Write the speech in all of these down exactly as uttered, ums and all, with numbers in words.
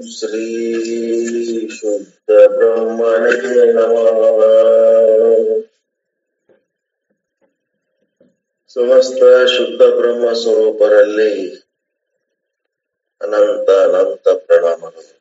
ಶ್ರೀ ಶುದ್ಧ ಬ್ರಹ್ಮಣೇ ನಮಃ. ಸಮಸ್ತ ಶುದ್ಧ ಬ್ರಹ್ಮ ಸ್ವರೂಪರಲ್ಲಿ ಅನಂತ ಅನಂತ ಪ್ರಣಾಮಗಳು.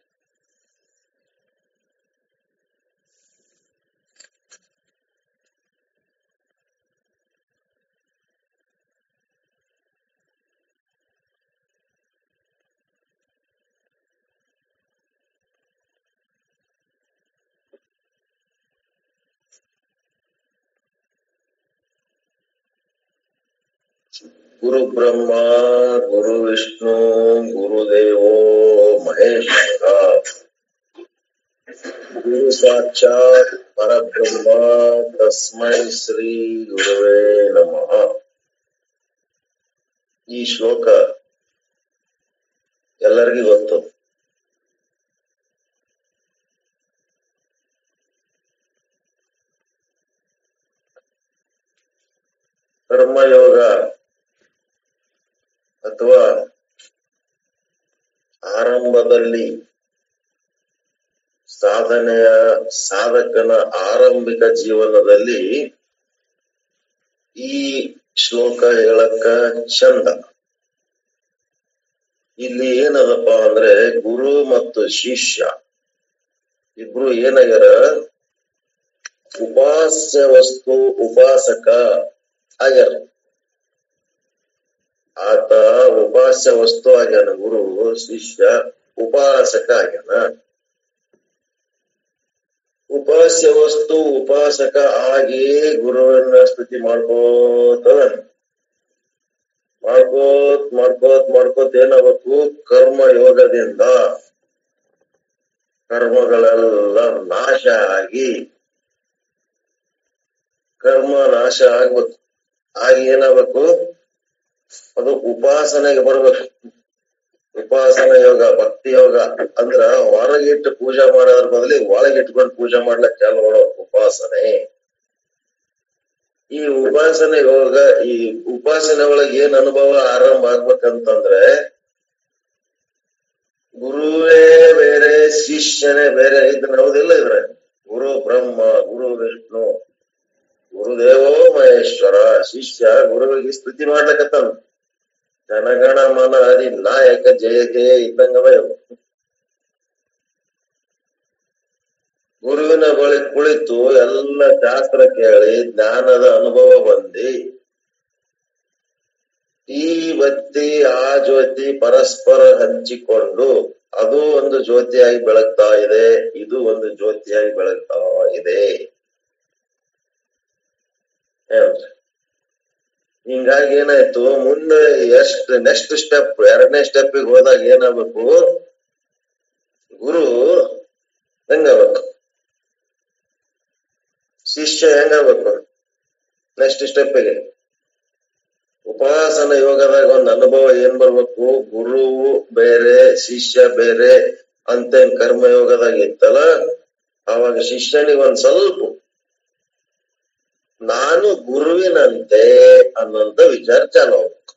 ಗುರು ಬ್ರಹ್ಮ ಗುರು ವಿಷ್ಣು ಗುರುದೇವೋ ಮಹೇಶ್ವರ, ಗುರು ಸಾಕ್ಷಾತ್ ಪರಬ್ರಹ್ಮ ತಸ್ಮೈ ಶ್ರೀ ಗುರುವೇ ನಮಃ. ಈ ಶ್ಲೋಕ ಎಲ್ಲರಿಗೂ ಗೊತ್ತು. ಕರ್ಮಯೋಗ ಅಥವಾ ಆರಂಭದಲ್ಲಿ ಸಾಧನೆಯ ಸಾಧಕನ ಆರಂಭಿಕ ಜೀವನದಲ್ಲಿ ಈ ಶ್ಲೋಕ ಹೇಳಕ್ಕ ಚಂದ. ಇಲ್ಲಿ ಏನದಪ್ಪ ಅಂದ್ರೆ ಗುರು ಮತ್ತು ಶಿಷ್ಯ ಇಬ್ರು ಏನಾಗ್ಯಾರ, ಉಪಾಸ್ಯ ವಸ್ತು ಉಪಾಸಕ ಆಗ್ಯಾರ. ಆತ ಉಪಾಸ್ಯ ವಸ್ತು ಆಗ್ಯಾನ, ಗುರು ಶಿಷ್ಯ ಉಪಾಸಕ ಆಗ್ಯಾನ. ಉಪಾಸ್ಯ ವಸ್ತು ಉಪಾಸಕ ಆಗಿ ಗುರುವನ್ನ ಸ್ತುತಿ ಮಾಡ್ಕೋತ ಮಾಡ್ಕೋತ್ ಮಾಡ್ಕೋತ್ ಮಾಡ್ಕೋತ್ ಏನಾಗಬೇಕು, ಕರ್ಮ ಯೋಗದಿಂದ ಕರ್ಮಗಳೆಲ್ಲ ನಾಶ ಆಗಿ ಕರ್ಮ ನಾಶ ಆಗ್ಬೇಕು. ಆಗಿ ಏನಾಗಬೇಕು, ಅದು ಉಪಾಸನೆಗೆ ಬರ್ಬೇಕು. ಉಪಾಸನ ಯೋಗ, ಭಕ್ತಿ ಯೋಗ ಅಂದ್ರ ಹೊರಗಿಟ್ಟು ಪೂಜಾ ಮಾಡೋದ್ರ ಬದಲಿ ಒಳಗಿಟ್ಕೊಂಡು ಪೂಜಾ ಮಾಡ್ಲಕ್ ಚಾಲು ಮಾಡೋ ಉಪಾಸನೆ. ಈ ಉಪಾಸನೆ ಯೋಗ, ಈ ಉಪಾಸನೆ ಒಳಗೆ ಏನ್ ಅನುಭವ ಆರಂಭ ಆಗ್ಬೇಕಂತಂದ್ರೆ, ಗುರುವೇ ಬೇರೆ ಶಿಷ್ಯನೇ ಬೇರೆ ಇದ್ರ ಹೌದಿಲ್ಲ. ಇದ್ರ ಗುರು ಬ್ರಹ್ಮ ಗುರು ವಿಷ್ಣು ಗುರುದೇವೋ ಮಹೇಶ್ವರ. ಶಿಷ್ಯ ಗುರುವಿಗೆ ಸ್ತುತಿ ಮಾಡ್ಲಕತ್ತಾನ. ಜನಗಣ ಮನ ಅದಿ ನಾಯಕ ಜಯ ಜಯ ಇದ್ದಂಗವ. ಗುರುವಿನ ಬಳಿ ಕುಳಿತು ಎಲ್ಲ ಶಾಸ್ತ್ರ ಕೇಳಿ ಜ್ಞಾನದ ಅನುಭವ ಬಂದಿ ಈ ಬತ್ತಿ ಆ ಜ್ಯೋತಿ ಪರಸ್ಪರ ಹಂಚಿಕೊಂಡು ಅದು ಒಂದು ಜ್ಯೋತಿಯಾಗಿ ಬೆಳಗ್ತಾ ಇದೆ, ಇದು ಒಂದು ಜ್ಯೋತಿಯಾಗಿ ಬೆಳಗ್ತಾ ಇದೆ. ಹಿಂಗಾಗಿ ಏನಾಯ್ತು, ಮುಂದೆ ಎಷ್ಟು ನೆಕ್ಸ್ಟ್ ಸ್ಟೆಪ್, ಎರಡನೇ ಸ್ಟೆಪ್ಪಿಗೆ ಹೋದಾಗ ಏನಾಗ್ಬೇಕು, ಗುರು ಹೆಂಗಾಗ್ಬೇಕು, ಶಿಷ್ಯ ಹೆಂಗಾಗ್ಬೇಕು. ನೆಕ್ಸ್ಟ್ ಸ್ಟೆಪ್ಪಿಗೆ ಉಪಾಸನ ಯೋಗದಾಗ ಒಂದು ಅನುಭವ ಏನ್ ಬರ್ಬೇಕು, ಗುರು ಬೇರೆ ಶಿಷ್ಯ ಬೇರೆ ಅಂತೇನ್ ಕರ್ಮಯೋಗದಾಗ ಇತ್ತಲ್ಲ, ಅವಾಗ ಶಿಷ್ಯನಿಗೆ ಒಂದ್ ಸ್ವಲ್ಪ ನಾನು ಗುರುವಿನಂತೆ ಅನ್ನೋಂತ ವಿಚಾರ ಚಾಲು ಹೋಗ್ಬೇಕು.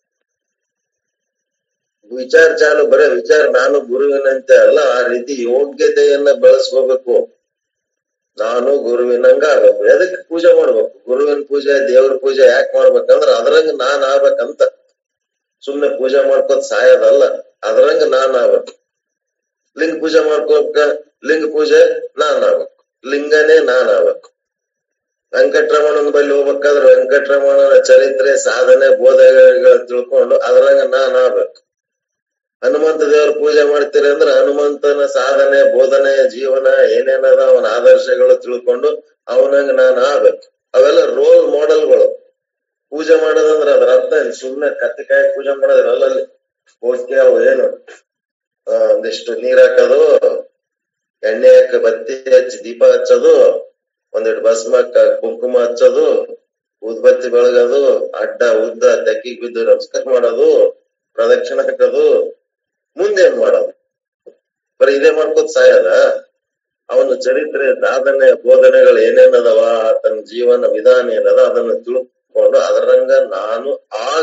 ವಿಚಾರ ಚಾಲು ಬರೇ ವಿಚಾರ ನಾನು ಗುರುವಿನಂತೆ ಅಲ್ಲ, ಆ ರೀತಿ ಯೋಗ್ಯತೆಯನ್ನ ಬೆಳೆಸ್ಕೋಬೇಕು. ನಾನು ಗುರುವಿನಂಗ ಆಗ್ಬೇಕು. ಎದಕ್ಕೆ ಪೂಜೆ ಮಾಡ್ಬೇಕು, ಗುರುವಿನ ಪೂಜೆ ದೇವ್ರ ಪೂಜೆ ಯಾಕೆ ಮಾಡ್ಬೇಕಂದ್ರ ಅದ್ರಂಗ ನಾನ್ ಆಗ್ಬೇಕಂತ. ಸುಮ್ನೆ ಪೂಜೆ ಮಾಡ್ಕೋತ ಸಾಯೋದಲ್ಲ, ಅದ್ರಂಗ ನಾನ್ ಆಗ್ಬೇಕು. ಲಿಂಗ ಪೂಜೆ ಮಾಡ್ಕೋಬೇಕ, ಲಿಂಗ ಪೂಜೆ ನಾನ್ ಆಗ್ಬೇಕು, ಲಿಂಗನೇ ನಾನ್ ಆಗ್ಬೇಕು. ವೆಂಕಟರಮಣನ ಬಳಿ ಹೋಗ್ಬೇಕಾದ್ರೆ ವೆಂಕಟರಮಣನ ಚರಿತ್ರೆ ಸಾಧನೆ ಬೋಧನೆಗಳು ತಿಳ್ಕೊಂಡು ಅದ್ರಂಗ ನಾನ್ ಆಗ್ಬೇಕು. ಹನುಮಂತ ದೇವ್ರ ಪೂಜೆ ಮಾಡ್ತೀರಿ ಅಂದ್ರೆ ಹನುಮಂತನ ಸಾಧನೆ ಬೋಧನೆ ಜೀವನ ಏನೇನದ ಅವನ ಆದರ್ಶಗಳು ತಿಳ್ಕೊಂಡು ಅವನಂಗ ನಾನ್ ಆಗ್ಬೇಕು. ಅವೆಲ್ಲ ರೋಲ್ ಮಾಡೆಲ್ಗಳು. ಪೂಜೆ ಮಾಡೋದಂದ್ರೆ ಅದ್ರ ಅರ್ಥ ಸುಮ್ನೆ ಕತ್ತಿಕಾಯಿ ಪೂಜೆ ಮಾಡೋದ್ರ ಅಲ್ಲಲ್ಲಿ ಹೋಗಿ ಅವು ಏನು ಒಂದಿಷ್ಟು ನೀರ್ ಹಾಕೋದು, ಎಣ್ಣೆ ಹಾಕಿ ಬತ್ತಿ ಹಚ್ಚಿ ದೀಪ ಹಚ್ಚೋದು, ಒಂದಿಟ್ಟು ಭಸ್ಮಕ್ಕ ಕುಂಕುಮ ಹಚ್ಚೋದು, ಉದ್ಬತ್ತಿ ಬೆಳಗೋದು, ಅಡ್ಡ ಉದ್ದ ತೆಕ್ಕಿಗೆ ಬಿದ್ದು ನಮಸ್ಕಾರ ಮಾಡೋದು, ಪ್ರದಕ್ಷಿಣೆ ಹಾಕೋದು, ಮುಂದೇನ್ ಮಾಡೋದು, ಬರೀ ಇದೇ ಮಾಡ್ಕೋತ ಸಾಯದ. ಅವನ ಚರಿತ್ರೆ ಸಾಧನೆ ಬೋಧನೆಗಳು ಏನೇನದವ, ತನ್ನ ಜೀವನ ವಿಧಾನ ಏನದ ಅದನ್ನ ತಿಳ್ಕೊಂಡು ಅದರಂಗ ನಾನು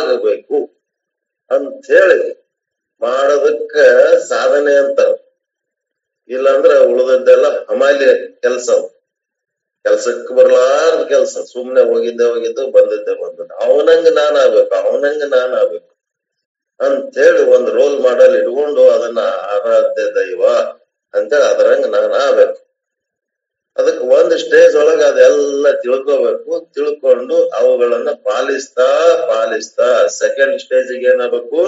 ಆಗಬೇಕು ಅಂತ ಹೇಳಿ ಮಾಡೋದಕ್ಕ ಸಾಧನೆ ಅಂತಾರ. ಇಲ್ಲಾಂದ್ರ ಉಳಿದದ್ದೆಲ್ಲ ಹಮಾಲಿ ಕೆಲ್ಸ, ಕೆಲ್ಸಕ್ಕೆ ಬರ್ಲಾರ್ದ ಕೆಲ್ಸ. ಸುಮ್ನೆ ಹೋಗಿದ್ದೆ ಹೋಗಿದ್ದು ಬಂದಿದ್ದೆ ಬಂದದ್ದು. ಅವನಂಗ ನಾನ್ ಆಗ್ಬೇಕು, ಅವನಂಗ ನಾನ್ ಆಗ್ಬೇಕು ಅಂತ ಹೇಳಿ ಒಂದ್ ರೋಲ್ ಮಾಡಲ್ ಇಟ್ಕೊಂಡು ಅದನ್ನ ಆರಾಧ್ಯ ದೈವ ಅಂತೇಳಿ ಅದರಂಗ ನಾನ್ ಆಗ್ಬೇಕು. ಅದಕ್ಕೆ ಒಂದ್ ಸ್ಟೇಜ್ ಒಳಗ ಅದೆಲ್ಲ ತಿಳ್ಕೋಬೇಕು. ತಿಳ್ಕೊಂಡು ಅವುಗಳನ್ನ ಪಾಲಿಸ್ತಾ ಪಾಲಿಸ್ತಾ ಸೆಕೆಂಡ್ ಸ್ಟೇಜಿಗೆ ಏನಾಗಬೇಕು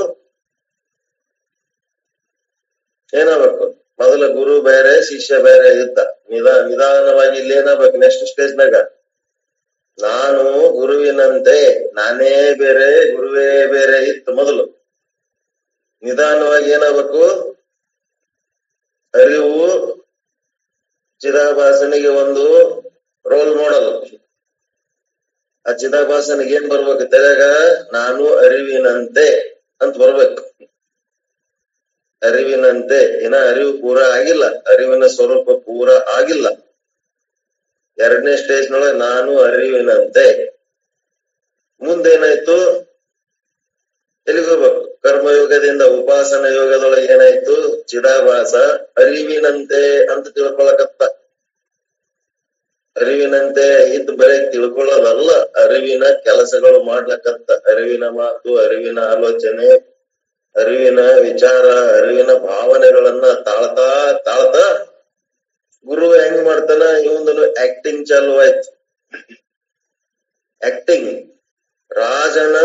ಏನಾಗಬೇಕು ಮೊದಲ ಗುರು ಬೇರೆ ಶಿಷ್ಯ ಬೇರೆ ಇದ್ದ. ನಿಧಾ ನಿಧಾನವಾಗಿ ಇಲ್ಲಿ ಏನಾಗ್ಬೇಕು ನೆಕ್ಸ್ಟ್ ಸ್ಟೇಜ್ನಾಗ ನಾನು ಗುರುವಿನಂತೆ ನಾನೇ ಬೇರೆ ಗುರುವೇ ಬೇರೆ ಇತ್ತು ಮೊದಲು. ನಿಧಾನವಾಗಿ ಏನಾಗಬೇಕು ಅರಿವು ಚಿದಾಭಾಸನಿಗೆ ಒಂದು ರೋಲ್ ಮಾಡಲ್. ಆ ಚಿದಾಭಾಸನಿಗೆ ಏನ್ ಬರ್ಬೇಕು ತೆರೆಗ ನಾನು ಅರಿವಿನಂತೆ ಅಂತ ಬರ್ಬೇಕು. ಅರಿವಿನಂತೆ ಇನ್ನ ಅರಿವು ಪೂರ ಆಗಿಲ್ಲ, ಅರಿವಿನ ಸ್ವರೂಪ ಪೂರ ಆಗಿಲ್ಲ. ಎರಡನೇ ಸ್ಟೇಜ್ ನೊಳಗೆ ನಾನು ಅರಿವಿನಂತೆ. ಮುಂದೇನಾಯ್ತು ಎಲ್ಲಿಗೋಗ್ಬೇಕು ಕರ್ಮಯೋಗದಿಂದ ಉಪಾಸನ ಯೋಗದೊಳಗೆ ಏನಾಯ್ತು ಚಿದಾಭಾಸ ಅರಿವಿನಂತೆ ಅಂತ ತಿಳ್ಕೊಳಕತ್ತ. ಅರಿವಿನಂತೆ ಇದ್ ಬರೀ ತಿಳ್ಕೊಳ್ಳೋದಲ್ಲ, ಅರಿವಿನ ಕೆಲಸಗಳು ಮಾಡ್ಲಕತ್ತ. ಅರಿವಿನ ಮಾತು, ಅರಿವಿನ ಆಲೋಚನೆ, ಅರಿವಿನ ವಿಚಾರ, ಅರಿವಿನ ಭಾವನೆಗಳನ್ನ ತಾಳ್ತಾ ತಾಳ್ತಾ ಗುರು ಹೆಂಗ್ ಮಾಡ್ತಾನ ಇವಂದನು ಆಕ್ಟಿಂಗ್ ಚಾಲು ಆಯ್ತು. ಆಕ್ಟಿಂಗ್ ರಾಜನ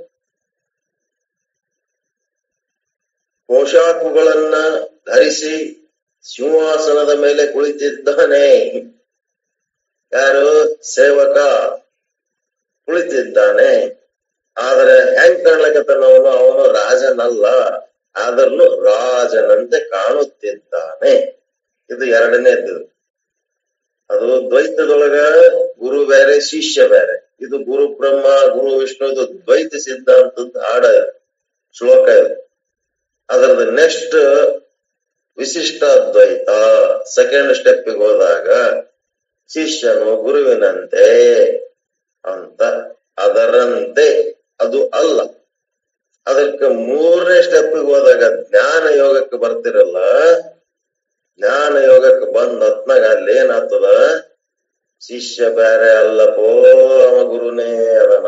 ಪೋಷಾಕುಗಳನ್ನ ಧರಿಸಿ ಸಿಂಹಾಸನದ ಮೇಲೆ ಕುಳಿತಿದ್ದಾನೆ. ಯಾರು ಸೇವಕ ಕುಳಿತಿದ್ದಾನೆ. ಆದ್ರೆ ಹೆಂಗ್ ಕಾಣ್ಲಕತ್ತಾನವನು ಅವನು ರಾಜನಲ್ಲ, ಆದ್ರೂ ರಾಜನಂತೆ ಕಾಣುತ್ತಿದ್ದಾನೆ. ಇದು ಎರಡನೇದ್ದು. ಅದು ದ್ವೈತದೊಳಗ ಗುರು ಬೇರೆ ಶಿಷ್ಯ ಬೇರೆ. ಇದು ಗುರು ಬ್ರಹ್ಮ ಗುರು ವಿಷ್ಣುದು ದ್ವೈತ ಸಿದ್ಧಾಂತದ ಹಾಡ ಶ್ಲೋಕ ಇದು. ಅದರದ ನೆಕ್ಸ್ಟ್ ವಿಶಿಷ್ಟ ದ್ವೈತ ಸೆಕೆಂಡ್ ಸ್ಟೆಪ್ಗೆ ಹೋದಾಗ ಶಿಷ್ಯನು ಗುರುವಿನಂತೆ ಅಂತ. ಅದರಂತೆ ಅದು ಅಲ್ಲ. ಅದಕ್ಕೆ ಮೂರನೇ ಸ್ಟೆಪ್ಗೆ ಹೋದಾಗ ಜ್ಞಾನ ಯೋಗಕ್ಕೆ ಬರ್ತಿರಲ್ಲ, ಜ್ಞಾನ ಯೋಗಕ್ಕೆ ಬಂದ ಹೊತ್ನಾಗ ಅಲ್ಲಿ ಏನಾಗ್ತದ ಶಿಷ್ಯ ಬೇರೆ ಅಲ್ಲಪೋ ಅವ ಗುರುನೇ ಅದನ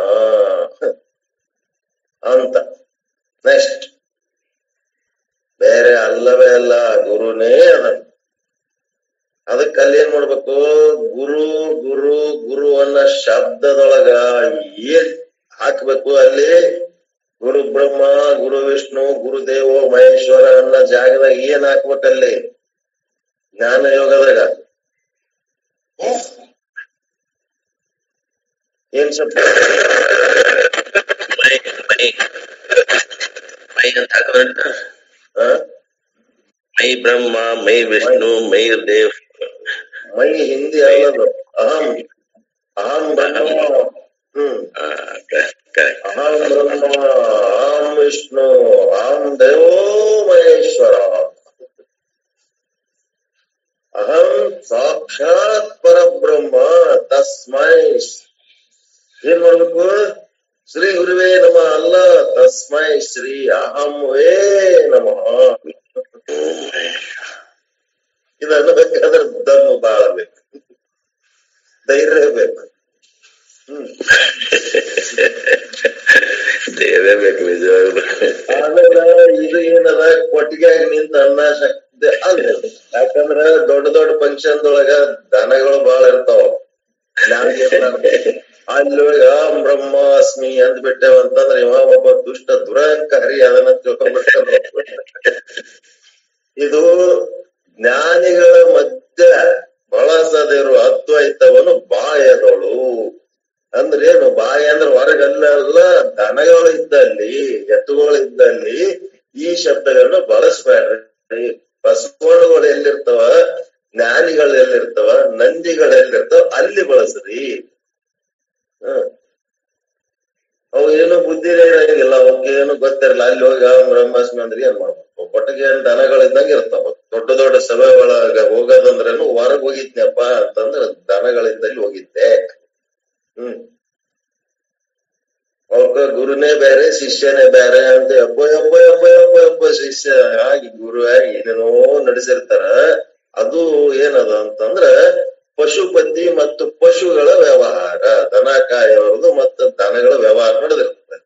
ಅಂತ. ನೆಕ್ಸ್ಟ್ ಬೇರೆ ಅಲ್ಲವೇ ಅಲ್ಲ ಗುರುನೇ ಅದನ. ಅದಕ್ಕೆ ಅಲ್ಲಿ ಏನ್ ಮಾಡ್ಬೇಕು ಗುರು ಗುರು ಗುರು ಅನ್ನೋ ಶಬ್ದದೊಳಗ ಏನ್ ಹಾಕ್ಬೇಕು ಅಲ್ಲಿ ಗುರು ಬ್ರಹ್ಮ ಗುರು ವಿಷ್ಣು ಗುರುದೇವೋ ಮಹೇಶ್ವರ ಅನ್ನೋ ಜಾಗದಾಗ ಏನ್ ಹಾಕ್ಬೇಕಲ್ಲಿ ಜ್ಞಾನ ಯೋಗದಾಗ ಏನ್ ಶಬ್ದ ಮೈ ಮೈ ಅಂತ ಹಾಕೋಣ. ಮೈ ಬ್ರಹ್ಮ ಮೈ ವಿಷ್ಣು ಮೈ ದೇವ್. ಮೈ ಹಿಂದಿ ಅಲ್ಲದು ಅಹಂ ಅಹಂ ಬ್ರಹ್ಮ. ಹ್ಮ್ ಅಹಂ ಬ್ರಹ್ಮ ಅಹಂ ವಿಷ್ಣು ಅಹಂ ದೇವೋ ಮಹೇಶ್ವರ. ಅಹಂ ಸಾಕ್ಷಾತ್ ಪರಬ್ರಹ್ಮ ತಸ್ಮೈ. ಏನ್ ಮಾಡ್ಬೇಕು ಶ್ರೀ ಗುರುವೇ ನಮಃ ಅಲ್ಲ, ತಸ್ಮೈ ಶ್ರೀ ಅಹಂವೇ ನಮಃ. ಇದನ್ನು ಬೇಕಾದ್ರೆ ದಮ್ಮು ಬಾಳ ಬೇಕು, ಧೈರ್ಯ ಬೇಕು. ಹ್ಮ್ ಧೈರ್ಯ ಬೇಕು ನಿಜವಾಗ್ಲು. ಆಮೇಲೆ ಇದು ಏನದ ಕೊಟ್ಟಿಗೆಯಾಗಿ ನಿಂತ ಅನ್ನ ಶಕ್ತಿ ಅಲ್ಲ. ಯಾಕಂದ್ರ ದೊಡ್ಡ ದೊಡ್ಡ ಫಂಕ್ಷನ್ದೊಳಗ ದನಗಳು ಬಾಳ ಇರ್ತಾವ. ಅಲ್ಲಿ ಅಹಂ ಬ್ರಹ್ಮಾಸ್ಮಿ ಅಂದ್ ಬಿಟ್ಟೇವಂತಂದ್ರ ಇವ ಒಬ್ಬ ದುಷ್ಟ ದುರಹಂಕಾರಿ ಅದನ್ನ ತಿಳ್ಕೊಂಡ್ಬಿಡ್ತಾರ. ಇದು ಜ್ಞಾನಿಗಳ ಮಧ್ಯ ಬಳಸದಿರುವ ಅದ್ವೈತವನ್ನು ಬಾಯದಳು ಅಂದ್ರೆ ಏನು? ಬಾಯಿ ಅಂದ್ರೆ ಹೊರಗಲ್ಲ ಅಲ್ಲ, ದನಗಳು ಇದ್ದಲ್ಲಿ ಎತ್ತುಗಳು ಇದ್ದಲ್ಲಿ ಈ ಶಬ್ದಗಳನ್ನು ಬಳಸ್ಬೇಡ್ರಿ. ಬಸವಣ್ಣಗಳು ಎಲ್ಲಿರ್ತಾವ, ಜ್ಞಾನಿಗಳು ಎಲ್ಲಿರ್ತಾವ, ನಂದಿಗಳು ಎಲ್ಲಿರ್ತಾವ ಅಲ್ಲಿ ಬಳಸ್ರಿ. ಹ್ಮ್ ಅವು ಏನು ಬುದ್ಧಿನೇ ಇರಂಗಿಲ್ಲ, ಅವಕ್ಕೆ ಏನು ಗೊತ್ತಿರಲ್ಲ. ಅಲ್ಲಿ ಹೋಗಿ ಬ್ರಹ್ಮಾಸ್ಮಿ ಅಂದ್ರೆ ಏನ್ ಮಾಡ್ಬೇಕು? ಕೊಟ್ಟಿಗೆ ಏನ್ ದನಗಳಿದ್ದಂಗೆ ಇರ್ತಾವ. ದೊಡ್ಡ ದೊಡ್ಡ ಸಭೆ ಒಳಗ ಹೋಗೋದಂದ್ರೇನು ಹೊರಗ್ ಹೋಗಿದ್ನಪ್ಪ ಅಂತಂದ್ರ ದನಗಳಿದ್ದಲ್ಲಿ ಹೋಗಿದ್ದೆ. ಹ್ಮ್ ಅವಕ್ಕ ಗುರುನೇ ಬೇರೆ ಶಿಷ್ಯನೇ ಬೇರೆ ಅಂತ ಎಬ್ಬ ಎಬ್ಬ ಎಬ್ಬ ಎಬ್ಬ ಎಬ್ಬ ಶಿಷ್ಯ ಆಗಿ ಗುರು ಆಗಿ ಏನೇನೋ ನಡೆಸಿರ್ತಾರ. ಅದು ಏನದ ಅಂತಂದ್ರ ಪಶುಪತಿ ಮತ್ತು ಪಶುಗಳ ವ್ಯವಹಾರ, ದನ ಕಾಯೋದು ಮತ್ತು ದನಗಳ ವ್ಯವಹಾರ ನಡೆದಿರ್ತದೆ.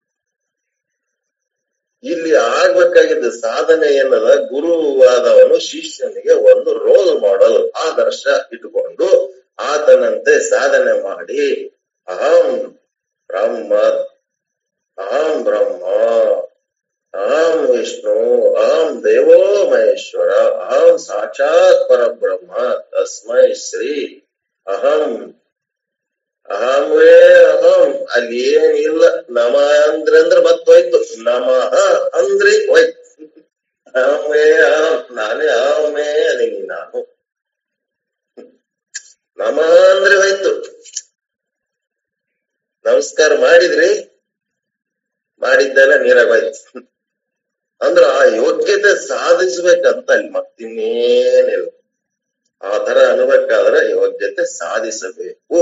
ಇಲ್ಲಿ ಆಗ್ಬೇಕಾಗಿದ್ದ ಸಾಧನೆ ಏನದ, ಗುರುವಾದವನು ಶಿಷ್ಯನಿಗೆ ಒಂದು ರೋಲ್ ಮಾಡೆಲ್ ಆದರ್ಶ ಇಟ್ಟುಕೊಂಡು ಆತನಂತೆ ಸಾಧನೆ ಮಾಡಿ ಅಹಂ ಬ್ರಹ್ಮ ಅಹಂ ಬ್ರಹ್ಮ ಅಹಂ ವಿಷ್ಣು ಅಹಂ ದೇವೋ ಮಹೇಶ್ವರ ಅಹಂ ಸಾಕ್ಷಾತ್ ಪರಬ್ರಹ್ಮ ತಸ್ಮೈ ಶ್ರೀ ಅಹಂ ಅಹಂವೇ ಅಹಂ. ಅಲ್ಲಿ ಏನಿಲ್ಲ, ನಮ ಅಂದ್ರೆ ಅಂದ್ರೆ ಮತ್ ಹೋಯ್ತು, ನಮಃ ಅಂದ್ರೆ ಹೋಯ್ತು. ಅಹಂವೇ ಅಹಂ, ನಾನೇ ಅಹಮೇ ಅನಿನಿ ನಾನು. ನಮ ಅಂದ್ರೆ ಹೋಯ್ತು. ನಮಸ್ಕಾರ ಮಾಡಿದ್ರಿ, ಮಾಡಿದ್ದೆಲ್ಲ ನೀರಾಗ ಹೋಯ್ತು. ಅಂದ್ರ ಆ ಯೋಗ್ಯತೆ ಸಾಧಿಸ್ಬೇಕಂತ ಅಲ್ಲಿ ಮತ್ತಿನ್ನೇನಿಲ್ಲ. ಆ ತರ ಅನ್ಬೇಕಾದ್ರೆ ಯೋಗ್ಯತೆ ಸಾಧಿಸಬೇಕು.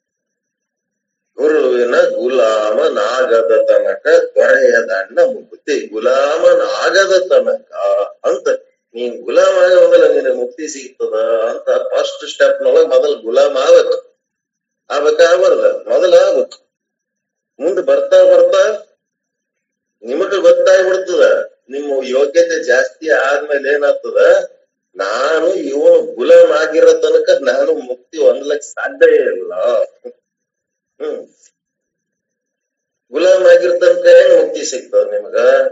ಗುರುವಿನ ಗುಲಾಮನಾಗದ ತನಕ ದೊರೆಯದಣ್ಣ ಮುಕ್ತಿ. ಗುಲಾಮನಾಗದ ತನಕ ಅಂತ ನೀನ್ ಗುಲಾಮ ಆಗೋದಲ್ಲ ನಿನಗೆ ಮುಕ್ತಿ ಸಿಗ್ತದ ಅಂತ ಫಸ್ಟ್ ಸ್ಟೆಪ್ ನೊಳಗ ಮೊದಲ್ ಗುಲಾಮ ಆಗ್ಬೇಕು. ಆಗ್ಬೇಕಾಗ್ಬಾರ್ದ, ಮೊದಲ ಆಗ್ಬೇಕು. ಮುಂದೆ ಬರ್ತಾ ಬರ್ತಾ ನಿಮಗ ಗೊತ್ತಾಗ್ಬಿಡ್ತದ. ನಿಮ್ಮ ಯೋಗ್ಯತೆ ಜಾಸ್ತಿ ಆದ್ಮೇಲೆ ಏನಾಗ್ತದ, ನಾನು ಇವ ಗುಲಾಮ್ ಆಗಿರೋ ತನಕ ನಾನು ಮುಕ್ತಿ ಹೊಂದ್ಲಕ್ ಸಾಧ್ಯ ಇಲ್ಲ. ಹ್ಮ್ ಗುಲಾಮ್ ಆಗಿರೋ ತನಕ ಏನ್ ಮುಕ್ತಿ ಸಿಗ್ತದ ನಿಮಗ?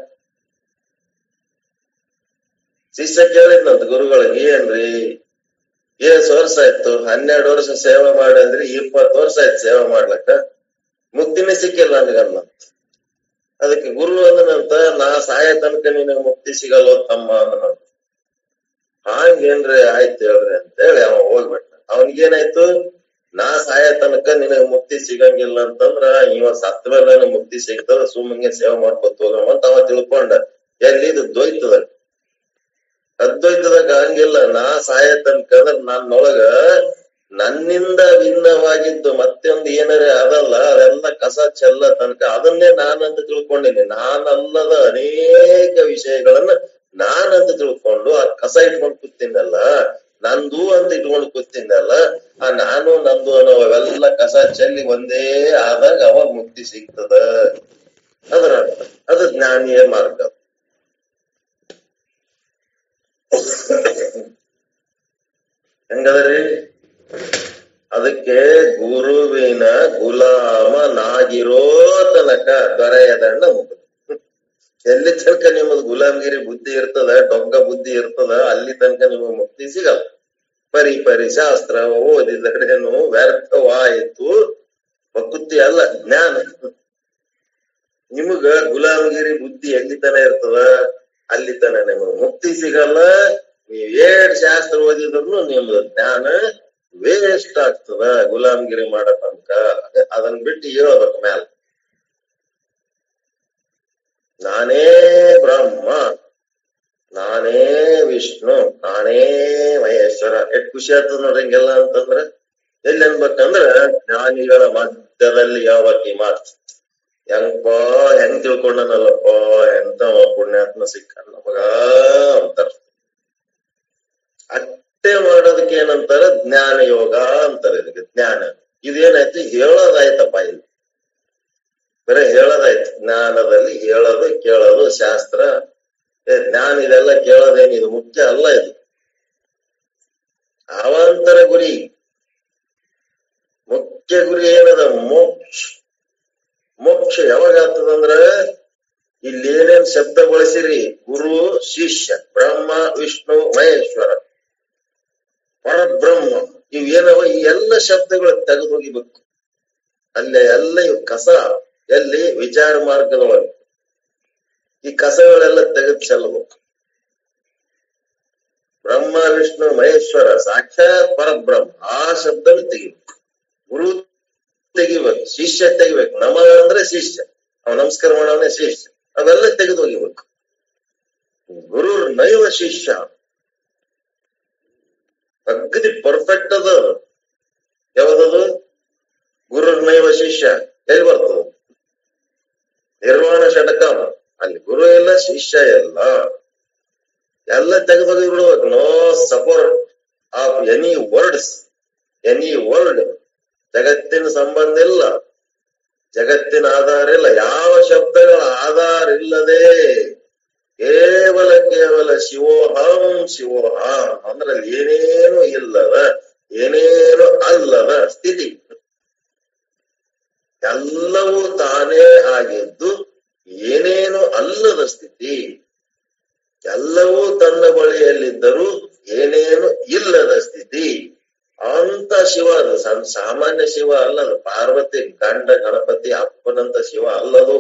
ಶಿಷ್ಯ ಕೇಳಿದ್ನಂತ ಗುರುಗಳಿಗೆ, ಏನ್ರಿ ಏಸ್ ವರ್ಷ ಆಯ್ತು? ಹನ್ನೆರಡು ವರ್ಷ ಸೇವೆ ಮಾಡಿ ಅಂದ್ರಿ, ಇಪ್ಪತ್ತು ವರ್ಷ ಆಯ್ತು ಸೇವೆ ಮಾಡ್ಲಕ್ಕ, ಮುಕ್ತಿನೇ ಸಿಕ್ಕಿಲ್ಲ ನನಗನ್ನ. ಅದಕ್ಕೆ ಗುರು ಅಂದನಂತ, ನಾ ಸಾಯ ತನಕ ನಿನಗ ಮುಕ್ತಿ ಸಿಗಲ್ಲ ತಮ್ಮ ಅಂದನಂತ. ಹಾಂಗೇನ್ರಿ, ಆಯ್ತು ಹೇಳ್ರಿ ಅಂತೇಳಿ ಅವ ಹೋಗ್ಬಿಟ್ಟ. ಅವನ್ಗೇನಾಯ್ತು, ನಾ ಸಾಯ ತನಕ ನಿನಗ ಮುಕ್ತಿ ಸಿಗಂಗಿಲ್ಲ ಅಂತಂದ್ರ ಇವ ಸತ್ತ ಮೇಲೆ ಮುಕ್ತಿ ಸಿಗ್ತದ, ಸುಮ್ಮನೆ ಸೇವೆ ಮಾಡ್ಕೊತ ಹೋಗವ ಅಂತ ಅವ ತಿಳ್ಕೊಂಡ. ಎಲ್ಲಿ ಇದು ದ್ವೈತದ, ಅದ್ವೈತದಾಗ ಹಂಗಿಲ್ಲ. ನಾ ಸಾಯ ತನಕ ಅಂದ್ರ ನನ್ನೊಳಗ ನನ್ನಿಂದ ಭಿನ್ನವಾಗಿದ್ದು ಮತ್ತೊಂದು ಏನಾರೇ ಅದಲ್ಲ, ಅದೆಲ್ಲ ಕಸ ಚೆಲ್ಲ ತನಕ ಅದನ್ನೇ ನಾನಂತ ತಿಳ್ಕೊಂಡಿನಿ. ನಾನಲ್ಲದ ಅನೇಕ ವಿಷಯಗಳನ್ನ ನಾನಂತ ತಿಳ್ಕೊಂಡು ಆ ಕಸ ಇಟ್ಕೊಂಡು ಕೂತಿನಲ್ಲ, ನಂದು ಅಂತ ಇಟ್ಕೊಂಡು ಕೂತಿನಲ್ಲ, ಆ ನಾನು ನಂದು ಅನ್ನೋ ಅವೆಲ್ಲ ಕಸ ಚೆಲ್ಲಿ ಒಂದೇ ಆದಾಗ ಅವಾಗ ಮುಕ್ತಿ ಸಿಗ್ತದ. ಅದರ ಅದು ಜ್ಞಾನಿಯ ಮಾರ್ಗ. ಹೆಂಗದ್ರಿ? ಅದಕ್ಕೆ ಗುರುವಿನ ಗುಲಾಮನಾಗಿರೋ ತನಕ ದೊರೆಯದಣ್ಣ ಮುಕ್ತಿ. ಎಲ್ಲಿ ತನಕ ನಿಮ್ಮದು ಗುಲಾಮಗಿರಿ ಬುದ್ಧಿ ಇರ್ತದ, ಡೊಗ್ಗ ಬುದ್ಧಿ ಇರ್ತದ, ಅಲ್ಲಿ ತನಕ ನಿಮಗ್ ಮುಕ್ತಿ ಸಿಗಲ್ಲ. ಪರಿ ಪರಿ ಶಾಸ್ತ್ರ ಓದಿದರೇನು ವ್ಯರ್ಥವಾಯಿತು ಮುಕ್ತಿ ಅಲ್ಲ, ಜ್ಞಾನ. ನಿಮಗ ಗುಲಾಮಗಿರಿ ಬುದ್ಧಿ ಎಲ್ಲಿ ತನ ಇರ್ತದ, ಅಲ್ಲಿ ತನ ನಿಮಗ್ ಮುಕ್ತಿ ಸಿಗಲ್ಲ. ನೀವ್ ಏಡ್ ಶಾಸ್ತ್ರ ಓದಿದ್ರು ನಿಮ್ದು ಜ್ಞಾನ ವೇಸ್ಟ್ ಆಗ್ತದ ಗುಲಾಮಗಿರಿ ಮಾಡೋ ತನಕ. ಅದನ್ನ ಬಿಟ್ಟು ಹೇಳ್ಬೇಕು ಮ್ಯಾಲ, ನಾನೇ ಬ್ರಹ್ಮ, ನಾನೇ ವಿಷ್ಣು, ನಾನೇ ಮಹೇಶ್ವರ. ಎಷ್ಟ್ ಖುಷಿ ಆಗ್ತದ ನೋಡ್ರಿ ಹಿಂಗೆಲ್ಲ ಅಂತಂದ್ರ. ಎಲ್ಲಿ ಅನ್ಬೇಕಂದ್ರ ಜ್ಞಾನಿಗಳ ಮಧ್ಯದಲ್ಲಿ ಯಾವತ್ತಿ ಮಾತು. ಹೆಂಗಪ್ಪ ಹೆಂಗ್ ತಿಳ್ಕೊಂಡನಲ್ಲಪ್ಪ, ಎಂತ ಪುಣ್ಯಾತ್ಮ ಸಿಕ್ಕ ನಮಗ ಅಂತಾರ. ಅಷ್ಟೇ ಮಾಡೋದಕ್ಕೆ ಏನಂತಾರ, ಜ್ಞಾನ ಯೋಗ ಅಂತಾರೆ. ಇದಕ್ಕೆ ಜ್ಞಾನ ಇದೇನಾಯ್ತು, ಹೇಳೋದಾಯ್ತಪ್ಪ. ಇಲ್ಲಿ ಬರೀ ಹೇಳೋದಾಯ್ತು. ಜ್ಞಾನದಲ್ಲಿ ಹೇಳೋದು ಕೇಳೋದು ಶಾಸ್ತ್ರ, ಜ್ಞಾನ ಇದೆಲ್ಲ ಕೇಳೋದೇನು ಇದು ಮುಖ್ಯ ಅಲ್ಲ. ಇದು ಅವಾಂತರ ಗುರಿ. ಮುಖ್ಯ ಗುರಿ ಏನದ, ಮೋಕ್ಷ. ಮೋಕ್ಷ ಯಾವಾಗ ಆಗ್ತದಂದ್ರ, ಇಲ್ಲಿ ಏನೇನ್ ಶಬ್ದ ಬಳಸಿರಿ, ಗುರು ಶಿಷ್ಯ, ಬ್ರಹ್ಮ ವಿಷ್ಣು ಮಹೇಶ್ವರ ಪರಬ್ರಹ್ಮ, ಇವ್ ಏನವ, ಈ ಎಲ್ಲ ಶಬ್ದಗಳು ತೆಗೆದು ಹೋಗಿಬೇಕು. ಅಲ್ಲೇ ಎಲ್ಲ ಇವ್ ಕಸ, ಎಲ್ಲಿ ವಿಚಾರ ಮಾರ್ಗದೊಳಗೆ ಈ ಕಸಗಳೆಲ್ಲ ತೆಗೆದು ಚೆಲ್ಲಬೇಕು. ಬ್ರಹ್ಮ ವಿಷ್ಣು ಮಹೇಶ್ವರ ಸಾಕ್ಷಾತ್ ಪರಬ್ರಹ್ಮ, ಆ ಶಬ್ದ ತೆಗಿಬೇಕು. ಗುರು ತೆಗಿಬೇಕು, ಶಿಷ್ಯ ತೆಗಿಬೇಕು. ನಮ ಅಂದ್ರೆ ಶಿಷ್ಯ, ಅವ್ ನಮಸ್ಕಾರ ಮಾಡೋನೇ ಶಿಷ್ಯ. ಅವೆಲ್ಲ ತೆಗೆದು ಹೋಗಿಬೇಕು. ಗುರು ನೈವ ಶಿಷ್ಯ ಅಗದಿ ಪರ್ಫೆಕ್ಟ್ ಅದ. ಯಾವ್ದದು? ಗುರು ನೈವ ಶಿಷ್ಯ ಎಲ್ಲಿ ಬರ್ತದ? ನಿರ್ವಾಣ ಷಟಕಂ. ಅಲ್ಲಿ ಗುರು ಎಲ್ಲ ಶಿಷ್ಯ ಎಲ್ಲ ಎಲ್ಲ ತೆಗೆದೋಗಿ ಬಿಡ್ಬೇಕು. No support, of any words, any word. ಜಗತ್ತಿನ ಸಂಬಂಧ ಇಲ್ಲ, ಜಗತ್ತಿನ ಆಧಾರ ಇಲ್ಲ, ಯಾವ ಶಬ್ದಗಳ ಆಧಾರ ಇಲ್ಲದೆ ಕೇವಲ ಕೇವಲ ಶಿವೋಹಂ ಶಿವೋಹಂ ಅಂದ್ರೆ ಏನೇನು ಇಲ್ಲದ, ಏನೇನು ಅಲ್ಲದ ಸ್ಥಿತಿ. ಎಲ್ಲವೂ ತಾನೇ ಆಗಿದ್ದು ಏನೇನು ಅಲ್ಲದ ಸ್ಥಿತಿ. ಎಲ್ಲವೂ ತನ್ನ ಬಳಿಯಲ್ಲಿದ್ದರೂ ಏನೇನು ಇಲ್ಲದ ಸ್ಥಿತಿ. ಅಂತ ಶಿವ ಅದು. ಸಾಮಾನ್ಯ ಶಿವ ಅಲ್ಲದು. ಪಾರ್ವತಿ ಗಂಡ ಗಣಪತಿ ಅಪ್ಪನಂತ ಶಿವ ಅಲ್ಲದು.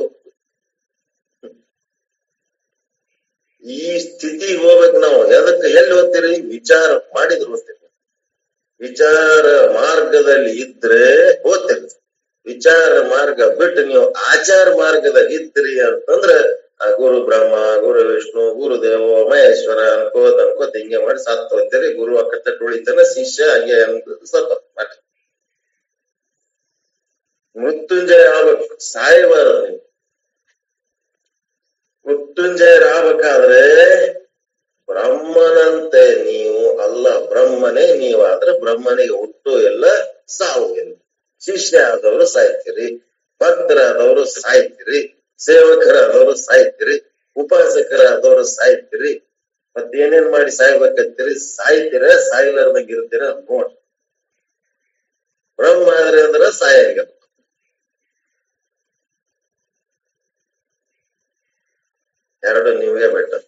ಈ ಸ್ಥಿತಿಗೆ ಹೋಗ್ಬೇಕು ನಾವು. ಎದಕ್ಕೆ ಎಲ್ಲಿ ಓದ್ತೀರಿ? ವಿಚಾರ ಮಾಡಿದ್ರು ಓದ್ತೀರಿ. ವಿಚಾರ ಮಾರ್ಗದಲ್ಲಿ ಇದ್ರೆ ಓದ್ತೀರಿ. ವಿಚಾರ ಮಾರ್ಗ ಬಿಟ್ಟು ನೀವು ಆಚಾರ ಮಾರ್ಗದಲ್ಲಿ ಇದ್ರಿ ಅಂತಂದ್ರೆ ಆ ಗುರು ಬ್ರಹ್ಮ, ಗುರು ವಿಷ್ಣು, ಗುರುದೇವ ಮಹೇಶ್ವರ ಅನ್ಕೋತ ಅನ್ಕೋತ ಹಿಂಗೆ ಮಾಡಿ ಸತ್ತು ಹೋಗ್ತೀರಿ. ಗುರು ಅಕ್ಕ ಉಳಿತಾನ, ಶಿಷ್ಯ ಹಂಗೆ ಸತ್ತ ಮಾಡಿ. ಮೃತ್ಯುಂಜಯ ಆಗ್ಬೇಕು, ಸಾಯಬಾರದು ನೀವು. ಮೃತ್ಯುಂಜಯರಾಗಬೇಕಾದ್ರೆ ಬ್ರಹ್ಮನಂತೆ ನೀವು ಅಲ್ಲ, ಬ್ರಹ್ಮನೇ ನೀವಾದ್ರೆ ಬ್ರಹ್ಮನಿಗೆ ಹುಟ್ಟು ಇಲ್ಲ, ಸಾವು ಇಲ್ಲ. ಶಿಷ್ಯ ಆದವರು ಸಾಯ್ತೀರಿ, ಭಕ್ತರಾದವರು ಸಾಯ್ತೀರಿ, ಸೇವಕರಾದವರು ಸಾಯ್ತೀರಿ, ಉಪಾಸಕರಾದವರು ಸಾಯ್ತೀರಿ. ಮತ್ತೇನೇನ್ ಮಾಡಿ ಸಾಯ್ಬೇಕಂತೀರಿ? ಸಾಯ್ತೀರ, ಸಾಯ್ಲಾರ್ದಂಗ ಇರ್ತೀರ ನೋಡ್ರಿ. ಬ್ರಹ್ಮ ಆದ್ರೆ ಅಂದ್ರ ಸಾಯಂಗ. ಎರಡು ನೀವೇ ಬೆಟರ್.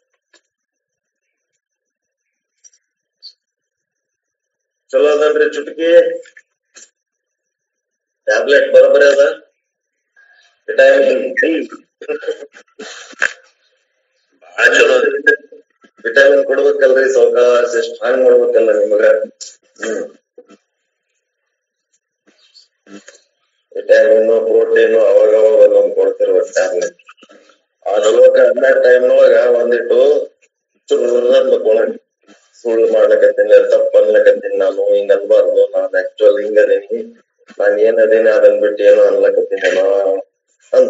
ಚಲೋ ಅದನ್ರಿ ಚುಟಕಿ. ಟ್ಯಾಬ್ಲೆಟ್ ಬರೋಬರಿ ಅದ. ವಿಟಮಿನ್ ಡಿ ಬಹಳ ಚಲೋ. ವಿಟಮಿನ್ ಕೊಡ್ಬೇಕಲ್ರಿ, ಸಾವಕಾಶ ಸ್ಟ್ರಾಂಗ್ ಮಾಡ್ಬೇಕಲ್ಲ ನಿಮಗ. ಹ್ಮ್ ವಿಟಮಿನ್ ಪ್ರೋಟೀನ್ ಅವಾಗ ಅವಾಗ ಒಂದೊಂದು ಕೊಡ್ತಿರ್ಬೇಕು ಟ್ಯಾಬ್ಲೆಟ್. ಆ ನಲ್ವತ್ತ ಹನ್ನೆರಡು ಟೈಮ್ನೊಳಗ ಒಂದಿಟ್ಟು ಚುರ್ ಸುಳ್ಳು ಮಾಡ್ಲಕತ್ತೀನಿ, ತಪ್ಪ ಅನ್ಲಕತ್ತೀನಿ, ನಾನು ಹಿಂಗ ಅನ್ಬಾರ್ದು, ನಾನ್ ಆಕ್ಚುಲ್ ಹಿಂಗದೀನಿ, ನಾನ್ ಏನದೇನಿ ಅದನ್ ಬಿಟ್ಟು ಏನೋ ಅನ್ಲಕತ್ತೀನೋ ಅಂತ.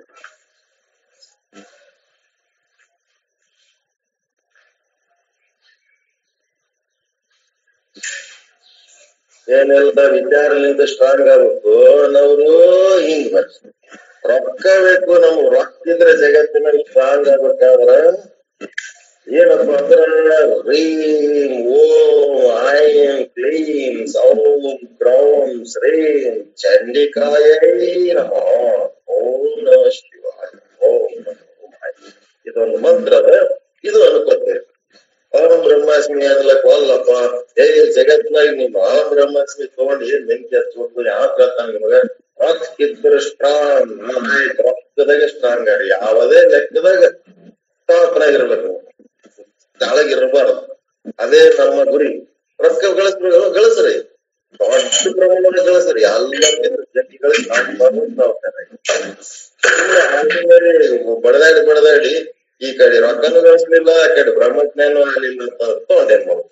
ಏನೆಲ್ಲ ವಿಚಾರಲಿಂದ ಸ್ಟ್ರಾಂಗ್ ಆಗ್ಬೇಕು. ನಾವು ಹಿಂಗ್ ಬರ್ತೀವಿ, ರೊಕ್ಕ ಬೇಕು. ನಮ್ಗ್ ರೊಕ್ಕ ಇದ್ರೆ ಜಗತ್ತಿನಲ್ಲಿ ಸ್ಟ್ರಾಂಗ್ ಆಗ್ಬೇಕಾದ್ರ ಏನಪ್ಪ ಅಂದ್ರ ರೀಂ ಓಂ ಐಂ ಕ್ಲೀಂ ಸೌಂ ಕ್ರೌಂ ಶ್ರೀಂ ಚಂಡಿಕಾಯೈ ನಮಃ. ಓಂ ನಮ ಶಿವಾಯ, ಓಂ ನಮಃ. ಇದೊಂದು ಮಂತ್ರ ಅದ, ಇದು ಅನ್ಕೋತೀರಿ. ಅಹಂ ಬ್ರಹ್ಮಾಸ್ಮಿ ಅನ್ಲಕ್ ಅಲ್ಲಪ್ಪ. ಏ ಜಗತ್ನಾಗ ನಿಮ್ ಅಹಂ ಬ್ರಹ್ಮಾಸ್ಮಿ ತಗೊಂಡ್ ಏನ್ ಬೆಂಕಿ ಹಚ್ಬೇಕು? ಯಾವ ಕೇಳ್ತಾನ ನಿಮಗ? ರೊಕ್ಕ ಇದ್ರೆ ಸ್ಟ್ರಾಂಗ್, ರೊಕ್ಕದಾಗ ಸ್ಟ್ರಾಂಗ್ ಆಗಿ ಯಾವುದೇ ಲೆಕ್ಕದಾಗ ಟಾಪ್ನಾಗಿರ್ಬೇಕು, ತಾಳಗಿರ್ಬಾರ್ದು. ಅದೇ ನಮ್ಮ ಗುರಿ. ರೊಕ್ಕ ಗಳಿಸ್ಬೇಕು, ಗಳಿಸ್ರಿ, ದೊಡ್ಡ ಪ್ರಮಾಣದ ಗಳಿಸ್ರಿ. ಎಲ್ಲ ಜಗ್ಗಿಗಳು ಬಡದಾಡಿ ಬಡದಾಡಿ ಈ ಕಡೆ ರೊಕ್ಕನು ಗಳಿಸ್ಲಿಲ್ಲ, ಆ ಕಡೆ ಬ್ರಹ್ಮಜ್ಞಾನ ಆಗ್ಲಿಲ್ಲ ಅಂತ ತಗೊಂಡೇನ್ ಮಾಡ್ಬೇಕು.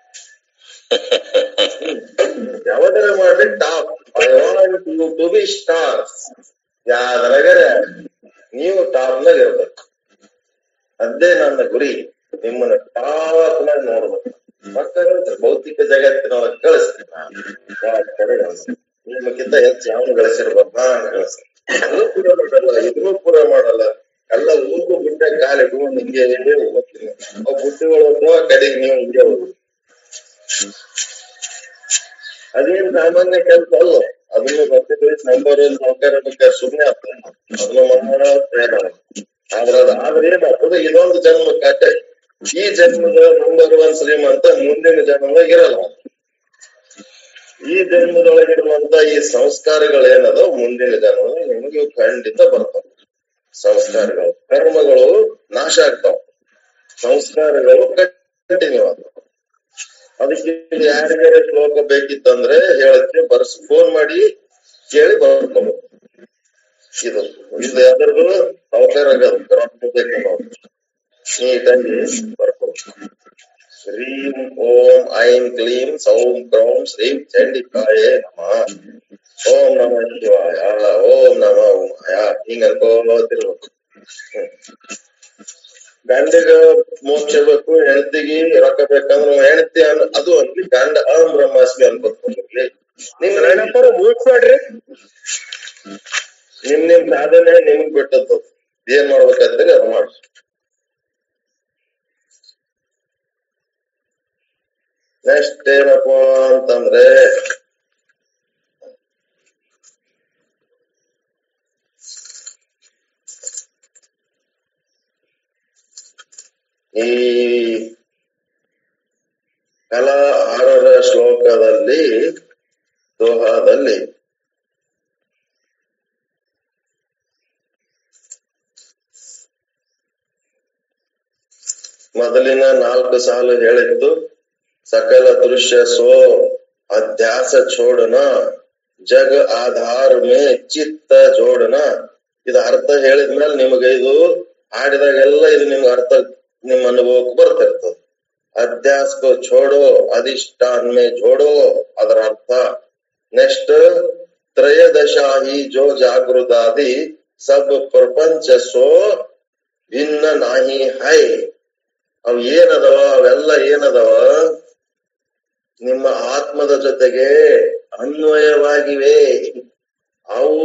ಯಾವ್ದಾರ ಮಾಡ್ರಿ top. I want you to be stars. ಯಾವ್ದಾರ ನೀವು ಟಾಪ್ನಾಗ ಇರ್ಬೇಕು. ಅದೇ ನನ್ನ ಗುರಿ. ನಿಮ್ಮನ್ನ ಟಾಪ್ನಾಗ ನೋಡ್ಬೇಕು. ಮಕ್ಕಳ ಭೌತಿಕ ಜಗತ್ತಿನೊಳಗೆ ಕಳಿಸ್ತೀನಿ. ನಿಮ್ಮಕ್ಕಿಂತ ಹೆಚ್ಚು ಯಾವನು ಗಳಿಸಿರ್ಬೇಕು, ನಾನ್ ಗಳಿಸ್ತೀನಿ. ಅದೂ ಪೂರ ಮಾಡಲ್ಲ, ಇದನ್ನೂ ಪೂರ ಮಾಡಲ್ಲ. ಎಲ್ಲ ಊರು ಬಿಟ್ಟ ಕಾಲ ಇಟ್ಕೊಂಡು ಹಿಂಗೆ ಹೋಗ್ತೀನಿ. ಅವ್ ಬುಟ್ಟಿಗಳು ಹೋಗುವ ಕಡೆಗೆ ನೀವು ಹಿಂಗೆ ಹೋಗುದು. ಅದೇನ್ ಸಾಮಾನ್ಯ ಕೆಲಸ ಅಲ್ಲ. ಅದನ್ನು ಬರ್ತಿದ್ವಿ ನಂಬರ್ ಒಂದು ನೌಕರ ಬೇಕಾದ್ರೆ ಸುಮ್ಮನೆ ಆಗ್ತದೆ, ಅದನ್ನು ಮಾಡೋಣ ಪ್ರಯಾಣ. ಆದ್ರ ಅದು ಆದ್ರೆ ಏನಾಗ್ತದೆ, ಇದೊಂದು ಜನ್ಮ ಕಟ್ಟೆ. ಈ ಜನ್ಮದ ನಂಬರ್ ಒನ್ ಶ್ರೀಮಂತ ಮುಂದಿನ ಜನ್ಮದಾಗ ಇರಲ್ಲ. ಈ ಜನ್ಮದೊಳಗಿರುವಂತ ಈ ಸಂಸ್ಕಾರಗಳೇನದ ಮುಂದಿನ ಜನ್ಮ ನಿಮಗೆ ಖಂಡಿತ ಬರ್ತಾವ. ಸಂಸ್ಕಾರಗಳು, ಕರ್ಮಗಳು ನಾಶ ಆಗ್ತಾವ, ಸಂಸ್ಕಾರಗಳು ಕಂಟಿನ್ಯೂ ಆಗ್ತಾವ. ಅದಕ್ಕೆ ಯಾರಿಗಾರ ಶ್ಲೋಕ ಬೇಕಿತ್ತಂದ್ರೆ ಹೇಳಕ್ಕೆ ಬರ್ಸ್ ಫೋನ್ ಮಾಡಿ ಕೇಳಿ ಬರ್ಕೋಬೇಕು. ಇದು ಇದು ಯಾವ್ದು ಅವಕಾರ ಬೇಕು, ನೀಟಾಗಿ ಬರ್ಕೋಬೇಕು. ಶ್ರೀಂ ಓಂ ಐಂ ಕ್ಲೀಂ ಸೌಂ ಕ್ರೌಂ ಶ್ರೀಂ ಚಂಡಿಕಾಯೇ ನಮಃ. ಓಂ ನಮ ಶಿವಾಯ, ಓಂ ನಮ ಉಮಾಯ. ಹಿಂಗ ಅನ್ಕೋತಿರ್ಬೇಕು. ಗಂಡಿಗ ಮೋಕ್ಷ ಬೇಕು, ಹೆಂಡತಿಗೆ ರೊಕ್ಕ ಬೇಕಂದ್ರ ಹೆಂಡತಿ ಅದು ಅನ್ಲಿ, ಗಂಡ ಅಹಂ ಬ್ರಹ್ಮಾಸ್ಮಿ ಅನ್ಕೊತ್ಕೊಂಡ್ರಿ. ನಿಮ್ ಮುಗಿಸ್ಬೇಡ್ರಿ, ನಿಮ್ ನಿಮ್ ಸಾಧನೆ ನಿಮ್ಗ್ ಬಿಟ್ಟದ್ದು. ಏನ್ ಮಾಡ್ಬೇಕಂತೀರಿ ಅದು ಮಾಡ್ರಿ. ನೆಕ್ಸ್ಟ್ ಏನಪ್ಪ ಅಂತಂದ್ರೆ, ಈ ಕಲಾ ಆರರ ಶ್ಲೋಕದಲ್ಲಿ ದೋಹಾದಲ್ಲಿ ಮೊದಲಿನ ನಾಲ್ಕು ಸಾಲು ಹೇಳಿದ್ದು, ಸಕಲ ದೃಶ್ಯ ಸೋ ಅಧ್ಯಾಸ छोड़ನ ಜಗ ಆಧಾರ ಮೇ ಚಿತ್ತ ಜೋಡನ. ಇದು ಅರ್ಥ ಹೇಳಿದ್ಮೇಲೆ ನಿಮಗೆ ಇದು ಹಾಡಿದಾಗೆಲ್ಲ ಇದು ನಿಮ್ಗೆ ಅರ್ಥ ನಿಮ್ಮ ಅನುಭವಕ್ಕೆ ಬರ್ತಿರ್ತದೆ. ಅಧ್ಯಾಸ ಕೋ ಛೋಡೋ ಅಧಿಷ್ಠಾನ್ ಮೇ ಜೋಡೋ, ಅದರ ಅರ್ಥ. ನೆಕ್ಸ್ಟ್, ತ್ರಯೋದಶಾಹಿ ಜೋ ಜಾಗೃತಾದಿ ಸಬ್ ಪ್ರಪಂಚ ಸೋ ಭಿನ್ನ ನಾಹಿ ಹೈ. ಅವ್ ಏನದವ, ಅವೆಲ್ಲ ಏನದವ, ನಿಮ್ಮ ಆತ್ಮದ ಜೊತೆಗೆ ಅನ್ವಯವಾಗಿವೆ. ಅವು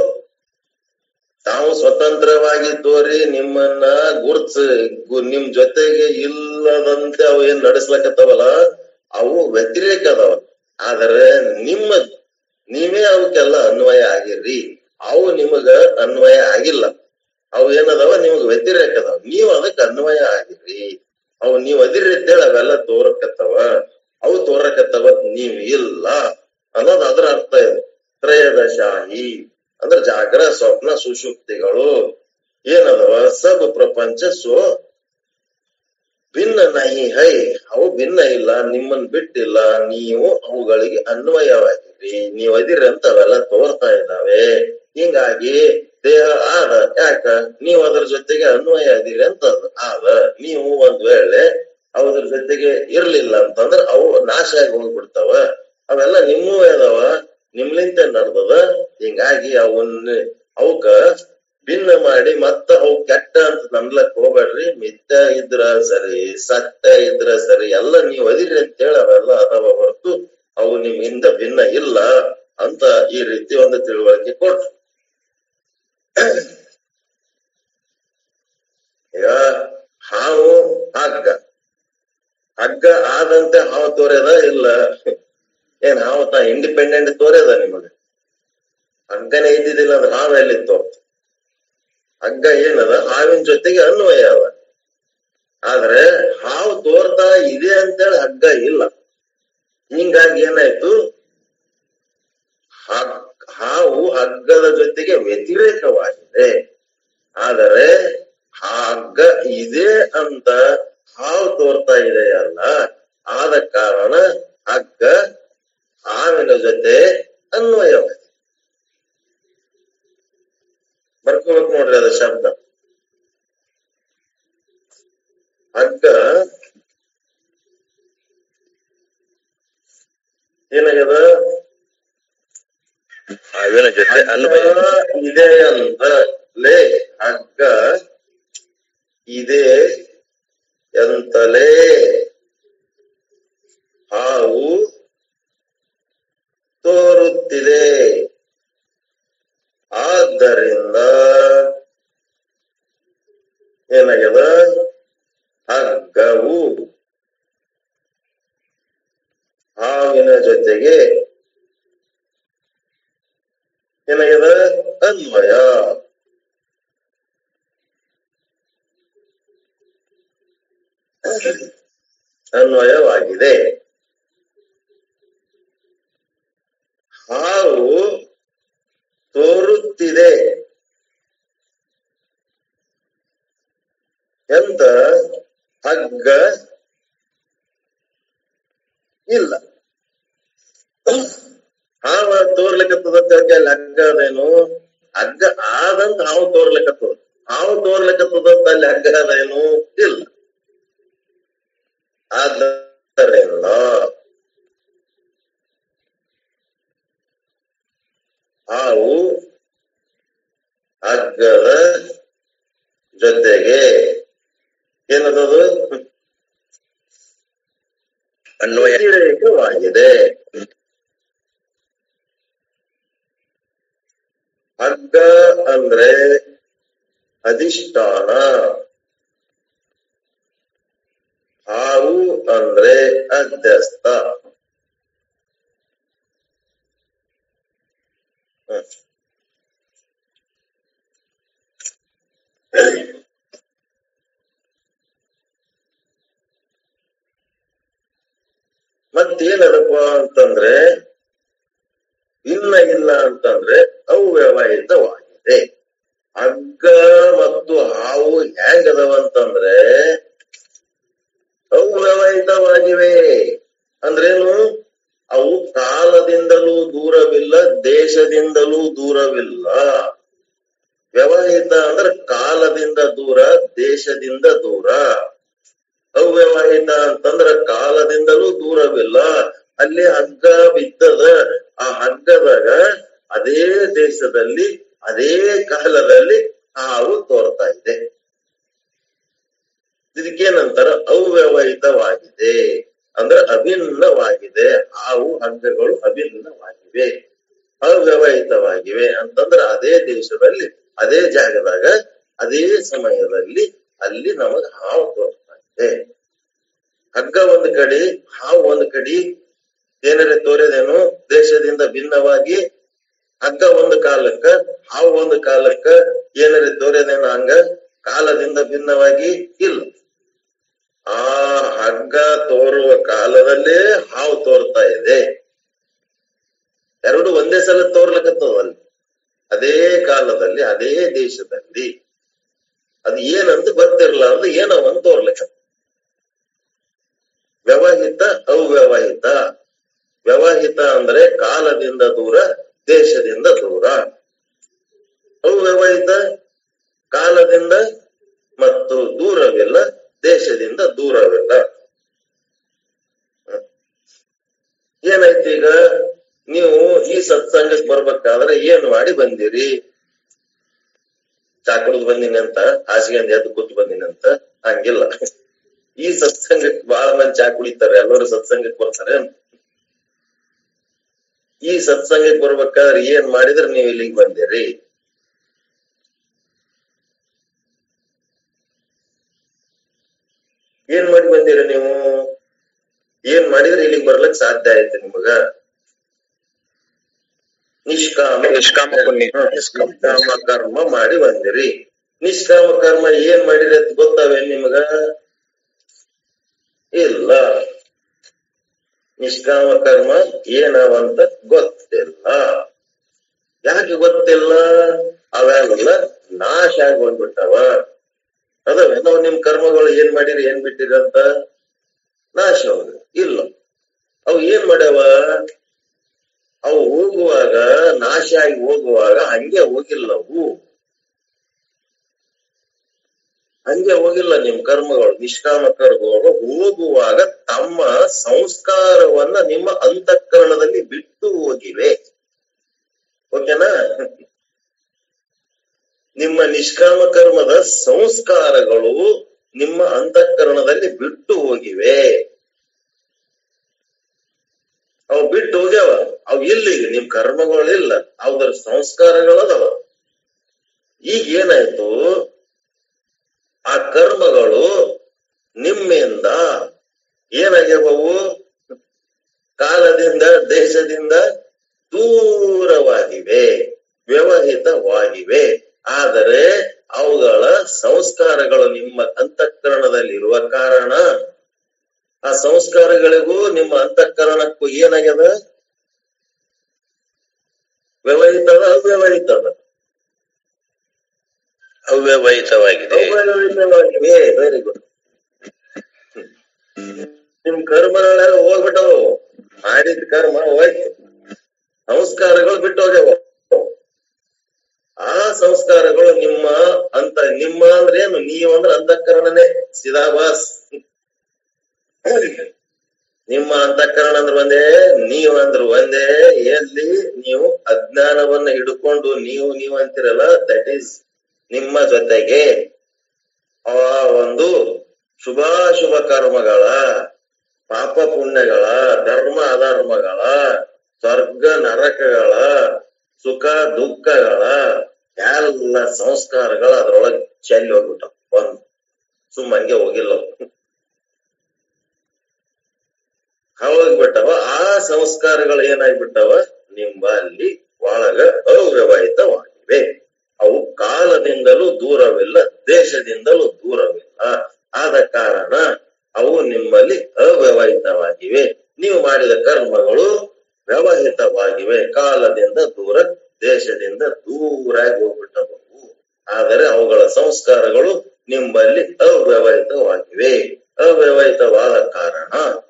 ತಾವು ಸ್ವತಂತ್ರವಾಗಿ ತೋರಿ ನಿಮ್ಮನ್ನ ಗುರ್ತ ನಿಮ್ ಜೊತೆಗೆ ಇಲ್ಲದಂತೆ ಅವು ಏನ್ ನಡೆಸ್ಲಕತ್ತವಲ್ಲ, ಅವು ವ್ಯತಿರೇಕ ಅದಾವ. ಆದ್ರೆ ನಿಮ್ಮ ನೀವೇ ಅವಕ್ಕೆಲ್ಲ ಅನ್ವಯ ಆಗಿರ್ರಿ. ಅವು ನಿಮಗ ಅನ್ವಯ ಆಗಿಲ್ಲ. ಅವು ಏನದಾವ, ನಿಮಗ್ ವ್ಯತಿರೇಕ ಅದಾವ. ನೀವ್ ಅದಕ್ ಅನ್ವಯ ಆಗಿರ್ರಿ. ಅವು ನೀವ್ ಅದಿರಿ ಅಂತೇಳಿ ಅವೆಲ್ಲ ತೋರಕತ್ತವ, ಅವು ತೋರಕತ್ತವ, ನೀವ್ ಇಲ್ಲ ಅನ್ನೋದು ಅದ್ರ ಅರ್ಥ ಇದೆ. ತ್ರಯೋದಶಾಹಿ ಅಂದ್ರೆ ಜಾಗ್ರ ಸ್ವಪ್ನ ಸುಷುಪ್ತಿಗಳು ಏನದವ, ಸಬ್ ಪ್ರಪಂಚ ಸೋ ಭಿನ್ನ ನಹಿ ಹೈ. ಅವು ಭಿನ್ನ ಇಲ್ಲ, ನಿಮ್ಮನ್ ಬಿಟ್ಟಿಲ್ಲ. ನೀವು ಅವುಗಳಿಗೆ ಅನ್ವಯವಾಗಿರಿ, ನೀವ್ ಅದಿರಿ ಅಂತ ಅವೆಲ್ಲ ತೋರ್ತಾ ಇದ್ದಾವೆ. ಹಿಂಗಾಗಿ ದೇಹ ಆದ, ಯಾಕ ನೀವು ಅದ್ರ ಜೊತೆಗೆ ಅನ್ವಯ ಅದೀರಿ ಅಂತ ಆದ. ನೀವು ಒಂದ್ ವೇಳೆ ಅದ್ರ ಜೊತೆಗೆ ಇರ್ಲಿಲ್ಲ ಅಂತಂದ್ರ ಅವು ನಾಶ ಆಗಿ ಹೋಗ್ಬಿಡ್ತಾವ. ಅವೆಲ್ಲ ನಿಮ್ಮೂ ಅದಾವ, ನಿಮ್ಲಿಂತ ನಡ್ದದ. ಹಿಂಗಾಗಿ ಅವನ್ನ ಅವಕ್ಕ ಭಿನ್ನ ಮಾಡಿ ಮತ್ತ ಅವು ಕೆಟ್ಟ ಅಂತ ನಮ್ಲಕ್ ಹೋಗ್ಬೇಡ್ರಿ. ಮಿಥ್ಯ ಇದ್ರ ಸರಿ, ಸತ್ಯ ಇದ್ರ ಸರಿ, ಎಲ್ಲ ನೀವ್ ಅದಿರಿ ಅಂತೇಳಿ ಅವೆಲ್ಲ ಅದಾವ ಹೊರತು ಅವು ನಿಮ್ಮಿಂದ ಭಿನ್ನ ಇಲ್ಲ ಅಂತ ಈ ರೀತಿ ಒಂದು ತಿಳುವಳಿಕೆ ಕೊಟ್ರು. ಈಗ ಹಾವು ಹಗ್ಗ, ಹಗ್ಗ ಆದಂತೆ ಹಾವು ತೋರ್ಯದ ಇಲ್ಲ? ಏನ್ ಹಾವು ತಾ ಇಂಡಿಪೆಂಡೆಂಟ್ ತೋರ್ಯದ ನಿಮಗ? ಹಗ್ಗನೇ ಇದ್ದಿದ್ದಿಲ್ಲ ಅಂದ್ರೆ ಹಾವು ಎಲ್ಲಿ ತೋರ್ತ? ಹಗ್ಗ ಏನದ, ಹಾವಿನ ಜೊತೆಗೆ ಅನ್ವಯ ಅದ. ಆದ್ರೆ ಹಾವು ತೋರ್ತಾ ಇದೆ ಅಂತೇಳಿ ಹಗ್ಗ ಇಲ್ಲ. ಹಿಂಗಾಗಿ ಏನಾಯ್ತು, ಹಾವು ಹಗ್ಗದ ಜೊತೆಗೆ ವ್ಯತಿರೇಕವಾಗಿದೆ. ಆದರೆ ಹಗ್ಗ ಇದೆ ಅಂತ ಹಾವು ತೋರ್ತಾ ಇದೆಯಲ್ಲ, ಆದ ಕಾರಣ ಹಗ್ಗ ಹಾವಿನ ಜೊತೆ ಅನ್ವಯವಾಗಿದೆ. ಬರ್ಕೋಬೇಕು ನೋಡ್ರಿ ಅದ ಶಬ್ದ. ಹಗ್ಗ ಏನಾಗ್ಯದ, ಹಾವಿನ ಜೊತೆ ಅನ್ವಯ ಇದೆ ಅಂತಲೇ, ಹಗ್ಗ ಇದೆ ಎಂತಲೇ ಹಾವು ತೋರುತ್ತಿದೆ. ಆದ್ದರಿಂದ ಏನಾಗ್ಯದ, ಹಗ್ಗವು ಹಾವಿನ ಜೊತೆಗೆ ಏನಾಗ್ಯದ, ಅನ್ವಯ. ಅನ್ವಯವಾಗಿದೆ. ಹಾವು ತೋರುತ್ತಿದೆ ಎಂತ ಹಗ್ಗ ಇಲ್ಲ. ಹಾವ ತೋರ್ಲಿಕ್ಕತ್ತದ ಅಲ್ಲಿ ಹಗ್ಗ ಅದೇನು? ಹಗ್ಗ ಆದಂತ ಹಾವು ತೋರ್ಲಿಕ್ಕತ್ತದ. ಹಾವು ತೋರ್ಲಿಕ್ಕತ್ತದ ಅಲ್ಲಿ ಹಗ್ಗ ಅದೇನು? ಇಲ್ಲ. ಆದ್ದರಿಂದ ಹಾವು ಹಗ್ಗದ ಜೊತೆಗೆ ವ್ಯತಿರೇಕವಾಗಿದೆ. ಹಗ್ಗ ಅಂದ್ರೆ ಅಧಿಷ್ಠಾನ, ಹಾವು ಅಂದ್ರೆ ಅಧ್ಯಸ್ಥ. ಮತ್ತೇನದಪ್ಪ ಅಂತಂದ್ರೆ ಇನ್ನ ಇಲ್ಲ ಅಂತಂದ್ರೆ ಅವ್ಯವಹಿತವಾಗಿದೆ. ಹಗ್ಗ ಮತ್ತು ಹಾವು ಹೆಂಗದವಂತಂದ್ರೆ ಅವ್ಯವಹಿತವಾಗಿವೆ. ಅಂದ್ರೇನು? ಅವು ಕಾಲದಿಂದಲೂ ದೂರವಿಲ್ಲ, ದೇಶದಿಂದಲೂ ದೂರವಿಲ್ಲ. ವ್ಯವಹಿತ ಅಂದ್ರೆ ಕಾಲದಿಂದ ದೂರ, ದೇಶದಿಂದ ದೂರ. ಅವ್ಯವಹಿತ ಅಂತಂದ್ರ ಕಾಲದಿಂದಲೂ ದೂರವಿಲ್ಲ. ಅಲ್ಲಿ ಹಗ್ಗ ಬಿದ್ದದ, ಆ ಹಗ್ಗದಾಗ ಅದೇ ದೇಶದಲ್ಲಿ ಅದೇ ಕಾಲದಲ್ಲಿ ಹಾವು ತೋರ್ತಾ ಇದೆ. ಇದಕ್ಕೇನಂತಾರ? ಅವ್ಯವಹಿತವಾಗಿದೆ ಅಂದ್ರೆ ಅಭಿನ್ನವಾಗಿದೆ. ಹಾವು ಹಗ್ಗಗಳು ಅಭಿನ್ನವಾಗಿವೆ, ಅವ್ಯವಹಿತವಾಗಿವೆ ಅಂತಂದ್ರ ಅದೇ ದೇಶದಲ್ಲಿ ಅದೇ ಜಾಗದಾಗ ಅದೇ ಸಮಯದಲ್ಲಿ ಅಲ್ಲಿ ನಮಗ್ ಹಾವು ತೋರ್ತಾ ಇದೆ. ಹಗ್ಗ ಒಂದ್ ಕಡೆ, ಹಾವು ಒಂದ್ ಕಡೆ ಏನಾರ ತೋರೇದೇನು? ದೇಶದಿಂದ ಭಿನ್ನವಾಗಿ ಹಗ್ಗ ಒಂದು ಕಾಲಕ್ಕ, ಹಾವು ಒಂದು ಕಾಲಕ್ಕ ಏನಾರ ತೋರೇದೇನು? ಹಂಗ ಕಾಲದಿಂದ ಭಿನ್ನವಾಗಿ ಇಲ್ಲ. ಆ ಹಗ್ಗ ತೋರುವ ಕಾಲದಲ್ಲೇ ಹಾವು ತೋರ್ತಾ ಇದೆ. ಎರಡು ಒಂದೇ ಸಲ ತೋರ್ಲಕತ್ತದಲ್ಲಿ ಅದೇ ಕಾಲದಲ್ಲಿ ಅದೇ ದೇಶದಲ್ಲಿ. ಅದು ಏನಂತ ಗೊತ್ತಿರಲ್ಲ, ಅದು ಏನೋ ಒಂದು ತೋರ್ಲಕ್ಕ. ವ್ಯವಹಿತ ಅವ್ಯವಹಿತ. ವ್ಯವಹಿತ ಅಂದ್ರೆ ಕಾಲದಿಂದ ದೂರ, ದೇಶದಿಂದ ದೂರ. ಅವ್ಯವಹಿತ ಕಾಲದಿಂದ ಮತ್ತು ದೂರವಿಲ್ಲ, ದೇಶದಿಂದ ದೂರವಿಲ್ಲ. ಏನಾಯ್ತು ಈಗ? ನೀವು ಈ ಸತ್ಸಂಗಕ್ಕೆ ಬರ್ಬೇಕಾದ್ರೆ ಏನ್ ಮಾಡಿ ಬಂದಿರಿ? ಚಾ ಕುಡಿದು ಬಂದಿನಿ ಅಂತ, ಹಾಸಿಗೆ ಎದ್ದು ಕೂತು ಬಂದಿನಿ ಅಂತ? ಹಂಗಿಲ್ಲ. ಈ ಸತ್ಸಂಗಕ್ಕೆ ಬಹಳ ಮಂದಿ ಚಾ ಕುಡಿತಾರೆ, ಎಲ್ಲರೂ ಸತ್ಸಂಗಕ್ಕೆ ಬರ್ತಾರೆ. ಈ ಸತ್ಸಂಗಕ್ಕೆ ಬರ್ಬೇಕಾದ್ರೆ ಏನ್ ಮಾಡಿದ್ರೆ ನೀವು ಇಲ್ಲಿಗೆ ಬಂದಿರಿ? ಏನ್ ಮಾಡಿ ಬಂದಿರಿ ನೀವು? ಏನ್ ಮಾಡಿದ್ರೆ ಇಲ್ಲಿಗೆ ಬರ್ಲಕ್ ಸಾಧ್ಯ ಆಯ್ತು ನಿಮಗ? ನಿಷ್ಕಾಮ ನಿಷ್ಕಾಮ ನಿಷ್ಕಾಮ ಕರ್ಮ ಮಾಡಿ ಬಂದಿರಿ. ನಿಷ್ಕಾಮ ಕರ್ಮ ಏನ್ ಮಾಡಿರಿ ಅಂತ ಗೊತ್ತಾವೆ ನಿಮಗ? ಇಲ್ಲ. ನಿಷ್ಕಾಮ ಕರ್ಮ ಏನವಂತ ಗೊತ್ತಿಲ್ಲ. ಯಾಕೆ ಗೊತ್ತಿಲ್ಲ? ಅವೆಲ್ಲ ನಾಶ ಆಗಿ ಹೋಗ್ಬಿಟ್ಟವ. ಅದವೆ ನಾವು ನಿಮ್ ಕರ್ಮಗಳು ಏನ್ ಮಾಡಿರಿ, ಏನ್ ಬಿಟ್ಟಿರಿ ಅಂತ? ನಾಶ ಹೋಗ್ರಿ ಇಲ್ಲ. ಅವು ಏನ್ ಮಾಡ್ಯಾವ? ಅವು ಹೋಗುವಾಗ, ನಾಶ ಆಗಿ ಹೋಗುವಾಗ ಹಂಗೆ ಹೋಗಿಲ್ಲ. ಅವು ಹಂಗೆ ಹೋಗಿಲ್ಲ. ನಿಮ್ ಕರ್ಮಗಳು, ನಿಷ್ಕಾಮ ಕರ್ಮಗಳು ಹೋಗುವಾಗ ತಮ್ಮ ಸಂಸ್ಕಾರವನ್ನ ನಿಮ್ಮ ಅಂತಃಕರಣದಲ್ಲಿ ಬಿಟ್ಟು ಹೋಗಿವೆ. ಓಕೆನಾ? ನಿಮ್ಮ ನಿಷ್ಕಾಮ ಕರ್ಮದ ಸಂಸ್ಕಾರಗಳು ನಿಮ್ಮ ಅಂತಃಕರಣದಲ್ಲಿ ಬಿಟ್ಟು ಹೋಗಿವೆ. ಅವು ಬಿಟ್ಟು ಹೋಗ್ಯಾವ. ಅವು ಇಲ್ಲಿಗೆ ನಿಮ್ ಕರ್ಮಗಳಿಲ್ಲ, ಅವರ ಸಂಸ್ಕಾರಗಳದವ. ಈಗ ಏನಾಯ್ತು? ಆ ಕರ್ಮಗಳು ನಿಮ್ಮಿಂದ ಏನಾಗ್ಯಾವವು? ಕಾಲದಿಂದ ದೇಶದಿಂದ ದೂರವಾಗಿವೆ, ವ್ಯವಹಿತವಾಗಿವೆ. ಆದರೆ ಅವುಗಳ ಸಂಸ್ಕಾರಗಳು ನಿಮ್ಮ ಅಂತಃಕರಣದಲ್ಲಿರುವ ಕಾರಣ ಆ ಸಂಸ್ಕಾರಗಳಿಗೂ ನಿಮ್ಮ ಅಂತಃಕರಣಕ್ಕೂ ಏನಾಗ್ಯದ? ವ್ಯವಹಿತದ ಅವ್ಯವಹಿತದ? ಅವ್ಯವಹಿತವಾಗಿದೆ. ಅವ್ಯವಹಿತವಾಗಿವೆ. Very good. ನಿಮ್ ಕರ್ಮಗಳೆಲ್ಲ ಹೋಗ್ಬಿಟ್ಟವು. ಮಾಡಿದ ಕರ್ಮ ಹೋಯ್ತು, ಸಂಸ್ಕಾರಗಳು ಬಿಟ್ಟು ಹೋಗ್ಯಾವ. ಆ ಸಂಸ್ಕಾರಗಳು ನಿಮ್ಮ ಅಂತ ನಿಮ್ಮ ಅಂದ್ರೆ ಏನು? ನೀವು ಅಂದ್ರೆ ಅಂತಃಕರಣನೇ ಸಿದಾಬಾಸ್. ನಿಮ್ಮ ಅಂತಃಕರಣ ಅಂದ್ರೆ ಒಂದೇ, ನೀವು ಅಂದ್ರೆ ಒಂದೇ. ಎಲ್ಲಿ ನೀವು ಅಜ್ಞಾನವನ್ನ ಹಿಡ್ಕೊಂಡು ನೀವು ನೀವು ಅಂತಿರಲ್ಲ, ದಟ್ ಈಸ್ ನಿಮ್ಮ ಜೊತೆಗೆ ಆ ಒಂದು ಶುಭಾಶುಭ ಕರ್ಮಗಳ ಪಾಪ ಪುಣ್ಯ ಪುಣ್ಯಗಳ, ಧರ್ಮ ಅಧರ್ಮಗಳ, ಸ್ವರ್ಗ ನರಕಗಳ, ಸುಖ ದುಃಖಗಳ ಎಲ್ಲ ಸಂಸ್ಕಾರಗಳು ಅದ್ರೊಳಗೆ ಚೆಲ್ಲಿ ಹೋಗ್ಬಿಟ್ಟ. ಒಂದ್ ಸುಮ್ಮಂಗೆ ಹೋಗಿಲ್ಲ, ಹೋಗ್ಬಿಟ್ಟವ. ಆ ಸಂಸ್ಕಾರಗಳು ಏನಾಗ್ಬಿಟ್ಟವ, ನಿಮ್ಮಲ್ಲಿ ಒಳಗ ಅವ್ಯವಹಿತವಾಗಿವೆ. ಅವು ಕಾಲದಿಂದಲೂ ದೂರವಿಲ್ಲ, ದೇಶದಿಂದಲೂ ದೂರವಿಲ್ಲ. ಆದ ಕಾರಣ ಅವು ನಿಮ್ಮಲ್ಲಿ ಅವ್ಯವಹಿತವಾಗಿವೆ. ನೀವು ಮಾಡಿದ ಕರ್ಮಗಳು ವ್ಯವಹಿತವಾಗಿವೆ, ಕಾಲದಿಂದ ದೂರ, ದೇಶದಿಂದ ದೂರಾಗಿ ಹೋಗ್ಬಿಟ್ಟವು. ಆದರೆ ಅವುಗಳ ಸಂಸ್ಕಾರಗಳು ನಿಮ್ಮಲ್ಲಿ ಅವ್ಯವಹಿತವಾಗಿವೆ. ಅವ್ಯವಹಿತವಾದ ಕಾರಣ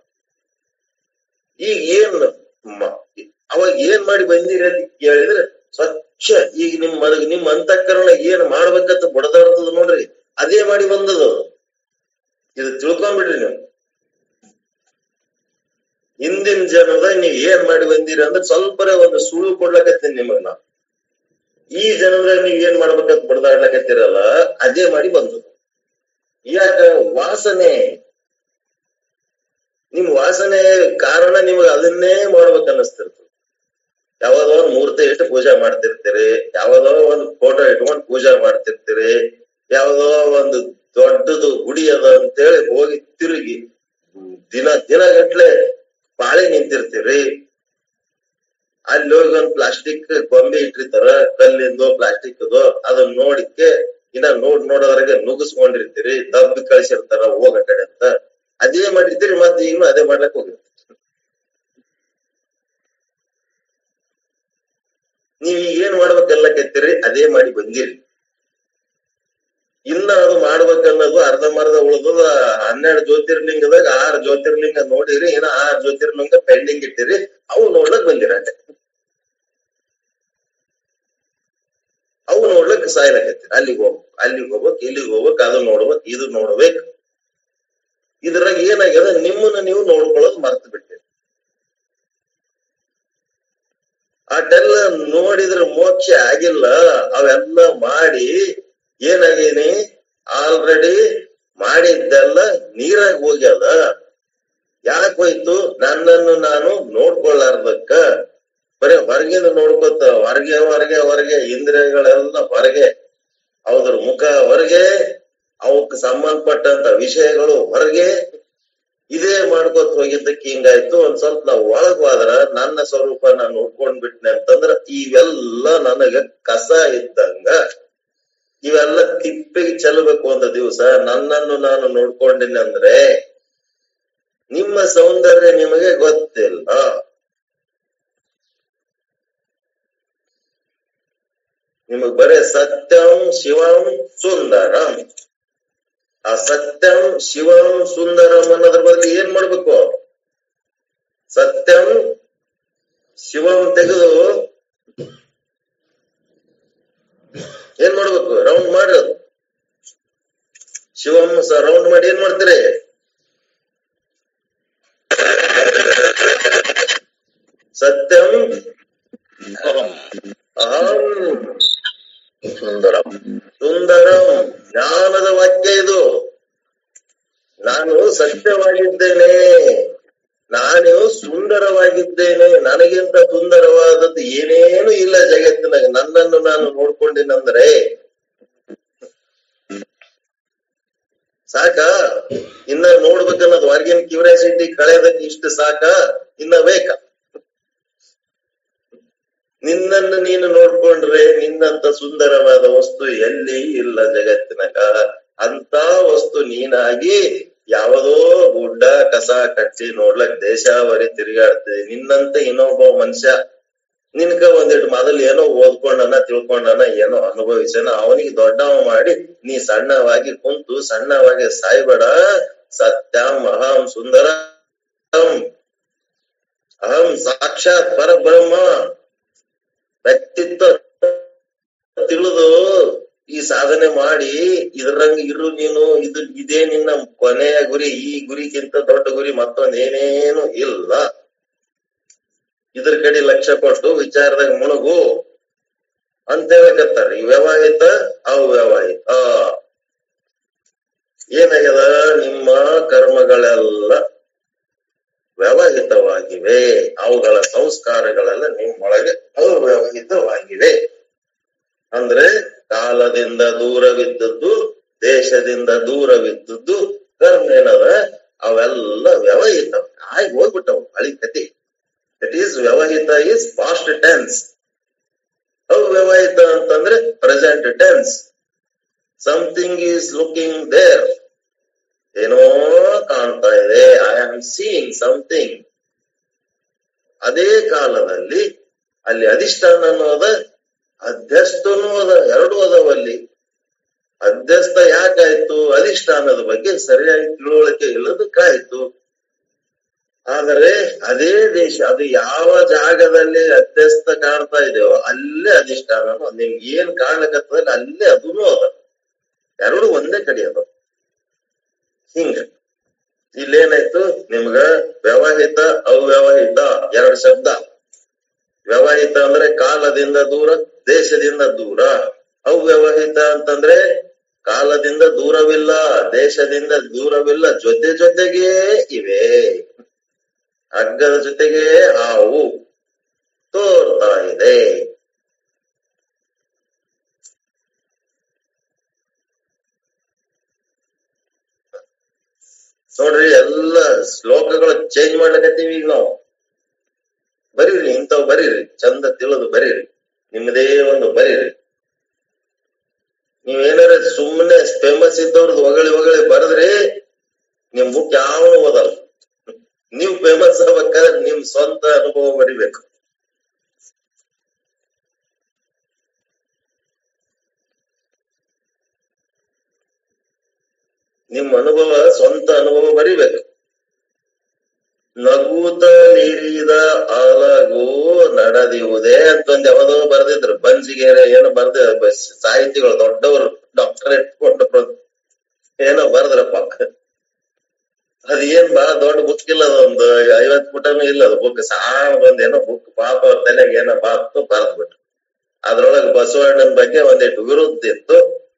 ಈಗ ಏನ್ ಅವಾಗ ಏನ್ ಮಾಡಿ ಬಂದಿರಿ ಅಂತ ಕೇಳಿದ್ರೆ, ಸ್ವಚ್ಛ ಈಗ ನಿಮ್ ಮನಗ್ ನಿಮ್ ಅಂತಃಕರಣ ಏನ್ ಮಾಡ್ಬೇಕಂತ ಬಡದಾಡ್ತದ ನೋಡ್ರಿ, ಅದೇ ಮಾಡಿ ಬಂದದ. ಇದು ತಿಳ್ಕೊಂಡ್ಬಿಡ್ರಿ ನೀವು. ಹಿಂದಿನ ಜನದಾಗ ನೀವ್ ಏನ್ ಮಾಡಿ ಬಂದಿರಿ ಅಂದ್ರೆ ಸ್ವಲ್ಪರೇ ಒಂದು ಸುಳ್ಳು ಕೊಡ್ಲಕತ್ತೀನಿ ನಿಮಗ್ ನಾ. ಈ ಜನದಾಗ ನೀವ್ ಏನ್ ಮಾಡ್ಬೇಕಂತ ಬಡದಾಡ್ಲಕತ್ತೀರಲ್ಲ, ಅದೇ ಮಾಡಿ ಬಂದದ. ಯಾಕ? ವಾಸನೆ. ನಿಮ್ ವಾಸನೆ ಕಾರಣ ನಿಮಗ್ ಅದನ್ನೇ ಮಾಡ್ಬೇಕ ಅನ್ನಿಸ್ತಿರ್ತದೆ. ಯಾವ್ದೋ ಒಂದ್ ಮೂರ್ತಿ ಇಟ್ಟು ಪೂಜೆ ಮಾಡ್ತಿರ್ತೀರಿ, ಯಾವ್ದೋ ಒಂದು ಫೋಟೋ ಇಟ್ಕೊಂಡು ಪೂಜೆ ಮಾಡ್ತಿರ್ತೀರಿ, ಯಾವ್ದೋ ಒಂದು ದೊಡ್ಡದು ಗುಡಿ ಅದ ಅಂತೇಳಿ ಹೋಗಿ ತಿರುಗಿ ದಿನ ದಿನಗಟ್ಲೆ ಪಾಳಿ ನಿಂತಿರ್ತೀರಿ. ಅಲ್ಲಿ ಹೋಗಿ ಒಂದ್ ಪ್ಲಾಸ್ಟಿಕ್ ಗೊಂಬೆ ಇಟ್ಟಿರ್ತಾರ, ಕಲ್ಲಿಂದು ಪ್ಲಾಸ್ಟಿಕ್ದು, ಅದನ್ನ ನೋಡಿಕ್ಕೆ ಇನ್ನ ನೋಡ್ ನೋಡೋದ್ರಾಗೆ ನುಗ್ಗಿಸ್ಕೊಂಡಿರ್ತೀರಿ, ದಬ್ಬಿ ಕಳಿಸಿರ್ತಾರ ಹೋಗ ಕಡೆ ಅಂತ. ಅದೇ ಮಾಡಿರ್ತೀರಿ, ಮತ್ತೆ ಈಗನು ಅದೇ ಮಾಡ್ಲಕ್ ಹೋಗಿರ್ತೀರಿ. ನೀವ್ ಈಗ ಏನ್ ಮಾಡ್ಬೇಕಲ್ಲಕತ್ತೀರಿ, ಅದೇ ಮಾಡಿ ಬಂದಿರಿ. ಇನ್ನ ಅದು ಮಾಡ್ಬೇಕನ್ನೋದು ಅರ್ಧಂಬರ್ಧ ಉಳ್ದದ. ಹನ್ನೆರಡು ಜ್ಯೋತಿರ್ಲಿಂಗದಾಗ ಆರ್ ಜ್ಯೋತಿರ್ಲಿಂಗ ನೋಡಿರಿ, ಇನ್ನ ಆರ್ ಜ್ಯೋತಿರ್ಲಿಂಗ ಪೆಂಡಿಂಗ್ ಇಟ್ಟಿರಿ, ಅವು ನೋಡ್ಲಕ್ ಬಂದಿರ. ಅವು ನೋಡ್ಲಕ್ ಸಾಯ್ಲಕತ್ತೀರಿ. ಅಲ್ಲಿಗೆ ಹೋಗ್ಬೇಕು, ಅಲ್ಲಿಗೆ ಹೋಗ್ಬೇಕು, ಇಲ್ಲಿಗೆ ಹೋಗ್ಬೇಕು, ಅದು ನೋಡ್ಬೇಕು, ಇದು ನೋಡ್ಬೇಕು. ಇದ್ರಾಗ ಏನಾಗ್ಯದ, ನಿಮ್ಮನ್ನ ನೀವು ನೋಡ್ಕೊಳ್ಳೋದು ಮರ್ತು ಬಿಟ್ಟಿರಿ. ಅಟೆಲ್ಲ ನೋಡಿದ್ರ ಮೋಕ್ಷ ಆಗಿಲ್ಲ. ಅವೆಲ್ಲ ಮಾಡಿ ಏನಾಗೀನಿ, ಆಲ್ರೆಡಿ ಮಾಡಿದ್ದೆಲ್ಲ ನೀರಾಗ ಹೋಗ್ಯದ. ಯಾಕೆ ಹೋಯ್ತು? ನನ್ನನ್ನು ನಾನು ನೋಡ್ಕೊಳ್ಳಾರ್ದಕ್ಕ ಬರೀ ಹೊರಗಿಂದ ನೋಡ್ಕೊತ, ಹೊರಗೆ ಹೊರಗೆ ಹೊರಗೆ ಇಂದ್ರಿಯಗಳೆಲ್ಲ ಹೊರಗೆ, ಅವ್ರ ಮುಖ ಹೊರಗೆ, ಅವಕ್ ಸಂಬಂಧಪಟ್ಟಂತ ವಿಷಯಗಳು ಹೊರಗೆ, ಇದೇ ಮಾಡ್ಕೊತ ಹೋಗಿದ್ದಕ್ಕೆ ಹಿಂಗಾಯ್ತು. ಒಂದ್ ಸ್ವಲ್ಪ ನಾವ್ ಒಳಗ್ ಹೋದ್ರ ನನ್ನ ಸ್ವರೂಪ ನಾನು ನೋಡ್ಕೊಂಡ್ಬಿಟ್ನೆ ಅಂತಂದ್ರ ಇವೆಲ್ಲ ನನಗ ಕಸ ಇದ್ದಂಗ. ಇವೆಲ್ಲ ತಿಪ್ಪಿಗೆ ಚೆಲ್ಲಬೇಕು ಒಂದು ದಿವಸ. ನನ್ನನ್ನು ನಾನು ನೋಡ್ಕೊಂಡಿನಿ ಅಂದ್ರೆ ನಿಮ್ಮ ಸೌಂದರ್ಯ ನಿಮಗೆ ಗೊತ್ತಿಲ್ಲ. ನಿಮಗ್ ಬರೇ ಸತ್ಯಂ ಶಿವಂ ಸುಂದರಂ. ಆ ಸತ್ಯಂ ಶಿವಂ ಸುಂದರಂ ಅನ್ನೋದ್ರ ಬದಲು ಏನ್ ಮಾಡ್ಬೇಕು? ಸತ್ಯಂ ಶಿವಂ ತೆಗೆದು ಏನ್ ಮಾಡ್ಬೇಕು? ರೌಂಡ್ ಮಾಡಿ, ಅದು ಶಿವಂ ರೌಂಡ್ ಮಾಡಿ ಏನ್ ಮಾಡ್ತೀರಿ? ಸತ್ಯಂ ಅಹಂ ಸುಂದರಂ. ಸುಂದರಂ ಜ್ಞಾನದ ವಾಕ್ಯ ಇದು. ನಾನು ಸತ್ಯವಾಗಿದ್ದೇನೆ, ನಾನು ಸುಂದರವಾಗಿದ್ದೇನೆ, ನನಗಿಂತ ಸುಂದರವಾದದ್ದು ಏನೇನು ಇಲ್ಲ ಜಗತ್ತಿನಾಗ. ನನ್ನನ್ನು ನಾನು ನೋಡ್ಕೊಂಡಿನಂದ್ರೆ ಸಾಕ? ಇನ್ನ ನೋಡ್ಬೇಕನ್ನೋದು ಹೊರಗಿನ ಕ್ಯೂರಿಯಾಸಿಟಿ ಕಳೆದಕ್ಕೆ ಇಷ್ಟು ಸಾಕ? ಇನ್ನ ಬೇಕಾ? ನಿನ್ನನ್ನು ನೀನು ನೋಡ್ಕೊಂಡ್ರೆ ನಿನ್ನಂತ ಸುಂದರವಾದ ವಸ್ತು ಎಲ್ಲಿ ಇಲ್ಲ ಜಗತ್ತಿನಾಗ. ಅಂತ ವಸ್ತು ನೀನಾಗಿ ಯಾವುದೋ ಗುಡ್ಡ ಕಸ ಕಟ್ಟಿ ನೋಡ್ಲಕ್ ದೇಶಾವರಿ ತಿರುಗಾಡ್ತದೆ. ನಿನ್ನಂತ ಇನ್ನೊಬ್ಬ ಮನುಷ್ಯ ನಿನ್ಕ ಒಂದಿಟ್ಟು ಮೊದಲು ಏನೋ ಓದ್ಕೊಂಡನ, ತಿಳ್ಕೊಂಡನ, ಏನೋ ಅನುಭವಿಸನ, ಅವನಿಗೆ ದೊಡ್ಡವ ಮಾಡಿ ನೀ ಸಣ್ಣವಾಗಿ ಕುಂತು ಸಣ್ಣವಾಗಿ ಸಾಯ್ಬೇಡ. ಸತ್ಯಂ ಅಹಂ ಸುಂದರ, ಅಹಂ ಸಾಕ್ಷಾತ್ ಪರಬ್ರಹ್ಮ. ವ್ಯಕ್ತಿತ್ವ ತಿಳಿದು ಈ ಸಾಧನೆ ಮಾಡಿ ಇದ್ರಂಗ ಇರು ನೀನು. ಇದು ಇದೇ ನಿನ್ನ ಕೊನೆಯ ಗುರಿ. ಈ ಗುರಿಗಿಂತ ದೊಡ್ಡ ಗುರಿ ಮತ್ತೊಂದ್ ಏನೇನು ಇಲ್ಲ. ಇದ್ರ ಕಡೆ ಲಕ್ಷ್ಯ ಕೊಟ್ಟು ವಿಚಾರದಾಗ ಮುಳುಗು ಅಂತ ಹೇಳಕತ್ತಾರ. ಈ ವ್ಯವಹಿತ ಅವ್ಯವಹಿತ ಏನಾಗ್ಯದ? ನಿಮ್ಮ ಕರ್ಮಗಳೆಲ್ಲ ವ್ಯವ ಆಗಿವೆ. ಅವುಗಳ ಸಂಸ್ಕಾರಗಳೆಲ್ಲ ನಿಮ್ಮೊಳಗೆ ಅವ್ಯವಹಿತವಾಗಿವೆ. ಅಂದ್ರೆ ಕಾಲದಿಂದ ದೂರವಿದ್ದದ್ದು, ದೇಶದಿಂದ ದೂರವಿದ್ದದ್ದು ಕರ್ಮ ಏನದ ಅವೆಲ್ಲ ವ್ಯವಹಿತ ಆಗಿ ಹೋಗ್ಬಿಟ್ಟವು. ಹಳಿ ಕತಿ. ದಟ್ ಈಸ್ ವ್ಯವಹಿತ ಈಸ್ ಪಾಸ್ಟ್ ಟೆನ್ಸ್. ಅವ್ಯವಹಿತ ಅಂತಂದ್ರೆ present tense. Something is looking there. ಏನೋ ಕಾಣ್ತಾ ಇದೆ. I am seeing something. ಅದೇ ಕಾಲದಲ್ಲಿ ಅಲ್ಲಿ ಅಧಿಷ್ಠಾನ ಅನ್ನೋದ, ಅಧ್ಯಸ್ಥನೂ ಅದ, ಎರಡೂ ಅದಾವಲ್ಲಿ. ಅಧ್ಯಸ್ಥ ಯಾಕಾಯ್ತು? ಅಧಿಷ್ಠಾನದ ಬಗ್ಗೆ ಸರಿಯಾಗಿ ತಿಳುವಳಿಕೆ ಇಲ್ಲದಕ್ಕಾಯ್ತು. ಆದರೆ ಅದೇ ದೇಶ, ಅದು ಯಾವ ಜಾಗದಲ್ಲಿ ಅಧ್ಯಸ್ಥ ಕಾಣ್ತಾ ಇದೆಯೋ ಅಲ್ಲೇ ಅಧಿಷ್ಠಾನನು. ನಿಮ್ಗೆ ಏನ್ ಕಾಣ್ಲಿಕ್ಕತ್ತದಲ್ಲಿ ಅಲ್ಲೇ ಅದೂ ಅದ. ಎರಡು ಒಂದೇ ಕಡೆ ಅದ. ಹಿಂಗ ಇಲ್ಲೇನಾಯ್ತು ನಿಮ್ಗ? ವ್ಯವಹಿತ ಅವ್ಯವಹಿತ ಎರಡು ಶಬ್ದ. ವ್ಯವಹಿತ ಅಂದ್ರೆ ಕಾಲದಿಂದ ದೂರ, ದೇಶದಿಂದ ದೂರ. ಅವ್ಯವಹಿತ ಅಂತಂದ್ರೆ ಕಾಲದಿಂದ ದೂರವಿಲ್ಲ, ದೇಶದಿಂದ ದೂರವಿಲ್ಲ, ಜೊತೆ ಜೊತೆಗೇ ಇವೆ. ಹಗ್ಗದ ಜೊತೆಗೆ ಹಾವು ತೋರ್ತಾ ಇದೆ. ನೋಡ್ರಿ, ಎಲ್ಲ ಶ್ಲೋಕಗಳು ಚೇಂಜ್ ಮಾಡ್ಲಿಕತ್ತೀವಿ ಈಗ ನಾವು. ಬರೀರಿ, ಇಂಥವ್ ಬರೀರಿ, ಚಂದ ತಿಳಿದು ಬರೀರಿ, ನಿಮ್ಮದೇ ಒಂದು ಬರೀರಿ. ನೀವೇನಾರ ಸುಮ್ಮನೆ ಫೇಮಸ್ ಇದ್ದವ್ರದ್ದು ಹೊಗಳಿ ಹೊಗಳಿ ಬರದ್ರಿ ನಿಮ್ ಬುಕ್ ಯಾವ ಓದಲ್ಲ. ನೀವು ಫೇಮಸ್ ಆಗ್ಬೇಕಾದ್ರೆ ನಿಮ್ ಸ್ವಂತ ಅನುಭವ ಬರಿಬೇಕು. ನಿಮ್ ಅನುಭವ, ಸ್ವಂತ ಅನುಭವ ಬರಿಬೇಕು. ನಗೂತ ನೀರಿದ ಅಲಗು ನಡೆದಿವುದೇ ಅಂತಂದ್ ಯಾವ್ದೋ ಬರ್ದಿದ್ರು. ಬಂಜಿಗೆರೆ ಏನೋ ಬರ್ದ ಸಾಹಿತಿಗಳು ದೊಡ್ಡವರು, ಡಾಕ್ಟರೇಟ್ ಕೊಟ್ಟರು, ಏನೋ ಬರ್ದ್ರಪ್ಪ. ಅದ ಏನ್ ಬಹಳ ದೊಡ್ಡ ಬುಕ್ ಇಲ್ಲ, ಅದೊಂದು ಐವತ್ ಪುಟನೂ ಇಲ್ಲ. ಅದು ಬುಕ್ ಸಾಣ ಒಂದ್ ಏನೋ ಬುಕ್, ಪಾಪ ತಲೆಗೆ ಏನೋ ಬಾತು ಬರ್ದ್ಬಿಟ್ರು. ಅದ್ರೊಳಗೆ ಬಸವಣ್ಣನ ಬಗ್ಗೆ ಒಂದಿಟ್ಟು ವಿರುದ್ಧ ಇತ್ತು.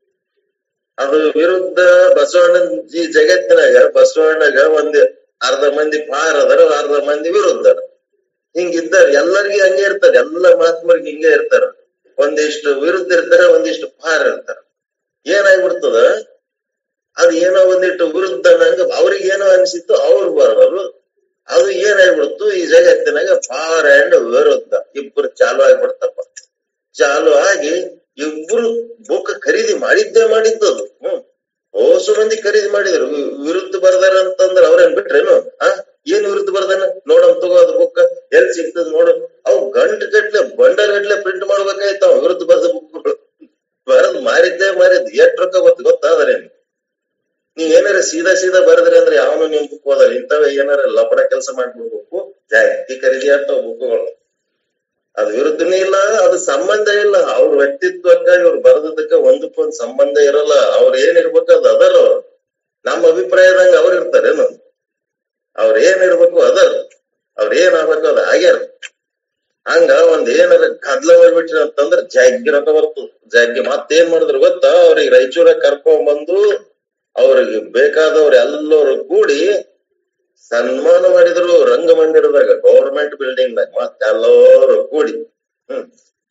ಅದು ವಿರುದ್ಧ ಬಸವಣ್ಣನ ಈ ಜಗತ್ತಿನಾಗ ಬಸವಣ್ಣಗ ಒಂದ್ ಅರ್ಧ ಮಂದಿ ಪಾರ್ ಅದರ, ಅರ್ಧ ಮಂದಿ ವಿರುದ್ಧ. ಹಿಂಗಿದ್ದಾರೆ. ಎಲ್ಲರಿಗೂ ಹಂಗೆ ಇರ್ತಾರೆ, ಎಲ್ಲ ಮಹಾತ್ಮರಿಗೆ ಹಿಂಗೆ ಇರ್ತಾರ. ಒಂದಿಷ್ಟು ವಿರುದ್ಧ ಇರ್ತಾರೆ, ಒಂದಿಷ್ಟು ಪಾರ್ ಇರ್ತಾರ. ಏನಾಗ್ಬಿಡ್ತದ, ಅದು ಏನೋ ಒಂದಿಟ್ಟು ವಿರುದ್ಧ ನಂಗ ಅವ್ರಿಗೆ ಏನೋ ಅನ್ಸಿತ್ತು, ಅವ್ರು ಬರೋರು. ಅದು ಏನಾಗ್ಬಿಡ್ತು, ಈ ಜಗತ್ತಿನಾಗ ಪಾರ್ ಅಂಡ್ ವಿರುದ್ಧ ಇಬ್ರು ಚಾಲು ಆಗ್ಬಿಡ್ತಪ್ಪ. ಚಾಲು ಆಗಿ ಇಬ್ರು ಬುಕ್ ಖರೀದಿ ಮಾಡಿದ್ದೇ ಮಾಡಿದ್ದದು. ಹ್ಮ್ ಓಸು ಮಂದಿ ಖರೀದಿ ಮಾಡಿದ್ರು. ವಿರುದ್ಧ ಬರ್ದಾರ ಅಂತಂದ್ರ ಅವ್ರೇನ್ ಬಿಟ್ರೇನು? ಆ ಏನ್ ವಿರುದ್ಧ ಬರ್ದಾನ ನೋಡಮ್ ತಗೋ, ಅದು ಬುಕ್ ಎಲ್ಲಿ ಸಿಗ್ತದ ನೋಡು. ಅವು ಗಂಟು ಗಟ್ಲೆ ಬಂಡಲ್ ಗಟ್ಲೆ ಪ್ರಿಂಟ್ ಮಾಡ್ಬೇಕಾಯ್ತು ಅವ್ ವಿರುದ್ಧ ಬರ್ದ ಬುಕ್ಗಳು. ಬರದ್ ಮಾರಿದ್ದೇ ಮಾರಿದ್. ಎಷ್ಟ್ ರೊಕ್ಕ ಗೊತ್ತ ಗೊತ್ತಾದ್ರೇನು? ನೀವ್ ಏನಾರ ಸೀದಾ ಸೀದಾ ಬರದ್ರಿ ಅಂದ್ರೆ ಯಾವನು ನಿಮ್ ಬುಕ್ ಹೋದಲ್ಲ. ಇಂಥವೇ ಏನಾರ ಲಪಡ ಕೆಲಸ ಮಾಡ್ಬಿಡ್ಬೇಕು, ಜಾಸ್ತಿ ಖರೀದಿ ಆಗ್ತಾವ ಬುಕ್ಗಳು. ಅದು ವಿರುದ್ಧನೇ ಇಲ್ಲ, ಅದು ಸಂಬಂಧ ಇಲ್ಲ. ಅವ್ರ ವ್ಯಕ್ತಿತ್ವಕ್ಕ ಇವ್ರು ಬರದಕ್ಕ ಒಂದಕ್ಕೊಂದ್ ಸಂಬಂಧ ಇರಲ್ಲ. ಅವ್ರ ಏನಿರ್ಬೇಕು ಅದು ಅದಲ್ಲ. ನಮ್ಮ ಅಭಿಪ್ರಾಯದಂಗ ಅವ್ರ ಇರ್ತಾರೇನು? ಅವ್ರ ಏನಿರ್ಬೇಕು ಅದರ, ಅವ್ರ ಏನಾಗ್ಬೇಕು ಅದು ಆಗ್ಯಾರ. ಹಂಗ ಒಂದ್ ಏನಾರ ಕದ್ಲ ಮಾಡ್ಬಿಟ್ರಿ ಅಂತಂದ್ರ ಜಗ್ಗಿ ರೊಕ್ಕ ಬರ್ತದ. ಜಗ್ಗಿ ಮತ್ತೇನ್ ಮಾಡಿದ್ರು ಗೊತ್ತಾ? ಅವ್ರಿಗೆ ರಾಯಚೂರ ಕರ್ಕೊಂಡ್ ಬಂದು ಅವ್ರಿಗೆ ಬೇಕಾದವ್ರು ಎಲ್ಲರೂ ಕೂಡಿ ಸನ್ಮಾನ ಮಾಡಿದ್ರು ರಂಗಮಂದಿರದಾಗ, ಗೌರ್ಮೆಂಟ್ ಬಿಲ್ಡಿಂಗ್ ದಾಗ ಮತ್ತ ಎಲ್ಲರೂ ಕೂಡಿ. ಹ್ಮ್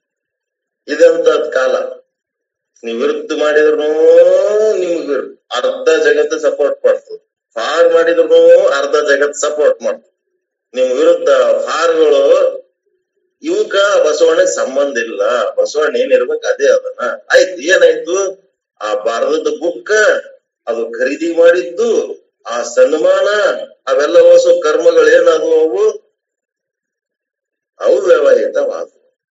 ಇದಂತದ್ ಕಾಲ. ನೀವ್ ವಿರುದ್ಧ ಮಾಡಿದ್ರು ನಿಮ್ಗ ಅರ್ಧ ಜಗತ್ತು ಸಪೋರ್ಟ್ ಮಾಡ್ತದ, ಫಾರ್ ಮಾಡಿದ್ರು ಅರ್ಧ ಜಗತ್ ಸಪೋರ್ಟ್ ಮಾಡ್ತದ. ನಿಮ್ ವಿರುದ್ಧ ಫಾರ್ಗಳು ಇವಕ್ಕ ಬಸವಣ್ಣ ಸಂಬಂಧ ಇಲ್ಲ. ಬಸವಣ್ಣ ಏನಿರ್ಬೇಕು ಅದೇ ಅದನ್ನ. ಆಯ್ತು, ಏನಾಯ್ತು? ಆ ಭಾರತದ ಬುಕ್ಕ ಅದು ಖರೀದಿ ಮಾಡಿದ್ದು, ಆ ಸನ್ಮಾನ, ಅವೆಲ್ಲ ಹೊಸ ಕರ್ಮಗಳೇನದು ಅವು ಅವ್ಯವಹಿತವಾದವು.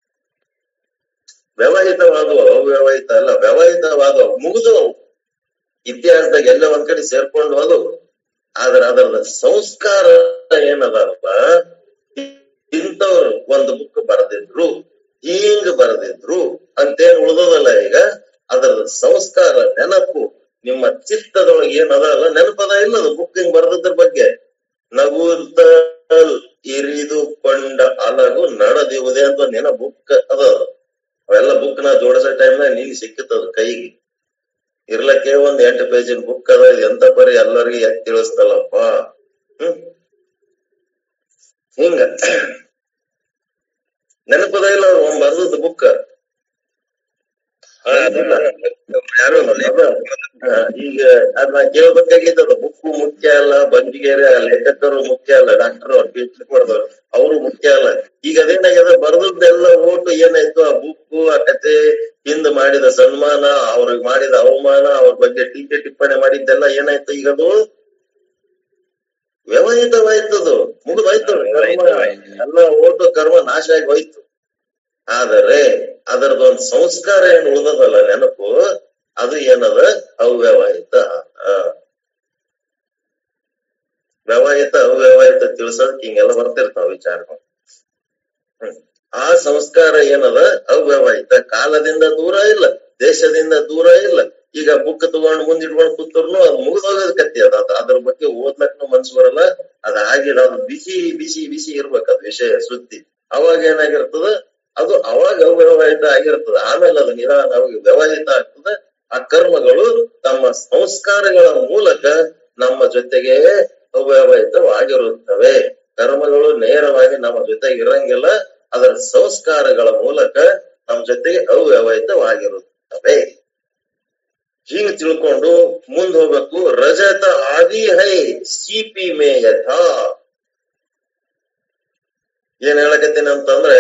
ವ್ಯವಹಿತವಾದವು, ಅವ್ಯವಹಿತ ಅಲ್ಲ, ವ್ಯವಹಿತವಾದವು ಮುಗಿದವು. ಇತಿಹಾಸದಾಗ ಎಲ್ಲ ಒಂದ್ ಕಡೆ ಸೇರ್ಕೊಂಡು ಹೋದವು. ಆದ್ರೆ ಅದರ ಸಂಸ್ಕಾರ ಏನದಲ್ಲ, ಇಂಥವ್ರು ಒಂದು ಬುಕ್ ಬರೆದಿದ್ರು, ಹಿಂಗ್ ಬರೆದಿದ್ರು ಅಂತೇನ್ ಉಳ್ದದಲ್ಲ. ಈಗ ಅದರ ಸಂಸ್ಕಾರ, ನೆನಪು ನಿಮ್ಮ ಚಿತ್ತದೊಳಗೆ ಏನದಲ್ಲ, ನೆನಪದ ಇಲ್ಲದು ಬುಕ್ ಹಿಂಗ್ ಬರ್ದದ್ರ ಬಗ್ಗೆ. ನಗುತ್ತ ಇರಿದುಕೊಂಡ ಅಲಗು ನಡೆದಿವುದೇ ಅಂತ ನೆನ ಬುಕ್ ಅದ. ಅವೆಲ್ಲ ಬುಕ್ ನಾ ಜೋಡಿಸೋ ಟೈಮ್ನಾಗ ನೀನ್ ಸಿಕ್ಕತ್ತದ ಕೈಗೆ. ಇರ್ಲಕ್ಕೆ ಒಂದ್ ಎಂಟು ಪೇಜಿನ ಬುಕ್ ಅದ. ಎಂತ ಪರಿ ಎಲ್ಲರಿಗೂ ಎತ್ ತಿಳಿಸ್ತಲ್ಲಪ್ಪ. ಹ್ಮ್ ಹಿಂಗ ನೆನಪದ ಇಲ್ಲ ಅವ್ರು ಬರ್ದದ್ದು ಬುಕ್ ಯಾರು ಈಗ ಅದನ್ನ ಕೇಳ್ಬೇಕಾಗಿದ್ದದ. ಬುಕ್ಕು ಮುಖ್ಯ ಅಲ್ಲ, ಬಂದಿಗೆರೆ ಲೇಖಕರು ಮುಖ್ಯ ಅಲ್ಲ, ಡಾಕ್ಟರ್ ಅವ್ರು ಪಿ ಎಚ್ ಡಿ ಮಾಡಿದವ್ರು ಅವರು ಮುಖ್ಯ ಅಲ್ಲ. ಈಗ ಅದೇನಾಗ್ಯದ, ಬರ್ದದ್ದೆಲ್ಲ ಓಟು ಏನಾಯ್ತು, ಆ ಬುಕ್ಕು, ಆ ಕತೆ, ಹಿಂದ್ ಮಾಡಿದ ಸನ್ಮಾನ, ಅವ್ರಿಗೆ ಮಾಡಿದ ಅವಮಾನ, ಅವ್ರ ಬಗ್ಗೆ ಟೀಕೆ ಟಿಪ್ಪಣಿ ಮಾಡಿದ್ದೆಲ್ಲ ಏನಾಯ್ತು, ಈಗ ಅದು ವ್ಯವಹಿತವಾಯ್ತದು, ಮುಗಿದೋಯ್ತು. ಕರ್ಮ ಎಲ್ಲ ಓಟು ಕರ್ಮ ನಾಶ ಆಗಿ ಹೋಯ್ತು. ಆದರೆ ಅದರದೊಂದು ಸಂಸ್ಕಾರ ಏನು ಉಳಿದದಲ್ಲ, ನೆನಪು, ಅದು ಏನದ ಅವ್ಯವಹಿತ. ವ್ಯವಹಿತ ಅವ್ಯವಹಿತ ತಿಳ್ಸೋದಕ್ಕೆ ಹಿಂಗೆಲ್ಲ ಬರ್ತಿರ್ತಾವ ವಿಚಾರಗಳು. ಹ್ಮ್ ಆ ಸಂಸ್ಕಾರ ಏನದ ಅವ್ಯವಹಿತ. ಕಾಲದಿಂದ ದೂರ ಇಲ್ಲ, ದೇಶದಿಂದ ದೂರ ಇಲ್ಲ. ಈಗ ಬುಕ್ ತಗೊಂಡು ಮುಂದಿಟ್ಕೊಂಡು ಕೂತರ್ನು ಅದು ಮುಗಿದೋಗೋದ್ ಕತ್ತಿ. ಅದ ಅದ್ರ ಬಗ್ಗೆ ಓದ್ಲಕ್ನು ಮನ್ಸು ಬರಲ್ಲ. ಅದ ಆಗಿಲ್ಲ, ಅದು ಬಿಸಿ ಬಿಸಿ ಬಿಸಿ ಇರ್ಬೇಕು ಅದು ವಿಷಯ ಸುದ್ದಿ. ಅವಾಗ ಏನಾಗಿರ್ತದ, ಅದು ಅವಾಗ ಅವ್ಯವಹಿತ ಆಗಿರ್ತದ. ಆಮೇಲೆ ಅದು ನಿಧಾನವಾಗಿ ವ್ಯವಹಿತ ಆಗ್ತದ. ಆ ಕರ್ಮಗಳು ತಮ್ಮ ಸಂಸ್ಕಾರಗಳ ಮೂಲಕ ನಮ್ಮ ಜೊತೆಗೆ ಅವ್ಯವಹಿತವಾಗಿರುತ್ತವೆ. ಕರ್ಮಗಳು ನೇರವಾಗಿ ನಮ್ಮ ಜೊತೆಗೆ ಇರಂಗಿಲ್ಲ, ಅದರ ಸಂಸ್ಕಾರಗಳ ಮೂಲಕ ನಮ್ಮ ಜೊತೆಗೆ ಅವ್ಯವಹಿತವಾಗಿರುತ್ತವೆ. ಹೀಗೆ ತಿಳ್ಕೊಂಡು ಮುಂದ್ ಹೋಗ್ಬೇಕು. ರಜತ ಆದಿ ಹೈ ಸಿಪಿ ಮೇ ಯಥಾ. ಏನ್ ಹೇಳಕತ್ತೀನಿ ಅಂತಂದ್ರೆ,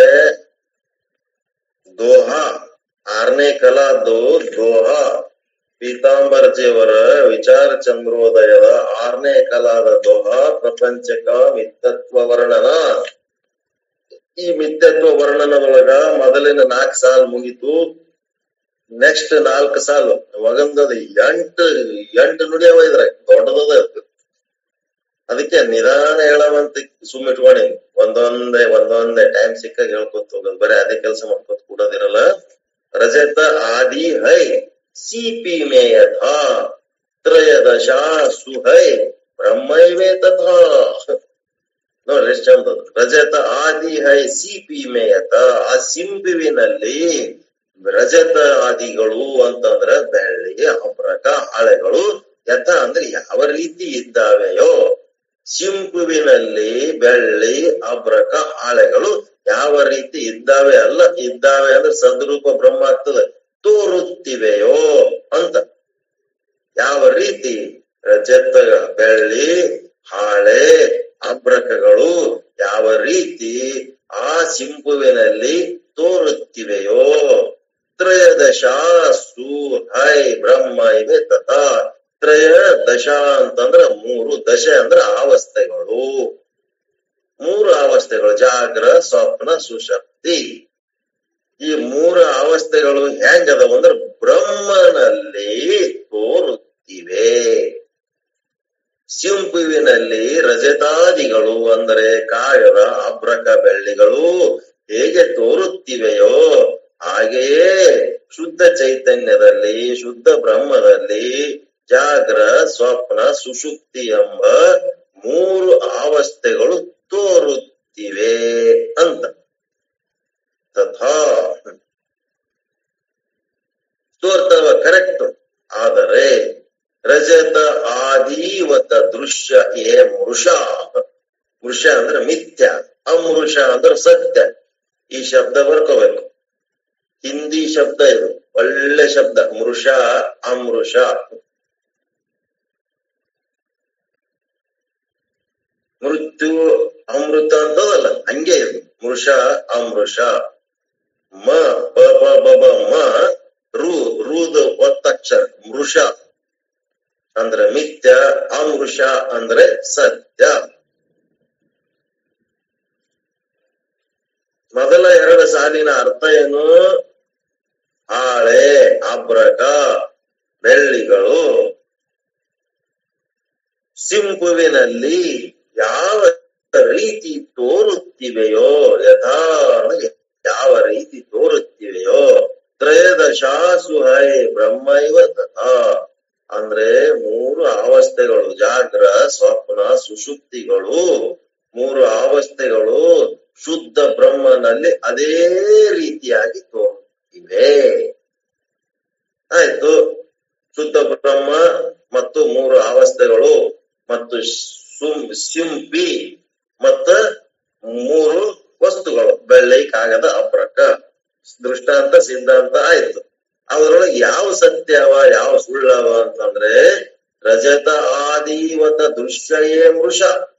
ದೋಹಾ ಆರನೇ ಕಲಾದ್ದು ದೋಹಾ ಪೀತಾಂಬರ್ಜಿಯವರ ವಿಚಾರ ಚಂದ್ರೋದಯದ ಆರನೇ ಕಲಾದ ದೋಹಾ ಪ್ರಪಂಚಕ ಮಿತ್ತತ್ವ ವರ್ಣನ. ಈ ಮಿತ್ಯತ್ವ ವರ್ಣನದೊಳಗ ಮೊದಲಿನ ನಾಲ್ಕು ಸಾಲ್ ಮುಗಿತು. ನೆಕ್ಸ್ಟ್ ನಾಲ್ಕು ಸಾಲು ಒಗಂದದ ಎಂಟು ಎಂಟು ನುಡಿಯವ ಇದ್ರ ದೊಡ್ಡದ. ಅದಕ್ಕೆ ನಿಧಾನ ಹೇಳವಂತ ಸುಮ್ಮಿಟ್ಕೊಂಡಿ, ಒಂದೊಂದೇ ಒಂದೊಂದೇ ಟೈಮ್ ಸಿಕ್ಕಾಗ ಹೇಳ್ಕೊತ ಹೋಗೋದು, ಬರೀ ಅದೇ ಕೆಲಸ ಮಾಡ್ಕೊತ ಕೂಡೋದಿರಲ್ಲ. ರಜತ ಆದಿ ಹೈ ಸಿಪಿ ಮೇ ಯಥಾ ತ್ರಯದಶಾ ಸುಹೈ ಬ್ರಹ್ಮೈವೇ ತಥಾ. ನೋಡ್ರಿ ಎಷ್ಟು ಚಂದದ. ರಜತ ಆದಿ ಹೈ ಸಿಪಿ ಮೇ ಯಥಾ. ಆ ಸಿಂಪುವಿನಲ್ಲಿ ರಜತ ಆದಿಗಳು ಅಂತಂದ್ರ ಬೆಳ್ಳಿ, ಅಬ್ರಕ, ಹಾಳೆಗಳು. ಯಥ ಅಂದ್ರೆ ಯಾವ ರೀತಿ ಇದ್ದಾವೆಯೋ, ಸಿಂಪುವಿನಲ್ಲಿ ಬೆಳ್ಳಿ, ಅಬ್ರಕ, ಹಾಳೆಗಳು ಯಾವ ರೀತಿ ಇದ್ದಾವೆ ಅಲ್ಲ, ಇದ್ದಾವೆ ಅಂದ್ರೆ ಸದ್ರೂಪ ಬ್ರಹ್ಮ ಆಗ್ತದೆ, ತೋರುತ್ತಿವೆಯೋ ಅಂತ. ಯಾವ ರೀತಿ ರಜತ, ಬೆಳ್ಳಿ, ಹಾಳೆ, ಅಬ್ರಕಗಳು ಯಾವ ರೀತಿ ಆ ಸಿಂಪುವಿನಲ್ಲಿ ತೋರುತ್ತಿವೆಯೋ. ತ್ರಯದಶಾ ಸು ಹೈ ಬ್ರಹ್ಮ ಇವೆ ತಥಾ. ತ್ರಯ ದಶ ಅಂತಂದ್ರ ಮೂರು, ದಶ ಅಂದ್ರ ಅವಸ್ಥೆಗಳು. ಮೂರು ಅವಸ್ಥೆಗಳು, ಜಾಗ್ರ, ಸ್ವಪ್ನ, ಸುಷುಪ್ತಿ. ಈ ಮೂರು ಅವಸ್ಥೆಗಳು ಹೆಂಗದವ ಅಂದ್ರ ಬ್ರಹ್ಮನಲ್ಲಿ ತೋರುತ್ತಿವೆ. ಸಿಂಪುವಿನಲ್ಲಿ ರಜತಾದಿಗಳು ಅಂದರೆ ಕಾಯದ, ಅಬ್ರಕ, ಬೆಳ್ಳಿಗಳು ಹೇಗೆ ತೋರುತ್ತಿವೆಯೋ ಹಾಗೆಯೇ ಶುದ್ಧ ಚೈತನ್ಯದಲ್ಲಿ, ಶುದ್ಧ ಬ್ರಹ್ಮದಲ್ಲಿ ಜಾಗ್ರ, ಸ್ವಪ್ನ, ಸುಷುಪ್ತಿ ಎಂಬ ಮೂರು ಅವಸ್ಥೆಗಳು ತೋರುತ್ತಿವೆ ಅಂತ. ತಥಾ ತೋರ್ತವ ಕರೆಕ್ಟ್. ಆದರೆ ರಜತ ಆದಿವತ ದೃಶ್ಯ ಏ ಮೃಷ. ಮೃಷ ಅಂದ್ರೆ ಮಿಥ್ಯ, ಅಮೃಷ ಅಂದ್ರೆ ಸತ್ಯ. ಈ ಶಬ್ದ ಬರ್ಕೋಬೇಕು, ಹಿಂದಿ ಶಬ್ದ ಇದು, ಒಳ್ಳೆ ಶಬ್ದ. ಮೃಷ, ಅಮೃಷ. ಮೃತ್ಯು ಅಮೃತ ಅಂತದಲ್ಲ, ಹಂಗೆ ಇದು. ಮೃಷ, ಅಮೃಷ. ಮ ಪ ಪ ಬ ಬ ಮ ರು ರೂದ ಒತ್ತಕ್ಷರ. ಮೃಷ ಅಂದ್ರೆ ಮಿಥ್ಯ, ಅಮೃಷ ಅಂದ್ರೆ ಸತ್ಯ. ಮೊದಲ ಎರಡು ಸಾಲಿನ ಅರ್ಥ ಏನು? ಹಾಳೆ, ಅಬ್ರಕ, ಬೆಳ್ಳಿಗಳು ಸಿಂಪುವಿನಲ್ಲಿ ಯಾವ ರೀತಿ ತೋರುತ್ತಿವೆಯೋ, ಯಥಾ ಯಾವ ರೀತಿ ತೋರುತ್ತಿವೆಯೋ. ತ್ರಯೋದಶಾಸು ಹೈ ಬ್ರಹ್ಮೈವ ತಥಾ ಅಂದ್ರೆ ಮೂರು ಅವಸ್ಥೆಗಳು, ಜಾಗ್ರ, ಸ್ವಪ್ನ, ಸುಷುಪ್ತಿಗಳು, ಮೂರು ಅವಸ್ಥೆಗಳು ಶುದ್ಧ ಬ್ರಹ್ಮನಲ್ಲಿ ಅದೇ ರೀತಿಯಾಗಿ ತೋರುತ್ತಿವೆ. ಆಯ್ತು. ಶುದ್ಧ ಬ್ರಹ್ಮ ಮತ್ತು ಮೂರು ಅವಸ್ಥೆಗಳು ಮತ್ತು ಸಿಂಪಿ ಮತ್ತ ಮೂರು ವಸ್ತುಗಳು, ಬೆಳ್ಳಿ, ಕಾಗದ, ಅಬ್ರಕ. ದೃಷ್ಟಾಂತ ಸಿದ್ಧಾಂತ ಆಯ್ತು. ಅದ್ರೊಳಗೆ ಯಾವ ಸತ್ಯವ ಯಾವ ಸುಳ್ಳವ ಅಂತಂದ್ರೆ ರಜತ ಆದಿವತ ದೃಶ್ಯಯೇ ಮೃಷ,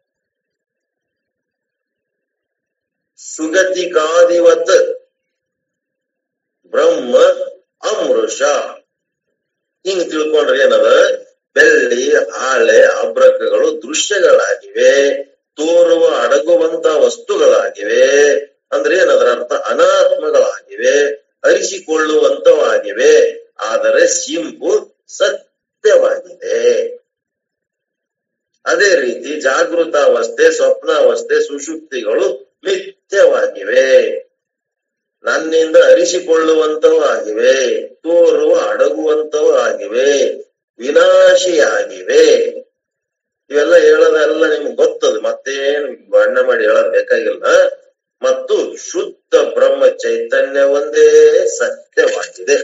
ಸುಗತಿಕಾದಿವತ್ ಬ್ರಹ್ಮ ಅಮೃಷ. ಹಿಂಗ್ ತಿಳ್ಕೊಂಡ್ರೆ ಏನದ, ಬೆಳ್ಳಿ, ಹಾಳೆ, ಅಬ್ರಕಗಳು ದೃಶ್ಯಗಳಾಗಿವೆ, ತೋರುವ ಅಡಗುವಂತ ವಸ್ತುಗಳಾಗಿವೆ. ಅಂದ್ರೆ ಏನದರ ಅರ್ಥ, ಅನಾತ್ಮಗಳಾಗಿವೆ, ಅರಿಸಿಕೊಳ್ಳುವಂತವಾಗಿವೆ. ಆದರೆ ಸಿಂಪು ಸತ್ಯವಾಗಿದೆ. ಅದೇ ರೀತಿ ಜಾಗೃತಾವಸ್ಥೆ, ಸ್ವಪ್ನಾವಸ್ಥೆ, ಸುಷುಪ್ತಿಗಳು ಮಿಥ್ಯವಾಗಿವೆ, ನನ್ನಿಂದ ಅರಿಸಿಕೊಳ್ಳುವಂತವೂ ಆಗಿವೆ, ತೋರುವ ಅಡಗುವಂತವೂ ಆಗಿವೆ, ವಿನಾಶಿಯಾಗಿವೆ. ಇವೆಲ್ಲ ಹೇಳೋದೆಲ್ಲ ನಿಮ್ಗೆ ಗೊತ್ತದ, ಮತ್ತೇನು ಬಣ್ಣ ಮಾಡಿ ಹೇಳೋದ್ ಬೇಕಾಗಿಲ್ಲ. ಮತ್ತು ಶುದ್ಧ ಬ್ರಹ್ಮ ಚೈತನ್ಯ ಒಂದೇ ಸತ್ಯವಾಗಿದೆ.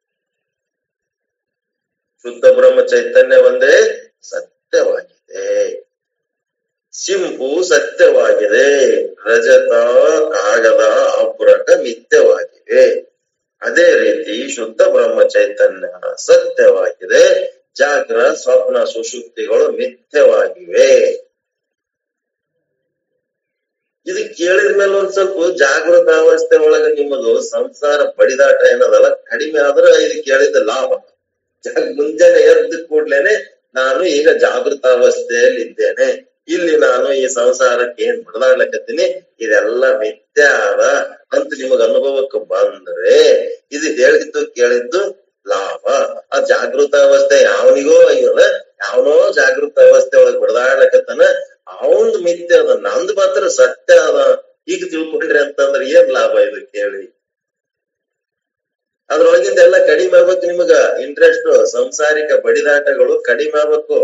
ಶುದ್ಧ ಬ್ರಹ್ಮ ಚೈತನ್ಯ ಒಂದೇ ಸತ್ಯವಾಗಿದೆ. ಸಿಂಪು ಸತ್ಯವಾಗಿದೆ, ರಜತ, ಕಾಗದ, ಅಬ್ರಕ ಮಿಥ್ಯವಾಗಿವೆ. ಅದೇ ರೀತಿ ಶುದ್ಧ ಬ್ರಹ್ಮ ಚೈತನ್ಯ ಸತ್ಯವಾಗಿದೆ, ಜಾಗ್ರ, ಸ್ವಪ್ನ, ಸುಷುಪ್ತಿಗಳು ಮಿಥ್ಯವಾಗಿವೆ. ಇದು ಕೇಳಿದ ಮೇಲೆ ಒಂದ್ ಸ್ವಲ್ಪ ಜಾಗೃತ ಅವಸ್ಥೆ ಒಳಗೆ ನಿಮ್ಮದು ಸಂಸಾರ ಬಡಿದಾಟ ಏನದಲ್ಲ ಕಡಿಮೆ ಆದ್ರೆ ಇದು ಕೇಳಿದ ಲಾಭ. ಮುಂಜಾನೆ ಎದ್ದ ಕೂಡ್ಲೇನೆ ನಾನು ಈಗ ಜಾಗೃತಾವಸ್ಥೆಯಲ್ಲಿ ಇದ್ದೇನೆ, ಇಲ್ಲಿ ನಾನು ಈ ಸಂಸಾರಕ್ಕೆ ಏನ್ ಬಡದಾಡ್ಲಕತ್ತೀನಿ, ಇದೆಲ್ಲ ಮಿಥ್ಯ ಅದ ಅಂತ ನಿಮಗ ಅನುಭವಕ್ಕೆ ಬಂದ್ರೆ ಇದು ಹೇಳಿದ್ದು ಕೇಳಿದ್ದು ಲಾಭ. ಆ ಜಾಗೃತ ಅವಸ್ಥೆ ಯಾವನಿಗೋ ಅಯ್ಯಲ್ಲ, ಯಾವನೋ ಜಾಗೃತ ಅವಸ್ಥೆ ಒಳಗೆ ಬಡದಾಡ್ಲಕತ್ತಾನ, ಅವಂದ್ ಮಿಥ್ಯ ಅದ, ನಂದು ಮಾತ್ರ ಸತ್ಯ ಅದ. ಈಗ ತಿಳ್ಕೊಂಡ್ರಿ ಅಂತಂದ್ರೆ ಏನ್ ಲಾಭ ಇದು ಕೇಳಿ. ಅದ್ರೊಳಗಿಂದ ಎಲ್ಲ ಕಡಿಮೆ ಆಗ್ಬೇಕು, ನಿಮಗ ಇಂಟ್ರೆಸ್ಟ್, ಸಂಸಾರಿಕ ಬಡಿದಾಟಗಳು ಕಡಿಮೆ ಆಗ್ಬೇಕು.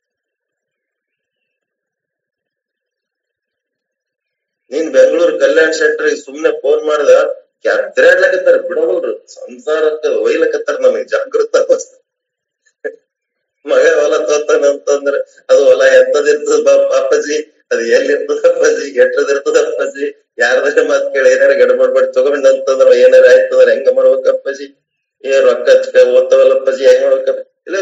ನೀನ್ ಬೆಂಗಳೂರು ಕಲ್ಯಾಣ್ ಶೆಟ್ರಿ ಸುಮ್ನೆ ಫೋನ್ ಮಾಡ್ದ ಕೆದ್ರಾಡ್ಲಕತ್ತಾರ, ಬಿಡವಲ್ರು, ಸಂಸಾರಕ್ಕೆ ಒಯ್ಲಕತ್ತಾರ ನಮಗ್ ಜಾಗೃತ ಅವಸ್ಥೆ. ಮಗ ಹೊಲ ತೋತಾನ ಅಂತಂದ್ರ ಅದು ಹೊಲ ಎಂತದಿರ್ತದ ಅಪ್ಪಾಜಿ, ಅದು ಎಲ್ಲಿರ್ತದ ಅಪ್ಪಾಜಿ, ಎಟ್ಟದಿರ್ತದ ಅಪ್ಪಾಜಿ, ಯಾರ್ದಾರ ಮಾತ್ ಕೇಳಿ ಏನಾರ ಗಡಬಡ್ ಬಡ್ ತಗೊಂಡ್ ಅಂತಂದ್ರ ಏನಾರ ಆಯ್ತಂದ್ರ ಹೆಂಗ ಮಾಡ್ಬೇಕ ಅಪ್ಪಾಜಿ, ಏನ್ ರೊಕ್ಕ ಓದ್ತವಲ್ಲ ಅಪ್ಪಾಜಿ ಹೆಂಗ್ ಮಾಡ್ಬೇಕ ಇಲ್ಲ.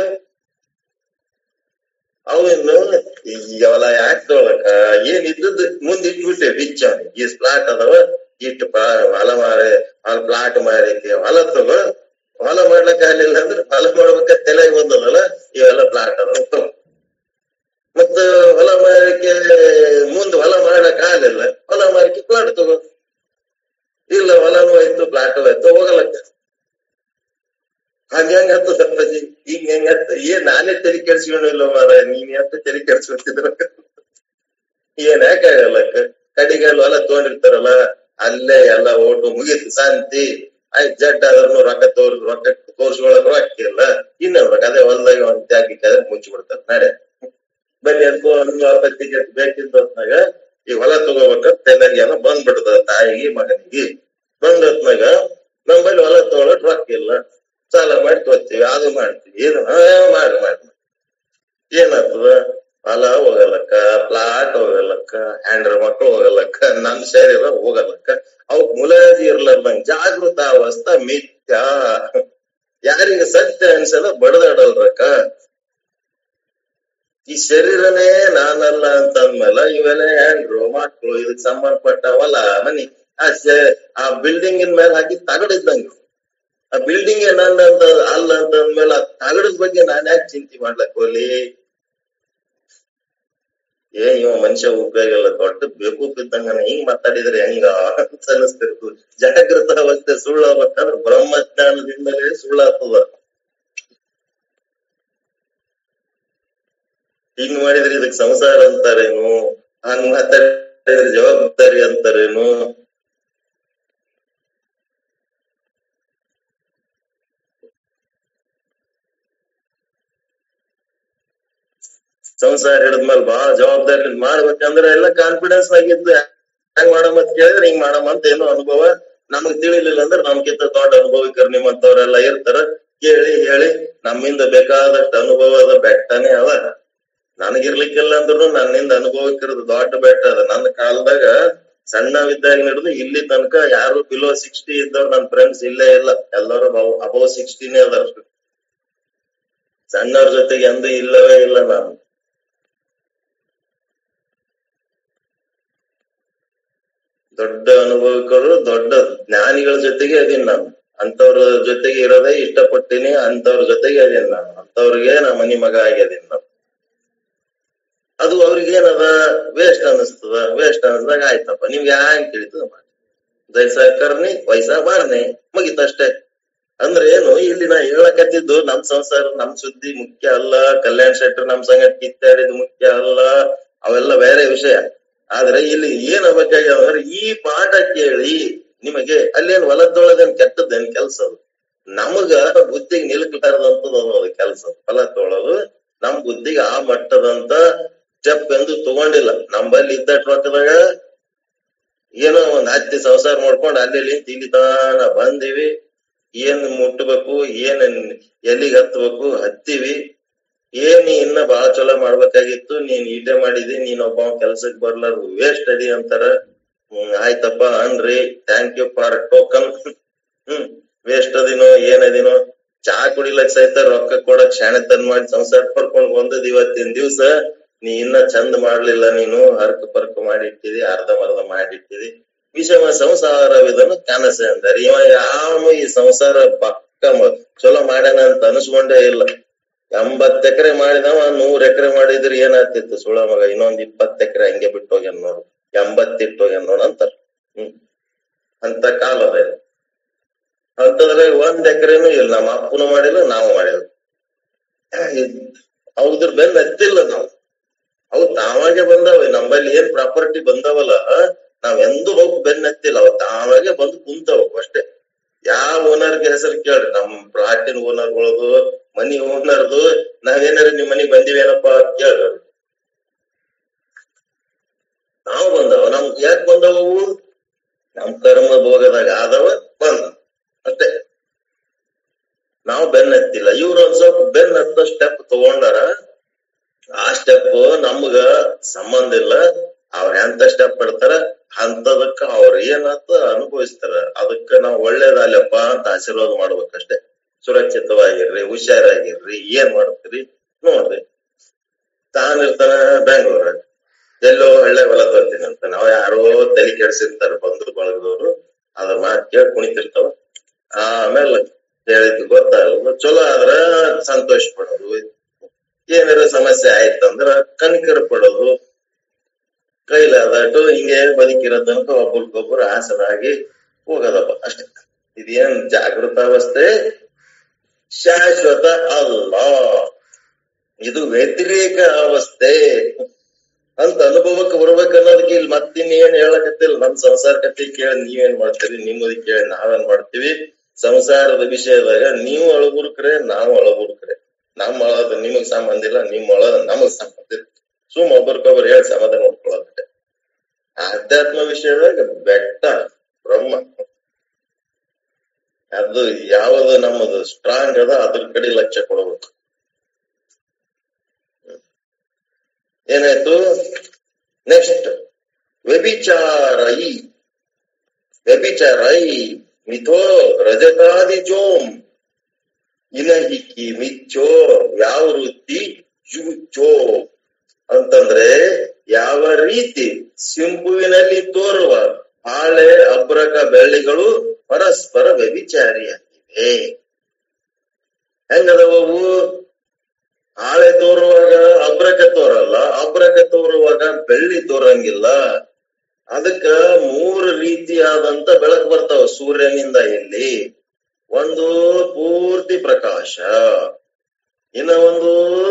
ಅವು ಇನ್ನು ಈ ಹೊಲ ಯಾಕೆ ತೊಗೊಳಕ ಏನ್ ಇದ್ದದ್ ಮುಂದ್ ಇಟ್ಬಿಟ್ಟೆ ಬಿಚ್ಚ, ಈ ಪ್ಲಾಟ್ ಅದಾವ ಇಟ್ಟು ಹೊಲ ಮಾರಿ ಪ್ಲಾಟ್ ಮಾರೈತಿ, ಹೊಲ ತಗೋ, ಹೊಲ ಮಾಡ್ಲಕ್ ಆಗ್ಲಿಲ್ಲ ಅಂದ್ರೆ ಹೊಲ ಮಾಡ್ಬೇಕ ತಲೆಗೆ ಬಂದದಲ್ಲ, ಇವೆಲ್ಲ ಪ್ಲಾಟ್ ಅದಾವ. ಮತ್ತ ಹೊಲ ಮಾರಕ್ಕೆ ಮುಂದ್ ಹೊಲ ಮಾಡ್ಲಕ್ ಆಗ್ಲಿಲ್ಲ, ಹೊಲ ಮಾರಕ್ಕೆ ಪ್ಲಾಟ್ ತಗೋ. ಇಲ್ಲ ಹೊಲನೂ ಆಯ್ತು ಪ್ಲಾಟು ಆಯ್ತು, ಹೋಗಲಕ್ಕ. ಹಂಗ ಹೆಂಗ ಹತ್ತದ ಅಪ್ಪಾಜಿ, ಈಗ ಹೆಂಗ ಹತ್ತ, ಏನ್ ನಾನೇ ತಲೆ ಕೆಡ್ಸ್ಕೊಂಡಿಲ್ಲ ಮಾರ, ನೀನ್ ಎಂತ ತಲೆ ಕೆಡ್ಸ್ಕೊತಿದ್ರ ಏನ್ ಯಾಕಾಗಲ್ಲಕ್ಕ. ಕಡಿಗಳು ಹೊಲ ತಗೊಂಡಿರ್ತಾರಲ್ಲ ಅಲ್ಲೇ ಎಲ್ಲ ಓಟು ಮುಗೀತು, ಶಾಂತಿ ಆಯ್ತು. ಜಡ್ ಆದ್ರೂ ರೊಕ್ಕ ತೋರ್ ರೊಕ್ಕ ತೋರ್ಸ್ಕೊಳಕ್ ರೊಕ್ಕ ಇಲ್ಲ, ಇನ್ನೊಂದ್ ಅದೇ ಹೊಲ್ದಾಗ ಒಂದ್ ತ್ಯಾಗಿ ಮುಚ್ಚಿ ಬಿಡ್ತಾರ. ನಡೆ ಬನ್ನಿ ಅನ್ಕೋ ಅಪ್ಪತ್ತಿಗೆ ಬೇಕಿದ್ದ ಹೊತ್ನಾಗ ಈ ಹೊಲ ತಗೋಬೇಕ ತೆಲಂಗಿ ಏನೋ ಬಂದ್ಬಿಡ್ತದ ತಾಯಿಗೆ ಮಗನಿಗೆ. ಬಂದ್ ಹೊತ್ನಾಗ ನಮ್ಮಲ್ಲಿ ಹೊಲ ತಗೊಳಕ್ ರೊಕ್ಕ ಇಲ್ಲ, ಸಾಲ ಮಾಡಿ ತೋತೀವಿ, ಅದು ಮಾಡ್ತೀವಿ, ಏನು ಮಾಡಿ ಮಾಡಿ ಏನಾಗ್ತದ, ಹೊಲ ಹೋಗಲಕ್ಕ, ಪ್ಲಾಟ್ ಹೋಗಲಕ್ಕ, ಹ್ಯಾಂಡ್ರ ಮಕ್ಕಳು ಹೋಗಲಕ್ಕ, ನನ್ ಶರೀರ ಹೋಗಲಕ್ಕ. ಅವಕ್ ಮುಲಾಜಿ ಇರ್ಲಾರ್ದಂಗ ಜಾಗೃತ ಅವಸ್ಥಾ ಮಿಥ್ಯ. ಯಾರಿಗೆ ಸತ್ಯ ಅನ್ಸದ ಬಡದಾಡಲ್ರಕ್ಕ. ಈ ಶರೀರನೇ ನಾನಲ್ಲ ಅಂತಂದ್ಮೇಲೆ ಇವೆಲ್ಲ ಹ್ಯಾಂಡ್ರು ಮಕ್ಕಳು ಇದಕ್ ಸಂಬಂಧಪಟ್ಟವಲ್ಲ ಮನಿ. ಆ ಆ ಬಿಲ್ಡಿಂಗಿನ ಮೇಲೆ ಹಾಕಿ ತಗಡಿದ್ದಂಗ, ಆ ಬಿಲ್ಡಿಂಗ್ ನನ್ನ ಅಂತ ಅಲ್ಲ ಅಂತಂದ್ಮೇಲೆ ಆ ತಗಡದ ಬಗ್ಗೆ ನಾನ್ ಯಾಕೆ ಚಿಂತೆ ಮಾಡ್ಲಕ್ ಹೋಲಿ. ಏ ಇವ ಮನುಷ್ಯ ಉಪಯೋಗ ಇಲ್ಲ, ದೊಡ್ಡ ಬೇಕೂಪಿದ್ದಂಗ ಹಿಂಗ್ ಮಾತಾಡಿದ್ರೆ ಹೆಂಗ ಅಂತ ಅನಿಸ್ತಿರ್ತದ. ಜಾಗೃತ ಅವಸ್ಥೆ ಸುಳ್ಳಾಗ್ಬೇಕಂದ್ರ ಬ್ರಹ್ಮಜ್ಞಾನದಿಂದಲೇ ಸುಳ್ಳಾಗ್ತದ. ಹಿಂಗ್ ಮಾಡಿದ್ರೆ ಇದಕ್ ಸಂಸಾರ ಅಂತಾರೇನು, ಹಂಗ್ ಮಾತಾಡಿದ್ರೆ ಜವಾಬ್ದಾರಿ ಅಂತಾರೇನು. ಸಂಸಾರ ಹಿಡಿದ್ಮೇಲೆ ಬಹಳ ಜವಾಬ್ದಾರಿ ಮಾಡ್ಬೇಕಂದ್ರೆ ಎಲ್ಲ ಕಾನ್ಫಿಡೆನ್ಸ್ ಆಗಿದ್ದು ಹೆಂಗ್ ಮಾಡಮ್ಮ ಅಂತ ಕೇಳಿದ್ರೆ ಹಿಂಗ್ ಮಾಡಮ್ಮ ಅಂತ ಏನೋ ಅನುಭವ ನಮಗ್ ತಿಳಿಲಿಲ್ಲ ಅಂದ್ರೆ ನಮ್ಗಿಂತ ದೊಡ್ಡ ಅನುಭವಿಕರು ನಿಮ್ಮಂತವ್ರೆಲ್ಲ ಇರ್ತಾರ. ಕೇಳಿ ಹೇಳಿ ನಮ್ಮಿಂದ ಬೇಕಾದಷ್ಟು ಅನುಭವದ ಬೆಟ್ಟನೇ ಅವ. ನನಗಿರ್ಲಿಕ್ಕಿಲ್ಲ ಅಂದ್ರು ನನ್ನಿಂದ ಅನುಭವಿಕರದು ದೊಡ್ಡ ಬೆಟ್ಟ ಅದ. ನನ್ನ ಕಾಲದಾಗ ಸಣ್ಣವಿದ್ದಾಗ ಹಿಡಿದು ಇಲ್ಲಿ ತನಕ ಯಾರು ಬಿಲೋ ಸಿಕ್ಸ್ಟಿ ಇದ್ದವ್ರು ನನ್ನ ಫ್ರೆಂಡ್ಸ್ ಇಲ್ಲೇ ಇಲ್ಲ, ಎಲ್ಲರೂ ಅಬೌವ್ ಸಿಕ್ಸ್ಟಿನೇ ಅದಾರ. ಸಣ್ಣವ್ರ ಜೊತೆಗೆ ಎಂದೂ ಇಲ್ಲವೇ ಇಲ್ಲ ನಾನು. ದೊಡ್ಡ ಅನುಭವಿಕರು, ದೊಡ್ಡ ಜ್ಞಾನಿಗಳ ಜೊತೆಗೆ ಅದೀನಿ ನಾನು. ಅಂತವ್ರ ಜೊತೆಗೆ ಇರೋದೇ ಇಷ್ಟಪಟ್ಟಿನಿ, ಅಂತವ್ರ ಜೊತೆಗೆ ಅದೀನಿ ನಾನು. ಅಂತವ್ರಿಗೆ ನಾ ಮನಿ ಮಗ ಆಗ್ಯದೀನಿ ನಾನು. ಅದು ಅವ್ರಿಗೇನದ ವೇಸ್ಟ್ ಅನಿಸ್ತದ. ವೇಸ್ಟ್ ಅನಿಸ್ದಾಗ ಆಯ್ತಪ್ಪ ನಿಮ್ಗೆ ಹ್ಯಾಂಗ್ ತಿಳಿತದ ಮಾಡಿ, ಜೈಸ ಕರ್ನಿ ವೈಸಾ ಬಾರ್ನೆ, ಮುಗಿತಷ್ಟೇ. ಅಂದ್ರೆ ಏನು, ಇಲ್ಲಿ ನಾ ಹೇಳಕತ್ತಿದ್ದು ನಮ್ ಸಂಸಾರ ನಮ್ ಸುದ್ದಿ ಮುಖ್ಯ ಅಲ್ಲ, ಕಲ್ಯಾಣ್ ಶೆಟ್ಟರ್ ನಮ್ ಸಂಗಟ ಕಿತ್ತಾಡಿದ್ ಮುಖ್ಯ ಅಲ್ಲ, ಅವೆಲ್ಲ ಬೇರೆ ವಿಷಯ. ಆದ್ರೆ ಇಲ್ಲಿ ಏನ್ ಆಗ್ಬೇಕಾಗ್ಯದ ಅಂದ್ರೆ ಈ ಪಾಠ ಕೇಳಿ ನಿಮಗೆ ಅಲ್ಲೇನ್ ಹೊಲದೊಳಗೇನ್ ಕೆಟ್ಟದ್ದೇನ್ ಕೆಲ್ಸ ಅದು. ನಮಗ ಬುದ್ಧಿಗೆ ನಿಲ್ಕಲಾರದಂತದ ಅದು ಕೆಲ್ಸ. ಹೊಲ ತೊಳೋದು ನಮ್ ಬುದ್ಧಿಗೆ ಆ ಮಟ್ಟದಂತ ಸ್ಟೆಪ್ ಎಂದು ತಗೊಂಡಿಲ್ಲ. ನಂಬಲ್ಲಿ ಇದ್ದಟ್ ರೊಕ್ಕದಾಗ ಏನೋ ಒಂದ್ ಹತ್ತಿ ಸಂಸಾರ ಮಾಡ್ಕೊಂಡು ಅಲ್ಲಿ ಇಲ್ಲಿ ತಾನ ಬಂದಿವಿ. ಏನ್ ಮುಟ್ಬೇಕು, ಏನ್ ಎಲ್ಲಿಗೆ ಹತ್ಬೇಕು ಹತ್ತೀವಿ. ಏನ್ ಇನ್ನ ಬಾಳ ಚಲೋ ಮಾಡ್ಬೇಕಾಗಿತ್ತು, ನೀನ್ ಈಟೆ ಮಾಡಿದಿ, ನೀನ್ ಒಬ್ಬ ಕೆಲ್ಸಕ್ ಬರ್ಲಾರ ವೇಸ್ಟ್ ಅದಿ ಅಂತಾರ. ಹ್ಮ್ ಆಯ್ತಪ್ಪ ಅನ್ರಿ, ಥ್ಯಾಂಕ್ ಯು ಫಾರ್ ಟೋಕನ್. ಹ್ಮ್ ವೇಸ್ಟ್ ಅದಿನೋ ಏನದಿನೋ, ಚಾ ಕುಡಿಲಕ್ ಸಹಿತ ರೊಕ್ಕ ಕೊಡಕ್ ಶಾಣೆತನ ಮಾಡಿ ಸಂಸಾರ ಪಡ್ಕೊಂಡ್ ಬಂದದ್ ಇವತ್ತಿನ ದಿವ್ಸ ನೀ ಇನ್ನ ಚಂದ ಮಾಡ್ಲಿಲ್ಲ, ನೀನು ಹರ್ಕ ಪರ್ಕ ಮಾಡಿಟ್ಟಿದಿ, ಅರ್ಧ ಮರ್ಧ ಮಾಡಿಟ್ಟಿದಿ. ವಿಷಮ ಸಂಸಾರವಿದನು ಕನಸೆ ಅಂತಾರೆ. ಇವ ಯಾವ ಈ ಸಂಸಾರ ಪಕ್ಕ ಚಲೋ ಮಾಡ್ಯಾನ ಅಂತ ಅನಿಸ್ಕೊಂಡೇ ಇಲ್ಲ. ಎಂಬತ್ ಎಕರೆ ಮಾಡಿದವ ನೂರ್ ಎಕರೆ ಮಾಡಿದ್ರೆ ಏನಾಗ್ತಿತ್ತು ಸುಳ ಮಗ, ಇನ್ನೊಂದ್ ಇಪ್ಪತ್ ಎಕರೆ ಹಂಗೆ ಬಿಟ್ಟು ಹೋಗ್ಯಾನ ನೋಡು, ಎಂಬತ್ ಇಟ್ಟು ಹೋಗ್ಯಾನ ನೋಡು ಅಂತಾರ. ಹ್ಮ್ ಅಂತ ಕಾಲ ಅದ. ಅಂತಂದ್ರೆ ಒಂದ್ ಎಕರೆನೂ ಇಲ್ಲ, ನಮ್ಮ ಅಪ್ಪನು ಮಾಡಿಲ್ಲ, ನಾವು ಮಾಡಿಲ್ಲ. ಅವ್ರದ್ರ ಬೆನ್ನ ಹತ್ತಿಲ್ಲ ನಾವು. ಅವು ತಾವಾಗೆ ಬಂದಾವ. ನಮ್ಮಲ್ಲಿ ಏನ್ ಪ್ರಾಪರ್ಟಿ ಬಂದಾವಲ್ಲ, ನಾವೆಂದೂ ಹೋಗಿ ಬೆನ್ನ ಹತ್ತಿಲ್ಲ. ಅವ್ ತಾವಾಗೆ ಬಂದು ಕುಂತಾವ ಅಷ್ಟೇ. ಯಾವ ಓನರ್ಗೆ ಹೆಸರು ಕೇಳ್ರಿ, ನಮ್ ಪ್ಲಾಟಿನ ಓನರ್ಗಳದು, ಮನಿ ಓನರ್ದು, ನಾವೇನಾರ ನಿಮ್ ಮನಿಗ್ ಬಂದಿವೇನಪ್ಪಾ ಕೇಳ್ರಿ. ನಾವು ಬಂದವ, ನಮ್ ಯಾಕೆ ಬಂದವು? ನಮ್ ಕರ್ಮ ಭೋಗದಾಗ ಆದವ ಬಂದ ಅಷ್ಟೇ. ನಾವು ಬೆನ್ನ ಹತ್ತಿಲ್ಲ. ಇವ್ರು ಒಂದ್ ಸ್ವಲ್ಪ ಬೆನ್ನ ಹತ್ತ ಸ್ಟೆಪ್ ತಗೊಂಡಾರ. ಆ ಸ್ಟೆಪ್ ನಮ್ಗ ಸಂಬಂಧ ಇಲ್ಲ. ಅವ್ರ ಎಂತ ಸ್ಟೆಪ್ ಇಡ್ತಾರ ಅಂತದಕ್ಕ ಅವ್ರ ಏನಂತ ಅನುಭವಿಸ್ತಾರ. ಅದಕ್ಕ ನಾವು ಒಳ್ಳೇದಲ್ಲಪ್ಪ ಅಂತ ಆಶೀರ್ವಾದ ಮಾಡ್ಬೇಕಷ್ಟೇ. ಸುರಕ್ಷಿತವಾಗಿರ್ರಿ, ಹುಷಾರಾಗಿರ್ರಿ, ಏನ್ ಮಾಡ್ತೀರಿ ನೋಡ್ರಿ. ತಾನಿರ್ತಾನ ಬೆಂಗಳೂರ, ಎಲ್ಲೋ ಒಳ್ಳೆ ಹೊಲ ತರ್ತೀನಿ ಅಂತ ನಾವ್ ಯಾರೋ ತಲೆ ಕೆಡ್ಸಿರ್ತಾರ ಬಂಧು ಬಳಗದವ್ರು. ಅದ್ರ ಮಾತ್ ಕೇಳಿ ಕುಣಿತಿರ್ತಾವ. ಆಮೇಲೆ ಹೇಳಿದ್ ಗೊತ್ತಾಗಲ್ಲ. ಚಲೋ ಆದ್ರ ಸಂತೋಷ ಪಡೋದು, ಏನಾರ ಸಮಸ್ಯೆ ಆಯ್ತಂದ್ರ ಕನಿಕರ ಪಡೋದು, ಕೈಲಾದಟ್ಟು ಹಿಂಗೆ ಬದುಕಿರೋ ತನಕ ಒಬ್ಬರಿಗೊಬ್ಬರು ಆಸರಾಗಿ ಹೋಗದಪ್ಪ ಅಷ್ಟೇ. ಇದೇನ್ ಜಾಗೃತಾವಸ್ಥೆ ಶಾಶ್ವತ ಅಲ್ಲ, ಇದು ವ್ಯತಿರೇಕ ಅವಸ್ಥೆ ಅಂತ ಅನುಭವಕ್ಕೆ ಬರ್ಬೇಕನ್ನೋದಕ್ಕೆ ಇಲ್ಲಿ ಮತ್ತಿನ್ನೇನ್ ಹೇಳಕತ್ತಿಲ್ಲ. ನಮ್ ಸಂಸಾರ ಕಥೆ ಕೇಳಿ ನೀವೇನ್ ಮಾಡ್ತೀರಿ, ನಿಮ್ಮದಿ ಕೇಳಿ ನಾವೇನ್ ಮಾಡ್ತೀವಿ. ಸಂಸಾರದ ವಿಷಯದಾಗ ನೀವು ಅಳಗುರ್ಕ್ರೆ, ನಾವು ಅಳಗುರ್ಕ್ರೆ. ನಮ್ಮ ಅಳದ ನಿಮಗ್ ಸಂಬಂಧ ಇಲ್ಲ, ನಿಮ್ಮ ಅಳದ ನಮಗ್ ಸಂಬಂಧ ಇಲ್ಲ. ಸುಮ್ ಒಬ್ಬರಿಗೊಬ್ಬರು ಹೇಳಿ ಸಮಾಧಾನ ನೋಡ್ಕೊಳ್ಳೋದಕ್ಕೆ. ಆಧ್ಯಾತ್ಮ ವಿಷಯದಾಗ ಬೆಟ್ಟ ಬ್ರಹ್ಮ, ಅದು ಯಾವುದು ನಮ್ಮದು ಸ್ಟ್ರಾಂಗ್ ಅದ ಅದ್ರ ಕಡೆ ಲಕ್ಷ್ಯ ಕೊಡಬೇಕು. ಏನಾಯ್ತು ನೆಕ್ಸ್ಟ್? ವ್ಯಭಿಚಾರೈ ವ್ಯಭಿಚಾರೈ ಮಿಥೋ ರಜತಾದಿ ಚೋಂ ಇನಹಿಕ್ಕಿ ಮಿಚ್ಚೋ ಯಾವ ವೃತ್ತಿ ಜುಚೋ ಅಂತಂದ್ರೆ ಯಾವ ರೀತಿ ಸಿಂಪುವಿನಲ್ಲಿ ತೋರುವ ಹಾಳೆ ಅಬ್ರಕ ಬೆಳ್ಳಿಗಳು ಪರಸ್ಪರ ವ್ಯಭಿಚಾರಿಯಾಗಿವೆ. ಹೆಂಗದವು? ಹಾಳೆ ತೋರುವಾಗ ಅಬ್ರಕ ತೋರಲ್ಲ, ಅಬ್ರಕ ತೋರುವಾಗ ಬೆಳ್ಳಿ ತೋರಂಗಿಲ್ಲ. ಅದಕ್ಕ ಮೂರು ರೀತಿಯಾದಂತ ಬೆಳಕು ಬರ್ತಾವ ಸೂರ್ಯನಿಂದ. ಇಲ್ಲಿ ಒಂದು ಪೂರ್ತಿ ಪ್ರಕಾಶ, ಇನ್ನ ಒಂದು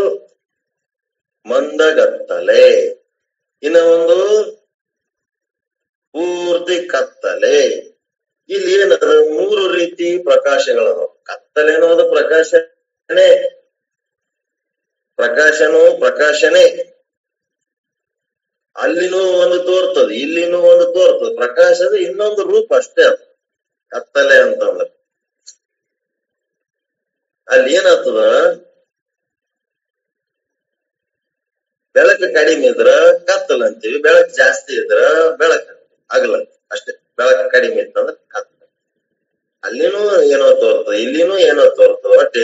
ಮಂದಗತ್ತಲೆ, ಇನ್ನ ಒಂದು ಪೂರ್ತಿ ಕತ್ತಲೆ. ಇಲ್ಲಿ ಏನದ ಮೂರು ರೀತಿ ಪ್ರಕಾಶಗಳದ. ಕತ್ತಲೆ ಅನ್ನೋದು ಪ್ರಕಾಶನೇ, ಪ್ರಕಾಶನೂ ಪ್ರಕಾಶನೇ. ಅಲ್ಲಿನೂ ಒಂದು ತೋರ್ತದ, ಇಲ್ಲಿನೂ ಒಂದು ತೋರ್ತದ. ಪ್ರಕಾಶದ ಇನ್ನೊಂದು ರೂಪ ಅಷ್ಟೇ ಅದು ಕತ್ತಲೆ ಅಂತಂದ್ರೆ. ಅಲ್ಲಿ ಏನಾಗ್ತದ, ಬೆಳಕು ಕಡಿಮೆ ಇದ್ರ ಕತ್ತಲ ಅಂತೀವಿ, ಬೆಳಕು ಜಾಸ್ತಿ ಇದ್ರ ಬೆಳಕು ಅಗಲ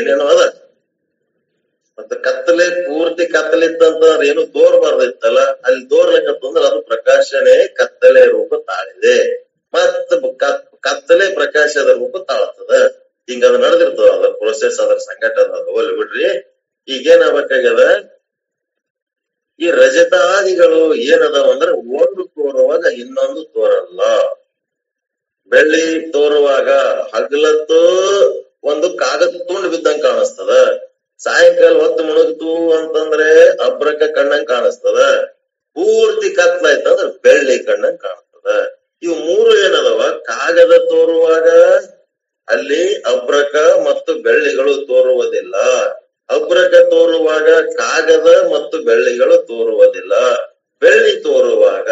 ಏನೇನೋ ಅದ. ಮತ್ತ ಕತ್ತಲೆ ಪೂರ್ತಿ ಕತ್ತಲಿತ್ತಂತಂದ್ರೆ ಏನು ತೋರ್ಬಾರ್ದಿತ್ತಲ್ಲ, ಅಲ್ಲಿ ತೋರ್ಲಿಕ್ಕಂತಂದ್ರೆ ಅದು ಪ್ರಕಾಶನೇ ಕತ್ತಲೆ ರೂಪ ತಾಳಿದೆ. ಮತ್ತ ಕತ್ತಲೆ ಪ್ರಕಾಶದ ರೂಪ ತಾಳ್ತದ. ಹಿಂಗ ಅದು ನಡೆದಿರ್ತದ, ಅದ್ರ ಪ್ರೊಸೆಸ್, ಅದ್ರ ಸಂಘಟನೆ ಅದು ಹೋಲಿ ಬಿಡ್ರಿ. ಈಗೇನಾಗ್ಬೇಕಾಗ್ಯದ, ಈ ರಜತಾದಿಗಳು ಏನದಾವ ಅಂದ್ರೆ ಒಂದು ತೋರುವಾಗ ಇನ್ನೊಂದು ತೋರಲ್ಲ. ಬೆಳ್ಳಿ ತೋರುವಾಗ ಹಗಲತ್ತು ಒಂದು ಕಾಗದ ತುಂಡು ಬಿದ್ದಂಗ ಕಾಣಿಸ್ತದ, ಸಾಯಂಕಾಲ ಹೊತ್ತು ಮುಣುಗ್ತು ಅಂತಂದ್ರೆ ಅಬ್ರಕ ಕಣ್ಣಂಗ್ ಕಾಣಿಸ್ತದ, ಪೂರ್ತಿ ಕತ್ಲಾಯ್ತಂದ್ರ ಬೆಳ್ಳಿ ಕಣ್ಣಂಗ್ ಕಾಣಿಸ್ತದ. ಇವು ಮೂರು ಏನದವ, ಕಾಗದ ತೋರುವಾಗ ಅಲ್ಲಿ ಅಬ್ರಕ ಮತ್ತು ಬೆಳ್ಳಿಗಳು ತೋರುವುದಿಲ್ಲ, ಅಬ್ರಕ ತೋರುವಾಗ ಕಾಗದ ಮತ್ತು ಬೆಳ್ಳಿಗಳು ತೋರುವುದಿಲ್ಲ, ಬೆಳ್ಳಿ ತೋರುವಾಗ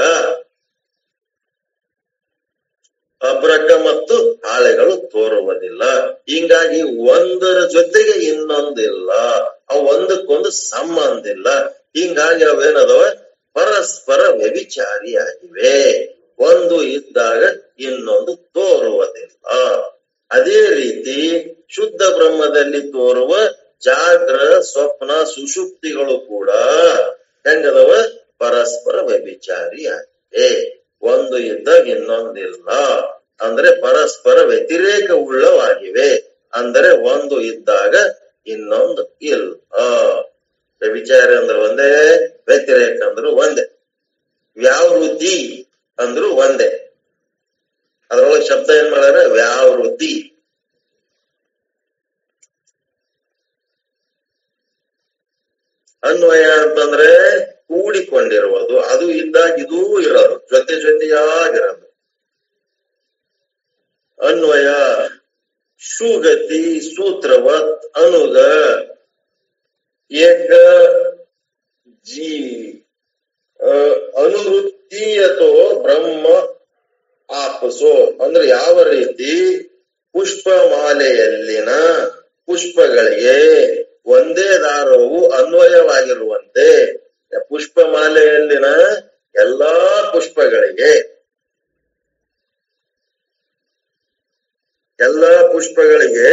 ಅಬ್ರಕ ಮತ್ತು ಹಾಳೆಗಳು ತೋರುವುದಿಲ್ಲ. ಹಿಂಗಾಗಿ ಒಂದರ ಜೊತೆಗೆ ಇನ್ನೊಂದಿಲ್ಲ, ಅವು ಒಂದಕ್ಕೊಂದು ಸಂಬಂಧ ಇಲ್ಲ. ಹಿಂಗಾಗಿ ಅವೇನದವ, ಪರಸ್ಪರ ವ್ಯಭಿಚಾರಿಯಾಗಿವೆ. ಒಂದು ಇದ್ದಾಗ ಇನ್ನೊಂದು ತೋರುವುದಿಲ್ಲ. ಅದೇ ರೀತಿ ಶುದ್ಧ ಬ್ರಹ್ಮದಲ್ಲಿ ತೋರುವ ಜಾಗ್ರ ಸ್ವಪ್ನ ಸುಷುಪ್ತಿಗಳು ಕೂಡ ಹೆಂಗದವ, ಪರಸ್ಪರ ವ್ಯಭಿಚಾರಿಯಾಗಿವೆ. ಒಂದು ಇದ್ದಾಗ ಇನ್ನೊಂದಿಲ್ಲ, ಅಂದ್ರೆ ಪರಸ್ಪರ ವ್ಯತಿರೇಕ ಉಳ್ಳವಾಗಿವೆ. ಅಂದರೆ ಒಂದು ಇದ್ದಾಗ ಇನ್ನೊಂದು ಇಲ್ಲ. ವ್ಯಭಿಚಾರ ಅಂದ್ರೆ ಒಂದೇ, ವ್ಯತಿರೇಕ ಅಂದ್ರು ಒಂದೇ, ವ್ಯಾವೃತ್ತಿ ಅಂದ್ರು ಒಂದೇ. ಅದ್ರೊಳಗೆ ಶಬ್ದ ಏನ್ ಮಾಡ್ಯಾರ, ವ್ಯಾವೃತ್ತಿ. ಅನ್ವಯ ಅಂತಂದ್ರೆ ಕೂಡಿಕೊಂಡಿರುವುದು, ಅದು ಇದ್ದಾಗ ಇದೂ ಇರೋದು, ಜೊತೆ ಜೊತೆಯಾಗಿರೋದು. ಅನ್ವಯ ಸುಗತಿ ಸೂತ್ರವತ್ ಅನುಗ ಏಕ ಜೀ ಅನುವೃತ್ತಿ ಅಥವಾ ಬ್ರಹ್ಮ ಆಪಸೋ. ಅಂದ್ರೆ ಯಾವ ರೀತಿ ಪುಷ್ಪಮಾಲೆಯಲ್ಲಿನ ಪುಷ್ಪಗಳಿಗೆ ಒಂದೇ ದಾರವು ಅನ್ವಯವಾಗಿರುವಂತೆ, ಪುಷ್ಪಮಾಲೆಯಲ್ಲಿನ ಎಲ್ಲಾ ಪುಷ್ಪಗಳಿಗೆ ಎಲ್ಲಾ ಪುಷ್ಪಗಳಿಗೆ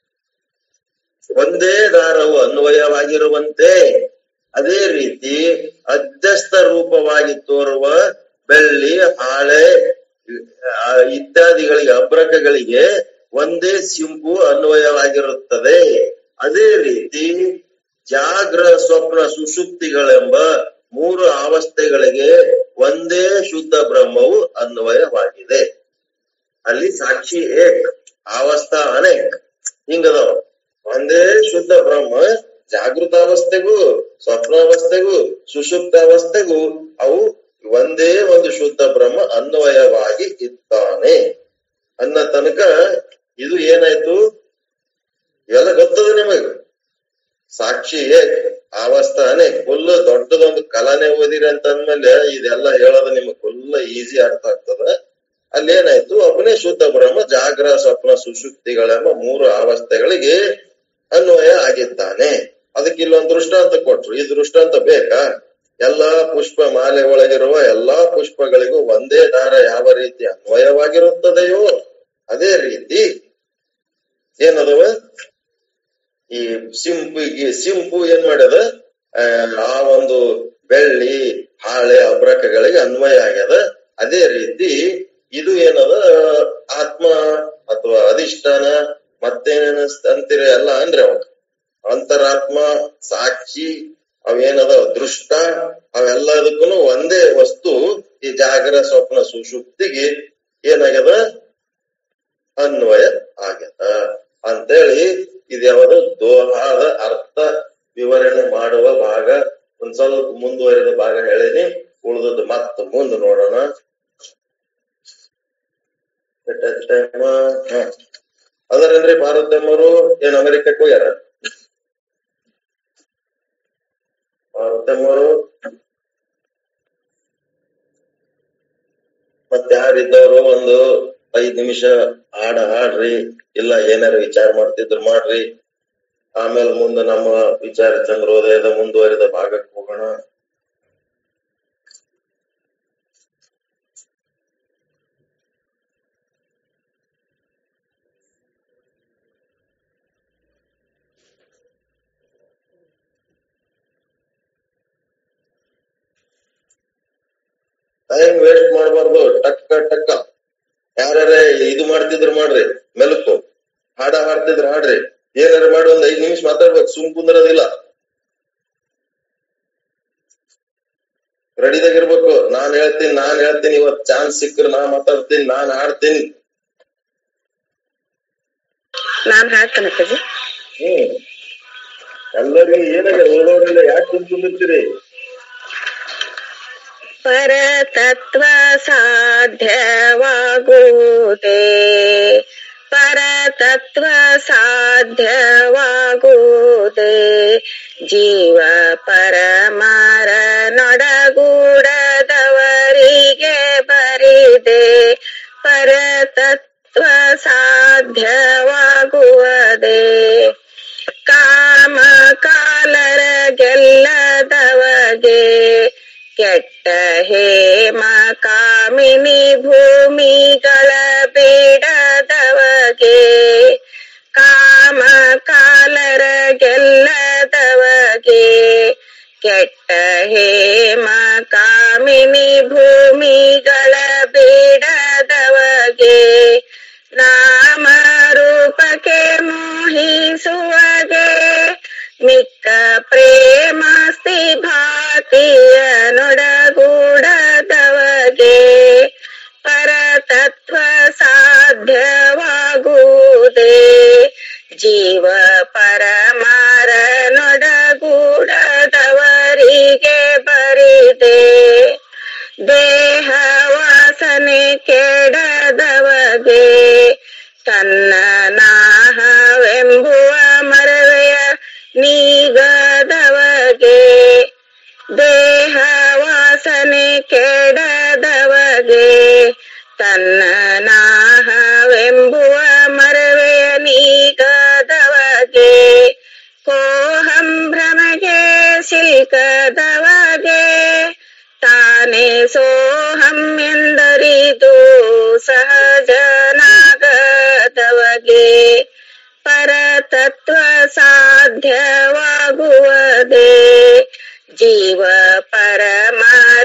ಒಂದೇ ದಾರವು ಅನ್ವಯವಾಗಿರುವಂತೆ, ಅದೇ ರೀತಿ ಅಧ್ಯಸ್ಥ ರೂಪವಾಗಿ ತೋರುವ ಬೆಳ್ಳಿ, ಹಾಳೆ ಇತ್ಯಾದಿಗಳಿಗೆ, ಅಬ್ರಕಗಳಿಗೆ ಒಂದೇ ಸಿಂಪು ಅನ್ವಯವಾಗಿರುತ್ತದೆ. ಅದೇ ರೀತಿ ಜಾಗ್ರ ಸ್ವಪ್ನ ಸುಷುಪ್ತಿಗಳೆಂಬ ಮೂರು ಅವಸ್ಥೆಗಳಿಗೆ ಒಂದೇ ಶುದ್ಧ ಬ್ರಹ್ಮವು ಅನ್ವಯವಾಗಿದೆ. ಅಲ್ಲಿ ಸಾಕ್ಷಿ ಏಕ್, ಅವಸ್ಥಾ ಅನೇಕ್, ಹಿಂಗದವ. ಒಂದೇ ಶುದ್ಧ ಬ್ರಹ್ಮ ಜಾಗೃತಾವಸ್ಥೆಗೂ ಸ್ವಪ್ನಾವಸ್ಥೆಗೂ ಸುಷುಪ್ತಾವಸ್ಥೆಗೂ ಅವು ಒಂದೇ ಒಂದು ಶುದ್ಧ ಬ್ರಹ್ಮ ಅನ್ವಯವಾಗಿ ಇದ್ದಾನೆ ಅನ್ನ ತನಕ ಇದು ಏನಾಯ್ತು, ಇವೆಲ್ಲ ಗೊತ್ತದ ನಿಮಗ. ಸಾಕ್ಷಿ ಏಕ್, ಅವಸ್ಥಾನೆ ಫುಲ್ ದೊಡ್ಡದೊಂದು ಕಲಾನೆ ಓದಿರಿ ಅಂತಂದ್ಮೇಲೆ ಇದೆಲ್ಲ ಹೇಳೋದು ನಿಮಗ್ ಫುಲ್ ಈಸಿ ಅರ್ಥ ಆಗ್ತದ. ಅಲ್ಲಿ ಏನಾಯ್ತು, ಒಬ್ಬನೇ ಶುದ್ಧ ಬ್ರಹ್ಮ ಜಾಗ್ರ ಸ್ವಪ್ನ ಸುಷುಪ್ತಿಗಳೆಂಬ ಮೂರು ಅವಸ್ಥೆಗಳಿಗೆ ಅನ್ವಯ ಆಗಿದ್ದಾನೆ. ಅದಕ್ಕೆ ಇಲ್ಲೊಂದು ದೃಷ್ಟಾಂತ ಕೊಟ್ರು. ಈ ದೃಷ್ಟಾಂತ ಬೇಕಾ? ಎಲ್ಲಾ ಪುಷ್ಪ ಮಾಲೆ ಒಳಗಿರುವ ಎಲ್ಲಾ ಪುಷ್ಪಗಳಿಗೂ ಒಂದೇ ದಾರ ಯಾವ ರೀತಿ ಅನ್ವಯವಾಗಿರುತ್ತದೆಯೋ ಅದೇ ರೀತಿ ಏನದವ, ಈ ಸಿಂಪಿಗೆ ಸಿಂಪು ಏನ್ ಮಾಡ್ಯದ, ಆ ಒಂದು ಬೆಳ್ಳಿ ಹಾಳೆ ಅಬ್ರಕಗಳಿಗೆ ಅನ್ವಯ ಆಗ್ಯದ. ಅದೇ ರೀತಿ ಇದು ಏನದ, ಆತ್ಮ ಅಥವಾ ಅಧಿಷ್ಠಾನ ಮತ್ತೇನೇನ ಅಂತೀರ ಎಲ್ಲ ಅಂದ್ರೆ ಅವ ಅಂತರಾತ್ಮ, ಸಾಕ್ಷಿ, ಅವೇನದ ದೃಷ್ಟ, ಅವೆಲ್ಲದಕ್ಕೂ ಒಂದೇ ವಸ್ತು ಈ ಜಾಗರ ಸ್ವಪ್ನ ಸುಷುಪ್ತಿಗೆ ಏನಾಗ್ಯದ, ಅನ್ವಯ ಆಗ್ಯದ ಅಂತೇಳಿ ಇದು ಯಾವುದು ದೋಹಾದ ಅರ್ಥ ವಿವರಣೆ ಮಾಡುವ ಭಾಗ. ಒಂದ್ ಸ್ವಲ್ಪ ಮುಂದುವರಿದ ಭಾಗ ಹೇಳಿನಿ, ಉಳಿದದ್ದು ಮತ್ತ ಮುಂದೆ ನೋಡೋಣ. ಅದರಂದ್ರೆ ಭಾರತಮ್ಮರು ಏನ್ ಅಮೆರಿಕಕ್ಕೆ ಹೋಗ್ಯಾರ? ಭಾರತಮ್ಮರು ಮತ್ತೆ ಯಾರಿದ್ದವರು ಒಂದು ಐದ್ ನಿಮಿಷ ಹಾಡ ಹಾಡ್ರಿ, ಇಲ್ಲ ಏನಾರ ವಿಚಾರ ಮಾಡ್ತಿದ್ರು ಮಾಡ್ರಿ. ಆಮೇಲೆ ಮುಂದೆ ನಮ್ಮ ವಿಚಾರ ಚಂದ್ರೋದಯದ ಮುಂದುವರಿದ ಭಾಗಕ್ಕೆ ಹೋಗೋಣ. ಟೈಮ್ ವೇಸ್ಟ್ ಮಾಡ್ಬಾರ್ದು. ಟಕ್ಕ ಟಕ್ಕ ಯಾರ ಇದು ಮಾಡ್ತಿದ್ರು ಮಾಡ್ರಿ, ಮೆಲುಕು ಹಾಡ ಹಾಡ್ತಿದ್ರ ಹಾಡ್ರಿ, ಏನಾರ ಮಾಡಿ ಒಂದ್ ಐದ್ ನಿಮಿಷ ಮಾತಾಡ್ಬೇಕು, ಸುಮ್ ಕುಂದ್ರದಿಲ್ಲ. ರೆಡಿದಾಗಿರ್ಬೇಕು. ನಾನ್ ಹೇಳ್ತೀನಿ ನಾನ್ ಹೇಳ್ತೀನಿ ಇವತ್ ಚಾನ್ಸ್ ಸಿಕ್ಕ್ರೆ ನಾ ಮಾತಾಡ್ತೀನಿ, ನಾನ್ ಹಾಡ್ತೀನಿ, ನಾನ್ ಹಾಡ್ತೇನೆ ಅಪ್ಪಾಜಿ. ಹ್ಮ್ ಎಲ್ಲರಿಗೂ ಏನಾಗ ಓಡೋರಿಲ್ಲ, ಯಾಕೆ ಕುಂತ್ಕೊಂಡಿರ್ತೀರಿ? ಪರತತ್ವ ಸಾಧ್ಯವಾಗುವುದೇ, ಪರತತ್ವ ಸಾಧ್ಯವಾಗುವುದೇ, ಜೀವ ಪರಮಾರ ನೊಡಗೂಡದವರಿಗೆ ಬರಿದೆ, ಪರತತ್ವ ಸಾಧ್ಯವಾಗುವುದೇ. ಕಾಮ ಕಾಲರ ಗೆಲ್ಲದವಗೆ ಕೆಟ್ಟ ಹೇಮ ಕಾಮಿನಿ ಭೂಮಿಗಳ ಬೇಡದವಗೆ, ಕಾಮ ಕಾಲರ ಗೆಲ್ಲದವಗೆ ಕೆಟ್ಟ ಹೇಮ ಕಾಮಿನಿ ಭೂಮಿಗಳ ಬೇಡದವಗೆ, ನಾಮ ರೂಪಕ್ಕೆ ಮೋಹಿಸುವಗೆ ಮಿಕ್ಕ ಪ್ರೇಮಸ್ತಿ ಭಾತಿಯ ನೊಡಗೂಡದವಗೆ, ಪರತತ್ವ ಸಾಧ್ಯವಾಗುವುದೇ, ಜೀವ ಪರಮಾರ ನೊಡಗೂಡದವರಿಗೆ ಬರಿದೆ. ದೇಹ ವಾಸನೆ ಕೆಡದವಗೆ ತನ್ನ ನಾಹವೆಂಬುವ ಮರವೆಯ ನೀಗದವಗೆ, ದೇಹ ವಾಸನೆ ಕೆಡದವಗೆ ತನ್ನ ನಾಹವೆಂಬುವ ಮರವೆಯ ನೀಗದವಗೆ, ಕೋಹಂ ಭ್ರಮೆಗೆ ಸಿಲ್ಕದವಗೆ ತಾನೇ ಸೋಹಂ ಎಂದರಿದು ಸಹಜನಾಗದವಗೆ, ಪರತತ್ವ ಸಾಧ್ಯವಾಗುವುದೇ, ಜೀವ ಪರಮಾರ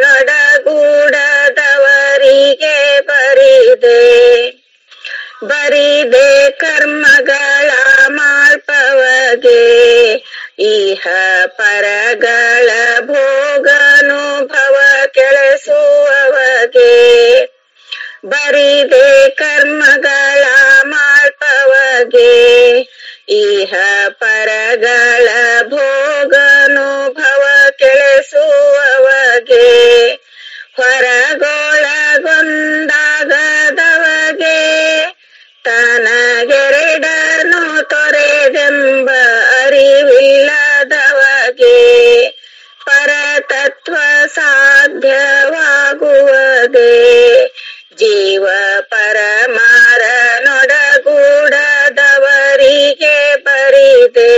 ನೊಡಗೂಡದವರಿಗೆ ಬರಿದೆ. ಬರಿದೆ ಕರ್ಮಗಳ ಮಾಳ್ಪವಗೆ, ಇಹ ಪರಗಳ ಭೋಗಾನುಭವ ಕೆಳಸುವವಗೆ, ಬರಿದೆ ಕರ್ಮಗಳ ಮಾಳ್ಪವಗೆ, ಇಹ ಪರಗಳ ಭೋಗಾನುಭವ ಕೆಳಸುವವಗೆ, ಹೊರಗೊಳಗೊಂದಾಗದವಗೆ ತನಗೆರಡನು ತೊರೆದೆಂಬ ಅರಿವಿಲ್ಲದವಗೆ, ಪರತತ್ವ ಸಾಧ್ಯವಾಗುವುದೇ, ಜೀವ ಪರಮಾರ ನೊಡಗೂಡದವರಿಗೆ ಬರಿದೆ.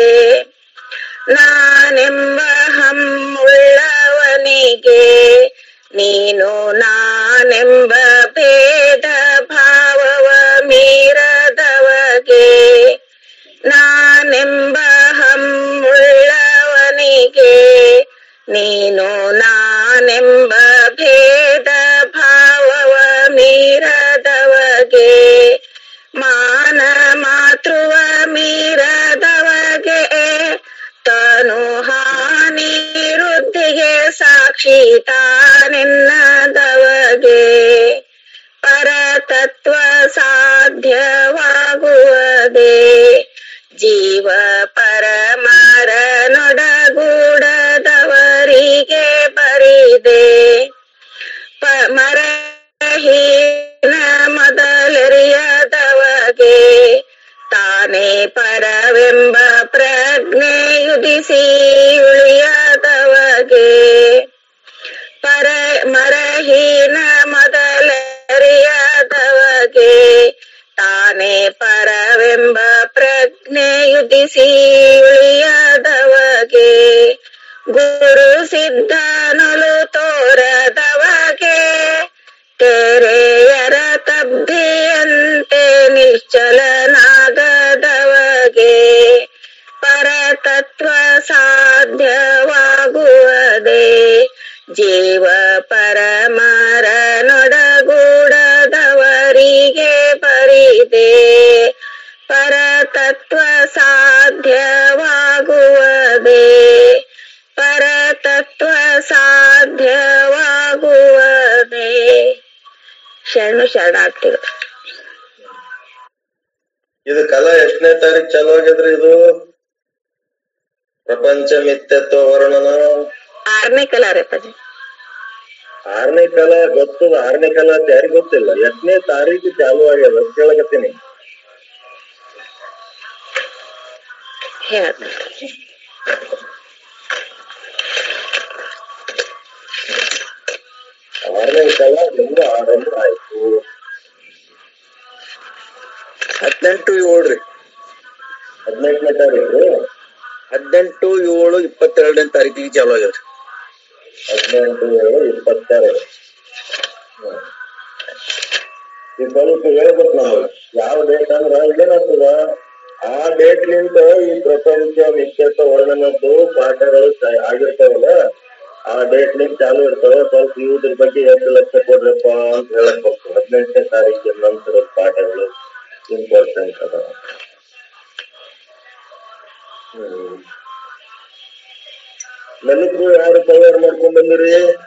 ನಾನೆಂಬ ಹಮ್ಮುಳ್ಳವನಿಗೆ ನೀನು ನಾನೆಂಬ ಭೇದ ಭಾವವ ಮೀರದವಗೆ, ನಾನೆಂಬ ಹಮ್ಮುಳ್ಳವನಿಗೆ ನೀನು ನಾನೆಂಬ ಭೇದ ಭಾವವ ಮೀರದವಗೆ, ಮಾನ ಮಾತೃವ ಮೀರದವಗೆ ತನು ಹಾನಿ ವೃದ್ಧಿಗೆ ಸಾಕ್ಷಿ ತಾನೆನ್ನದವಗೆ, ಪರತತ್ವ ಸಾಧ್ಯವಾಗುವುದೇ, ಜೀವ ಪರಮಾರ ನೊಡಗೂಡದವರಿಗೆ ಬರಿದೆ. ಮರಹೀನ ಮೊದಲೆರಿಯದವಗೆ ತಾನೇ ಪರವೆಂಬ ಪ್ರಜ್ಞೆಯುದಿಸಿ ಉಳಿಯದವಗೆ, ಪರ ಮರಹೀನ ಮೊದಲೆರಿಯದವಗೆ ತಾನೇ ಪರವೆಂಬ ಪ್ರಜ್ಞೆಯುದಿಸಿ ಉಳಿಯದವಗೆ, ಗುರು ಸಿದ್ಧನೊಲು ತೋರದವಗೆ ತೆರೆಯರ ತಬ್ಧಿಯಂತೆ ನಿಶ್ಚಲನಾಗದವಗೆ, ಪರತತ್ವ ಸಾಧ್ಯವಾಗುವುದೇ, ಜೀವ ಪರಮ ಇದೆ. ಪರತತ್ವ ಸಾಧ್ಯವಾಗುವುದೇ, ಪರತತ್ವ ಸಾಧ್ಯವಾಗುವುದೇ. ಶರಣು ಶರಣಾರ್ಥಿಗಳು. ಇದು ಕಲಾ ಎಷ್ಟನೇ ತಾರೀಕು ಚಾಲು ಆಗ್ಯದ್ರಿ? ಇದು ಪ್ರಪಂಚ ಮಿಥ್ಯತ್ವ ವರ್ಣನ ಆರನೇ ಕಲಾ ರೀ ಅಪ್ಪಾಜಿ. ಆರನೇ ಕಲಾ ಗೊತ್ತದ, ಆರನೇ ಕಲಾ ಯಾರಿಗ್ ಗೊತ್ತಿಲ್ಲ. ಎಷ್ಟನೇ ತಾರೀಕು ಚಾಲು ಆಗ್ಯದ ಕೇಳಕತ್ತೀನಿ. ಆರನೇ ಕಲಾ ಒಂದು ಆರಂಭ ಆಯ್ತು. ಹದಿನೆಂಟು ಏಳ್ರಿ ಹದಿನೆಂಟನೇ ತಾರೀಕು ಹದಿನೆಂಟು ಏಳು ಇಪ್ಪತ್ತೆರಡನೇ ತಾರೀಕಿಗೆ ಚಾಲು ಆಗ್ಯದ್ರಿ. ಹದಿನೆಂಟು ಏಳು ಇಪ್ಪತ್ತೆರಡು ಈ ಸ್ವಲ್ಪ ಹೇಳ್ಬೇಕು ನಮಗೆ ಯಾವ ಡೇಟ್ ಅಂದ್ರ ಏನಾಗ್ತದ, ಆ ಡೇಟ್ ನಿಂತ ಈ ಪ್ರಪಂಚ ಮಿಥ್ಯತ್ವ ವರ್ಣನದ್ದು ಪಾಠಗಳು ಆಗಿರ್ತಾವಲ್ಲ, ಆ ಡೇಟ್ ನಿಂದ ಚಾಲು ಇರ್ತಾವ. ಸ್ವಲ್ಪ ಇವ್ರ ಬಗ್ಗೆ ಎಷ್ಟು ಲಕ್ಷ ಕೊಡ್ರಪ್ಪ ಅಂತ ಹೇಳಕ್ ಹೋಗ್ತದೆ. ಹದಿನೆಂಟನೇ ತಾರೀಕಿನ ನಂತರದ ಪಾಠಗಳು ಇಂಪಾರ್ಟೆಂಟ್ ಅದ. ಹ್ಮ್ ಮೆಲುಕು ಯಾರು ತಯಾರು ಮಾಡ್ಕೊಂಡ್ ಬಂದಿರಿ?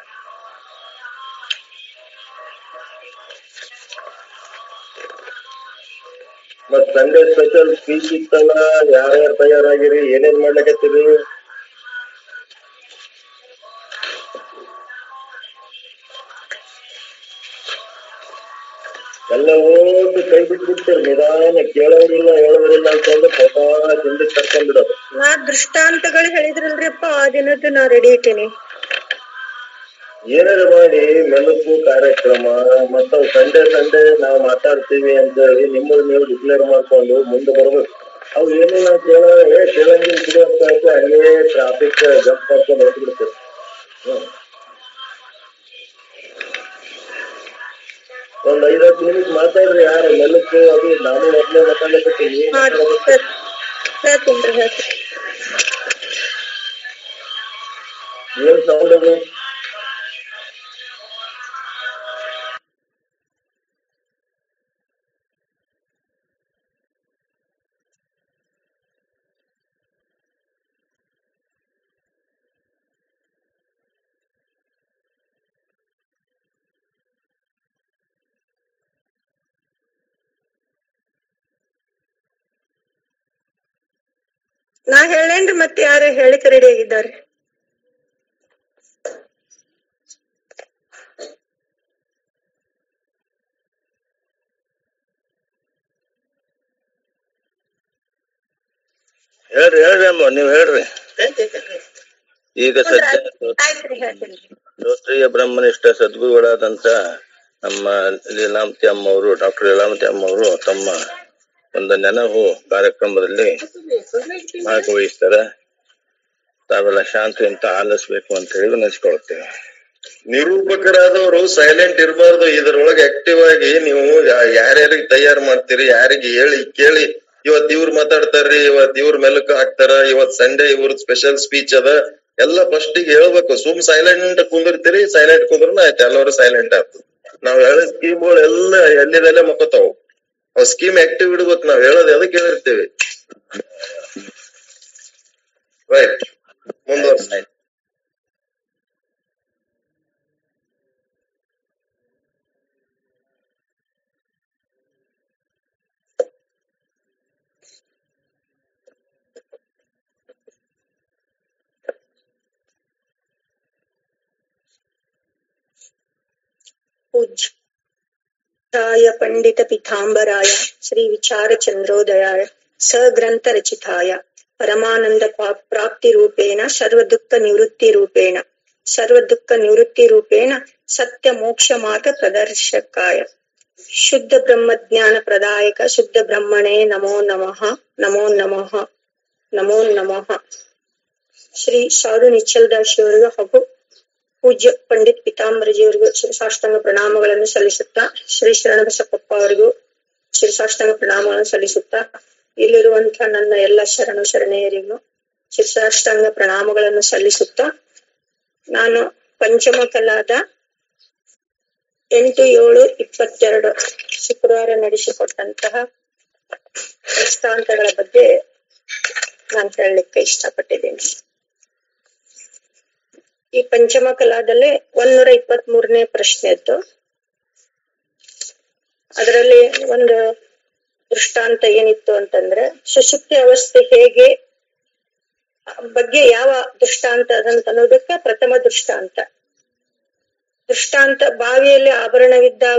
ಮತ್ ಸಂಡೇ ಸ್ಪೆಷಲ್ ಸ್ಪೀಚ್ ಇತ್ತಲ್ಲ, ಯಾರ್ಯಾರು ತಯಾರಾಗಿರಿ, ಏನೇನ್ ಮಾಡ್ಲಕತ್ತೀರಿ? ಎಲ್ಲ ಓಟು ಕೈ ಬಿಟ್ಬಿಡ್ತೀರಿ. ನಿಧಾನ ಕೇಳೋರಿಲ್ಲ ಹೇಳೋರಿಲ್ಲ ಅಂತಂದ್ರೆ ಸ್ವತಃ ಹಿಂದಕ್ಕೆ ಕರ್ಕೊಂಡ್ಬಿಡೋದು. ನಾ ದೃಷ್ಟಾಂತಗಳು ಹೇಳಿದ್ರಲ್ರಿ ಅಪ್ಪ, ಆ ದಿನದ್ದು ನಾ ರೆಡಿ ಇಟ್ಟೇನಿ. ಏನಾರ ಮಾಡಿ ಮೆಲುಕು ಕಾರ್ಯಕ್ರಮ ಮತ್ತ ಸಂಡೇ ಸಂಡೇ ನಾವು ಮಾತಾಡ್ತೀವಿ ಅಂತ ಹೇಳಿ ನಿಮ್ಮದು ನೀವು ಡಿಕ್ಲೇರ್ ಮಾಡ್ಕೊಂಡು ಮುಂದೆ ಬರ್ಬೇಕು. ಅವು ಏನು ನಾವು ಕೇಳ ಕೇಳಂಗಿಲ್ಲ ಬಿಡುವಂತ ಹಂಗೇ ಟ್ರಾಫಿಕ್ ಜಂಪ್ ಮಾಡ್ಕೊಂಡು ಹೋಗ್ಬಿಡ್ತೀವಿ. ಹ್ಮ್ ಒಂದ್ ಐದತ್ತು ನಿಮಿಷ ಮಾತಾಡ್ರಿ. ಯಾರು ಮೆಲುಕು ಅದು ನಾನು ಮೊದ್ಲೇ ಮಾತಾಡ್ಲಿಕ್ಕೆ ಏನ್ ಸೌಂಡ್ ಅದು? ನಾ ಹೇಳೇನ್ರಿ, ಮತ್ತೆ ಯಾರು ಹೇಳಿಕೆ ರೆಡಿ ಆಗಿದ್ದಾರೆ? ಹೇಳ್ರಿ ಹೇಳ್ರಿ ಅಮ್ಮ, ನೀವ್ ಹೇಳ್ರಿ. ಈಗ ಸದ್ಯ ಆಯ್ತ್ರಿ, ಹೇಳ್ತೀನಿ. ಶ್ರೋತ್ರಿಯ ಬ್ರಹ್ಮನಿಷ್ಠ ಸದ್ಗುರುಗಳಾದಂತ ನಮ್ಮ ಲೀಲಾಮತಿ ಅಮ್ಮ ಅವರು, ಡಾಕ್ಟರ್ ಲೀಲಾಮತಿ ಅಮ್ಮ ಅವರು ತಮ್ಮ ಒಂದು ನೆನಹು ಕಾರ್ಯಕ್ರಮದಲ್ಲಿ ಭಾಗವಹಿಸ್ತಾರೆ. ತಾವೆಲ್ಲ ಶಾಂತಿಯಿಂದ ಆಲಿಸ್ಬೇಕು ಅಂತ ಹೇಳಿ ವಿನಂತಿಸಿಕೊಳ್ಳುತ್ತೇವೆ. ನಿರೂಪಕರಾದವರು ಸೈಲೆಂಟ್ ಇರಬಾರ್ದು. ಇದ್ರೊಳಗೆ ಆಕ್ಟಿವ್ ಆಗಿ ನೀವು ಯಾರ್ಯಾರಿಗೆ ತಯಾರು ಮಾಡ್ತೀರಿ, ಯಾರಿಗೆ ಹೇಳಿ ಕೇಳಿ. ಇವತ್ ಇವ್ರು ಮಾತಾಡ್ತಾರ್ರಿ, ಇವತ್ ಇವ್ರ ಮೆಲುಕು ಹಾಕ್ತಾರ, ಇವತ್ ಸಂಡೇ ಇವ್ರ ಸ್ಪೆಷಲ್ ಸ್ಪೀಚ್ ಅದ, ಎಲ್ಲ ಫಸ್ಟ್ ಗೆ ಹೇಳ್ಬೇಕು. ಸುಮ್ ಸೈಲೆಂಟ್ ಕುಂದಿರ್ತೀರಿ, ಸೈಲೆಂಟ್ ಕುಂದ್ರನ ಆಯ್ತು, ಎಲ್ಲರೂ ಸೈಲೆಂಟ್ ಆಗ್ತದೆ. ನಾವ್ ಹೇಳೋ ಸ್ಕೀಮ್ಗಳು ಎಲ್ಲ ಎಲ್ಲಿದೆಲ್ಲ ಮಕ್ಕೋತಾವ. ಅವ್ ಸ್ಕೀಮ್ ಆಕ್ಟಿವ್ ಇಡ್ಬೇಕು. ನಾವ್ ಹೇಳೋದು ಅದಕ್ಕೆ ಹೇಳಿರ್ತೀವಿ. ರೈಟ್, ಮುಂದುವರ್ಸ. पूज्याय पंडित पीतांबराय श्री विचार चंद्रोदयाय सग्रंथ रचिताय परमानंद प्राप्ति रूपेण सर्व दुख निवृत्ति रूपेण सर्व दुख निवृत्ति रूपेण सत्य मोक्ष मार्ग प्रदर्शकाय शुद्ध ब्रह्म ज्ञान प्रदायक शुद्ध ब्रह्मणे नमो नमः नमो नमः नमो नमः. ಶ್ರೀ ಸಾಧು ನಿಚ್ಚಲದಾಶಿಯವರಿಗೂ ಹಾಗೂ ಪೂಜ್ಯ ಪಂಡಿತ್ ಪೀತಾಂಬರಜಿಯವರಿಗೂ ಶಿರಸಾಷ್ಟಾಂಗ ಪ್ರಣಾಮಗಳನ್ನು ಸಲ್ಲಿಸುತ್ತಾ, ಶ್ರೀ ಶರಣಬಸಪ್ಪಪ್ಪ ಅವರಿಗೂ ಶಿರಸಾಷ್ಟಾಂಗ ಪ್ರಣಾಮಗಳನ್ನು ಸಲ್ಲಿಸುತ್ತಾ, ಇಲ್ಲಿರುವಂತಹ ನನ್ನ ಎಲ್ಲ ಶರಣು ಶರಣೆಯರಿಗೂ ಶಿರಸಾಷ್ಟಾಂಗ ಪ್ರಣಾಮಗಳನ್ನು ಸಲ್ಲಿಸುತ್ತಾ, ನಾನು ಪಂಚಮ ಕಲಾದ ಎಂಟು ಏಳು ಇಪ್ಪತ್ತೆರಡು ಶುಕ್ರವಾರ ನಡೆಸಿಕೊಟ್ಟಂತಹ ದೃಷ್ಟಾಂತಗಳ ಬಗ್ಗೆ ನಾನು ಹೇಳಲಿಕ್ಕೆ ಇಷ್ಟಪಟ್ಟಿದ್ದೀನಿ. ಈ ಪಂಚಮ ಕಲಾದಲ್ಲಿ ಒಂದೂರ ಇಪ್ಪತ್ತ್ ಮೂರನೇ ಪ್ರಶ್ನೆ ಇತ್ತು. ಅದರಲ್ಲಿ ಒಂದು ದೃಷ್ಟಾಂತ ಏನಿತ್ತು ಅಂತಂದ್ರೆ, ಸುಷುಪ್ತಿ ಅವಸ್ಥೆ ಹೇಗೆ ಬಗ್ಗೆ ಯಾವ ದೃಷ್ಟಾಂತ ಅದಂತ ಅನ್ನೋದಕ್ಕೆ ಪ್ರಥಮ ದೃಷ್ಟಾಂತ. ದೃಷ್ಟಾಂತ ಬಾವಿಯಲ್ಲಿ ಆಭರಣವಿದ್ದಾಗ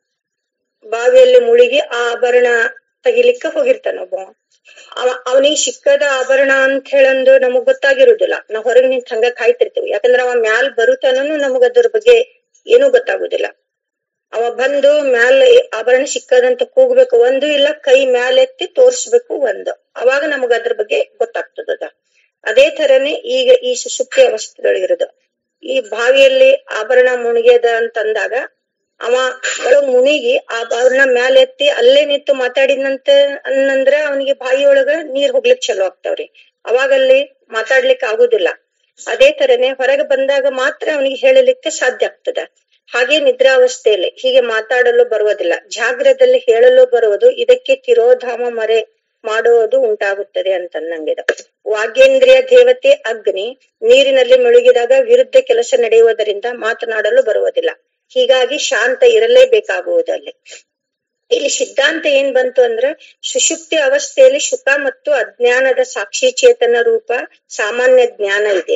ಬಾವಿಯಲ್ಲಿ ಮುಳುಗಿ ಆ ಆಭರಣ ತೆಗಿಲಿಕ್ಕೆ ಹೋಗಿರ್ತಾನ ಒಬ್ಬ. ಅವ ಅವನಿಗೆ ಸಿಕ್ಕದ ಆಭರಣ ಅಂತ ಹೇಳಂದು ನಮಗ್ ಗೊತ್ತಾಗಿರುದಿಲ್ಲ. ನಾವ್ ಹೊರಗೆ ನಿಂತ ಹಂಗ ಕಾಯ್ತಿರ್ತೀವಿ, ಯಾಕಂದ್ರೆ ಅವ ಮ್ಯಾಲ್ ಬರುತ್ತಾನೂ ನಮಗ ಅದ್ರ ಬಗ್ಗೆ ಏನೂ ಗೊತ್ತಾಗುದಿಲ್ಲ. ಅವ ಬಂದು ಮ್ಯಾಲ ಆಭರಣ ಸಿಕ್ಕದಂತ ಕೂಗ್ಬೇಕು ಒಂದು, ಇಲ್ಲ ಕೈ ಮ್ಯಾಲೆತ್ತಿ ತೋರ್ಸ್ಬೇಕು ಒಂದು, ಅವಾಗ ನಮಗ ಅದ್ರ ಬಗ್ಗೆ ಗೊತ್ತಾಗ್ತದ. ಅದೇ ತರನೇ ಈಗ ಈ ಸುಷುಪ್ತಿ ಅವಸ್ಥೆಗಳಿರೋದು. ಈ ಬಾವಿಯಲ್ಲಿ ಆಭರಣ ಮುಳುಗ್ಯದ ಅಂತಂದಾಗ ಅವ ಒಳಗ್ ಮುನಿಗಿ ಆ ಆಭರಣ ಮ್ಯಾಲ ಎತ್ತಿ ಅಲ್ಲೇ ನಿಂತು ಮಾತಾಡಿದಂತ ಅನ್ನಂದ್ರ ಅವನಿಗೆ ಬಾಯಿಯೊಳಗ ನೀರ್ ಹೋಗ್ಲಿಕ್ ಚಲೋ ಆಗ್ತಾವ್ರಿ. ಅವಾಗಲ್ಲಿ ಮಾತಾಡ್ಲಿಕ್ಕೆ ಆಗುದಿಲ್ಲ. ಅದೇ ತರನೇ ಹೊರಗೆ ಬಂದಾಗ ಮಾತ್ರ ಅವನಿಗೆ ಹೇಳಲಿಕ್ಕೆ ಸಾಧ್ಯ ಆಗ್ತದ. ಹಾಗೆ ನಿದ್ರಾವಸ್ಥೆಯಲ್ಲಿ ಹೀಗೆ ಮಾತಾಡಲು ಬರುವುದಿಲ್ಲ, ಜಾಗ್ರದಲ್ಲಿ ಹೇಳಲು ಬರುವುದು. ಇದಕ್ಕೆ ತಿರೋಧಾಮ ಮರೆ ಮಾಡುವುದು ಉಂಟಾಗುತ್ತದೆ ಅಂತಂದಂಗಿದ. ವಾಗ್ಯೇಂದ್ರಿಯ ದೇವತೆ ಅಗ್ನಿ ನೀರಿನಲ್ಲಿ ಮುಳುಗಿದಾಗ ವಿರುದ್ಧ ಕೆಲಸ ನಡೆಯುವುದರಿಂದ ಮಾತನಾಡಲು ಬರುವುದಿಲ್ಲ. ಹೀಗಾಗಿ ಶಾಂತ ಇರಲೇಬೇಕಾಗುವುದಲ್ಲಿ. ಇಲ್ಲಿ ಸಿದ್ಧಾಂತ ಏನ್ ಬಂತು ಅಂದ್ರೆ, ಸುಷುಪ್ತಿ ಅವಸ್ಥೆಯಲ್ಲಿ ಸುಖ ಮತ್ತು ಅಜ್ಞಾನದ ಸಾಕ್ಷಿ ಚೇತನ ರೂಪ ಸಾಮಾನ್ಯ ಜ್ಞಾನ ಇದೆ.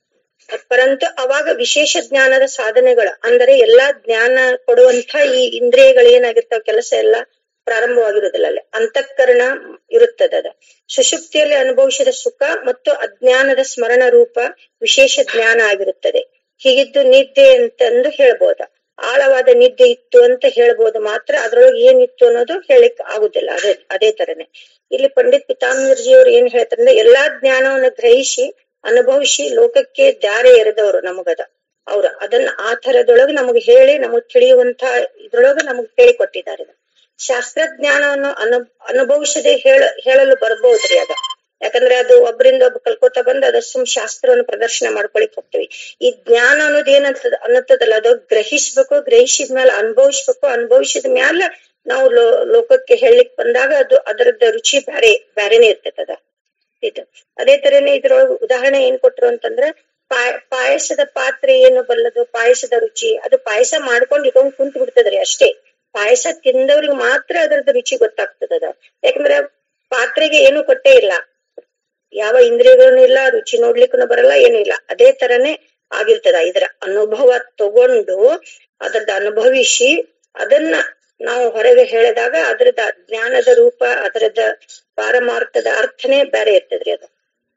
ಪರಂತು ಅವಾಗ ವಿಶೇಷ ಜ್ಞಾನದ ಸಾಧನೆಗಳು ಅಂದರೆ ಎಲ್ಲಾ ಜ್ಞಾನ ಕೊಡುವಂತ ಈ ಇಂದ್ರಿಯಗಳು ಏನಾಗಿರ್ತಾವ ಕೆಲಸ ಎಲ್ಲ ಪ್ರಾರಂಭವಾಗಿರುವುದಿಲ್ಲ. ಅಲ್ಲಿ ಅಂತಃಕರಣ ಇರುತ್ತದ. ಸುಷುಪ್ತಿಯಲ್ಲಿ ಅನುಭವಿಸಿದ ಸುಖ ಮತ್ತು ಅಜ್ಞಾನದ ಸ್ಮರಣ ರೂಪ ವಿಶೇಷ ಜ್ಞಾನ ಆಗಿರುತ್ತದೆ. ಹೀಗಿದ್ದು ನಿದ್ದೆ ಅಂತಂದು ಹೇಳ್ಬೋದ. ಆಳವಾದ ನಿದ್ದೆ ಇತ್ತು ಅಂತ ಹೇಳ್ಬೋದು, ಮಾತ್ರ ಅದ್ರೊಳಗೆ ಏನಿತ್ತು ಅನ್ನೋದು ಹೇಳಿಕ್ ಆಗುದಿಲ್ಲ. ಅದೇ ಅದೇ ತರನೇ ಇಲ್ಲಿ ಪಂಡಿತ್ ಪಿತಾಂಬರ್ಜಿಯವ್ರು ಏನ್ ಹೇಳ್ತಾರಂದ್ರೆ, ಎಲ್ಲಾ ಜ್ಞಾನವನ್ನು ಗ್ರಹಿಸಿ ಅನುಭವಿಸಿ ಲೋಕಕ್ಕೆ ದಾರಿ ಎರೆದವರು ನಮಗದ. ಅವ್ರು ಅದನ್ನ ಆ ಥರದೊಳಗೆ ನಮಗ್ ಹೇಳಿ ನಮಗ್ ತಿಳಿಯುವಂತ ಇದ್ರೊಳಗ ನಮಗ್ ಹೇಳಿಕೊಟ್ಟಿದ್ದಾರೆ. ಶಾಸ್ತ್ರಜ್ಞಾನವನ್ನು ಅನು ಅನುಭವಿಸದೆ ಹೇಳ ಹೇಳಲು ಬರ್ಬೋದ್ರಿ ಅದ. ಯಾಕಂದ್ರೆ ಅದು ಒಬ್ಬರಿಂದ ಒಬ್ಬ ಕಲ್ಕೋತಾ ಬಂದ್ ಅದ ಸುಮ್ ಶಾಸ್ತ್ರವನ್ನು ಪ್ರದರ್ಶನ ಮಾಡ್ಕೊಳಿಕ್ ಹೋಗ್ತೀವಿ. ಈ ಜ್ಞಾನ ಅನ್ನೋದು ಏನಂತದ ಅನ್ನತ್ತದಲ್ಲ, ಅದು ಗ್ರಹಿಸ್ಬೇಕು, ಗ್ರಹಿಸಿದ್ಮೇಲೆ ಅನುಭವಿಸ್ಬೇಕು, ಅನುಭವಿಸಿದ ಮ್ಯಾಲ ನಾವು ಲೋ ಲೋಕಕ್ಕೆ ಹೇಳಲಿಕ್ ಬಂದಾಗ ಅದು ಅದರದ ರುಚಿ ಬ್ಯಾರೆ ಬ್ಯಾರೆನೆ ಇರ್ತದ. ಇದು ಅದೇ ತರನೇ ಇದ್ರೊಳಗ ಉದಾಹರಣೆ ಏನ್ ಕೊಟ್ರು ಅಂತಂದ್ರ, ಪಾಯ ಪಾಯಸದ ಪಾತ್ರೆ ಏನು ಬಲ್ಲದು, ಪಾಯಸದ ರುಚಿ ಅದು ಪಾಯಸ ಮಾಡ್ಕೊಂಡ್ ಇಟ್ಕೊಂಡ್ ಕುಂತ್ ಬಿಡ್ತದ್ರಿ ಅಷ್ಟೇ. ಪಾಯಸ ತಿಂದವ್ರಿಗೆ ಮಾತ್ರ ಅದರದ ರುಚಿ ಗೊತ್ತಾಗ್ತದ. ಯಾಕಂದ್ರೆ ಪಾತ್ರೆಗೆ ಏನು ಕೊಟ್ಟೇ ಇಲ್ಲ, ಯಾವ ಇಂದ್ರಿಯಗಳೂ ಇಲ್ಲ, ರುಚಿ ನೋಡ್ಲಿಕ್ಕೂ ಬರಲ್ಲ, ಏನೂ ಇಲ್ಲ. ಅದೇ ತರನೇ ಆಗಿರ್ತದ. ಇದರ ಅನುಭವ ತಗೊಂಡು ಅದರದ ಅನುಭವಿಸಿ ಅದನ್ನ ನಾವು ಹೊರಗೆ ಹೇಳಿದಾಗ ಅದರದ ಜ್ಞಾನದ ರೂಪ, ಅದರದ ಪಾರಮಾರ್ಥದ ಅರ್ಥನೇ ಬೇರೆ ಇರ್ತದ್ರಿ ಅದು.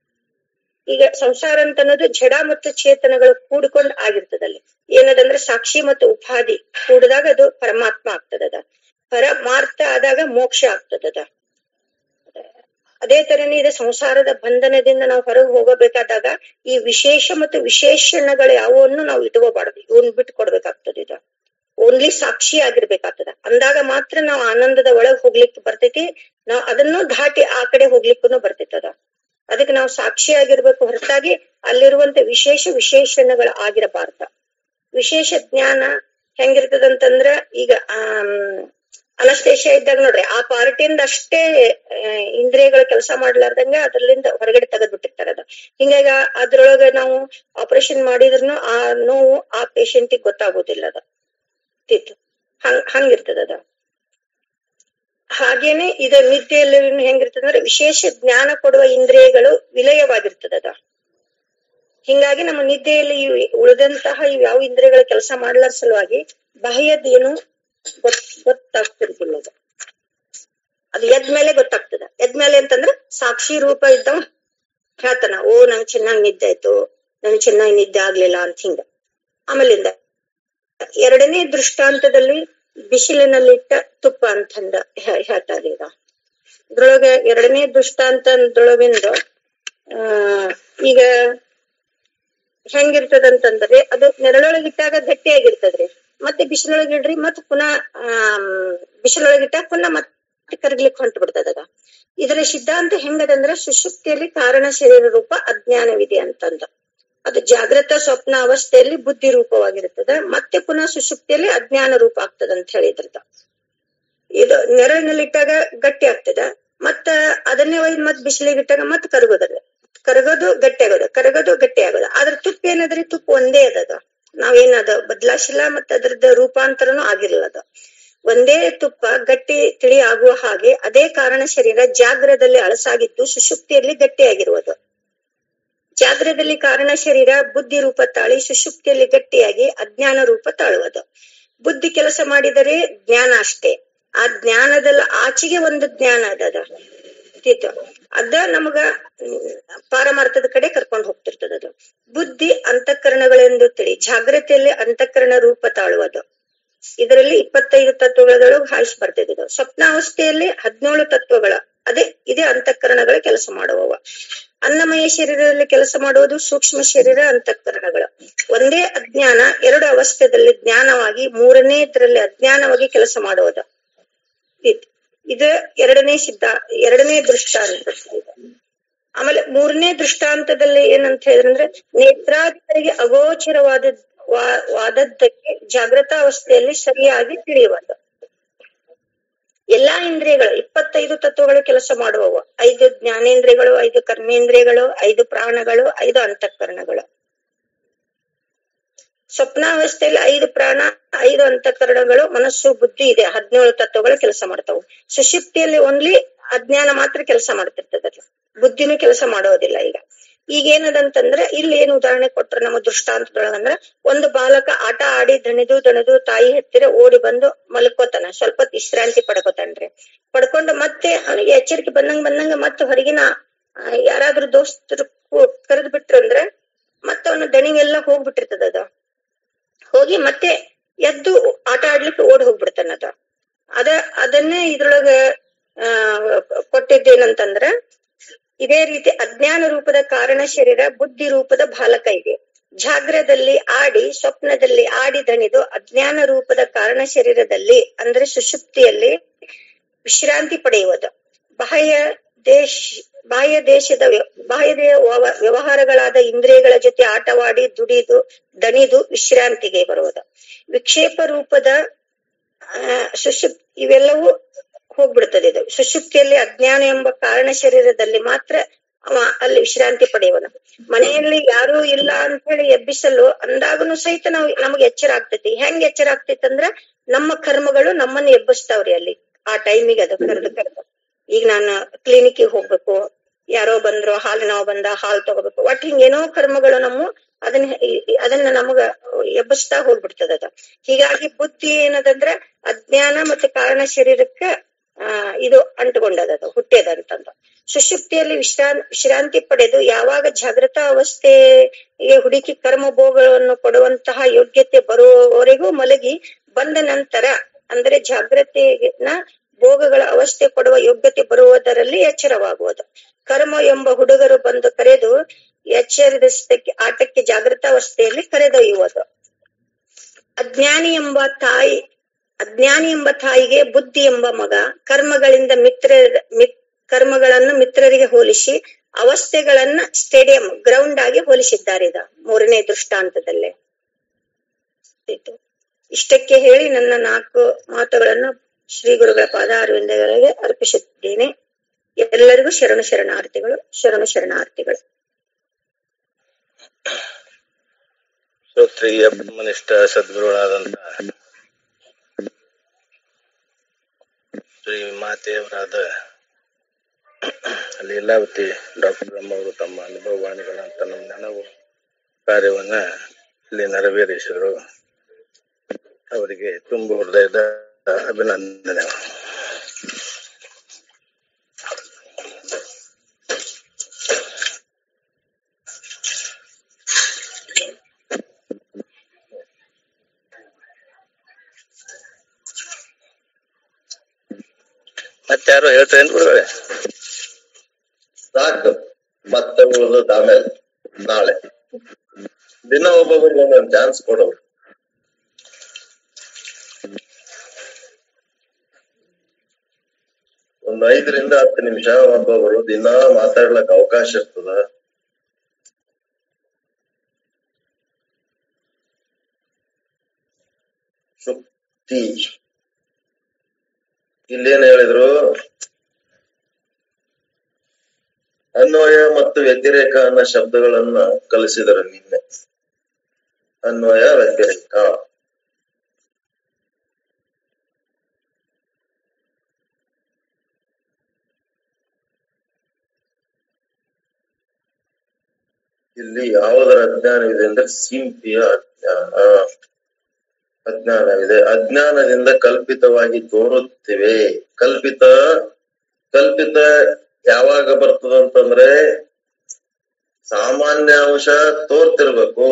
ಈಗ ಸಂಸಾರ ಅಂತ ಅನ್ನೋದು ಜಡ ಮತ್ತು ಚೇತನಗಳು ಕೂಡ್ಕೊಂಡ್ ಆಗಿರ್ತದಲ್ಲಿ. ಏನದಂದ್ರೆ ಸಾಕ್ಷಿ ಮತ್ತು ಉಪಾಧಿ ಕೂಡಿದಾಗ ಅದು ಪರಮಾತ್ಮ ಆಗ್ತದದ. ಪರಮಾರ್ಥ ಆದಾಗ ಮೋಕ್ಷ ಆಗ್ತದದ. ಅದೇ ತರನೇ ಇದೆ ಸಂಸಾರದ ಬಂಧನದಿಂದ ನಾವು ಹೊರಗೆ ಹೋಗಬೇಕಾದಾಗ ಈ ವಿಶೇಷ ಮತ್ತು ವಿಶೇಷಣಗಳು ಯಾವನ್ನು ನಾವು ಇಟ್ಕೋಬಾರ್ದು, ಇವನ್ ಬಿಟ್ಟು ಕೊಡ್ಬೇಕಾಗ್ತದೆ. ಇದು ಓನ್ಲಿ ಸಾಕ್ಷಿ ಆಗಿರ್ಬೇಕಾಗ್ತದ. ಅಂದಾಗ ಮಾತ್ರ ನಾವು ಆನಂದದ ಒಳಗ್ ಹೋಗ್ಲಿಕ್ಕೆ ಬರ್ತೈತಿ. ನಾವ್ ಅದನ್ನು ದಾಟಿ ಆ ಕಡೆ ಹೋಗ್ಲಿಕ್ಕೂ ಬರ್ತೈತದ. ಅದಕ್ಕೆ ನಾವು ಸಾಕ್ಷಿ ಆಗಿರ್ಬೇಕು ಹೊರತಾಗಿ ಅಲ್ಲಿರುವಂತ ವಿಶೇಷ ವಿಶೇಷಣಗಳ ಆಗಿರಬಾರ್ದ. ವಿಶೇಷ ಜ್ಞಾನ ಹೆಂಗಿರ್ತದಂತಂದ್ರ, ಈಗ ಆಮ್ ಅನಸ್ತೇಷ ಇದ್ದಾಗ ನೋಡ್ರಿ, ಆ ಪಾರ್ಟಿಯಿಂದ ಅಷ್ಟೇ ಇಂದ್ರಿಯಗಳ ಕೆಲಸ ಮಾಡ್ಲಾರ್ದಂಗ ಅದ್ರಲ್ಲಿಂದ ಹೊರಗಡೆ ತೆಗೆದ್ ಬಿಟ್ಟಿರ್ತಾರ ಅದ. ಹಿಂಗಾಗಿ ಅದ್ರೊಳಗ ನಾವು ಆಪರೇಷನ್ ಮಾಡಿದ್ರುನು ಆ ನೋವು ಆ ಪೇಷಂಟಿಗೆ ಗೊತ್ತಾಗೋದಿಲ್ಲ ಅದ. ಹಂಗ್ ಹಂಗಿರ್ತದ. ಹಾಗೇನೆ ಇದ ನಿದ್ದೆಯಲ್ಲಿ ಹೆಂಗಿರ್ತದಂದ್ರೆ, ವಿಶೇಷ ಜ್ಞಾನ ಕೊಡುವ ಇಂದ್ರಿಯಗಳು ವಿಲಯವಾಗಿರ್ತದ. ಹಿಂಗಾಗಿ ನಮ್ಮ ನಿದ್ದೆಯಲ್ಲಿ ಉಳಿದಂತಹ ಇವ್ ಯಾವ ಇಂದ್ರಿಯಗಳ ಕೆಲಸ ಮಾಡ್ಲಾರ ಸಲುವಾಗಿ ಬಾಹ್ಯದೇನು ಗೊತ್ ಗೊತ್ತಾಗ್ತಿರ್ತಿಲ್ಲ ಅದು. ಅದು ಎದ್ಮೇಲೆ ಗೊತ್ತಾಗ್ತದ. ಎದ್ಮೇಲೆ ಅಂತಂದ್ರ ಸಾಕ್ಷಿ ರೂಪ ಇದ್ದವ ಹೇಳ್ತಾನ, ಓ ನಂಗ್ ಚೆನ್ನಾಗ್ ನಿದ್ದೆ ಆಯ್ತು, ನಂಗ್ ಚೆನ್ನಾಗಿ ನಿದ್ದೆ ಆಗ್ಲಿಲ್ಲ ಅಂತ ಹಿಂಗ. ಆಮೇಲಿಂದ ಎರಡನೇ ದೃಷ್ಟಾಂತದಲ್ಲಿ ಬಿಸಿಲಿನಲ್ಲಿಟ್ಟ ತುಪ್ಪ ಅಂತಂದ ಹೇಳ್ತಾರೆ. ಈಗ ಇದ್ರೊಳಗ ಎರಡನೇ ದೃಷ್ಟಾಂತದೊಳಗಿಂದ ಆ ಈಗ ಹೆಂಗಿರ್ತದಂತಂದ್ರೆ, ಅದು ನೆರಳೊಳಗಿಟ್ಟಾಗ ಗಟ್ಟಿಯಾಗಿರ್ತದ್ರಿ. ಮತ್ತೆ ಬಿಸಿಲೊಳಗಿಡ್ರಿ ಮತ್ ಪುನಃ ಆಹ್ ಬಿಸಿಲೊಳಗಿಟ್ಟಾಗ ಪುನಃ ಮತ್ತೆ ಕರ್ಗ್ಲಿಕ್ಕೆ ಹೊಂಟು ಬಿಡ್ತದ. ಇದರ ಸಿದ್ಧಾಂತ ಹೆಂಗದಂದ್ರ, ಸುಷುಪ್ತಿಯಲ್ಲಿ ಕಾರಣ ಶರೀರ ರೂಪ ಅಜ್ಞಾನವಿದೆ ಅಂತಂದ. ಅದು ಜಾಗೃತ ಸ್ವಪ್ನ ಅವಸ್ಥೆಯಲ್ಲಿ ಬುದ್ಧಿ ರೂಪವಾಗಿರ್ತದ. ಮತ್ತೆ ಪುನಃ ಸುಷುಪ್ತಿಯಲ್ಲಿ ಅಜ್ಞಾನ ರೂಪ ಆಗ್ತದ ಅಂತ ಹೇಳಿದ್ರದ. ಇದು ನೆರಳಿನಲ್ಲಿಟ್ಟಾಗ ಗಟ್ಟಿ ಆಗ್ತದ, ಮತ್ತ ಅದನ್ನೇ ಒಯ್ದು ಮತ್ ಬಿಸಿಲಿಗೆ ಇಟ್ಟಾಗ ಮತ್ ಕರಗೋದದ, ಕರಗೋದು ಗಟ್ಟಿ ಆಗೋದು, ಕರಗೋದು ಗಟ್ಟಿ ಆಗೋದು. ಆದ್ರ ತುಪ್ಪ ಏನದ್ರಿ, ತುಪ್ಪ ಒಂದೇ ಅದದ, ನಾವೇನದ ಬದ್ಲಾಯಿಸಿಲ್ಲ, ಮತ್ತ ಅದ್ರದ್ದು ರೂಪಾಂತರನು ಆಗಿರ್ಲ. ಅದು ಒಂದೇ ತುಪ್ಪ ಗಟ್ಟಿ ತಿಳಿ ಆಗುವ ಹಾಗೆ ಅದೇ ಕಾರಣ ಶರೀರ ಜಾಗ್ರದಲ್ಲಿ ಅಳಸಾಗಿದ್ದು ಸುಷುಪ್ತಿಯಲ್ಲಿ ಗಟ್ಟಿಯಾಗಿರುವುದು. ಜಾಗ್ರದಲ್ಲಿ ಕಾರಣ ಶರೀರ ಬುದ್ಧಿ ರೂಪ ತಾಳಿ ಸುಷುಪ್ತಿಯಲ್ಲಿ ಗಟ್ಟಿಯಾಗಿ ಅಜ್ಞಾನ ರೂಪ ತಾಳುವುದು. ಬುದ್ಧಿ ಕೆಲಸ ಮಾಡಿದರೆ ಜ್ಞಾನ ಅಷ್ಟೇ. ಆ ಜ್ಞಾನದಲ್ಲಿ ಆಚೆಗೆ ಒಂದು ಜ್ಞಾನ ಅದದ, ಅದ ನಮಗ ಪಾರಮಾರ್ಥದ ಕಡೆ ಕರ್ಕೊಂಡು ಹೋಗ್ತಿರ್ತದ. ಅದು ಬುದ್ಧಿ ಅಂತಃಕರಣಗಳೆಂದು ತಿಳಿ ಜಾಗ್ರತೆಯಲ್ಲಿ ಅಂತಃಕರಣ ರೂಪ ತಾಳುವುದು. ಇದರಲ್ಲಿ ಇಪ್ಪತ್ತೈದು ತತ್ವಗಳೊಳಗೆ ಹಾಯಿಸಿ ಬರ್ತಿದ್ದು. ಸ್ವಪ್ನಾವಸ್ಥೆಯಲ್ಲಿ ಹದಿನೇಳು ತತ್ವಗಳ ಅದೇ ಇದೇ ಅಂತಃಕರಣಗಳ ಕೆಲಸ ಮಾಡುವವ. ಅನ್ನಮಯ ಶರೀರದಲ್ಲಿ ಕೆಲಸ ಮಾಡುವುದು ಸೂಕ್ಷ್ಮ ಶರೀರ ಅಂತಃಕರಣಗಳು. ಒಂದೇ ಅಜ್ಞಾನ ಎರಡು ಅವಸ್ಥೆಯಲ್ಲಿ ಜ್ಞಾನವಾಗಿ ಮೂರನೇ ಇದರಲ್ಲಿ ಅಜ್ಞಾನವಾಗಿ ಕೆಲಸ ಮಾಡುವುದು. ಇದು ಎರಡನೇ ಸಿದ್ಧ ಎರಡನೇ ದೃಷ್ಟಾಂತ. ಆಮೇಲೆ ಮೂರನೇ ದೃಷ್ಟಾಂತದಲ್ಲಿ ಏನಂತ ಹೇಳಿದ್ರೆ, ನೇತ್ರಾದಿಗಳಿಗೆ ಅಗೋಚರವಾದ ವಾದದ್ದಕ್ಕೆ ಜಾಗೃತ ಅವಸ್ಥೆಯಲ್ಲಿ ಸರಿಯಾಗಿ ತಿಳಿಯುವುದು. ಎಲ್ಲಾ ಇಂದ್ರಿಯಗಳು ಇಪ್ಪತ್ತೈದು ತತ್ವಗಳು ಕೆಲಸ ಮಾಡುವವು. ಐದು ಜ್ಞಾನೇಂದ್ರಿಯಗಳು, ಐದು ಕರ್ಮೇಂದ್ರಿಯಗಳು, ಐದು ಪ್ರಾಣಗಳು, ಐದು ಅಂತಃಕರಣಗಳು. ಸ್ವಪ್ನಾವಸ್ಥೆಯಲ್ಲಿ ಐದು ಪ್ರಾಣ, ಐದು ಅಂತಃಕರಣಗಳು, ಮನಸ್ಸು, ಬುದ್ಧಿ ಇದೆ. ಹದಿನೇಳು ತತ್ವಗಳು ಕೆಲಸ ಮಾಡ್ತಾವು. ಸುಷುಪ್ತಿಯಲ್ಲಿ ಓನ್ಲಿ ಅಜ್ಞಾನ ಮಾತ್ರ ಕೆಲಸ ಮಾಡ್ತಿರ್ತದ, ಬುದ್ಧಿನೂ ಕೆಲಸ ಮಾಡೋದಿಲ್ಲ. ಈಗ ಈಗ ಏನದಂತಂದ್ರ ಇಲ್ಲಿ ಏನ್ ಉದಾಹರಣೆ ಕೊಟ್ರ ನಮ್ಮ ದೃಷ್ಟಾಂತದೊಳಗಂದ್ರ, ಒಂದು ಬಾಲಕ ಆಟ ಆಡಿ ದಣಿದು ದಣಿದು ತಾಯಿ ಹತ್ತಿರ ಓಡಿ ಬಂದು ಮಲ್ಕೋತಾನ, ಸ್ವಲ್ಪ ವಿಶ್ರಾಂತಿ ಪಡ್ಕೋತಾನ್ರಿ. ಪಡ್ಕೊಂಡು ಮತ್ತೆ ಅವನಿಗೆ ಎಚ್ಚರಿಕೆ ಬಂದಂಗ ಬಂದಂಗ ಮತ್ತೆ ಹೊರಗಿನ ಯಾರಾದ್ರೂ ದೋಸ್ತರು ಕರೆದ್ ಬಿಟ್ರಂದ್ರ ಮತ್ತ ಅವನ ದಣಿವೆಲ್ಲ ಹೋಗ್ಬಿಟ್ಟಿರ್ತದ. ಅದ ಹೋಗಿ ಮತ್ತೆ ಎದ್ದು ಆಟ ಆಡ್ಲಿಕ್ಕೆ ಓಡಿ ಹೋಗ್ಬಿಡ್ತಾನದ. ಅದ ಅದನ್ನೇ ಇದ್ರೊಳಗ ಆ ಕೊಟ್ಟಿದ್ದೇನಂತಂದ್ರ, ಇದೇ ರೀತಿ ಅಜ್ಞಾನ ರೂಪದ ಕಾರಣ ಶರೀರ ಬುದ್ಧಿ ರೂಪದ ಬಾಲಕ ಇದೆ. ಜಾಗ್ರದಲ್ಲಿ ಆಡಿ ಸ್ವಪ್ನದಲ್ಲಿ ಆಡಿ ದಣಿದು ಅಜ್ಞಾನ ರೂಪದ ಕಾರಣ ಶರೀರದಲ್ಲಿ ಅಂದ್ರೆ ಸುಷುಪ್ತಿಯಲ್ಲಿ ವಿಶ್ರಾಂತಿ ಪಡೆಯುವುದು. ಬಾಹ್ಯ ದೇಶ ಬಾಹ್ಯ ದೇಶದ ಬಾಹ್ಯ ವ್ಯವಹಾರಗಳಾದ ಇಂದ್ರಿಯಗಳ ಜೊತೆ ಆಟವಾಡಿ ದುಡಿದು ದಣಿದು ವಿಶ್ರಾಂತಿಗೆ ಬರುವುದು. ವಿಕ್ಷೇಪ ರೂಪದ ಅಹ್ ಸುಷುಪ್ ಇವೆಲ್ಲವೂ ಹೋಗ್ಬಿಡ್ತದೆ. ಇದು ಸುಷುಪ್ತಿಯಲ್ಲಿ ಅಜ್ಞಾನ ಎಂಬ ಕಾರಣ ಶರೀರದಲ್ಲಿ ಮಾತ್ರ ಅವ ಅಲ್ಲಿ ವಿಶ್ರಾಂತಿ ಪಡೆಯುವನು. ಮನೆಯಲ್ಲಿ ಯಾರು ಇಲ್ಲ ಅಂತ ಹೇಳಿ ಎಬ್ಬಿಸಲು ಅಂದಾಗನು ಸಹಿತ ನಾವು ನಮ್ಗೆ ಎಚ್ಚರ ಆಗ್ತೈತಿ. ಹೆಂಗ್ ಎಚ್ಚರ ಆಗ್ತೈತಿ ಅಂದ್ರ, ನಮ್ಮ ಕರ್ಮಗಳು ನಮ್ಮನ್ನ ಎಬ್ಬಿಸ್ತಾವ್ರಿ ಅಲ್ಲಿ ಆ ಟೈಮಿಗೆ. ಅದು ಕರೆದು ಕರೆದು ಈಗ ನಾನು ಕ್ಲಿನಿಕ್ಗೆ ಹೋಗ್ಬೇಕು, ಯಾರೋ ಬಂದ್ರು, ಹಾಲಿನವ ಬಂದ ಹಾಲು ತಗೋಬೇಕು, ಒಟ್ ಹಿಂಗೇನೋ ಕರ್ಮಗಳು ನಮ್ಮ ಅದನ್ನ ಅದನ್ನ ನಮಗ ಎಬ್ಬಿಸ್ತಾ ಹೋಗ್ಬಿಡ್ತದ. ಅದ ಹೀಗಾಗಿ ಬುದ್ಧಿ ಏನದಂದ್ರ ಅಜ್ಞಾನ ಮತ್ತೆ ಕಾರಣ ಶರೀರಕ್ಕ ಆ ಇದು ಅಂಟುಕೊಂಡದ, ಹುಟ್ಟೇದಂತಂದ. ಸುಷುಪ್ತಿಯಲ್ಲಿ ವಿಶ್ರಾಂ ವಿಶ್ರಾಂತಿ ಪಡೆದು ಯಾವಾಗ ಜಾಗೃತ ಅವಸ್ಥೆಗೆ ಹುಡುಕಿ ಕರ್ಮ ಭೋಗಗಳನ್ನು ಕೊಡುವಂತಹ ಯೋಗ್ಯತೆ ಬರುವವರೆಗೂ ಮಲಗಿ ಬಂದ ನಂತರ ಅಂದ್ರೆ ಜಾಗೃತಿನ ಭೋಗಗಳ ಅವಸ್ಥೆ ಕೊಡುವ ಯೋಗ್ಯತೆ ಬರುವುದರಲ್ಲಿ ಎಚ್ಚರವಾಗುವುದು. ಕರ್ಮ ಎಂಬ ಹುಡುಗರು ಬಂದು ಕರೆದು ಎಚ್ಚರಿದಕ್ಕೆ ಆಟಕ್ಕೆ ಜಾಗೃತ ಅವಸ್ಥೆಯಲ್ಲಿ ಕರೆದೊಯ್ಯುವುದು. ಅಜ್ಞಾನಿ ಎಂಬ ತಾಯಿ ಅಜ್ಞಾನಿ ಎಂಬ ತಾಯಿಗೆ ಬುದ್ಧಿ ಎಂಬ ಮಗ ಕರ್ಮಗಳಿಂದ ಮಿತ್ರ ಮಿತ್ ಕರ್ಮಗಳನ್ನು ಮಿತ್ರರಿಗೆ ಹೋಲಿಸಿ ಅವಸ್ಥೆಗಳನ್ನ ಸ್ಟೇಡಿಯಂ ಗ್ರೌಂಡ್ ಆಗಿ ಹೋಲಿಸಿದ್ದಾರೆ. ಇದ ಮೂರನೇ ದೃಷ್ಟಾಂತದಲ್ಲೇ. ಇಷ್ಟಕ್ಕೆ ಹೇಳಿ ನನ್ನ ನಾಲ್ಕು ಮಾತುಗಳನ್ನು ಶ್ರೀ ಗುರುಗಳ ಪಾದಾರವಿಂದಗಳಿಗೆ ಅರ್ಪಿಸುತ್ತಿದ್ದೇನೆ. ಎಲ್ಲರಿಗೂ ಶರಣು ಶರಣಾರ್ಥಿಗಳು, ಶರಣು ಶರಣಾರ್ಥಿಗಳು. ಶ್ರೋತ್ರಿಯ ಬ್ರಹ್ಮನಿಷ್ಠ ಸದ್ಗುರುಗಳಾದಂತ ಶ್ರೀ ಮಾತೆಯವರಾದ ಲೀಲಾವತಿ ಡಾಕ್ಟರ್ ಬ್ರಹ್ಮ ಅವರು ತಮ್ಮ ಅನುಭವ ವಾಣಿಗಳಂತ ನಮ್ಮ ನೆನವು ಕಾರ್ಯವನ್ನ ಇಲ್ಲಿ ನೆರವೇರಿಸಿದರು. ಅವರಿಗೆ ತುಂಬ ಹೃದಯದ ಅಭಿನಂದನೆ. ಮತ್ತಾರು ಹೇಳ್ತಾರೆ ಬಿಡುಗಡೆ ಸಾಕು. ಮತ್ತೆ ಉಳಿದ ಆಮೇಲೆ ನಾಳೆ ದಿನ ಒಬ್ಬೊಬ್ಬರಿಗೆ ಒಂದೊಂದು ಚಾನ್ಸ್ ಕೊಡೋರು. ಒಂದ್ ಐದರಿಂದ ಹತ್ತು ನಿಮಿಷ ಒಬ್ಬೊಬ್ಬರು ದಿನ ಮಾತಾಡ್ಲಕ್ ಅವಕಾಶ ಇರ್ತದ. ಶುಕ್ತಿ ಇಲ್ಲೇನ್ ಹೇಳಿದ್ರು, ಅನ್ವಯ ಮತ್ತು ವ್ಯತಿರೇಕ ಅನ್ನೋ ಶಬ್ದಗಳನ್ನ ಕಲಿಸಿದರು ನಿನ್ನೆ. ಅನ್ವಯ ವ್ಯತಿರೇಕ ಇಲ್ಲಿ ಯಾವುದರ ಅಜ್ಞಾನವಿದೆ ಅಂದ್ರೆ ಸಿಂಪಿಯ ಅಜ್ಞಾನ ಅಜ್ಞಾನವಿದೆ. ಅಜ್ಞಾನದಿಂದ ಕಲ್ಪಿತವಾಗಿ ತೋರುತ್ತಿವೆ. ಕಲ್ಪಿತ ಕಲ್ಪಿತ ಯಾವಾಗ ಬರ್ತದಂತಂದ್ರೆ ಸಾಮಾನ್ಯ ಅಂಶ ತೋರ್ತಿರ್ಬೇಕು,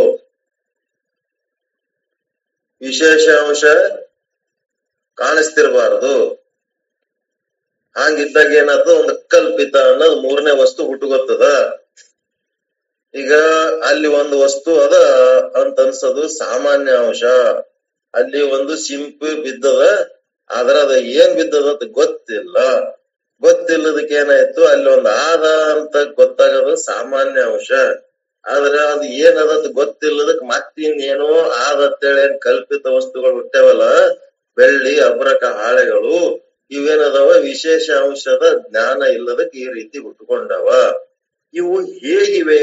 ವಿಶೇಷ ಅಂಶ ಕಾಣಿಸ್ತಿರ್ಬಾರ್ದು. ಹಾಗಿದ್ದಾಗ ಏನಾದ್ರು ಒಂದು ಕಲ್ಪಿತ ಅನ್ನೋದು ಮೂರನೇ ವಸ್ತು ಹುಟ್ಟುಗೊತ್ತದ. ಈಗ ಅಲ್ಲಿ ಒಂದು ವಸ್ತು ಅದ ಅಂತ ಅನ್ಸೋದು ಸಾಮಾನ್ಯ ಅಂಶ. ಅಲ್ಲಿ ಒಂದು ಸಿಂಪು ಬಿದ್ದದ, ಆದ್ರ ಅದ ಏನ್ ಬಿದ್ದದ ಅಂತ ಗೊತ್ತಿಲ್ಲ. ಗೊತ್ತಿಲ್ಲದಕ್ಕೆ ಏನಾಯ್ತು, ಅಲ್ಲಿ ಒಂದು ಆದ ಅಂತ ಗೊತ್ತಾಗೋದು ಸಾಮಾನ್ಯ ಅಂಶ. ಆದ್ರೆ ಅದು ಏನದ ಗೊತ್ತಿಲ್ಲದಕ್ ಮತ್ತಿನ್ನೇನೋ ಆದತ್ತೇಳಿ ಏನ್ ಕಲ್ಪಿತ ವಸ್ತುಗಳು ಹುಟ್ಟ್ಯಾವಲ್ಲ, ಬೆಳ್ಳಿ ಅಬ್ರಕ ಹಾಳೆಗಳು, ಇವೇನದವ ವಿಶೇಷ ಅಂಶದ ಜ್ಞಾನ ಇಲ್ಲದಕ್ಕೆ ಈ ರೀತಿ ಹುಟ್ಟುಕೊಂಡವ. ಇವು ಹೇಗಿವೆ?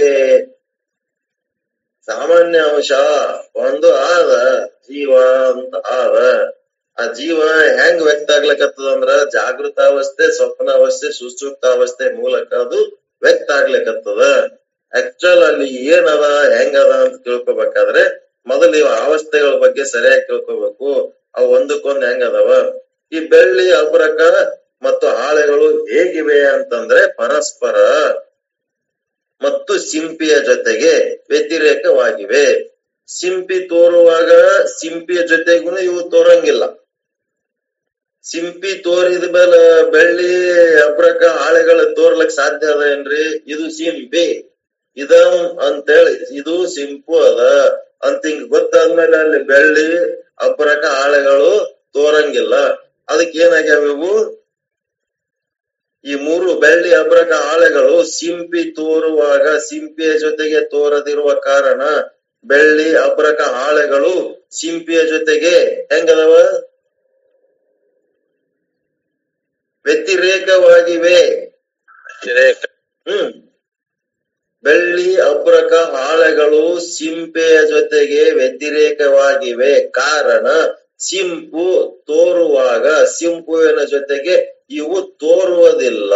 ಸಾಮಾನ್ಯ ಅಂಶ ಒಂದು ಆದ, ಜೀವ ಅಂತ ಆದ. ಆ ಜೀವ ಹೆಂಗ್ ವ್ಯಕ್ತ ಆಗ್ಲಿಕತ್ತದಂದ್ರ ಜಾಗೃತಾವಸ್ಥೆ, ಸ್ವಪ್ನಾವಸ್ಥೆ, ಸುಷುಪ್ತಾವಸ್ಥೆ ಮೂಲಕ ಅದು ವ್ಯಕ್ತ ಆಗ್ಲಿಕತ್ತದ. ಆಕ್ಚುಲ್ ಅಲ್ಲಿ ಏನದ ಹೆಂಗದ ಅಂತ ತಿಳ್ಕೊಬೇಕಾದ್ರೆ ಮೊದಲು ಇವ ಅವಸ್ಥೆಗಳ ಬಗ್ಗೆ ಸರಿಯಾಗಿ ತಿಳ್ಕೊಬೇಕು. ಅವು ಒಂದಕ್ಕೊಂದ್ ಹೆಂಗದವ. ಈ ಬೆಳ್ಳಿ ಅಬ್ರಕ ಮತ್ತು ಹಾಳೆಗಳು ಹೇಗಿವೆ ಅಂತಂದ್ರೆ ಪರಸ್ಪರ ಮತ್ತು ಸಿಂಪಿಯ ಜೊತೆಗೆ ವ್ಯತಿರೇಕವಾಗಿವೆ. ಸಿಂಪಿ ತೋರುವಾಗ ಸಿಂಪಿಯ ಜೊತೆಗೂ ಇವು ತೋರಂಗಿಲ್ಲ. ಸಿಂಪಿ ತೋರಿದ ಮೇಲೆ ಬೆಳ್ಳಿ ಅಬ್ರಕ ಹಾಳೆಗಳು ತೋರ್ಲಕ್ ಸಾಧ್ಯ ಅದ ಏನ್ರಿ? ಇದು ಸಿಂಪಿ ಇದ ಅಂತೇಳಿ ಇದು ಸಿಂಪು ಅದ ಅಂತ ಹಿಂಗ್ ಗೊತ್ತಾದ್ಮೇಲೆ ಅಲ್ಲಿ ಬೆಳ್ಳಿ ಅಬ್ರಕ ಹಾಳೆಗಳು ತೋರಂಗಿಲ್ಲ. ಅದಕ್ಕೆ ಏನಾಗ್ಯಾವ ಇವು? ಈ ಮೂರು ಬೆಳ್ಳಿ ಅಬ್ರಕ ಹಾಳೆಗಳು ಸಿಂಪಿ ತೋರುವಾಗ ಸಿಂಪಿಯ ಜೊತೆಗೆ ತೋರದಿರುವ ಕಾರಣ ಬೆಳ್ಳಿ ಅಬ್ರಕ ಹಾಳೆಗಳು ಸಿಂಪಿಯ ಜೊತೆಗೆ ಹೆಂಗದವ? ವ್ಯತಿರೇಕವಾಗಿವೆ. ಹ್ಮ್ ಬೆಳ್ಳಿ ಅಬ್ರಕ ಹಾಳೆಗಳು ಸಿಂಪೆಯ ಜೊತೆಗೆ ವ್ಯತಿರೇಕವಾಗಿವೆ. ಕಾರಣ ಸಿಂಪು ತೋರುವಾಗ ಸಿಂಪುವಿನ ಜೊತೆಗೆ ಇವು ತೋರುವುದಿಲ್ಲ.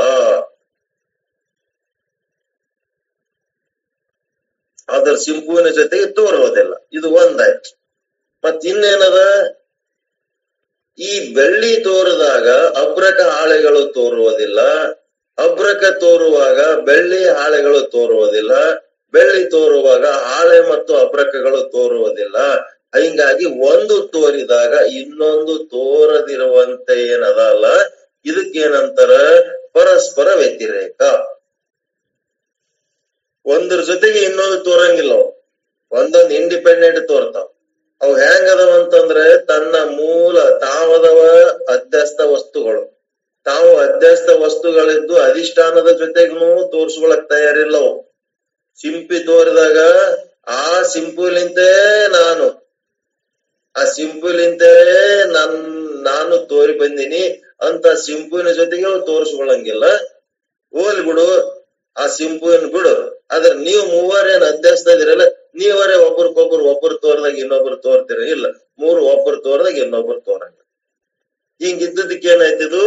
ಅದರ ಸಿಂಪುವಿನ ಜೊತೆಗೆ ತೋರುವುದಿಲ್ಲ. ಇದು ಒಂದಾಯ್ತು. ಮತ್ ಇನ್ನೇನದ? ಈ ಬೆಳ್ಳಿ ತೋರಿದಾಗ ಅಬ್ರಕ ಹಾಳೆಗಳು ತೋರುವುದಿಲ್ಲ, ಅಬ್ರಕ ತೋರುವಾಗ ಬೆಳ್ಳಿ ಹಾಳೆಗಳು ತೋರುವುದಿಲ್ಲ, ಬೆಳ್ಳಿ ತೋರುವಾಗ ಹಾಳೆ ಮತ್ತು ಅಬ್ರಕಗಳು ತೋರುವುದಿಲ್ಲ. ಹಿಂಗಾಗಿ ಒಂದು ತೋರಿದಾಗ ಇನ್ನೊಂದು ತೋರದಿರುವಂತೆ ಏನದಲ್ಲ, ಇದಕ್ಕೇನಂತಾರ? ಪರಸ್ಪರ ವ್ಯತಿರೇಕ. ಒಂದ್ರ ಜೊತೆಗೆ ಇನ್ನೊಂದು ತೋರಂಗಿಲ್ಲ. ಒಂದೊಂದು ಇಂಡಿಪೆಂಡೆಂಟ್ ತೋರ್ತಾವ. ಅವು ಹೆಂಗದವಂತಂದ್ರೆ ತನ್ನ ಮೂಲ ತಾವದವ ಅಧ್ಯಸ್ಥ ವಸ್ತುಗಳು. ತಾವು ಅಧ್ಯಸ್ಥ ವಸ್ತುಗಳಿದ್ದು ಅಧಿಷ್ಠಾನದ ಜೊತೆಗೂ ತೋರ್ಸ್ಕೊಳಕ್ ತಯಾರಿಲ್ಲವು. ಸಿಂಪಿ ತೋರಿದಾಗ ಆ ಸಿಂಪುಲಿಂತೆ ನಾನು ಆ ಸಿಂಪುಲಿಂತೆ ನನ್ ನಾನು ತೋರಿ ಬಂದಿನಿ ಅಂತ ಸಿಂಪುವಿನ ಜೊತೆಗೆ ಅವು ತೋರ್ಸ್ಕೊಳಂಗಿಲ್ಲ. ಹೋಲ್ ಬಿಡು, ಆ ಸಿಂಪುವಿನ ಬಿಡು. ಆದ್ರೆ ನೀವು ಮೂವರೇನ್ ಅಧ್ಯಸ್ತಿದಿರಲ್ಲ, ನೀವರೇ ಒಬ್ರಿಗೊಬ್ರು ಒಬ್ಬರು ತೋರ್ದಾಗ ಇನ್ನೊಬ್ರು ತೋರ್ತೀರ ಇಲ್ಲ, ಮೂರು ಒಬ್ಬರು ತೋರ್ದಾಗ ಇನ್ನೊಬ್ರು ತೋರಂಗ. ಹಿಂಗಿದ್ದದಕ್ಕೆ ಏನಾಯ್ತಿದು?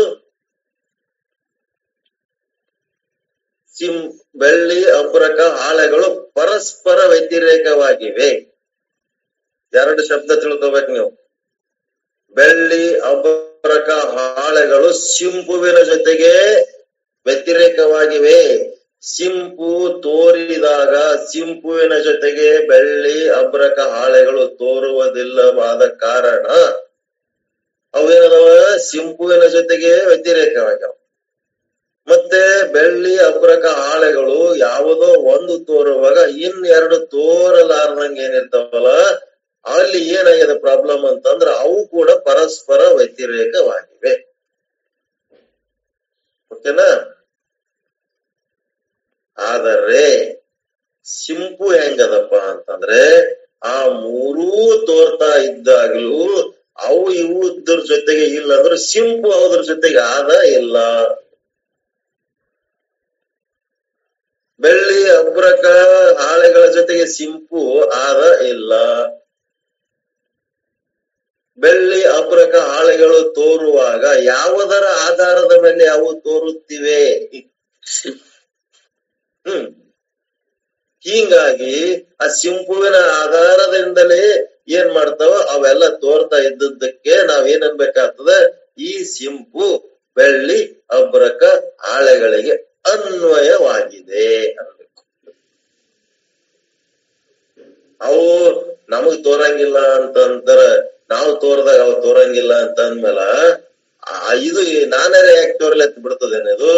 ಸಿಂ ಬೆಳ್ಳಿ ಅಬ್ರಕ ಹಾಳೆಗಳು ಪರಸ್ಪರ ವ್ಯತಿರೇಕವಾಗಿವೆ. ಎರಡು ಶಬ್ದ ತಿಳ್ಕೋಬೇಕು ನೀವು. ಬೆಳ್ಳಿ ಅಬ್ರಕ ಹಾಳೆಗಳು ಸಿಂಪುವಿನ ಜೊತೆಗೆ ವ್ಯತಿರೇಕವಾಗಿವೆ. ಸಿಂಪು ತೋರಿದಾಗ ಸಿಂಪುವಿನ ಜೊತೆಗೆ ಬೆಳ್ಳಿ ಅಬ್ರಕ ಹಾಳೆಗಳು ತೋರುವುದಿಲ್ಲವಾದ ಕಾರಣ ಅವೇನದವ? ಸಿಂಪುವಿನ ಜೊತೆಗೆ ವ್ಯತಿರೇಕವಾಗ್ಯಾವ. ಮತ್ತೆ ಬೆಳ್ಳಿ ಅಬ್ರಕ ಹಾಳೆಗಳು ಯಾವುದೋ ಒಂದು ತೋರುವಾಗ ಇನ್ ಎರಡು ತೋರಲಾರ್ದಂಗ ಏನಿರ್ತಾವಲ್ಲ, ಅಲ್ಲಿ ಏನಾಗಿದೆ ಪ್ರಾಬ್ಲಮ್ ಅಂತಂದ್ರ ಅವು ಕೂಡ ಪರಸ್ಪರ ವ್ಯತಿರೇಕವಾಗಿವೆ. ಓಕೆನಾ? ಆದರೆ ಸಿಂಪು ಹೆಂಗದಪ್ಪ ಅಂತಂದ್ರೆ ಆ ಮೂರೂ ತೋರ್ತಾ ಇದ್ದಾಗ್ಲೂ ಅವು ಇವು ಇದ್ರ ಜೊತೆಗೆ ಇಲ್ಲ ಅಂದ್ರೆ ಸಿಂಪು ಅದ್ರ ಜೊತೆಗೆ ಆದ ಇಲ್ಲ. ಬೆಳ್ಳಿ ಅಬ್ರಕ ಹಾಳೆಗಳ ಜೊತೆಗೆ ಸಿಂಪು ಆದ ಇಲ್ಲ. ಬೆಳ್ಳಿ ಅಬ್ರಕ ಹಾಳೆಗಳು ತೋರುವಾಗ ಯಾವುದರ ಆಧಾರದ ಮೇಲೆ ಅವು ತೋರುತ್ತಿವೆ? ಹ್ಮ್ ಹೀಗಾಗಿ ಆ ಸಿಂಪುವಿನ ಆಧಾರದಿಂದಲೇ ಏನ್ ಮಾಡ್ತಾವ ಅವೆಲ್ಲ ತೋರ್ತಾ ಇದ್ದದ್ದಕ್ಕೆ ನಾವೇನ್ ಅನ್ಬೇಕಾಗ್ತದ, ಈ ಸಿಂಪು ಬೆಳ್ಳಿ ಅಬ್ರಕ ಹಾಳೆಗಳಿಗೆ ಅನ್ವಯವಾಗಿದೆ ಅನ್ಬೇಕು. ಅವು ನಮಗ್ ತೋರಂಗಿಲ್ಲ ಅಂತಂದ್ರ ನಾವು ತೋರ್ದಾಗ ಅವು ತೋರಂಗಿಲ್ಲ ಅಂತ ಅಂದ್ಮೇಲ ಇದು ನಾನೇ ಯಾಕೆ ತೋರ್ಲತ್ ಬಿಡ್ತದೇನದು?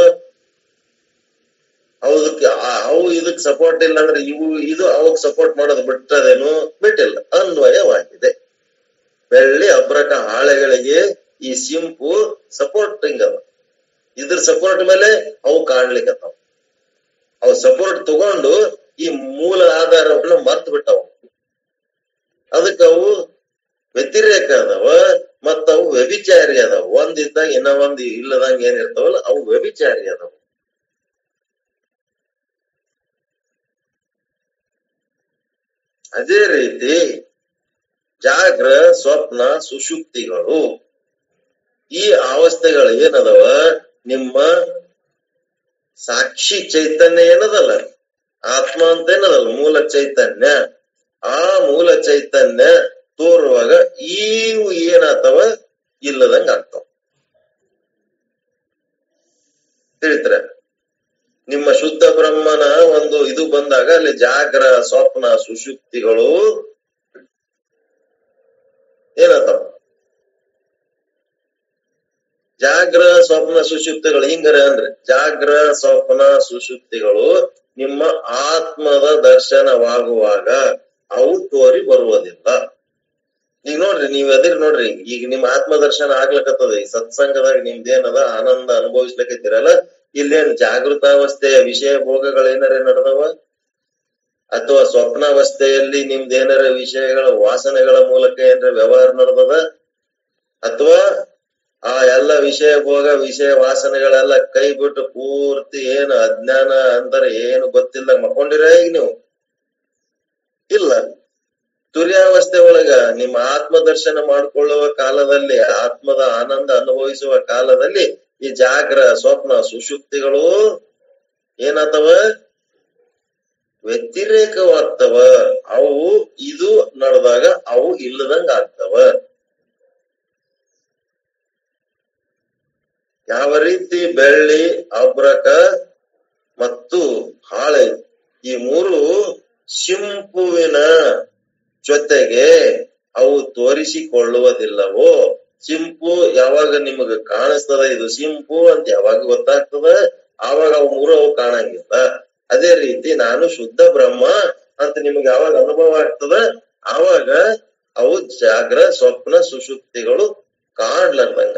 ಹೌದಕ್ಕೆ ಅವು ಇದಕ್ ಸಪೋರ್ಟ್ ಇಲ್ಲ ಅಂದ್ರೆ ಇವು ಇದು ಅವಕ್ ಸಪೋರ್ಟ್ ಮಾಡೋದು ಬಿಟ್ಟದೇನು? ಬಿಟ್ಟಿಲ್ಲ, ಅನ್ವಯವಾಗಿದೆ. ಬೆಳ್ಳಿ ಅಬ್ರಕ ಹಾಳೆಗಳಿಗೆ ಈ ಸಿಂಪು ಸಪೋರ್ಟಿಂಗ್ ಅದ. ಇದ್ರ ಸಪೋರ್ಟ್ ಮೇಲೆ ಅವು ಕಾಣ್ಲಿಕ್ಕತ್ತಾವ. ಅವು ಸಪೋರ್ಟ್ ತಗೊಂಡು ಈ ಮೂಲ ಆಧಾರವನ್ನ ಮರ್ತು ಬಿಟ್ಟವು. ಅದಕ್ಕೆ ಅವು ವ್ಯತಿರೇಕ ಅದಾವ ಮತ್ತ ಅವು ವ್ಯಭಿಚಾರಿ ಅದಾವ. ಒಂದಿದ್ದಾಗ ಇನ್ನ ಒಂದ್ ಇಲ್ಲದಂಗ ಏನಿರ್ತಾವಲ್ಲ ಅವು ವ್ಯಭಿಚಾರಿ ಅದಾವ. ಅದೇ ರೀತಿ ಜಾಗ್ರ ಸ್ವಪ್ನ ಸುಷುಪ್ತಿಗಳು ಈ ಅವಸ್ಥೆಗಳು ಏನದವ, ನಿಮ್ಮ ಸಾಕ್ಷಿ ಚೈತನ್ಯ ಏನದಲ್ಲ, ಆತ್ಮ ಅಂತ ಏನದಲ್ಲ, ಮೂಲ ಚೈತನ್ಯ, ಆ ಮೂಲ ಚೈತನ್ಯ ತೋರುವಾಗ ಇವು ಏನಾಗ್ತಾವ, ಇಲ್ಲದಂಗ ಆಗ್ತಾವ. ತಿಳಿತ್ರ? ನಿಮ್ಮ ಶುದ್ಧ ಬ್ರಹ್ಮನ ಒಂದು ಇದು ಬಂದಾಗ ಅಲ್ಲಿ ಜಾಗ್ರ ಸ್ವಪ್ನ ಸುಷುಪ್ತಿಗಳು ಏನಾಗ್ತಾವ? ಜಾಗ್ರ ಸ್ವಪ್ನ ಸುಷುಪ್ತಿಗಳು ಹಿಂಗರ ಅಂದ್ರೆ ಜಾಗ್ರ ಸ್ವಪ್ನ ಸುಷುಪ್ತಿಗಳು ನಿಮ್ಮ ಆತ್ಮದ ದರ್ಶನವಾಗುವಾಗ ಅವು ತೋರಿ ಬರುವುದಿಲ್ಲ. ಈಗ ನೋಡ್ರಿ, ನೀವ್ ಅದಿರ್ ನೋಡ್ರಿ, ಈಗ ನಿಮ್ ಆತ್ಮ ದರ್ಶನ ಆಗ್ಲಕತ್ತದ. ಈ ಸತ್ಸಂಗದಾಗ ನಿಮ್ದೇನದ ಆನಂದ ಅನುಭವಿಸ್ಲಿಕ್ಕತ್ತಿರಲ್ಲ, ಇಲ್ಲೇನ್ ಜಾಗೃತಾವಸ್ಥೆಯ ವಿಷಯ ಭೋಗಗಳೇನಾರ ನಡೆದವ, ಅಥವಾ ಸ್ವಪ್ನಾವಸ್ಥೆಯಲ್ಲಿ ನಿಮ್ದೇನಾರ ವಿಷಯಗಳ ವಾಸನೆಗಳ ಮೂಲಕ ಏನಾರ ವ್ಯವಹಾರ ನಡೆದದ, ಅಥವಾ ಆ ಎಲ್ಲ ವಿಷಯ ಭೋಗ ವಿಷಯ ವಾಸನೆಗಳೆಲ್ಲ ಕೈ ಬಿಟ್ಟು ಪೂರ್ತಿ ಏನು ಅಜ್ಞಾನ ಅಂದ್ರೆ ಏನು ಗೊತ್ತಿಲ್ಲ ಮಕ್ಕೊಂಡಿರ ಈಗ ನೀವು? ಇಲ್ಲ. ತುರ್ಯಾವಸ್ಥೆ ಒಳಗ ನಿಮ್ಮ ಆತ್ಮ ದರ್ಶನ ಮಾಡ್ಕೊಳ್ಳುವ ಕಾಲದಲ್ಲಿ, ಆತ್ಮದ ಆನಂದ ಅನುಭವಿಸುವ ಕಾಲದಲ್ಲಿ ಈ ಜಾಗ್ರ ಸ್ವಪ್ನ ಸುಷುಪ್ತಿಗಳು ಏನಾಗ್ತವ? ವ್ಯತಿರೇಕವಾಗ್ತವ. ಅವು ಇದು ನಡೆದಾಗ ಅವು ಇಲ್ಲದಂಗ ಆಗ್ತವ. ಯಾವ ರೀತಿ ಬೆಳ್ಳಿ ಅಬ್ರಕ ಮತ್ತು ಹಾಳೆ ಈ ಮೂರು ಸಿಂಪುವಿನ ಜೊತೆಗೆ ಅವು ತೋರಿಸಿಕೊಳ್ಳುವುದಿಲ್ಲವೋ, ಸಿಂಪು ಯಾವಾಗ ನಿಮಗ ಕಾಣಿಸ್ತದ ಇದು ಸಿಂಪು ಅಂತ ಯಾವಾಗ ಗೊತ್ತಾಗ್ತದ, ಆವಾಗ ಅವು ಮೂರು ಅವು ಕಾಣಂಗಿಲ್ಲ. ಅದೇ ರೀತಿ ನಾನು ಶುದ್ಧ ಬ್ರಹ್ಮ ಅಂತ ನಿಮ್ಗೆ ಯಾವಾಗ ಅನುಭವ ಆಗ್ತದ ಆವಾಗ ಅವು ಜಾಗ್ರ ಸ್ವಪ್ನ ಸುಷುಪ್ತಿಗಳು ಕಾಣ್ಲಾರ್ದಂಗ.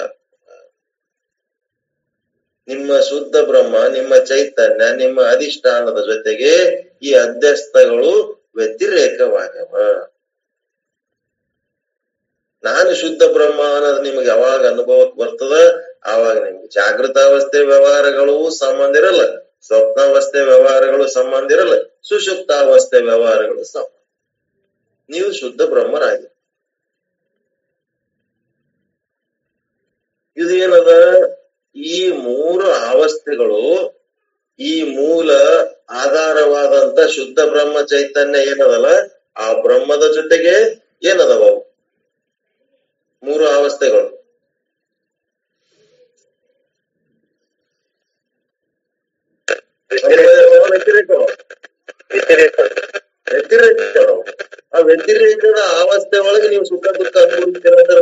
ನಿಮ್ಮ ಶುದ್ಧ ಬ್ರಹ್ಮ, ನಿಮ್ಮ ಚೈತನ್ಯ, ನಿಮ್ಮ ಅಧಿಷ್ಠಾನದ ಜೊತೆಗೆ ಈ ಅಧ್ಯಸ್ಥಗಳು ವ್ಯತಿರೇಕವಾಗವ. ನಾನು ಶುದ್ಧ ಬ್ರಹ್ಮ ಅನ್ನೋದು ನಿಮ್ಗೆ ಯಾವಾಗ ಅನುಭವಕ್ಕೆ ಬರ್ತದ ಆವಾಗ ನಿಮ್ಗೆ ಜಾಗೃತಾವಸ್ಥೆ ವ್ಯವಹಾರಗಳು ಸಂಬಂಧ ಇರಲ್ಲ, ಸ್ವಪ್ನಾವಸ್ಥೆ ವ್ಯವಹಾರಗಳು ಸಂಬಂಧ ಇರಲ್ಲ, ಸುಷುಪ್ತಾವಸ್ಥೆ ವ್ಯವಹಾರಗಳು ಸಂಬಂಧ. ನೀವು ಶುದ್ಧ ಬ್ರಹ್ಮರಾಗಿ. ಇದು ಏನದ, ಈ ಮೂರು ಅವಸ್ಥೆಗಳು ಈ ಮೂಲ ಆಧಾರವಾದಂತ ಶುದ್ಧ ಬ್ರಹ್ಮ ಚೈತನ್ಯ ಏನದಲ್ಲ ಆ ಬ್ರಹ್ಮದ ಜೊತೆಗೆ ಏನದವ ಮೂರು ಅವಸ್ಥೆಗಳು. ವ್ಯತಿರೇಕ ವ್ಯತಿರೇಕ ಆ ವ್ಯತಿರೇಕದ ಅವಸ್ಥೆ ಒಳಗೆ ನೀವು ಸುಖ ದುಃಖ ಅನುಭವಿಸ್ತೀರ.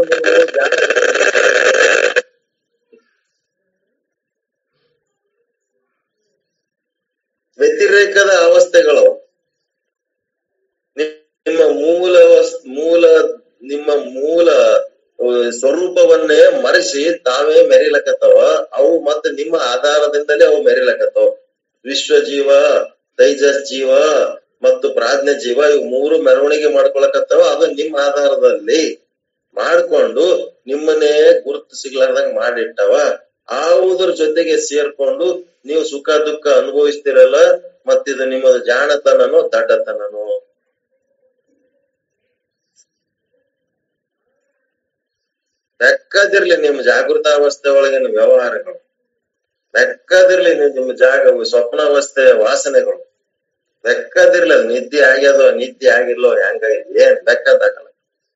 ವ್ಯತಿರೇಕದ ಅವಸ್ಥೆಗಳು ನಿಮ್ಮ ಮೂಲ ಮೂಲ ನಿಮ್ಮ ಮೂಲ ಸ್ವರೂಪವನ್ನೇ ಮರೆಸಿ ತಾವೇ ಮೆರಿಲಕತ್ತವ. ಅವು ಮತ್ತೆ ನಿಮ್ಮ ಆಧಾರದಿಂದಲೇ ಅವು ಮೆರಿಲಕತ್ತವ. ವಿಶ್ವ ಜೀವ, ತೈಜಸ್ ಜೀವ ಮತ್ತು ಪ್ರಾಜ್ಞ ಜೀವ ಇವು ಮೂರು ಮೆರವಣಿಗೆ ಮಾಡ್ಕೊಳಕತ್ತವ. ಅದು ನಿಮ್ಮ ಆಧಾರದಲ್ಲಿ ಮಾಡ್ಕೊಂಡು ನಿಮ್ಮನ್ನೇ ಗುರುತು ಸಿಗ್ಲಾರ್ದಂಗ್ ಮಾಡಿಟ್ಟವ. ಆವುದ್ರ ಜೊತೆಗೆ ಸೇರ್ಕೊಂಡು ನೀವು ಸುಖ ದುಃಖ ಅನುಭವಿಸ್ತಿರಲ್ಲ, ಮತ್ತಿದು ನಿಮ್ಮದು ಜಾಣತನನೋ ದಡ್ಡತನನೋ? ಬೆಕ್ಕದಿರ್ಲಿ ನಿಮ್ ಜಾಗೃತಾವಸ್ಥೆ ಒಳಗಿನ ವ್ಯವಹಾರಗಳು, ಬೆಕ್ಕದಿರ್ಲಿ ನಿಮ್ಮ ಜಾಗ ಸ್ವಪ್ನಾವಸ್ಥೆಯ ವಾಸನೆಗಳು, ಬೆಕ್ಕದಿರ್ಲಿ ಅದು ನಿದ್ದೆ ಆಗ್ಯದೋ ನಿದ್ದೆ ಆಗಿಲ್ಲೋ ಹೆಂಗಾಗಿದೆ ಏನ್ ಬೆಕ್ಕದಾಗಲ್ಲ.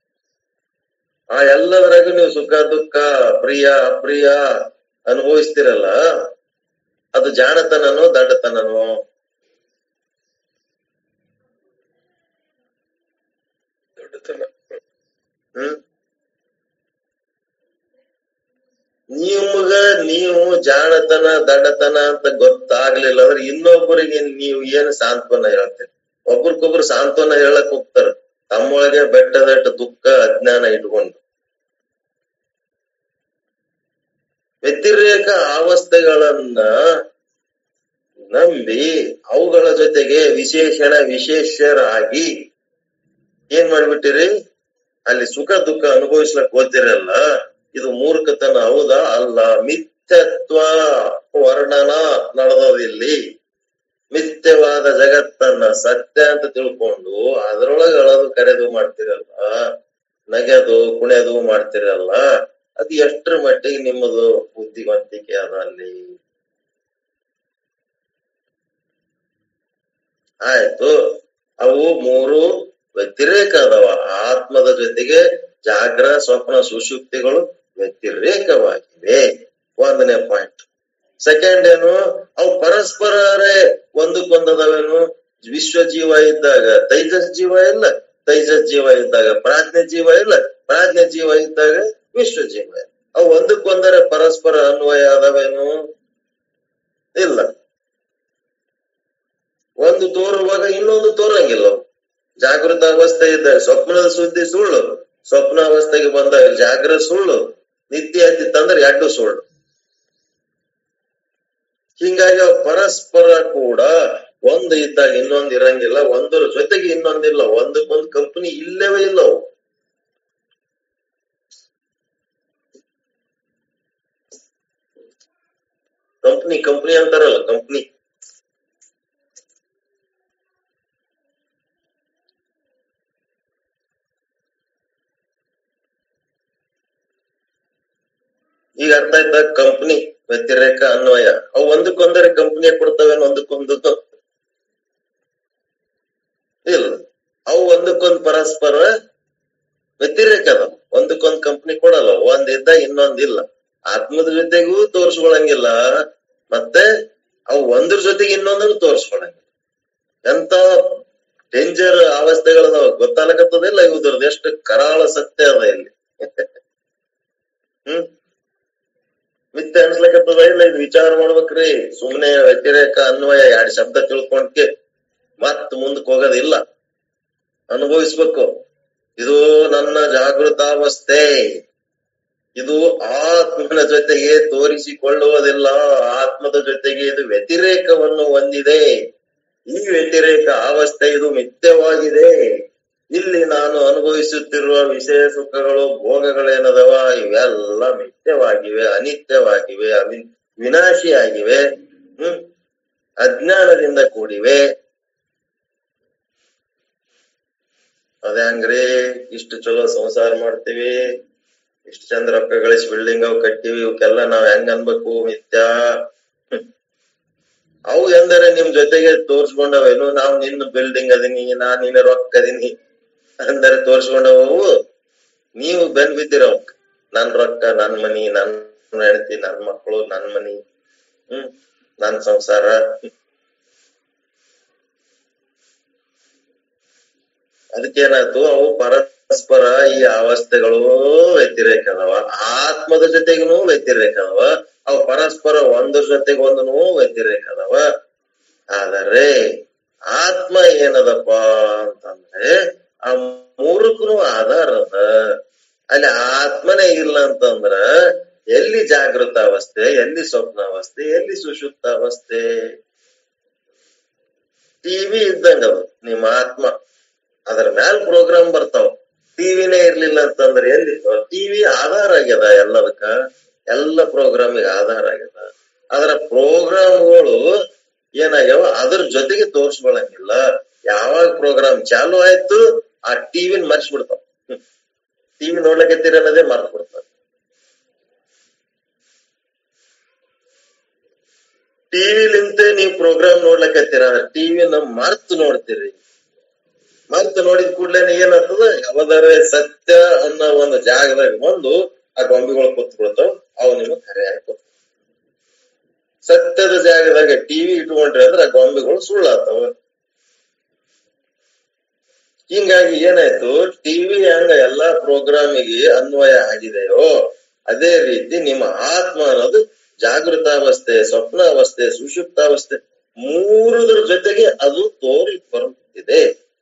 ಆ ಎಲ್ಲದ್ರಾಗ ನೀವು ಸುಖ ದುಃಖ ಪ್ರಿಯ ಅಪ್ರಿಯ ಅನುಭವಿಸ್ತಿರಲ್ಲ, ಅದು ಜಾಣತನನೋ ದಡ್ಡತನನೋ? ದೊಡ್ಡತನ. ಹ್ಮ್ ನಿಮ್ಗ ನೀವು ಜಾಣತನ ದಡ್ಡತನ ಅಂತ ಗೊತ್ತಾಗ್ಲಿಲ್ಲ ಅಂದ್ರೆ ಇನ್ನೊಬ್ಬರಿಗೆ ನೀವು ಏನ್ ಸಾಂತ್ವನ ಹೇಳ್ತೀರಿ? ಒಬ್ರಿಗೊಬ್ರು ಸಾಂತ್ವನ ಹೇಳಕ್ ಹೋಗ್ತಾರ, ತಮ್ಮೊಳಗೆ ಬೆಟ್ಟದಟ್ಟ ದುಃಖ ಅಜ್ಞಾನ ಇಟ್ಕೊಂಡು. ವ್ಯತಿರೇಕ ಅವಸ್ಥೆಗಳನ್ನ ನಂಬಿ ಅವುಗಳ ಜೊತೆಗೆ ವಿಶೇಷಣ ವಿಶೇಷರಾಗಿ ಏನ್ ಮಾಡ್ಬಿಟ್ಟಿರಿ? ಅಲ್ಲಿ ಸುಖ ದುಃಖ ಅನುಭವಿಸ್ಲಕ್ ಹೋಗ್ತಿರಲ್ಲ, ಇದು ಮೂರ್ಖತನ ಹೌದಾ? ಅಲ್ಲ. ಮಿಥ್ಯತ್ವ ವರ್ಣನ ನಡೆದಿಲ್ಲಿ. ಮಿಥ್ಯವಾದ ಜಗತ್ತನ್ನ ಸತ್ಯ ಅಂತ ತಿಳ್ಕೊಂಡು ಅದ್ರೊಳಗ ಅಳದು ಕರೆದು ಮಾಡ್ತಿರಲ್ಲ, ನಗೆದು ಕುಣಿಯೋದು ಮಾಡ್ತಿರಲ್ಲ, ಅದು ಎಷ್ಟರ ಮಟ್ಟಿಗೆ ನಿಮ್ಮದು ಬುದ್ಧಿವಂತಿಕೆ ಅದ ಅಲ್ಲಿ? ಆಯ್ತು, ಅವು ಮೂರು ವ್ಯತಿರೇಕ ಅದಾವ. ಆತ್ಮದ ಜೊತೆಗೆ ಜಾಗ್ರ ಸ್ವಪ್ನ ಸುಷುಪ್ತಿಗಳು ವ್ಯತಿರೇಕವಾಗಿವೆ. ಒಂದನೇ ಪಾಯಿಂಟ್. ಸೆಕೆಂಡ್ ಏನು? ಅವು ಪರಸ್ಪರರೇ ಒಂದಕ್ಕೊಂದದವೇನು? ವಿಶ್ವ ಜೀವ ಇದ್ದಾಗ ತೈಜಸ್ ಜೀವ ಇಲ್ಲ, ತೈಜಸ್ ಜೀವ ಇದ್ದಾಗ ಪ್ರಾಜ್ಞ ಜೀವ ಇಲ್ಲ, ಪ್ರಾಜ್ಞ ಜೀವ ಇದ್ದಾಗ ವಿಶ್ವ ಜೀವ ಇಲ್ಲ. ಅವು ಒಂದಕ್ಕೊಂದರೆ ಪರಸ್ಪರ ಅನ್ವಯ ಆದವೇನು? ಇಲ್ಲ. ಒಂದು ತೋರುವಾಗ ಇನ್ನೊಂದು ತೋರಂಗಿಲ್ಲ. ಜಾಗೃತ ಅವಸ್ಥೆ ಇದ್ದಾಗ ಸ್ವಪ್ನದ ಸುದ್ದಿ ಸುಳ್ಳು, ಸ್ವಪ್ನಾವಸ್ಥೆಗೆ ಬಂದಾಗ ಜಾಗ್ರತ ಸುಳ್ಳು, ನಿತ್ಯ ಆಯ್ತಿತ್ತಂದ್ರೆ ಎರಡು ಸುಳ್ಳು. ಹಿಂಗಾಗಿ ಪರಸ್ಪರ ಕೂಡ ಒಂದು ಇದ್ದಾಗ ಇನ್ನೊಂದು ಇರಂಗಿಲ್ಲ, ಒಂದರ ಜೊತೆಗೆ ಇನ್ನೊಂದಿಲ್ಲ, ಒಂದಕ್ಕೊಂದು ಕಂಪನಿ ಇಲ್ಲವೇ ಇಲ್ಲವು. ಕಂಪ್ನಿ ಕಂಪ್ನಿ ಅಂತಾರಲ್ಲ, ಕಂಪ್ನಿ. ಈಗ ಅರ್ಥ ಆಯ್ತಾ? ಕಂಪ್ನಿ ವ್ಯತಿರೇಕ ಅನ್ವಯ. ಅವು ಒಂದಕ್ಕೊಂದರೆ ಕಂಪ್ನಿಯ ಕೊಡ್ತವೇನು? ಒಂದಕ್ಕೊಂದು ಇಲ್ಲ. ಅವು ಒಂದಕ್ಕೊಂದು ಪರಸ್ಪರ ವ್ಯತಿರೇಕ ಅದಾವ. ಒಂದಕ್ಕೊಂದು ಕಂಪ್ನಿ ಕೊಡಲ್ಲ, ಒಂದಿದ್ದ ಇನ್ನೊಂದಿಲ್ಲ. ಆತ್ಮದ ಜೊತೆಗೂ ತೋರ್ಸ್ಕೊಳಂಗಿಲ್ಲ, ಮತ್ತೆ ಅವು ಒಂದ್ರ ಜೊತೆಗೆ ಇನ್ನೊಂದನ್ನು ತೋರ್ಸ್ಕೊಳಂಗಿಲ್ಲ. ಎಂತ ಡೇಂಜರ್ ಅವಸ್ಥೆಗಳದಾವ ಗೊತ್ತಾಗತ್ತದಿಲ್ಲ ಇವುದ್ರದ್ದು ಎಷ್ಟು ಕರಾಳ ಸತ್ಯ ಅದ ಇಲ್ಲಿ. ಹ್ಮ್ ಮಿಥ್ಯೆ ಅನ್ಸ್ಲಕತ್ತದ ಇಲ್ಲ? ಇದು ವಿಚಾರ ಮಾಡ್ಬೇಕ್ರಿ. ಸುಮ್ನೆ ವ್ಯತಿರೇಕ ಅನ್ವಯ ಎರಡು ಶಬ್ದ ತಿಳ್ಕೊಂಡ್ಕೆ ಮತ್ ಮುಂದಕ್ಕೆ ಹೋಗೋದಿಲ್ಲ, ಅನುಭವಿಸ್ಬೇಕು. ಇದು ನನ್ನ ಜಾಗೃತಾವಸ್ಥೆ, ಇದು ಆತ್ಮನ ಜೊತೆಗೆ ತೋರಿಸಿಕೊಳ್ಳುವುದಿಲ್ಲ, ಆತ್ಮದ ಜೊತೆಗೆ ಇದು ವ್ಯತಿರೇಕವನ್ನು ಹೊಂದಿದೆ. ಈ ವ್ಯತಿರೇಕ ಅವಸ್ಥೆ ಇದು ಮಿಥ್ಯವಾಗಿದೆ. ಇಲ್ಲಿ ನಾನು ಅನುಭವಿಸುತ್ತಿರುವ ವಿಷಯ ಸುಖಗಳು ಭೋಗಗಳೇನದವ ಇವೆಲ್ಲ ಮಿಥ್ಯವಾಗಿವೆ, ಅನಿತ್ಯವಾಗಿವೆ, ಅವಿ ವಿನಾಶಿಯಾಗಿವೆ, ಹ್ಮ್ ಅಜ್ಞಾನದಿಂದ ಕೂಡಿವೆ. ಅದ್ಯಾಂಗ್ರಿ ಇಷ್ಟು ಚಲೋ ಸಂಸಾರ ಮಾಡ್ತೀವಿ, ಇಷ್ಟು ಚಂದ ರೊಕ್ಕ ಗಳಿಸಿ ಬಿಲ್ಡಿಂಗ್ ಅವು ಕಟ್ಟಿವಿ, ಇವಕ್ಕೆಲ್ಲ ನಾವ್ ಹೆಂಗ್ ಅನ್ಬೇಕು? ಮಿಥ್ಯಾ. ಅವು ಎಂದರೆ ನಿಮ್ ಜೊತೆಗೆ ತೋರ್ಸ್ಕೊಂಡವೇನು? ನಾವ್ ನಿನ್ನ ಬಿಲ್ಡಿಂಗ್ ಅದೀನಿ, ನಾ ನಿನ್ನ ರೊಕ್ಕ ಅದೀನಿ ಅಂದರೆ ತೋರ್ಸ್ಕೊಂಡವು. ನೀವು ಬೆನ್ ಬಿದ್ದಿರವ, ನನ್ ರೊಕ್ಕ, ನನ್ ಮನಿ, ನನ್ ಹೆಂಡತಿ, ನನ್ ಮಕ್ಕಳು, ನನ್ ಮನಿ, ಹ್ಮ್ ನನ್ ಸಂಸಾರ. ಅದಕ್ಕೇನಾಯ್ತು? ಅವು ಪರಸ್ಪರ ಈ ಅವಸ್ಥೆಗಳು ವ್ಯತಿರೇಕ ಅದಾವ, ಆತ್ಮದ ಜೊತೆಗೂ ವ್ಯತಿರೇಕ ಅದಾವ, ಅವು ಪರಸ್ಪರ ಒಂದ್ರ ಜೊತೆಗೆ ಒಂದನು ವ್ಯತಿರೇಕ ಅದಾವ. ಆದರೆ ಆತ್ಮ ಏನದಪ್ಪ ಅಂತಂದ್ರೆ ಆ ಮೂರಕ್ಕೂ ಆಧಾರ ಅದ. ಅಲ್ಲಿ ಆತ್ಮನೇ ಇಲ್ಲ ಅಂತಂದ್ರ ಎಲ್ಲಿ ಜಾಗೃತ ಅವಸ್ಥೆ, ಎಲ್ಲಿ ಸ್ವಪ್ನಾವಸ್ಥೆ, ಎಲ್ಲಿ ಸುಷುಪ್ತ ಅವಸ್ಥೆ? ಟಿವಿ ಇದ್ದಂಗ ಅದು ನಿಮ್ಮ ಆತ್ಮ, ಅದ್ರ ಮ್ಯಾಲ ಪ್ರೋಗ್ರಾಮ್ ಬರ್ತಾವ. ಟಿವಿನೇ ಇರ್ಲಿಲ್ಲ ಅಂತಂದ್ರೆ ಎಲ್ಲಿತ್ತು? ಟಿವಿ ಆಧಾರ ಆಗ್ಯದ ಎಲ್ಲದಕ್ಕ, ಎಲ್ಲ ಪ್ರೋಗ್ರಾಮಿಗೆ ಆಧಾರ ಆಗ್ಯದ. ಅದರ ಪ್ರೋಗ್ರಾಮ್ಗಳು ಏನಾಗ್ಯಾವ ಅದ್ರ ಜೊತೆಗೆ ತೋರ್ಸ್ಕೊಳಂಗಿಲ್ಲ. ಯಾವಾಗ ಪ್ರೋಗ್ರಾಮ್ ಚಾಲು ಆಯ್ತು ಆ ಟಿವಿನ ಮರ್ಸಿ ಬಿಡ್ತಾವ. ಟಿವಿ ನೋಡ್ಲಕತ್ತೀರ ಅನ್ನೋದೇ ಮರ್ತು ಬಿಡ್ತಾವ. ಟಿವಿಲಿಂತೆ ನೀವು ಪ್ರೋಗ್ರಾಮ್ ನೋಡ್ಲಕತ್ತೀರ, ಟಿವಿನ ಮರ್ತು ನೋಡ್ತೀರಿ. ಮರ್ತು ನೋಡಿದ ಕೂಡ್ಲೆ ಏನಾಗ್ತದ? ಯಾವ್ದಾರ ಸತ್ಯ ಅನ್ನೋ ಒಂದು ಜಾಗದಾಗ ಬಂದು ಆ ಗೊಂಬೆಗಳು ಕೂತ್ಬಿಡ್ತಾವ. ಅವು ನಿಮಗ್ ಕರೆ ಆಗ್ತಾವ. ಸತ್ಯದ ಜಾಗದಾಗ ಟಿವಿ ಇಟ್ಕೊಂಡ್ರಿ ಅಂದ್ರೆ ಆ ಗೊಂಬೆಗಳು ಸುಳ್ಳಾಗ್ತಾವ. ಹಿಂಗಾಗಿ ಏನಾಯ್ತು? ಟಿವಿ ಹಂಗ ಎಲ್ಲಾ ಪ್ರೋಗ್ರಾಮಿಗೆ ಅನ್ವಯ ಆಗಿದೆಯೋ ಅದೇ ರೀತಿ ನಿಮ್ಮ ಆತ್ಮ ಅನ್ನೋದು ಜಾಗೃತಾವಸ್ಥೆ, ಸ್ವಪ್ನಾವಸ್ಥೆ, ಸುಷುಪ್ತಾವಸ್ಥೆ ಮೂರದ್ರ ಜೊತೆಗೆ ಅದು ತೋರಿ ಬರುತ್ತಿದೆ.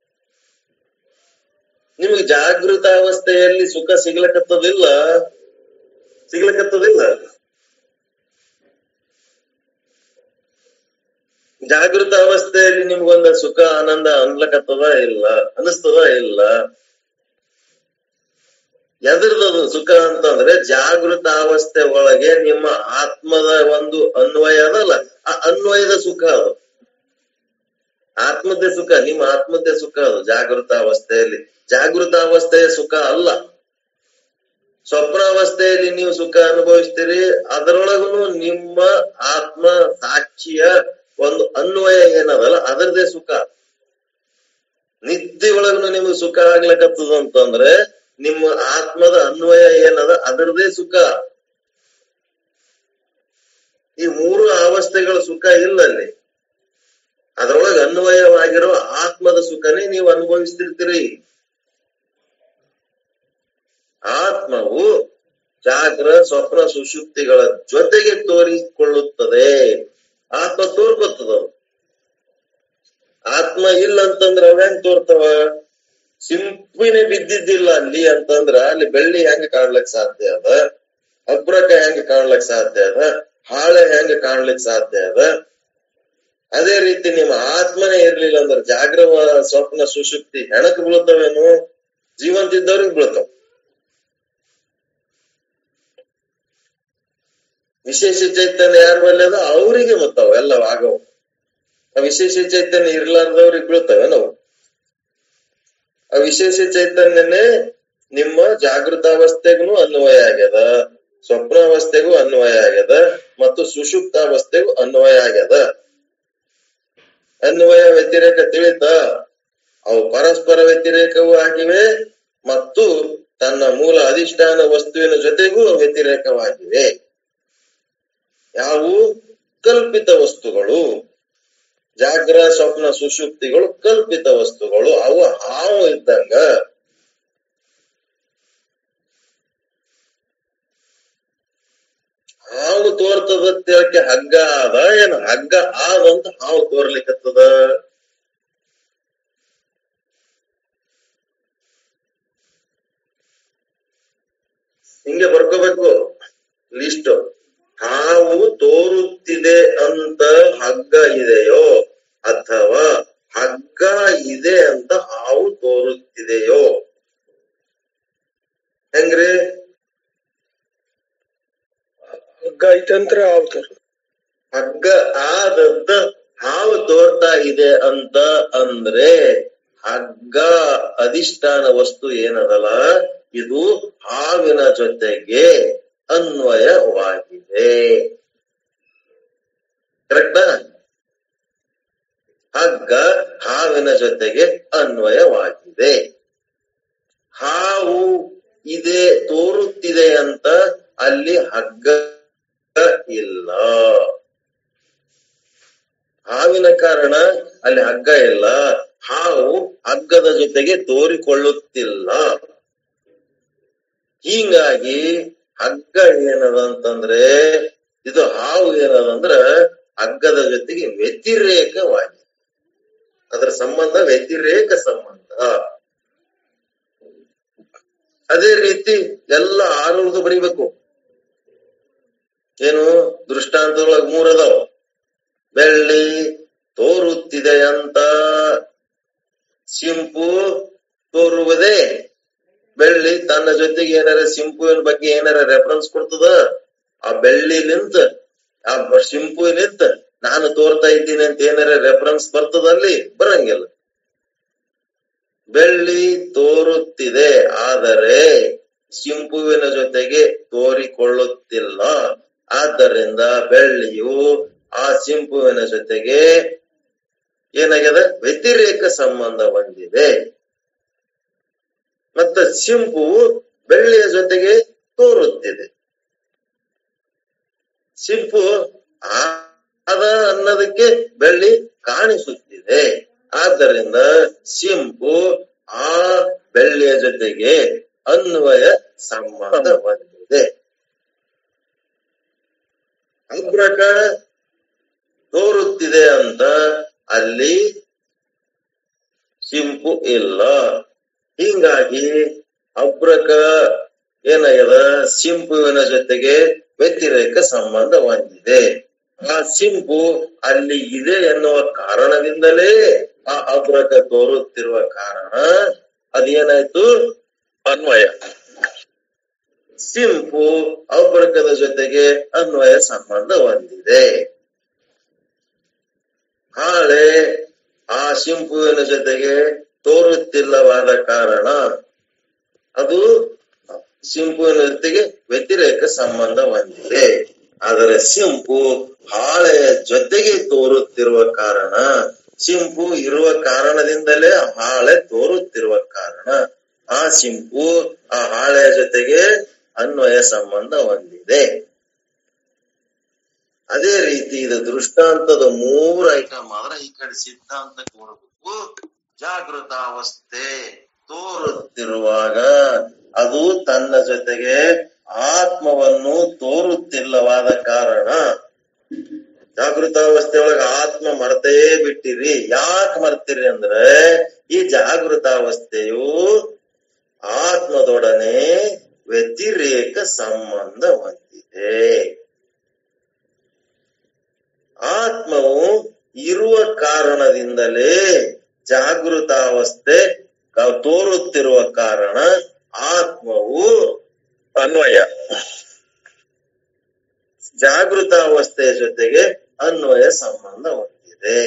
ನಿಮಗೆ ಜಾಗೃತಾವಸ್ಥೆಯಲ್ಲಿ ಸುಖ ಸಿಗ್ಲಕತ್ತದಿಲ್ಲ ಸಿಗ್ಲಕತ್ತದಿಲ್ಲ ಜಾಗೃತ ಅವಸ್ಥೆಯಲ್ಲಿ ನಿಮ್ಗೊಂದ ಸುಖ ಆನಂದ ಅನ್ಲಕತ್ತದ ಇಲ್ಲ? ಅನಿಸ್ತದ ಇಲ್ಲ? ಎದ್ರದದು ಸುಖ ಅಂತಂದ್ರೆ ಜಾಗೃತ ಅವಸ್ಥೆ ಒಳಗೆ ನಿಮ್ಮ ಆತ್ಮದ ಒಂದು ಅನ್ವಯ ಅದಲ್ಲ, ಆ ಅನ್ವಯದ ಸುಖ ಅದು. ಆತ್ಮದ್ದೇ ಸುಖ, ನಿಮ್ಮ ಆತ್ಮದ್ದೇ ಸುಖ ಅದು ಜಾಗೃತ ಅವಸ್ಥೆಯಲ್ಲಿ. ಜಾಗೃತ ಅವಸ್ಥೆಯ ಸುಖ ಅಲ್ಲ. ಸ್ವಪ್ನಾವಸ್ಥೆಯಲ್ಲಿ ನೀವು ಸುಖ ಅನುಭವಿಸ್ತೀರಿ, ಅದರೊಳಗೂ ನಿಮ್ಮ ಆತ್ಮ ಸಾಕ್ಷಿಯ ಒಂದು ಅನ್ವಯ ಏನದಲ್ಲ ಅದರದೇ ಸುಖ. ನಿದ್ದೆ ಒಳಗೂ ನಿಮ್ಗೆ ಸುಖ ಆಗ್ಲಕತ್ತದ ಅಂತಂದ್ರೆ ನಿಮ್ಮ ಆತ್ಮದ ಅನ್ವಯ ಏನದ ಅದರದೇ ಸುಖ. ಈ ಮೂರು ಅವಸ್ಥೆಗಳ ಸುಖ ಇಲ್ಲ ಅಲ್ಲಿ. ಅದ್ರೊಳಗೆ ಅನ್ವಯವಾಗಿರೋ ಆತ್ಮದ ಸುಖನೇ ನೀವು ಅನುಭವಿಸ್ತಿರ್ತೀರಿ. ಆತ್ಮವು ಜಾಗ್ರ ಸ್ವಪ್ನ ಸುಷುಪ್ತಿಗಳ ಜೊತೆಗೆ ತೋರಿಕೊಳ್ಳುತ್ತದೆ. ಆತ್ಮ ತೋರ್ಕೊತದ. ಆತ್ಮ ಇಲ್ಲ ಅಂತಂದ್ರ ಅವ ಹೆಂಗ್ ತೋರ್ತಾವ? ಸಿಂಪಿನೇ ಬಿದ್ದಿದ್ದಿಲ್ಲ ಅಲ್ಲಿ ಅಂತಂದ್ರ ಅಲ್ಲಿ ಬೆಳ್ಳಿ ಹೆಂಗ ಕಾಣ್ಲಕ್ ಸಾಧ್ಯ ಅದ? ಅಬ್ರಕ ಹೆಂಗ ಕಾಣ್ಲಕ್ ಸಾಧ್ಯ ಅದ? ಹಾಳೆ ಹೆಂಗ ಕಾಣ್ಲಿಕ್ ಸಾಧ್ಯ ಅದ? ಅದೇ ರೀತಿ ನಿಮ್ಮ ಆತ್ಮನೇ ಇರ್ಲಿಲ್ಲ ಅಂದ್ರ ಜಾಗ್ರ ಸ್ವಪ್ನ ಸುಷುಪ್ತಿ ಹೆಣಕ್ ಬೀಳ್ತಾವೇನು? ಜೀವಂತ ಇದ್ದವ್ರಿಗೆ ಬೀಳ್ತಾವ. ವಿಶೇಷ ಚೈತನ್ಯ ಯಾರ ಬಲ್ಲಿ ಅದ ಅವ್ರಿಗೆ ಮತ್ತಾವ ಎಲ್ಲ ಆಗವು. ಆ ವಿಶೇಷ ಚೈತನ್ಯ ಇರ್ಲಾರ್ದವ್ರಿಗೆ ಬೀಳ್ತವೆ ನಾವು. ಆ ವಿಶೇಷ ಚೈತನ್ಯನೇ ನಿಮ್ಮ ಜಾಗೃತಾವಸ್ಥೆಗೂ ಅನ್ವಯ ಆಗ್ಯದ, ಸ್ವಪ್ನಾವಸ್ಥೆಗೂ ಅನ್ವಯ ಆಗ್ಯದ ಮತ್ತು ಸುಷುಪ್ತಾವಸ್ಥೆಗೂ ಅನ್ವಯ ಆಗ್ಯದ. ಅನ್ವಯ ವ್ಯತಿರೇಕ ತಿಳಿತ ಅವು ಪರಸ್ಪರ ವ್ಯತಿರೇಕವೂ ಆಗಿವೆ ಮತ್ತು ತನ್ನ ಮೂಲ ಅಧಿಷ್ಠಾನ ವಸ್ತುವಿನ ಜೊತೆಗೂ ವ್ಯತಿರೇಕವಾಗಿವೆ. ಯಾವು? ಕಲ್ಪಿತ ವಸ್ತುಗಳು. ಜಾಗ್ರ ಸ್ವಪ್ನ ಸುಷುಪ್ತಿಗಳು ಕಲ್ಪಿತ ವಸ್ತುಗಳು. ಅವು ಹಾವು ಇದ್ದಂಗ. ಹಾವು ತೋರ್ತದ ತಿಳಕ್ಕೆ ಹಗ್ಗ ಆದ ಏನು? ಹಗ್ಗ ಆದಂತ ಹಾವು ತೋರ್ಲಿಕ್ಕತ್ತದ. ಹಿಂಗೆ ಬರ್ಕೋಬೇಕು ಲಿಸ್ಟ್. ಹಾವು ತೋರುತ್ತಿದೆ ಅಂತ ಹಗ್ಗ ಇದೆಯೋ ಅಥವಾ ಹಗ್ಗ ಇದೆ ಅಂತ ಹಾವು ತೋರುತ್ತಿದೆಯೋ? ಹೆಂಗ್ರಿ? ಹಗ್ಗ ಐತಂತ್ರ ಹಾವು ತೋರ್ ಹಗ್ಗ ಆದದ್ದ ಹಾವು ತೋರ್ತಾ ಇದೆ ಅಂತ ಅಂದ್ರೆ ಹಗ್ಗ ಅಧಿಷ್ಠಾನ ವಸ್ತು ಏನದಲ್ಲ ಇದು ಹಾವಿನ ಜೊತೆಗೆ ಅನ್ವಯವಾಗಿದೆ. ಕರೆಕ್ಟಾ? ಹಗ್ಗ ಹಾವಿನ ಜೊತೆಗೆ ಅನ್ವಯವಾಗಿದೆ. ಹಾವು ಇದೆ ತೋರುತ್ತಿದೆ ಅಂತ ಅಲ್ಲಿ ಹಗ್ಗ ಇಲ್ಲ. ಹಾವಿನ ಕಾರಣ ಅಲ್ಲಿ ಹಗ್ಗ ಇಲ್ಲ. ಹಾವು ಹಗ್ಗದ ಜೊತೆಗೆ ತೋರಿಕೊಳ್ಳುತ್ತಿಲ್ಲ. ಹೀಗಾಗಿ ಹಗ್ಗ ಏನದ ಅಂತಂದ್ರೆ ಇದು ಹಾವು ಏನದಂದ್ರ ಹಗ್ಗದ ಜೊತೆಗೆ ವ್ಯತಿರೇಕವಾಗಿದೆ. ಅದರ ಸಂಬಂಧ ವ್ಯತಿರೇಕ ಸಂಬಂಧ. ಅದೇ ರೀತಿ ಎಲ್ಲ ಆರುವುದು ಬರೀಬೇಕು. ಏನು? ದೃಷ್ಟಾಂತದೊಳಗೆ ಮೂರದಾವ. ಬೆಳ್ಳಿ ತೋರುತ್ತಿದೆ ಅಂತ ಸಿಂಪು ತೋರುವುದೇ ಬೆಳ್ಳಿ ತನ್ನ ಜೊತೆಗೆ ಏನಾರ ಸಿಂಪುವಿನ ಬಗ್ಗೆ ಏನಾರ ರೆಫರೆನ್ಸ್ ಕೊಡ್ತದ? ಆ ಬೆಳ್ಳಿಲಿಂತ ಆ ಸಿಂಪುವಿನಿಂತ ನಾನು ತೋರ್ತಾ ಇದ್ದೀನಿ ಅಂತ ಏನಾರ ರೆಫರೆನ್ಸ್ ಬರ್ತದ? ಅಲ್ಲಿ ಬರಂಗಿಲ್ಲ. ಬೆಳ್ಳಿ ತೋರುತ್ತಿದೆ, ಆದರೆ ಸಿಂಪುವಿನ ಜೊತೆಗೆ ತೋರಿಕೊಳ್ಳುತ್ತಿಲ್ಲ. ಆದ್ದರಿಂದ ಬೆಳ್ಳಿಯು ಆ ಸಿಂಪುವಿನ ಜೊತೆಗೆ ಏನಾಗ್ಯದ? ವ್ಯತಿರೇಕ ಸಂಬಂಧ ಹೊಂದಿದೆ. ಮತ್ತ ಸಿಂಪು ಬೆಳ್ಳಿಯ ಜೊತೆಗೆ ತೋರುತ್ತಿದೆ. ಸಿಂಪು ಆದ ಅನ್ನೋದಕ್ಕೆ ಬೆಳ್ಳಿ ಕಾಣಿಸುತ್ತಿದೆ. ಆದ್ದರಿಂದ ಸಿಂಪು ಆ ಬೆಳ್ಳಿಯ ಜೊತೆಗೆ ಅನ್ವಯ ಸಂಬಂಧ ಹೊಂದಿದೆ. ಅಬ್ರಕ ತೋರುತ್ತಿದೆ ಅಂತ ಅಲ್ಲಿ ಸಿಂಪು ಇಲ್ಲ. ಹಿಂಗಾಗಿ ಅಬ್ರಕ ಏನಾಗ್ಯದ? ಸಿಂಪುವಿನ ಜೊತೆಗೆ ವ್ಯತಿರೇಕ ಸಂಬಂಧ ಹೊಂದಿದೆ. ಆ ಸಿಂಪು ಅಲ್ಲಿ ಇದೆ ಎನ್ನುವ ಕಾರಣದಿಂದಲೇ ಆ ಅಬ್ರಕ ತೋರುತ್ತಿರುವ ಕಾರಣ ಅದೇನಾಯ್ತು? ಅನ್ವಯ. ಸಿಂಪು ಅಬ್ರಕದ ಜೊತೆಗೆ ಅನ್ವಯ ಸಂಬಂಧ ಹೊಂದಿದೆ. ಹಾಳೆ ಆ ಸಿಂಪುವಿನ ಜೊತೆಗೆ ತೋರುತ್ತಿಲ್ಲವಾದ ಕಾರಣ ಅದು ಸಿಂಪುವಿನ ಜೊತೆಗೆ ವ್ಯತಿರೇಕ ಸಂಬಂಧ ಹೊಂದಿದೆ. ಆದರೆ ಸಿಂಪು ಹಾಳೆಯ ಜೊತೆಗೆ ತೋರುತ್ತಿರುವ ಕಾರಣ, ಸಿಂಪು ಇರುವ ಕಾರಣದಿಂದಲೇ ಹಾಳೆ ತೋರುತ್ತಿರುವ ಕಾರಣ ಆ ಸಿಂಪು ಆ ಹಾಳೆಯ ಜೊತೆಗೆ ಅನ್ವಯ ಸಂಬಂಧ ಹೊಂದಿದೆ. ಅದೇ ರೀತಿ ಇದು ದೃಷ್ಟಾಂತದ ಮೂರು ಐಟಮ್ ಆದ್ರೆ ಈ ಕಡೆ ಸಿದ್ಧಾಂತಕ್ಕೆ ಬರಬೇಕು. ಜಾಗೃತಾವಸ್ಥೆ ತೋರುತ್ತಿರುವಾಗ ಅದು ತನ್ನ ಜೊತೆಗೆ ಆತ್ಮವನ್ನು ತೋರುತ್ತಿಲ್ಲವಾದ ಕಾರಣ, ಜಾಗೃತಾವಸ್ಥೆ ಒಳಗ ಆತ್ಮ ಮರ್ತೇ ಬಿಟ್ಟಿರಿ. ಯಾಕೆ ಮರ್ತಿರಿ ಅಂದ್ರೆ ಈ ಜಾಗೃತಾವಸ್ಥೆಯು ಆತ್ಮದೊಡನೆ ವ್ಯತಿರೇಕ ಸಂಬಂಧ ಹೊಂದಿದೆ. ಆತ್ಮವು ಇರುವ ಕಾರಣದಿಂದಲೇ ಜಾಗೃತಾವಸ್ಥೆ ತೋರುತ್ತಿರುವ ಕಾರಣ ಆತ್ಮವು ಅನ್ವಯ ಜಾಗೃತಾವಸ್ಥೆಯ ಜೊತೆಗೆ ಅನ್ವಯ ಸಂಬಂಧ ಹೊಂದಿದೆ.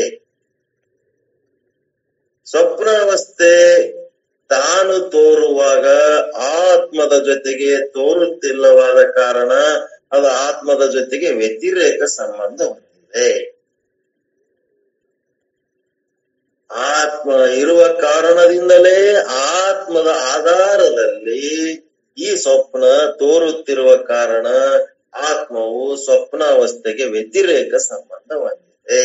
ಸ್ವಪ್ನಾವಸ್ಥೆ ತಾನು ತೋರುವಾಗ ಆತ್ಮದ ಜೊತೆಗೆ ತೋರುತ್ತಿಲ್ಲವಾದ ಕಾರಣ ಅದು ಆತ್ಮದ ಜೊತೆಗೆ ವ್ಯತಿರೇಕ ಸಂಬಂಧ ಹೊಂದಿದೆ. ಆತ್ಮ ಇರುವ ಕಾರಣದಿಂದಲೇ ಆತ್ಮದ ಆಧಾರದಲ್ಲಿ ಈ ಸ್ವಪ್ನ ತೋರುತ್ತಿರುವ ಕಾರಣ ಆತ್ಮವು ಸ್ವಪ್ನಾವಸ್ಥೆಗೆ ವ್ಯತಿರೇಕ ಸಂಬಂಧ ಹೊಂದಿದೆ.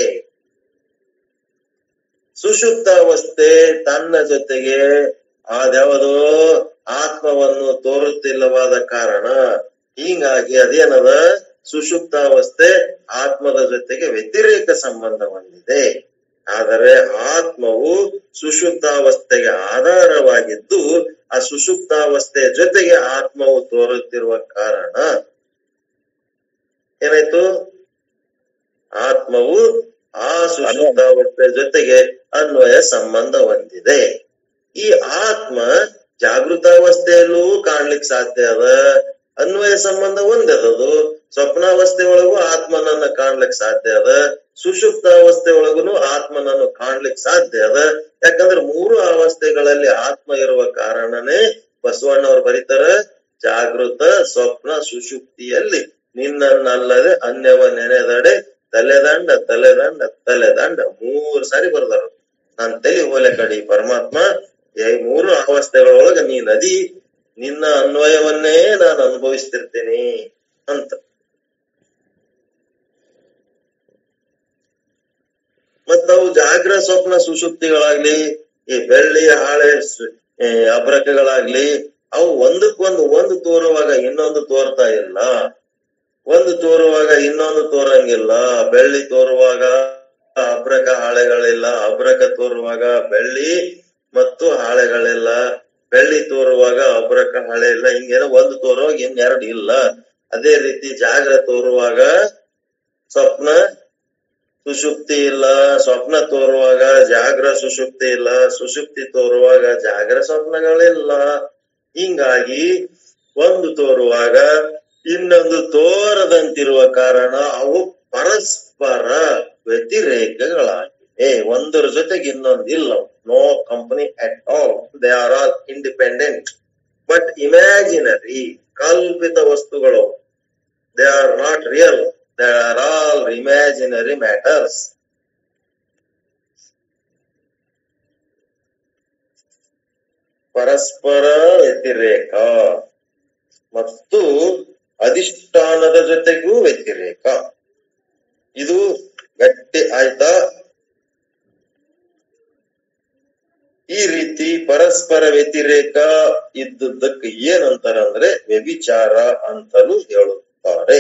ಸುಷುಪ್ತಾವಸ್ಥೆ ತನ್ನ ಜೊತೆಗೆ ಅದ್ಯಾವುದೋ ಆತ್ಮವನ್ನು ತೋರುತ್ತಿಲ್ಲವಾದ ಕಾರಣ ಹೀಗಾಗಿ ಅದೇನದ? ಸುಷುಪ್ತಾವಸ್ಥೆ ಆತ್ಮದ ಜೊತೆಗೆ ವ್ಯತಿರೇಕ ಸಂಬಂಧ ಹೊಂದಿದೆ. ಆದರೆ ಆತ್ಮವು ಸುಷುಪ್ತಾವಸ್ಥೆಗೆ ಆಧಾರವಾಗಿದ್ದು ಆ ಸುಷುಪ್ತಾವಸ್ಥೆಯ ಜೊತೆಗೆ ಆತ್ಮವು ತೋರುತ್ತಿರುವ ಕಾರಣ ಏನಾಯ್ತು? ಆತ್ಮವು ಆ ಸುಷುಪ್ತಾವಸ್ಥೆಯ ಜೊತೆಗೆ ಅನ್ವಯ ಸಂಬಂಧ ಹೊಂದಿದೆ. ಈ ಆತ್ಮ ಜಾಗೃತಾವಸ್ಥೆಯಲ್ಲೂ ಕಾಣ್ಲಿಕ್ಕೆ ಸಾಧ್ಯ ಅದ, ಅನ್ವಯ ಸಂಬಂಧ ಹೊಂದದದು. ಸ್ವಪ್ನಾವಸ್ಥೆ ಒಳಗೂ ಆತ್ಮನನ್ನ ಕಾಣ್ಲಿಕ್ಕೆ ಸಾಧ್ಯ ಅದ, ಸುಷುಪ್ತಾವಸ್ಥೆ ಒಳಗುನು ಆತ್ಮನನ್ನು ಕಾಣ್ಲಿಕ್ಕೆ ಸಾಧ್ಯ ಅದ. ಯಾಕಂದ್ರೆ ಮೂರು ಅವಸ್ಥೆಗಳಲ್ಲಿ ಆತ್ಮ ಇರುವ ಕಾರಣನೇ ಬಸವಣ್ಣವ್ರು ಬರೀತಾರ, ಜಾಗೃತ ಸ್ವಪ್ನ ಸುಷುಪ್ತಿಯಲ್ಲಿ ನಿನ್ನನ್ನಲ್ಲದೆ ಅನ್ಯವ ನೆನೆದಡೆ ತಲೆದಂಡ ತಲೆದಂಡ ತಲೆದಂಡ ಮೂರು ಸಾರಿ ಬರ್ದಾರ. ನಾನ್ ತಲೆ ಹೋಲೆ ಕಡಿ ಪರಮಾತ್ಮ ಈ ಮೂರು ಅವಸ್ಥೆಗಳೊಳಗ ನೀ ನದಿ, ನಿನ್ನ ಅನ್ವಯವನ್ನೇ ನಾನು ಅನುಭವಿಸ್ತಿರ್ತೇನೆ ಅಂತ. ಮತ್ ನಾವು ಜಾಗ್ರ ಸ್ವಪ್ನ ಸುಷುಪ್ತಿಗಳಾಗ್ಲಿ, ಈ ಬೆಳ್ಳಿ ಹಾಳೆ ಅಬ್ರಕಗಳಾಗ್ಲಿ, ಅವು ಒಂದಕ್ಕೊಂದು ಒಂದು ತೋರುವಾಗ ಇನ್ನೊಂದು ತೋರ್ತಾ ಇಲ್ಲ, ಒಂದು ತೋರುವಾಗ ಇನ್ನೊಂದು ತೋರಂಗಿಲ್ಲ. ಬೆಳ್ಳಿ ತೋರುವಾಗ ಅಬ್ರಕ ಹಾಳೆಗಳಿಲ್ಲ, ಅಬ್ರಕ ತೋರುವಾಗ ಬೆಳ್ಳಿ ಮತ್ತು ಹಾಳೆಗಳಿಲ್ಲ, ಬೆಳ್ಳಿ ತೋರುವಾಗ ಅಬ್ರಕ ಹಾಳೆ ಇಲ್ಲ. ಹಿಂಗೇನೋ ಒಂದು ತೋರುವಾಗ ಇನ್ನೆರಡು ಇಲ್ಲ. ಅದೇ ರೀತಿ ಜಾಗ್ರ ತೋರುವಾಗ ಸ್ವಪ್ನ ಸುಷುಪ್ತಿ ಇಲ್ಲ, ಸ್ವಪ್ನ ತೋರುವಾಗ ಜಾಗ್ರ ಸುಷುಪ್ತಿ ಇಲ್ಲ, ಸುಷುಪ್ತಿ ತೋರುವಾಗ ಜಾಗ್ರ ಸ್ವಪ್ನಗಳಿಲ್ಲ. ಹಿಂಗಾಗಿ ಒಂದು ತೋರುವಾಗ ಇನ್ನೊಂದು ತೋರದಂತಿರುವ ಕಾರಣ ಅವು ಪರಸ್ಪರ ವ್ಯತಿರೇಕಗಳಾಗಿವೆ. ಒಂದರ ಜೊತೆಗೆ ಇನ್ನೊಂದು ಇಲ್ಲ. No company at all. They are all independent but imaginary, ಕಲ್ಪಿತ ವಸ್ತುಗಳು. They are not real. They are all imaginary matters. ಪರಸ್ಪರ ವ್ಯತಿರೇಕ ಮತ್ತು ಅಧಿಷ್ಠಾನದ ಜೊತೆಗೂ ವ್ಯತಿರೇಕ. ಇದು ಗಟ್ಟಿ ಆಯ್ತಾ? ಈ ರೀತಿ ಪರಸ್ಪರ ವ್ಯತಿರೇಕ ಇದ್ದುದಕ್ಕೆ ಏನಂತಾರಂದ್ರೆ ವ್ಯಭಿಚಾರ ಅಂತಲೂ ಹೇಳುತ್ತಾರೆ.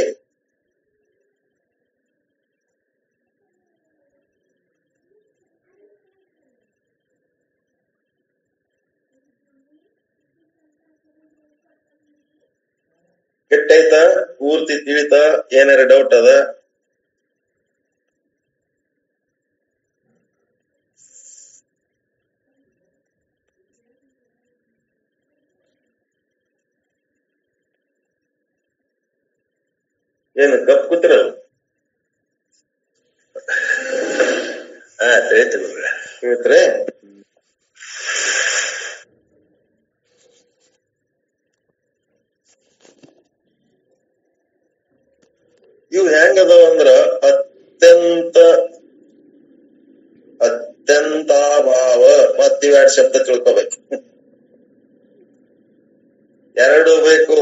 ಕೆಟ್ಟಾಯ್ತಾ? ಪೂರ್ತಿ ತಿಳಿತಾ? ಏನಾರ ಡೌಟ್ ಅದ? ಏನು ಗಪ್ ಕೂತಿರಲ್ಲ? ಹಾ ತಿಳಿತೀವಿ ತಿಳಿತ್ರೆ. ಇವು ಹೆಂಗದಾವ ಅಂದ್ರ ಅತ್ಯಂತ ಅತ್ಯಂತಾಭಾವ ಮತ್ ಇವ್ ಎರಡ್ ಶಬ್ದ ತಿಳ್ಕೊಬೇಕು. ಎರಡು ಬೇಕು.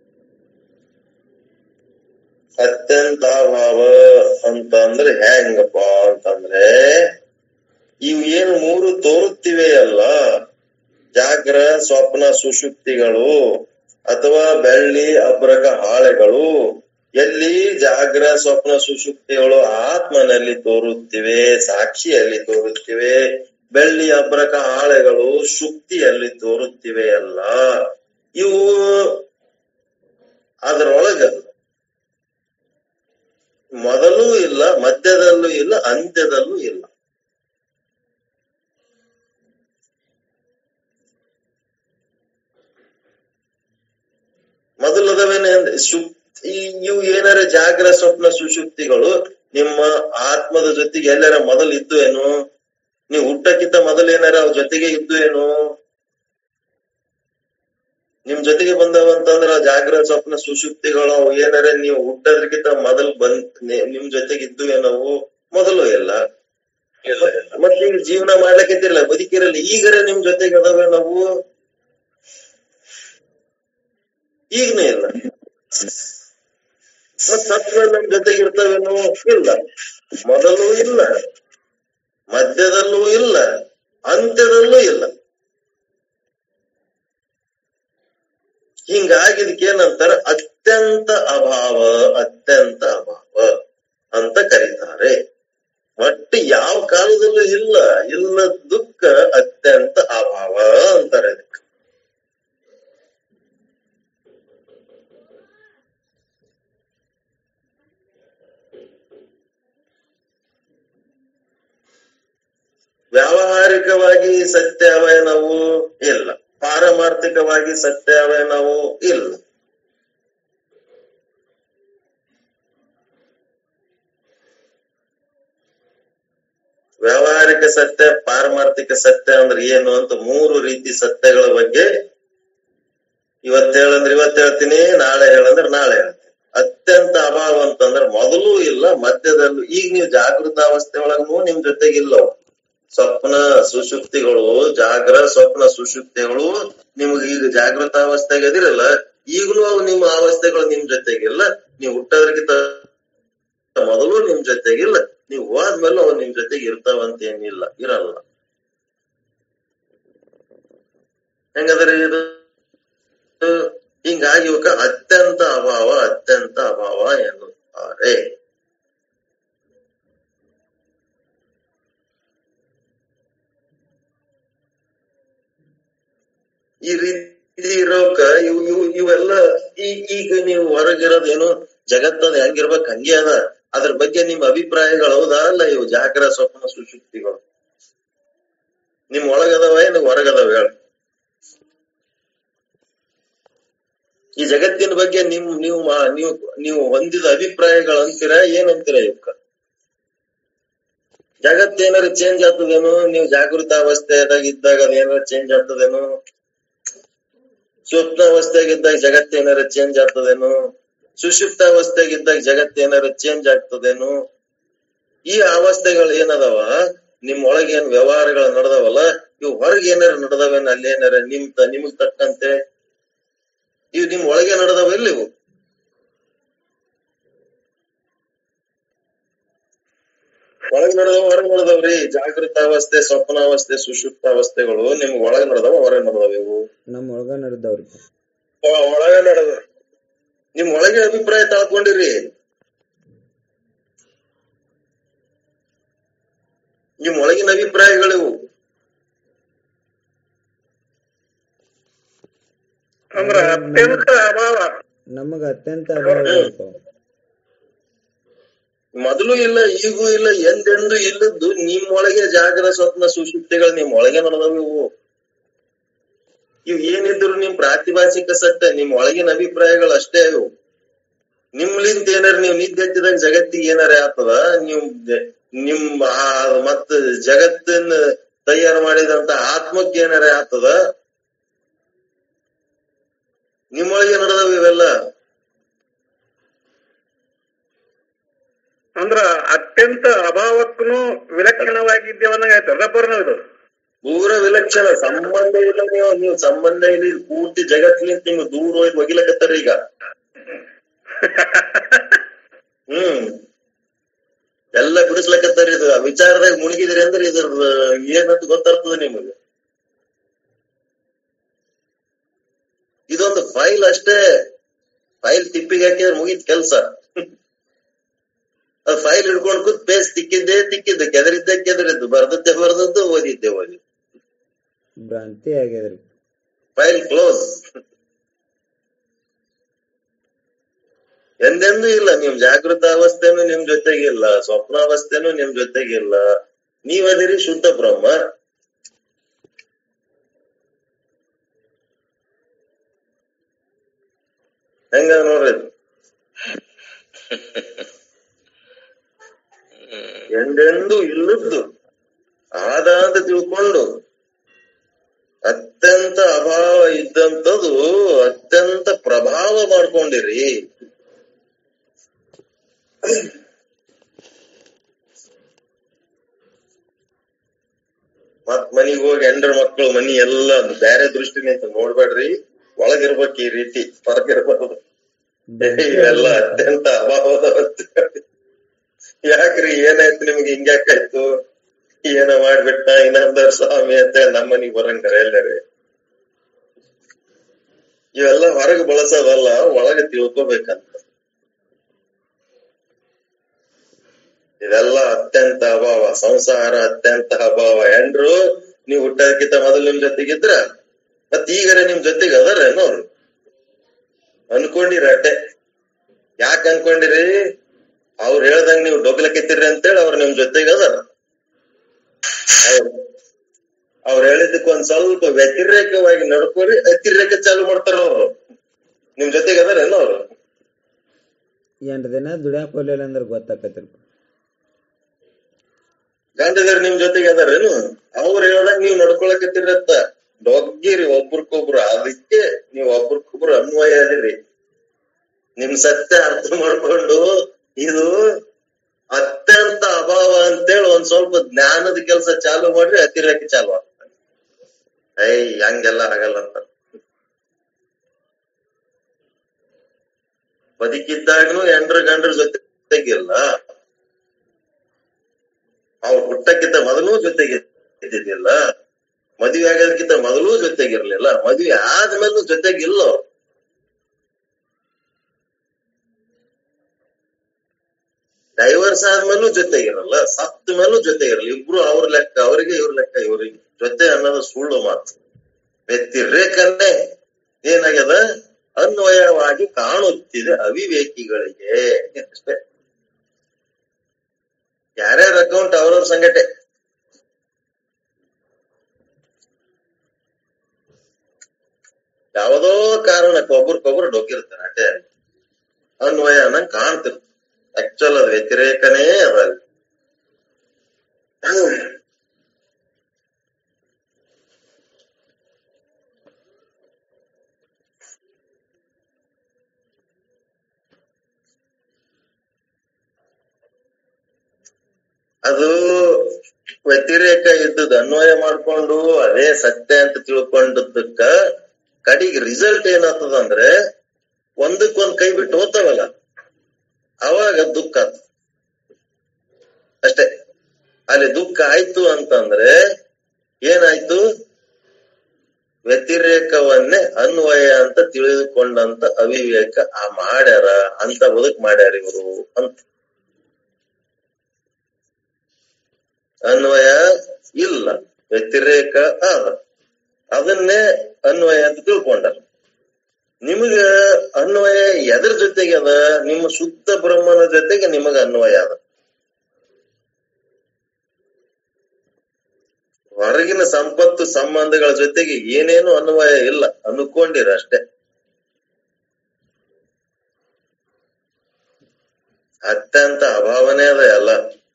ಅತ್ಯಂತಾಭಾವ ಅಂತ ಅಂದ್ರೆ ಹೆಂಗಪ್ಪ ಅಂತಂದ್ರೆ ಇವು ಏನು ಮೂರು ತೋರುತ್ತಿವೆ ಅಲ್ಲ, ಜಾಗ್ರ ಸ್ವಪ್ನ ಸುಷುಪ್ತಿಗಳು ಅಥವಾ ಬೆಳ್ಳಿ ಅಬ್ರಕ ಹಾಳೆಗಳು, ಎಲ್ಲಿ ಜಾಗ್ರ ಸ್ವಪ್ನ ಸುಷುಪ್ತಿಗಳು ಆತ್ಮನಲ್ಲಿ ತೋರುತ್ತಿವೆ, ಸಾಕ್ಷಿಯಲ್ಲಿ ತೋರುತ್ತಿವೆ. ಬೆಳ್ಳಿ ಅಬ್ರಕ ಹಾಳೆಗಳು ಶುಕ್ತಿಯಲ್ಲಿ ತೋರುತ್ತಿವೆ ಅಲ್ಲ, ಇವು ಅದರೊಳಗ ಮೊದಲೂ ಇಲ್ಲ, ಮಧ್ಯದಲ್ಲೂ ಇಲ್ಲ, ಅಂತ್ಯದಲ್ಲೂ ಇಲ್ಲ. ಮೊದಲದವೇನೆ ಅಂದ್ರೆ ಶುಕ್ ಇವು ಏನಾರ ಜಾಗ್ರ ಸ್ವಪ್ನ ಸುಷುಪ್ತಿಗಳು ನಿಮ್ಮ ಆತ್ಮದ ಜೊತೆಗೆ ಎಲ್ಲಾರ ಮೊದಲು ಇದ್ದು ಏನು? ನೀವು ಹುಟ್ಟಕ್ಕಿಂತ ಮೊದಲು ಏನಾರ ಅವ್ರ ಜೊತೆಗೆ ಇದ್ದು ಏನು? ನಿಮ್ ಜೊತೆಗೆ ಬಂದವಂತಂದ್ರ ಜಾಗ್ರ ಸ್ವಪ್ನ ಸುಷುಪ್ತಿಗಳು ಅವು ಏನಾರ ನೀವು ಹುಟ್ಟೋದ್ರಕ್ಕಿಂತ ಮೊದಲು ಬಂದ್ ನಿಮ್ ಜೊತೆಗೆ ಇದ್ದು ಏನವು? ಮೊದಲು ಇಲ್ಲ. ಮತ್ತೆ ಈಗ ಜೀವನ ಮಾಡ್ಲಿಕ್ಕಿಲ್ಲ, ಬದುಕಿರಲ್ಲ, ಈಗರ ನಿಮ್ ಜೊತೆಗೆ ಅದಾವೆ ನಾವು? ಈಗನೇ ಇಲ್ಲ. ಮತ್ ಸತ್ವ ನಮ್ ಜೊತೆಗೆ ಇರ್ತವೇನು? ಇಲ್ಲ. ಮೊದಲು ಇಲ್ಲ, ಮಧ್ಯದಲ್ಲೂ ಇಲ್ಲ, ಅಂತ್ಯದಲ್ಲೂ ಇಲ್ಲ. ಹಿಂಗಾಗಿ ಇದಕ್ಕೇನಂತಾರ? ಅತ್ಯಂತ ಅಭಾವ, ಅತ್ಯಂತ ಅಭಾವ ಅಂತ ಕರೀತಾರೆ. ಒಟ್ಟು ಯಾವ ಕಾಲದಲ್ಲೂ ಇಲ್ಲ, ಇಲ್ಲ ದುಃಖ ಅತ್ಯಂತ ಅಭಾವ ಅಂತಾರೆ ಇದಕ್ಕೆ. ವ್ಯಾವಹಾರಿಕವಾಗಿ ಸತ್ಯ ಅವೇ ನಾವು ಇಲ್ಲ, ಪಾರಮಾರ್ಥಿಕವಾಗಿ ಸತ್ಯ ಅವೇ ನಾವು ಇಲ್ಲ. ವ್ಯಾವಹಾರಿಕ ಸತ್ಯ, ಪಾರಮಾರ್ಥಿಕ ಸತ್ಯ ಅಂದ್ರೆ ಏನು ಅಂತ ಮೂರು ರೀತಿ ಸತ್ಯಗಳ ಬಗ್ಗೆ ಇವತ್ತು ಹೇಳಂದ್ರೆ ಇವತ್ತು ಹೇಳ್ತೀನಿ, ನಾಳೆ ಹೇಳಂದ್ರೆ ನಾಳೆ ಹೇಳ್ತೀನಿ. ಅತ್ಯಂತ ಅಭಾವ ಅಂತಂದ್ರೆ ಮೊದಲು ಇಲ್ಲ, ಮಧ್ಯದಲ್ಲೂ. ಈಗ ನೀವು ಜಾಗೃತಾವಸ್ಥೆ ಒಳಗೂ ನಿಮ್ ಜೊತೆಗಿಲ್ಲ. ಸ್ವಪ್ನ ಸುಷುಪ್ತಿಗಳು, ಜಾಗ್ರ ಸ್ವಪ್ನ ಸುಷುಪ್ತಿಗಳು ನಿಮ್ಗೆ ಈಗ ಜಾಗೃತಾವಸ್ಥೆಗೆ ಅದಿರಲ್ಲ, ಈಗಲೂ ಅವು ನಿಮ್ಮ ಅವಸ್ಥೆಗಳು ನಿಮ್ ಜೊತೆಗಿಲ್ಲ. ನೀವು ಹುಟ್ಟೋದ್ರಕ್ಕಿಂತ ಮೊದಲು ನಿಮ್ ಜೊತೆಗಿಲ್ಲ, ನೀವು ಹೋದ್ಮೇಲೆ ಅವು ನಿಮ್ ಜೊತೆಗೆ ಇರ್ತಾವಂತ ಏನಿಲ್ಲ, ಇರಲ್ಲ. ಹೆಂಗಂದ್ರೆ ಇದು ಹಿಂಗಾಗಿ ಇವಕ್ಕ ಅತ್ಯಂತ ಅಭಾವ, ಅತ್ಯಂತ ಅಭಾವ ಎನ್ನುತ್ತಾರೆ. ಈ ರೀತಿ ಇರೋಕ ಇವು ಇವು ಇವೆಲ್ಲ ಈಗ ನೀವು ಹೊರಗಿರೋದೇನು ಜಗತ್ತದ ಹೆಂಗಿರ್ಬೇಕ್ ಹಂಗೆ ಅದ. ಅದ್ರ ಬಗ್ಗೆ ನಿಮ್ ಅಭಿಪ್ರಾಯಗಳು ಹೌದಾ ಅಲ್ಲ? ಇವು ಜಾಗ್ರ ಸ್ವಪ್ನ ಸುಷುಪ್ತಿಗಳು ನಿಮ್ ಒಳಗದವ ಏನು ಹೊರಗದವ ಹೇಳ? ಈ ಜಗತ್ತಿನ ಬಗ್ಗೆ ನಿಮ್ ನೀವು ನೀವು ನೀವು ಹೊಂದಿದ ಅಭಿಪ್ರಾಯಗಳು ಅಂತೀರಾ ಏನಂತೀರಾ ಇವಕ್ಕ? ಜಗತ್ತೇನಾರ ಚೇಂಜ್ ಆಗ್ತದೇನು? ನೀವು ಜಾಗೃತ ಅವಸ್ಥೆಯಾಗ ಇದ್ದಾಗ ಅದೇನಾರ ಚೇಂಜ್ ಆಗ್ತದೇನು? ಸ್ವಪ್ನ ಅವಸ್ಥೆಯಾಗಿದ್ದಾಗ ಜಗತ್ತೇನಾರ ಚೇಂಜ್ ಆಗ್ತದೇನು? ಸುಷುಪ್ತ ಅವಸ್ಥೆಯಾಗಿದ್ದಾಗ ಜಗತ್ತೇನಾರ ಚೇಂಜ್ ಆಗ್ತದೇನು? ಈ ಅವಸ್ಥೆಗಳು ಏನದಾವ ನಿಮ್ ಒಳಗೆ ಏನ್ ವ್ಯವಹಾರಗಳು ನಡೆದವಲ್ಲ, ಇವು ಹೊರಗೆ ಏನಾರ ನಡೆದವೇನ ಅಲ್ಲಿ ಏನಾರ ನಿಮ್ ನಿಮಗ್ ತಕ್ಕಂತೆ ಇವು ನಿಮ್ ಒಳಗೆ ನಡೆದವ ಇಲ್ಲ ಇವು? ಒಳಗ್ ನಡೆದವ ಹೊರಗೆ ನಡೆದವ್ರಿ. ಜಾಗೃತ ಅವಸ್ಥೆ, ಸ್ವಪ್ನಾವಸ್ಥೆ, ಸುಷುಪ್ತ ಅವಸ್ಥೆಗಳು ನಿಮ್ ಒಳಗ್ ನಡೆದವ ಹೊರಗೆ ನಡೆದವ? ಇವು ನಮ್ ಒಳಗ ನಡೆದವ್ರಿ. ಒಳಗ ನಡೆದ ನಿಮ್ ಒಳಗೆ ಅಭಿಪ್ರಾಯ ತಾಳ್ಕೊಂಡಿರಿ. ನಿಮ್ ಒಳಗಿನ ಅಭಿಪ್ರಾಯಗಳಿವು. ಅಂದ್ರ ಅತ್ಯಂತ ಅಭಾವ, ನಮಗ ಅತ್ಯಂತ ಅಭಾವ ಇರ್ತಾವ. ಮೊದಲು ಇಲ್ಲ, ಈಗೂ ಇಲ್ಲ, ಎಂದೆಂದು ಇಲ್ಲದ್ದು ನಿಮ್ ಒಳಗೆ ಜಾಗರ ಸ್ವಪ್ನ ಸುಷುಪ್ತಿಗಳು ನಿಮ್ ಒಳಗೆ ನಡೆದವು. ಇವು ಇವ್ ಏನಿದ್ರು ನಿಮ್ ಪ್ರಾತಿಭಾಷಿಕ ಸತ್ಯ, ನಿಮ್ ಒಳಗಿನ ಅಭಿಪ್ರಾಯಗಳು ಅಷ್ಟೇ. ಇವು ನಿಮ್ಲಿಂದ ಏನಾರ ನೀವ್ ನಿದ್ದೆ ಎತ್ತಿದಾಗ ಜಗತ್ತಿಗೆ ಏನಾರ ಆಗ್ತದ? ನೀವು ನಿಮ್ ಮತ್ತ ಜಗತ್ತನ್ನ ತಯಾರು ಮಾಡಿದಂತ ಆತ್ಮಕ್ಕೆ ಏನಾರ ಆಗ್ತದ? ನಿಮ್ಮೊಳಗೆ ನಡೆದವ ಇವೆಲ್ಲ. ಅಂದ್ರ ಅತ್ಯಂತ ಅಭಾವಕ್ಕೂ ವಿಲಕ್ಷಣವಾಗಿದ್ದೇವನ್ನಂಗ ಆಯ್ತು ರಬ್ಬರ್ನ ಇದು ಪೂರ ವಿಲಕ್ಷಣ. ಸಂಬಂಧ ಇಲ್ಲ. ನೀವು ನೀವು ಸಂಬಂಧ ಇಲ್ಲ, ಪೂರ್ತಿ ಜಗತ್ತಿನಿಂದ ನಿಮ್ಗೆ ದೂರ ಹೋಗಿ ಒಗಿಲಕತ್ತಾರ ಈಗ. ಹ್ಮ್ ಎಲ್ಲ ಬಿಡಿಸ್ಲಕತ್ತಾರ. ಇದು ವಿಚಾರದಾಗ ಮುಳುಗಿದ್ರಿ ಅಂದ್ರೆ ಇದ್ರ ಏನಂತ ಗೊತ್ತಾಗ್ತದ ನಿಮಗೆ. ಇದೊಂದು ಫೈಲ್ ಅಷ್ಟೇ. ಫೈಲ್ ತಿಪ್ಪಿಗೆ ಹಾಕಿದ್ರೆ ಮುಗಿದ ಕೆಲ್ಸ. ಅದು ಫೈಲ್ ಹಿಡ್ಕೊಂಡ್ ಕೂತ್ ಪೇಸ್ ತಿಕ್ಕಿದ್ದೆ ತಿಕ್ಕಿದ್ದು, ಕೆದರಿದ್ದೆ ಕೆದರಿದ್ದು, ಬರ್ದದ್ದೆ ಬರ್ದದ್ದು, ಓದಿದ್ದೆ ಓದಿ. ಭ್ರಾಂತಿ ಆಗ್ಯದ್ರಿ. File close. ಎಂದೆಂದೂ ಇಲ್ಲ. ನಿಮ್ ಜಾಗೃತ ಅವಸ್ಥೆನೂ ನಿಮ್ ಜೊತೆಗಿಲ್ಲ, ಸ್ವಪ್ನಾವಸ್ಥೆನೂ ನಿಮ್ ಜೊತೆಗಿಲ್ಲ. ನೀವದಿರಿ ಶುದ್ಧ ಬ್ರಹ್ಮ. ಹೆಂಗ ನೋಡ್ರಿ, ಎಂದೆಂದೂ ಇಲ್ಲದ್ದು ಆದ ಅಂತ ತಿಳ್ಕೊಂಡು ಅತ್ಯಂತ ಅಭಾವ ಇದ್ದಂಥದ್ದು ಅತ್ಯಂತ ಪ್ರಭಾವ ಮಾಡ್ಕೊಂಡಿರಿ. ಮತ್ ಮನಿಗ್ ಹೋಗಿ ಹೆಂಡ್ರ ಮಕ್ಕಳು ಮನಿ ಎಲ್ಲ ಬೇರೆ ದೃಷ್ಟಿನಿಂದ ನೋಡ್ಬೇಡ್ರಿ. ಒಳಗಿರ್ಬೇಕು ಈ ರೀತಿ, ಹೊರಗಿರ್ಬಾರ್ದು. ಇವೆಲ್ಲ ಅತ್ಯಂತ ಅಭಾವದ. ಯಾಕ್ರಿ ಏನಾಯ್ತು ನಿಮ್ಗೆ? ಹಿಂಗ್ಯಾಕಾಯ್ತು? ಏನ ಮಾಡ್ಬಿಟ್ಟ ಇನ್ನೊಂದರ ಸ್ವಾಮಿ ಅಂತ ನಮ್ಮನಿಗ್ ಬರಂಗಾರ ಎಲ್ಲರೇ. ಇವೆಲ್ಲ ಹೊರಗೆ ಬಳಸೋದಲ್ಲ, ಒಳಗೆ ತಿಳ್ಕೋಬೇಕಂತ. ಇದೆಲ್ಲ ಅತ್ಯಂತ ಅಭಾವ. ಸಂಸಾರ ಅತ್ಯಂತ ಅಭಾವ. ಹೆಂಡ್ರು ನೀವ್ ಹುಟ್ಟೋದಕ್ಕಿಂತ ಮೊದಲು ನಿಮ್ ಜೊತೆಗಿದ್ರ, ಮತ್ ಈಗರ ನಿಮ್ ಜೊತೆಗೆ ಅದಾರೇನೋ ಅವ್ರು? ಅನ್ಕೊಂಡಿರಿ ಅಟ್ಟೆ. ಯಾಕೆ ಅನ್ಕೊಂಡಿರಿ? ಅವ್ರು ಹೇಳ್ದಂಗ ನೀವು ಡೊಗ್ಲಕ್ಕಿತ್ತೀರಿ ಅಂತೇಳಿ ಅವ್ರು ನಿಮ್ ಜೊತೆಗೆ ಅದಾರ. ಅವ್ರು ಹೇಳಿದಕ್ಕೆ ಒಂದ್ ಸ್ವಲ್ಪ ವ್ಯತಿರೇಕವಾಗಿ ನಡ್ಕೋರಿ, ಅತಿರೇಕ ಚಾಲು ಮಾಡ್ತಾರ ಅವ್ರು. ನಿಮ್ ಜೊತೆಗೆ ಅದಾರೇನೋ ಅವ್ರು? ಎಂಟು ದಿನ ದುಡ್ಯಾಕ್ ಹೋಗ್ಲಿಲ್ಲ ಅಂದ್ರೆ ಗೊತ್ತಾಕತ್ರಿ. ಗಂಡದರ್ ನಿಮ್ ಜೊತೆಗೆ ಅದಾರೇನು? ಅವ್ರು ಹೇಳ್ದಂಗ ನೀವ್ ನಡ್ಕೊಳಕತ್ತೀರತ್ತ ಡೊಗ್ಗಿರಿ ಒಬ್ರಕೊಬ್ರು. ಅದಕ್ಕೆ ನೀವ್ ಒಬ್ರಕೊಬ್ರು ಅನ್ವಯ ಅದಿರಿ. ನಿಮ್ ಸತ್ಯ ಅರ್ಥ ಮಾಡ್ಕೊಂಡು ಇದು ಅತ್ಯಂತ ಅಭಾವ ಅಂತೇಳಿ ಒಂದ್ ಸ್ವಲ್ಪ ಜ್ಞಾನದ ಕೆಲಸ ಚಾಲು ಮಾಡ್ರಿ, ಅತಿರೇಕ ಚಾಲು ಆಗ್ತದೆ. ಐ ಹಂಗೆಲ್ಲ ಆಗಲ್ಲ ಅಂತ. ಬದುಕಿದ್ದಾಗನು ಎಂಡ್ರ ಗಂಡ್ರ ಜೊತೆಗಿಲ್ಲ, ಅವ್ರು ಹುಟ್ಟಕ್ಕಿಂತ ಮೊದಲು ಜೊತೆಗೆ ಇದ್ದಿದ್ದಿಲ್ಲ, ಮದುವೆ ಆಗೋದಕ್ಕಿಂತ ಮೊದಲು ಜೊತೆಗಿರ್ಲಿಲ್ಲ, ಮದುವೆ ಆದ್ಮೇಲೂ ಜೊತೆಗಿಲ್ಲ. ಡೈವರ್ಸ್ ಆದ್ಮೇಲೂ ಜೊತೆಗಿರಲ್ಲ, ಸತ್ತ ಮೇಲೂ ಜೊತೆಗಿರಲ್ಲ. ಇಬ್ರು ಅವ್ರ ಲೆಕ್ಕ ಅವರಿಗೆ, ಇವ್ರ ಲೆಕ್ಕ ಇವ್ರಿಗೆ. ಜೊತೆ ಅನ್ನೋದು ಸುಳ್ಳು ಮಾತು. ವ್ಯತಿರೇಕನ್ನೇ ಏನಾಗ್ಯದ ಅನ್ವಯವಾಗಿ ಕಾಣುತ್ತಿದೆ ಅವಿವೇಕಿಗಳಿಗೆ ಅಷ್ಟೇ. ಯಾರ್ಯಾರ ಅಕೌಂಟ್ ಅವ್ರವ್ರ ಸಂಗಟೆ. ಯಾವುದೋ ಕಾರಣಕ್ಕೆ ಒಬ್ರಿಗೊಬ್ರು ಡೊಕ್ಕಿರ್ತಾರೆ ಅಷ್ಟೇ. ಅನ್ವಯ ಅನ್ನಂಗ್ ಕಾಣ್ತಿರ್ತ, ಆಕ್ಚುಲ್ ಅದ್ ವ್ಯತಿರೇಕನೇ ಅದ. ಅದು ವ್ಯತಿರೇಕ ಇದ್ದದ ಅನ್ವಯ ಮಾಡ್ಕೊಂಡು ಅದೇ ಸತ್ಯ ಅಂತ ತಿಳ್ಕೊಂಡದಕ್ಕ ಕಡಿಗೆ ರಿಸಲ್ಟ್ ಏನಾಗ್ತದ ಅಂದ್ರೆ ಒಂದಕ್ಕೊಂದ್ ಕೈ ಬಿಟ್ಟು ಹೋಗ್ತಾವಲ್ಲ, ಅವಾಗ ದುಃಖ ಆಗ್ತದ ಅಷ್ಟೇ. ಅಲ್ಲಿ ದುಃಖ ಆಯ್ತು ಅಂತಂದ್ರೆ ಏನಾಯ್ತು? ವ್ಯತಿರೇಕವನ್ನೇ ಅನ್ವಯ ಅಂತ ತಿಳಿದುಕೊಂಡಂತ ಅವಿವೇಕ ಆ ಮಾಡ್ಯಾರ, ಅಂತ ಬದುಕ್ ಮಾಡ್ಯಾರ ಇವರು ಅಂತ. ಅನ್ವಯ ಇಲ್ಲ, ವ್ಯತಿರೇಕ ಅದ, ಅದನ್ನೇ ಅನ್ವಯ ಅಂತ ತಿಳ್ಕೊಂಡ. ನಿಮಗ ಅನ್ವಯ ಎದ್ರ ಜೊತೆಗೆ ಅದ? ನಿಮ್ಮ ಶುದ್ಧ ಬ್ರಹ್ಮನ ಜೊತೆಗೆ ನಿಮಗ ಅನ್ವಯ ಅದ. ಹೊರಗಿನ ಸಂಪತ್ತು ಸಂಬಂಧಗಳ ಜೊತೆಗೆ ಏನೇನು ಅನ್ವಯ ಇಲ್ಲ, ಅನ್ಕೊಂಡಿರ ಅಷ್ಟೇ. ಅತ್ಯಂತ ಅಭಾವನೆ ಅದ ಎಲ್ಲ.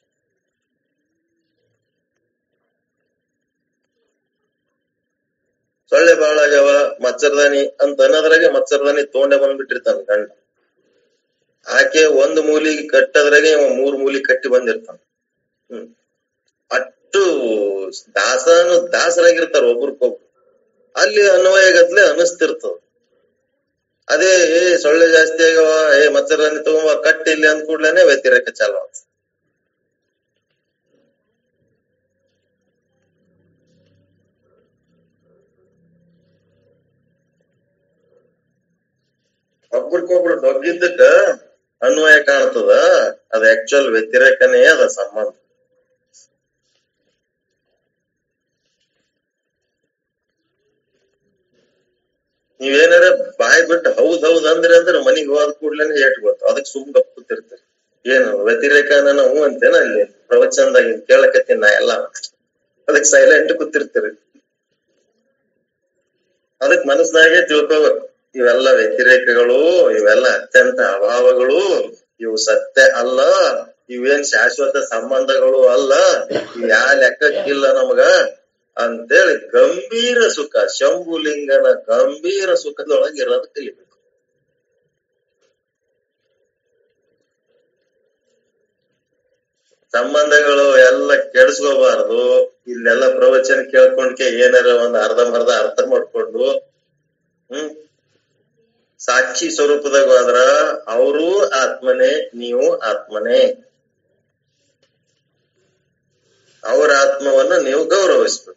ಸೊಳ್ಳೆ ಬಾಳ ಆಗ್ಯಾವ, ಮಚ್ಚರ್ದಾನಿ ಅಂತ ಅನ್ನೋದ್ರಾಗೆ ಮಚ್ಚರ್ದಾನಿ ತಗೊಂಡೆ ಬಂದ್ಬಿಟ್ಟಿರ್ತಾನ ಗಂಡ. ಆಕೆ ಒಂದ್ ಮೂಲಿಗೆ ಕಟ್ಟದ್ರಾಗೆ ಮೂರ್ ಮೂಲಿ ಕಟ್ಟಿ ಬಂದಿರ್ತಾನ. ಹ್ಮ್ ಅಷ್ಟು ದಾಸನು ದಾಸರಾಗಿರ್ತಾರ ಒಬ್ರಿಗೊಬ್ರು. ಅಲ್ಲಿ ಅನ್ವಯಗತ್ಲೆ ಅನಿಸ್ತಿರ್ತದ. ಅದೇ ಏ ಸೊಳ್ಳೆ ಜಾಸ್ತಿ ಆಗ್ಯಾವ, ಏ ಮಚ್ಚರ್ದಾನಿ ತಗೊಂಬ ಕಟ್ಟಿ ಇಲ್ಲಿ ಅಂದ ಕೂಡ್ಲೇನೆ ವ್ಯತಿರೇಕ ಚಾಲು ಆಗ್ತದೆ. ಒಬ್ರಿಗೊಬ್ರು ಡೊಗ್ಗಿದ್ದಕ್ಕ ಅನ್ವಯ ಕಾಣ್ತದ, ಅದ ಆಕ್ಚುಲ್ ವ್ಯತಿರೇಕನೇ ಅದ ಸಂಬಂಧ. ನೀವೇನಾರ ಬಾಯ್ ಬಿಟ್ಟು ಹೌದ್ ಹೌದ್ ಅಂದ್ರಿ ಅಂದ್ರೆ ಮನಿಗ್ ಹೋದ ಕೂಡ್ಲೇನೆ ಏಟ್ ಗೊತ್ತು, ಅದಕ್ ಸುಮ್ ಗಪ್ಪುತ್ತಿರ್ತೀರಿ. ಏನು ವ್ಯತಿರೇಕನ ಹೂ ಅಂತೇನ ಅಲ್ಲಿ ಪ್ರವಚನದಾಗ ಕೇಳಕತ್ತೀನಿ ನಾ ಎಲ್ಲ, ಅದಕ್ ಸೈಲೆಂಟ್ ಕೂತಿರ್ತೀರಿ. ಅದಕ್ ಮನಸ್ನಾಗೆ ತಿಳ್ಕೋಬೇಕು, ಇವೆಲ್ಲ ವ್ಯತಿರೇಕಗಳು, ಇವೆಲ್ಲ ಅತ್ಯಂತ ಅಭಾವಗಳು, ಇವು ಸತ್ಯ ಅಲ್ಲ, ಇವೇನ್ ಶಾಶ್ವತ ಸಂಬಂಧಗಳು ಅಲ್ಲ, ಇವ್ ಯಾ ಲೆಕ್ಕಕ್ಕಿಲ್ಲ ನಮಗ ಅಂತೇಳಿ ಗಂಭೀರ ಸುಖ, ಶಂಭುಲಿಂಗನ ಗಂಭೀರ ಸುಖದೊಳಗೆ ಇರೋದು ಕಲಿಬೇಕು. ಸಂಬಂಧಗಳು ಎಲ್ಲ ಕೆಡಿಸ್ಕೋಬಾರ್ದು. ಇಲ್ಲೆಲ್ಲ ಪ್ರವಚನ ಕೇಳ್ಕೊಂಡ್ಕೆ ಏನಾರ ಒಂದ್ ಅರ್ಧಂಬರ್ಧ ಅರ್ಥ ಮಾಡ್ಕೊಂಡು ಹ್ಮ್ ಸಾಕ್ಷಿ ಸ್ವರೂಪದಾಗ ಹೋದ್ರ ಅವರು ಆತ್ಮನೇ, ನೀವು ಆತ್ಮನೇ. ಅವರ ಆತ್ಮವನ್ನ ನೀವು ಗೌರವಿಸ್ಬೇಕು.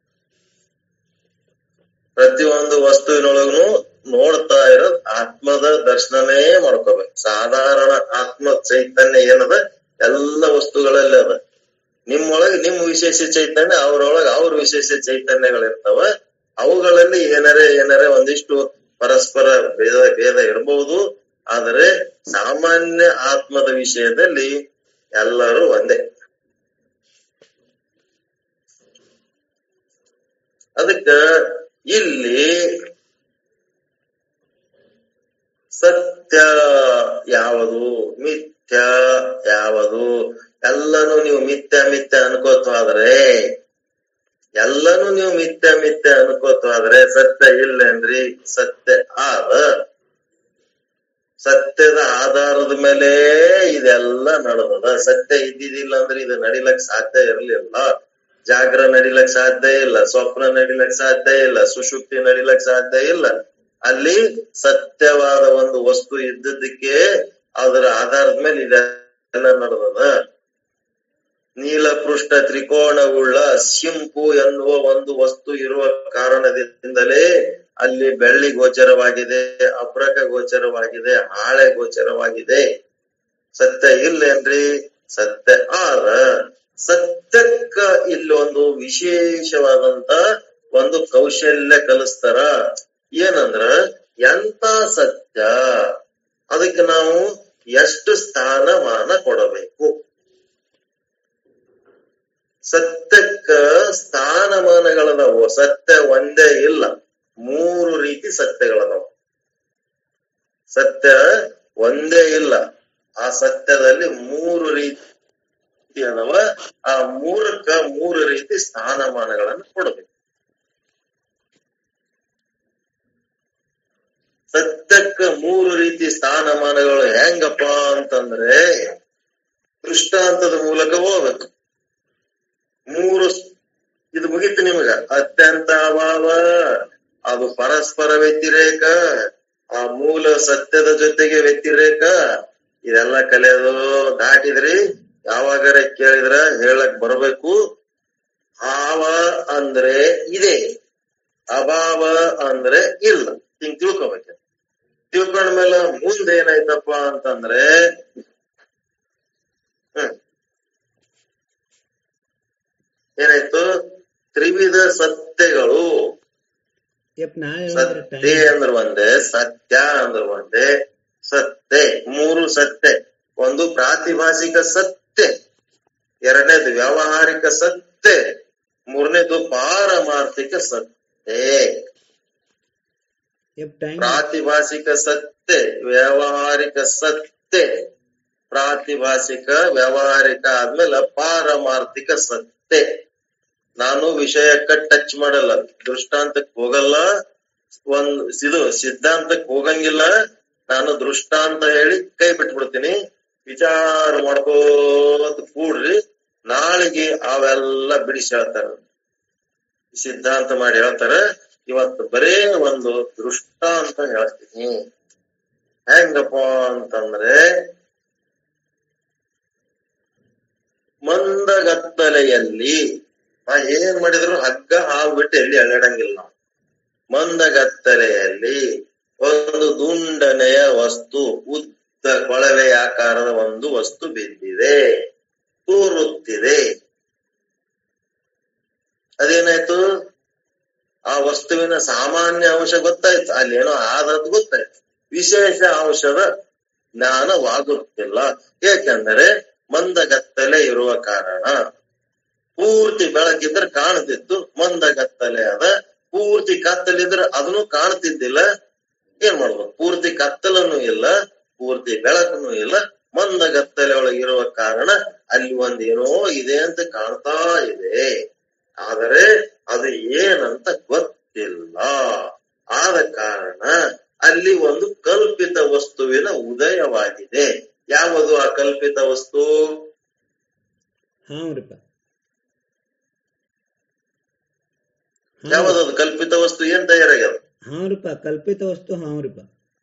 ಪ್ರತಿಯೊಂದು ವಸ್ತುವಿನೊಳಗೂ ನೋಡ್ತಾ ಇರೋದ್ ಆತ್ಮದ ದರ್ಶನನೇ ಮಾಡ್ಕೋಬೇಕು. ಸಾಧಾರಣ ಆತ್ಮ ಚೈತನ್ಯ ಏನದ ಎಲ್ಲ ವಸ್ತುಗಳಲ್ಲಿ ಅದ. ನಿಮ್ಮೊಳಗೆ ನಿಮ್ ವಿಶೇಷ ಚೈತನ್ಯ, ಅವ್ರೊಳಗ ಅವ್ರ ವಿಶೇಷ ಚೈತನ್ಯಗಳಿರ್ತಾವ. ಅವುಗಳಲ್ಲಿ ಏನಾರೇ ಏನಾರೇ ಒಂದಿಷ್ಟು ಪರಸ್ಪರ ಭೇದ ಭೇದ ಇರಬಹುದು, ಆದರೆ ಸಾಮಾನ್ಯ ಆತ್ಮದ ವಿಷಯದಲ್ಲಿ ಎಲ್ಲರೂ ಒಂದೇ. ಅದಕ್ಕ ಇಲ್ಲಿ ಸತ್ಯ ಯಾವುದು, ಮಿಥ್ಯ ಯಾವುದು, ಎಲ್ಲನೂ ನೀವು ಮಿಥ್ಯ ಮಿಥ್ಯ ಅನ್ಕೋತ ಹೋದ್ರೆ ಎಲ್ಲನೂ ನೀವು ಮಿಥ್ಯ ಮಿಥ್ಯ ಅನ್ಕೋತ ಹೋದ್ರೆ ಸತ್ಯ ಇಲ್ಲೇನ್ರಿ? ಸತ್ಯ ಆದ. ಸತ್ಯದ ಆಧಾರದ ಮೇಲೆ ಇದೆಲ್ಲ ನಡೆದದ. ಸತ್ಯ ಇದ್ದಿದ್ದಿಲ್ಲ ಅಂದ್ರೆ ಇದು ನಡಿಲಕ್ ಸಾಧ್ಯ ಇರ್ಲಿಲ್ಲ. ಜಾಗ್ರ ನಡಿಲಕ್ ಸಾಧ್ಯ ಇಲ್ಲ, ಸ್ವಪ್ನ ನಡಿಲಕ್ ಸಾಧ್ಯ ಇಲ್ಲ, ಸುಷುಪ್ತಿ ನಡಿಲಕ್ ಸಾಧ್ಯ ಇಲ್ಲ. ಅಲ್ಲಿ ಸತ್ಯವಾದ ಒಂದು ವಸ್ತು ಇದ್ದದಕ್ಕೆ ಅದರ ಆಧಾರದ ಮೇಲೆ ಇದೆಲ್ಲ ನಡೆದದ. ನೀಲಪೃಷ್ಠ ತ್ರಿಕೋಣವುಳ್ಳ ಸಿಂಪು ಎನ್ನುವ ಒಂದು ವಸ್ತು ಇರುವ ಕಾರಣದಿಂದಲೇ ಅಲ್ಲಿ ಬೆಳ್ಳಿ ಗೋಚರವಾಗಿದೆ, ಅಬ್ರಕ ಗೋಚರವಾಗಿದೆ, ಹಾಳೆ ಗೋಚರವಾಗಿದೆ. ಸತ್ಯ ಇಲ್ಲೇನ್ರಿ? ಸತ್ಯ ಆದ. ಸತ್ಯಕ್ಕ ಇಲ್ಲಿ ಒಂದು ವಿಶೇಷವಾದಂತ ಒಂದು ಕೌಶಲ್ಯ ಕಲಿಸ್ತಾರ. ಏನಂದ್ರ ಎಂತ ಸತ್ಯ, ಅದಕ್ಕೆ ನಾವು ಎಷ್ಟು ಸ್ಥಾನಮಾನ ಕೊಡಬೇಕು. ಸತ್ಯಕ್ಕ ಸ್ಥಾನಮಾನಗಳದಾವು. ಸತ್ಯ ಒಂದೇ ಇಲ್ಲ, ಮೂರು ರೀತಿ ಸತ್ಯಗಳದಾವು. ಸತ್ಯ ಒಂದೇ ಇಲ್ಲ, ಆ ಸತ್ಯದಲ್ಲಿ ಮೂರು ರೀತಿ ಅದಾವ. ಆ ಮೂರಕ್ಕ ಮೂರು ರೀತಿ ಸ್ಥಾನಮಾನಗಳನ್ನು ಕೊಡಬೇಕು. ಸತ್ಯಕ್ಕ ಮೂರು ರೀತಿ ಸ್ಥಾನಮಾನಗಳು ಹೆಂಗಪ್ಪ ಅಂತಂದ್ರೆ ದೃಷ್ಟಾಂತದ ಮೂಲಕ ಹೋಗ್ಬೇಕು. ಮೂರು ಇದು ಮುಗಿತು ನಿಮಗ. ಅತ್ಯಂತ ಅಭಾವ, ಅದು ಪರಸ್ಪರ ವ್ಯತಿರೇಕ, ಆ ಮೂಲ ಸತ್ಯದ ಜೊತೆಗೆ ವ್ಯತಿರೇಕ, ಇದೆಲ್ಲ ಕಲಿಯೋದು ದಾಟಿದ್ರಿ. ಯಾವಾಗಾರ ಕೇಳಿದ್ರ ಹೇಳಕ್ ಬರ್ಬೇಕು. ಭಾವ ಅಂದ್ರೆ ಇದೆ, ಅಭಾವ ಅಂದ್ರೆ ಇಲ್ಲ. ಹಿಂಗ್ ತಿಳ್ಕೊಬೇಕ. ತಿಳ್ಕೊಂಡ್ಮೇಲೆ ಮುಂದೆ ಏನಾಯ್ತಪ್ಪ ಅಂತಂದ್ರೆ ಹ್ಮ್ ಏನಾಯ್ತು? ತ್ರಿವಿಧ ಸತ್ಯಗಳು. ಸತ್ಯ ಅಂದ್ರ ಒಂದೇ, ಸತ್ಯ ಅಂದ್ರ ಒಂದೇ, ಸತ್ಯ ಮೂರು ಸತ್ಯ. ಒಂದು ಪ್ರಾತಿಭಾಸಿಕ ಸತ್ಯ, ಎರಡನೇದು ವ್ಯಾವಹಾರಿಕ ಸತ್ಯ, ಮೂರನೇದು ಪಾರಮಾರ್ಥಿಕ ಸತ್ಯ. ಪ್ರಾತಿಭಾಸಿಕ ಸತ್ಯ, ವ್ಯಾವಹಾರಿಕ ಸತ್ಯ, ಪ್ರಾತಿಭಾಸಿಕ ವ್ಯಾವಹಾರಿಕ ಆದ್ಮೇಲೆ ಪಾರಮಾರ್ಥಿಕ ಸತ್ಯ. ನಾನು ವಿಷಯಕ್ಕ ಟಚ್ ಮಾಡಲ್ಲ, ದೃಷ್ಟಾಂತಕ್ಕೆ ಹೋಗಲ್ಲ, ಒಂದ್ ಇದು ಸಿದ್ಧಾಂತಕ್ಕೆ ಹೋಗಂಗಿಲ್ಲ. ನಾನು ದೃಷ್ಟಾಂತ ಹೇಳಿ ಕೈ ಬಿಟ್ಬಿಡ್ತೀನಿ. ವಿಚಾರ ಮಾಡ್ಕೋತ ಕೂಡ್ರಿ, ನಾಳೆಗೆ ಅವೆಲ್ಲ ಬಿಡಿಸಿ ಹೇಳ್ತಾರ, ಸಿದ್ಧಾಂತ ಮಾಡಿ ಹೇಳ್ತಾರ. ಇವತ್ತು ಬರೇ ಒಂದು ದೃಷ್ಟಾಂತ ಹೇಳ್ತೀನಿ. ಹೆಂಗಪ್ಪ ಅಂತಂದ್ರೆ ಮಂದಗತ್ತಲೆಯಲ್ಲಿ ನಾ ಏನ್ ಮಾಡಿದ್ರು ಹಗ್ಗ ಹಾವ್ಬಿಟ್ಟು ಎಲ್ಲಿ ಅಳ್ಳಾಡಂಗಿಲ್ಲ ನಾವು. ಮಂದಗತ್ತಲೆಯಲ್ಲಿ ಒಂದು ದುಂಡನೆಯ ವಸ್ತು, ಉದ್ದ ಕೊಳವೆ ಆಕಾರದ ಒಂದು ವಸ್ತು ಬಿದ್ದಿದೆ, ತೂರುತ್ತಿದೆ. ಅದೇನಾಯ್ತು? ಆ ವಸ್ತುವಿನ ಸಾಮಾನ್ಯ ಅಂಶ ಗೊತ್ತಾಯ್ತು, ಅಲ್ಲೇನೋ ಆದದ್ದು ಗೊತ್ತಾಯ್ತು. ವಿಶೇಷ ಅಂಶದ ಜ್ಞಾನವಾಗುತ್ತಿಲ್ಲ. ಏಕೆಂದರೆ ಮಂದಗತ್ತಲೆ ಇರುವ ಕಾರಣ. ಪೂರ್ತಿ ಬೆಳಕಿದ್ರೆ ಕಾಣ್ತಿತ್ತು, ಮಂದಗತ್ತಲೆ ಅದ. ಪೂರ್ತಿ ಕತ್ತಲಿದ್ರೆ ಅದನ್ನು ಕಾಣ್ತಿದ್ದಿಲ್ಲ. ಏನ್ ಮಾಡ್ಬೋದು? ಪೂರ್ತಿ ಕತ್ತಲನ್ನು ಇಲ್ಲ, ಪೂರ್ತಿ ಬೆಳಕನ್ನು ಇಲ್ಲ, ಮಂದಗತ್ತಲೆ ಒಳಗೆ ಇರುವ ಕಾರಣ ಅಲ್ಲಿ ಒಂದೇನೋ ಇದೆ ಅಂತ ಕಾಣ್ತಾ ಇದೆ. ಆದರೆ ಅದು ಏನಂತ ಗೊತ್ತಿಲ್ಲ. ಆದ ಕಾರಣ ಅಲ್ಲಿ ಒಂದು ಕಲ್ಪಿತ ವಸ್ತುವಿನ ಉದಯವಾಗಿದೆ. ಯಾವುದು ಆ ಕಲ್ಪಿತ ವಸ್ತು? ಯಾವ್ದದು ಕಲ್ಪಿತ ವಸ್ತು? ಏನ್ ತಯಾರಾಗ್ಯದ? ಹಾವ್ರಿಪ ಕಲ್ಪಿತ ವಸ್ತು. ಹಾವ್ರಿಪ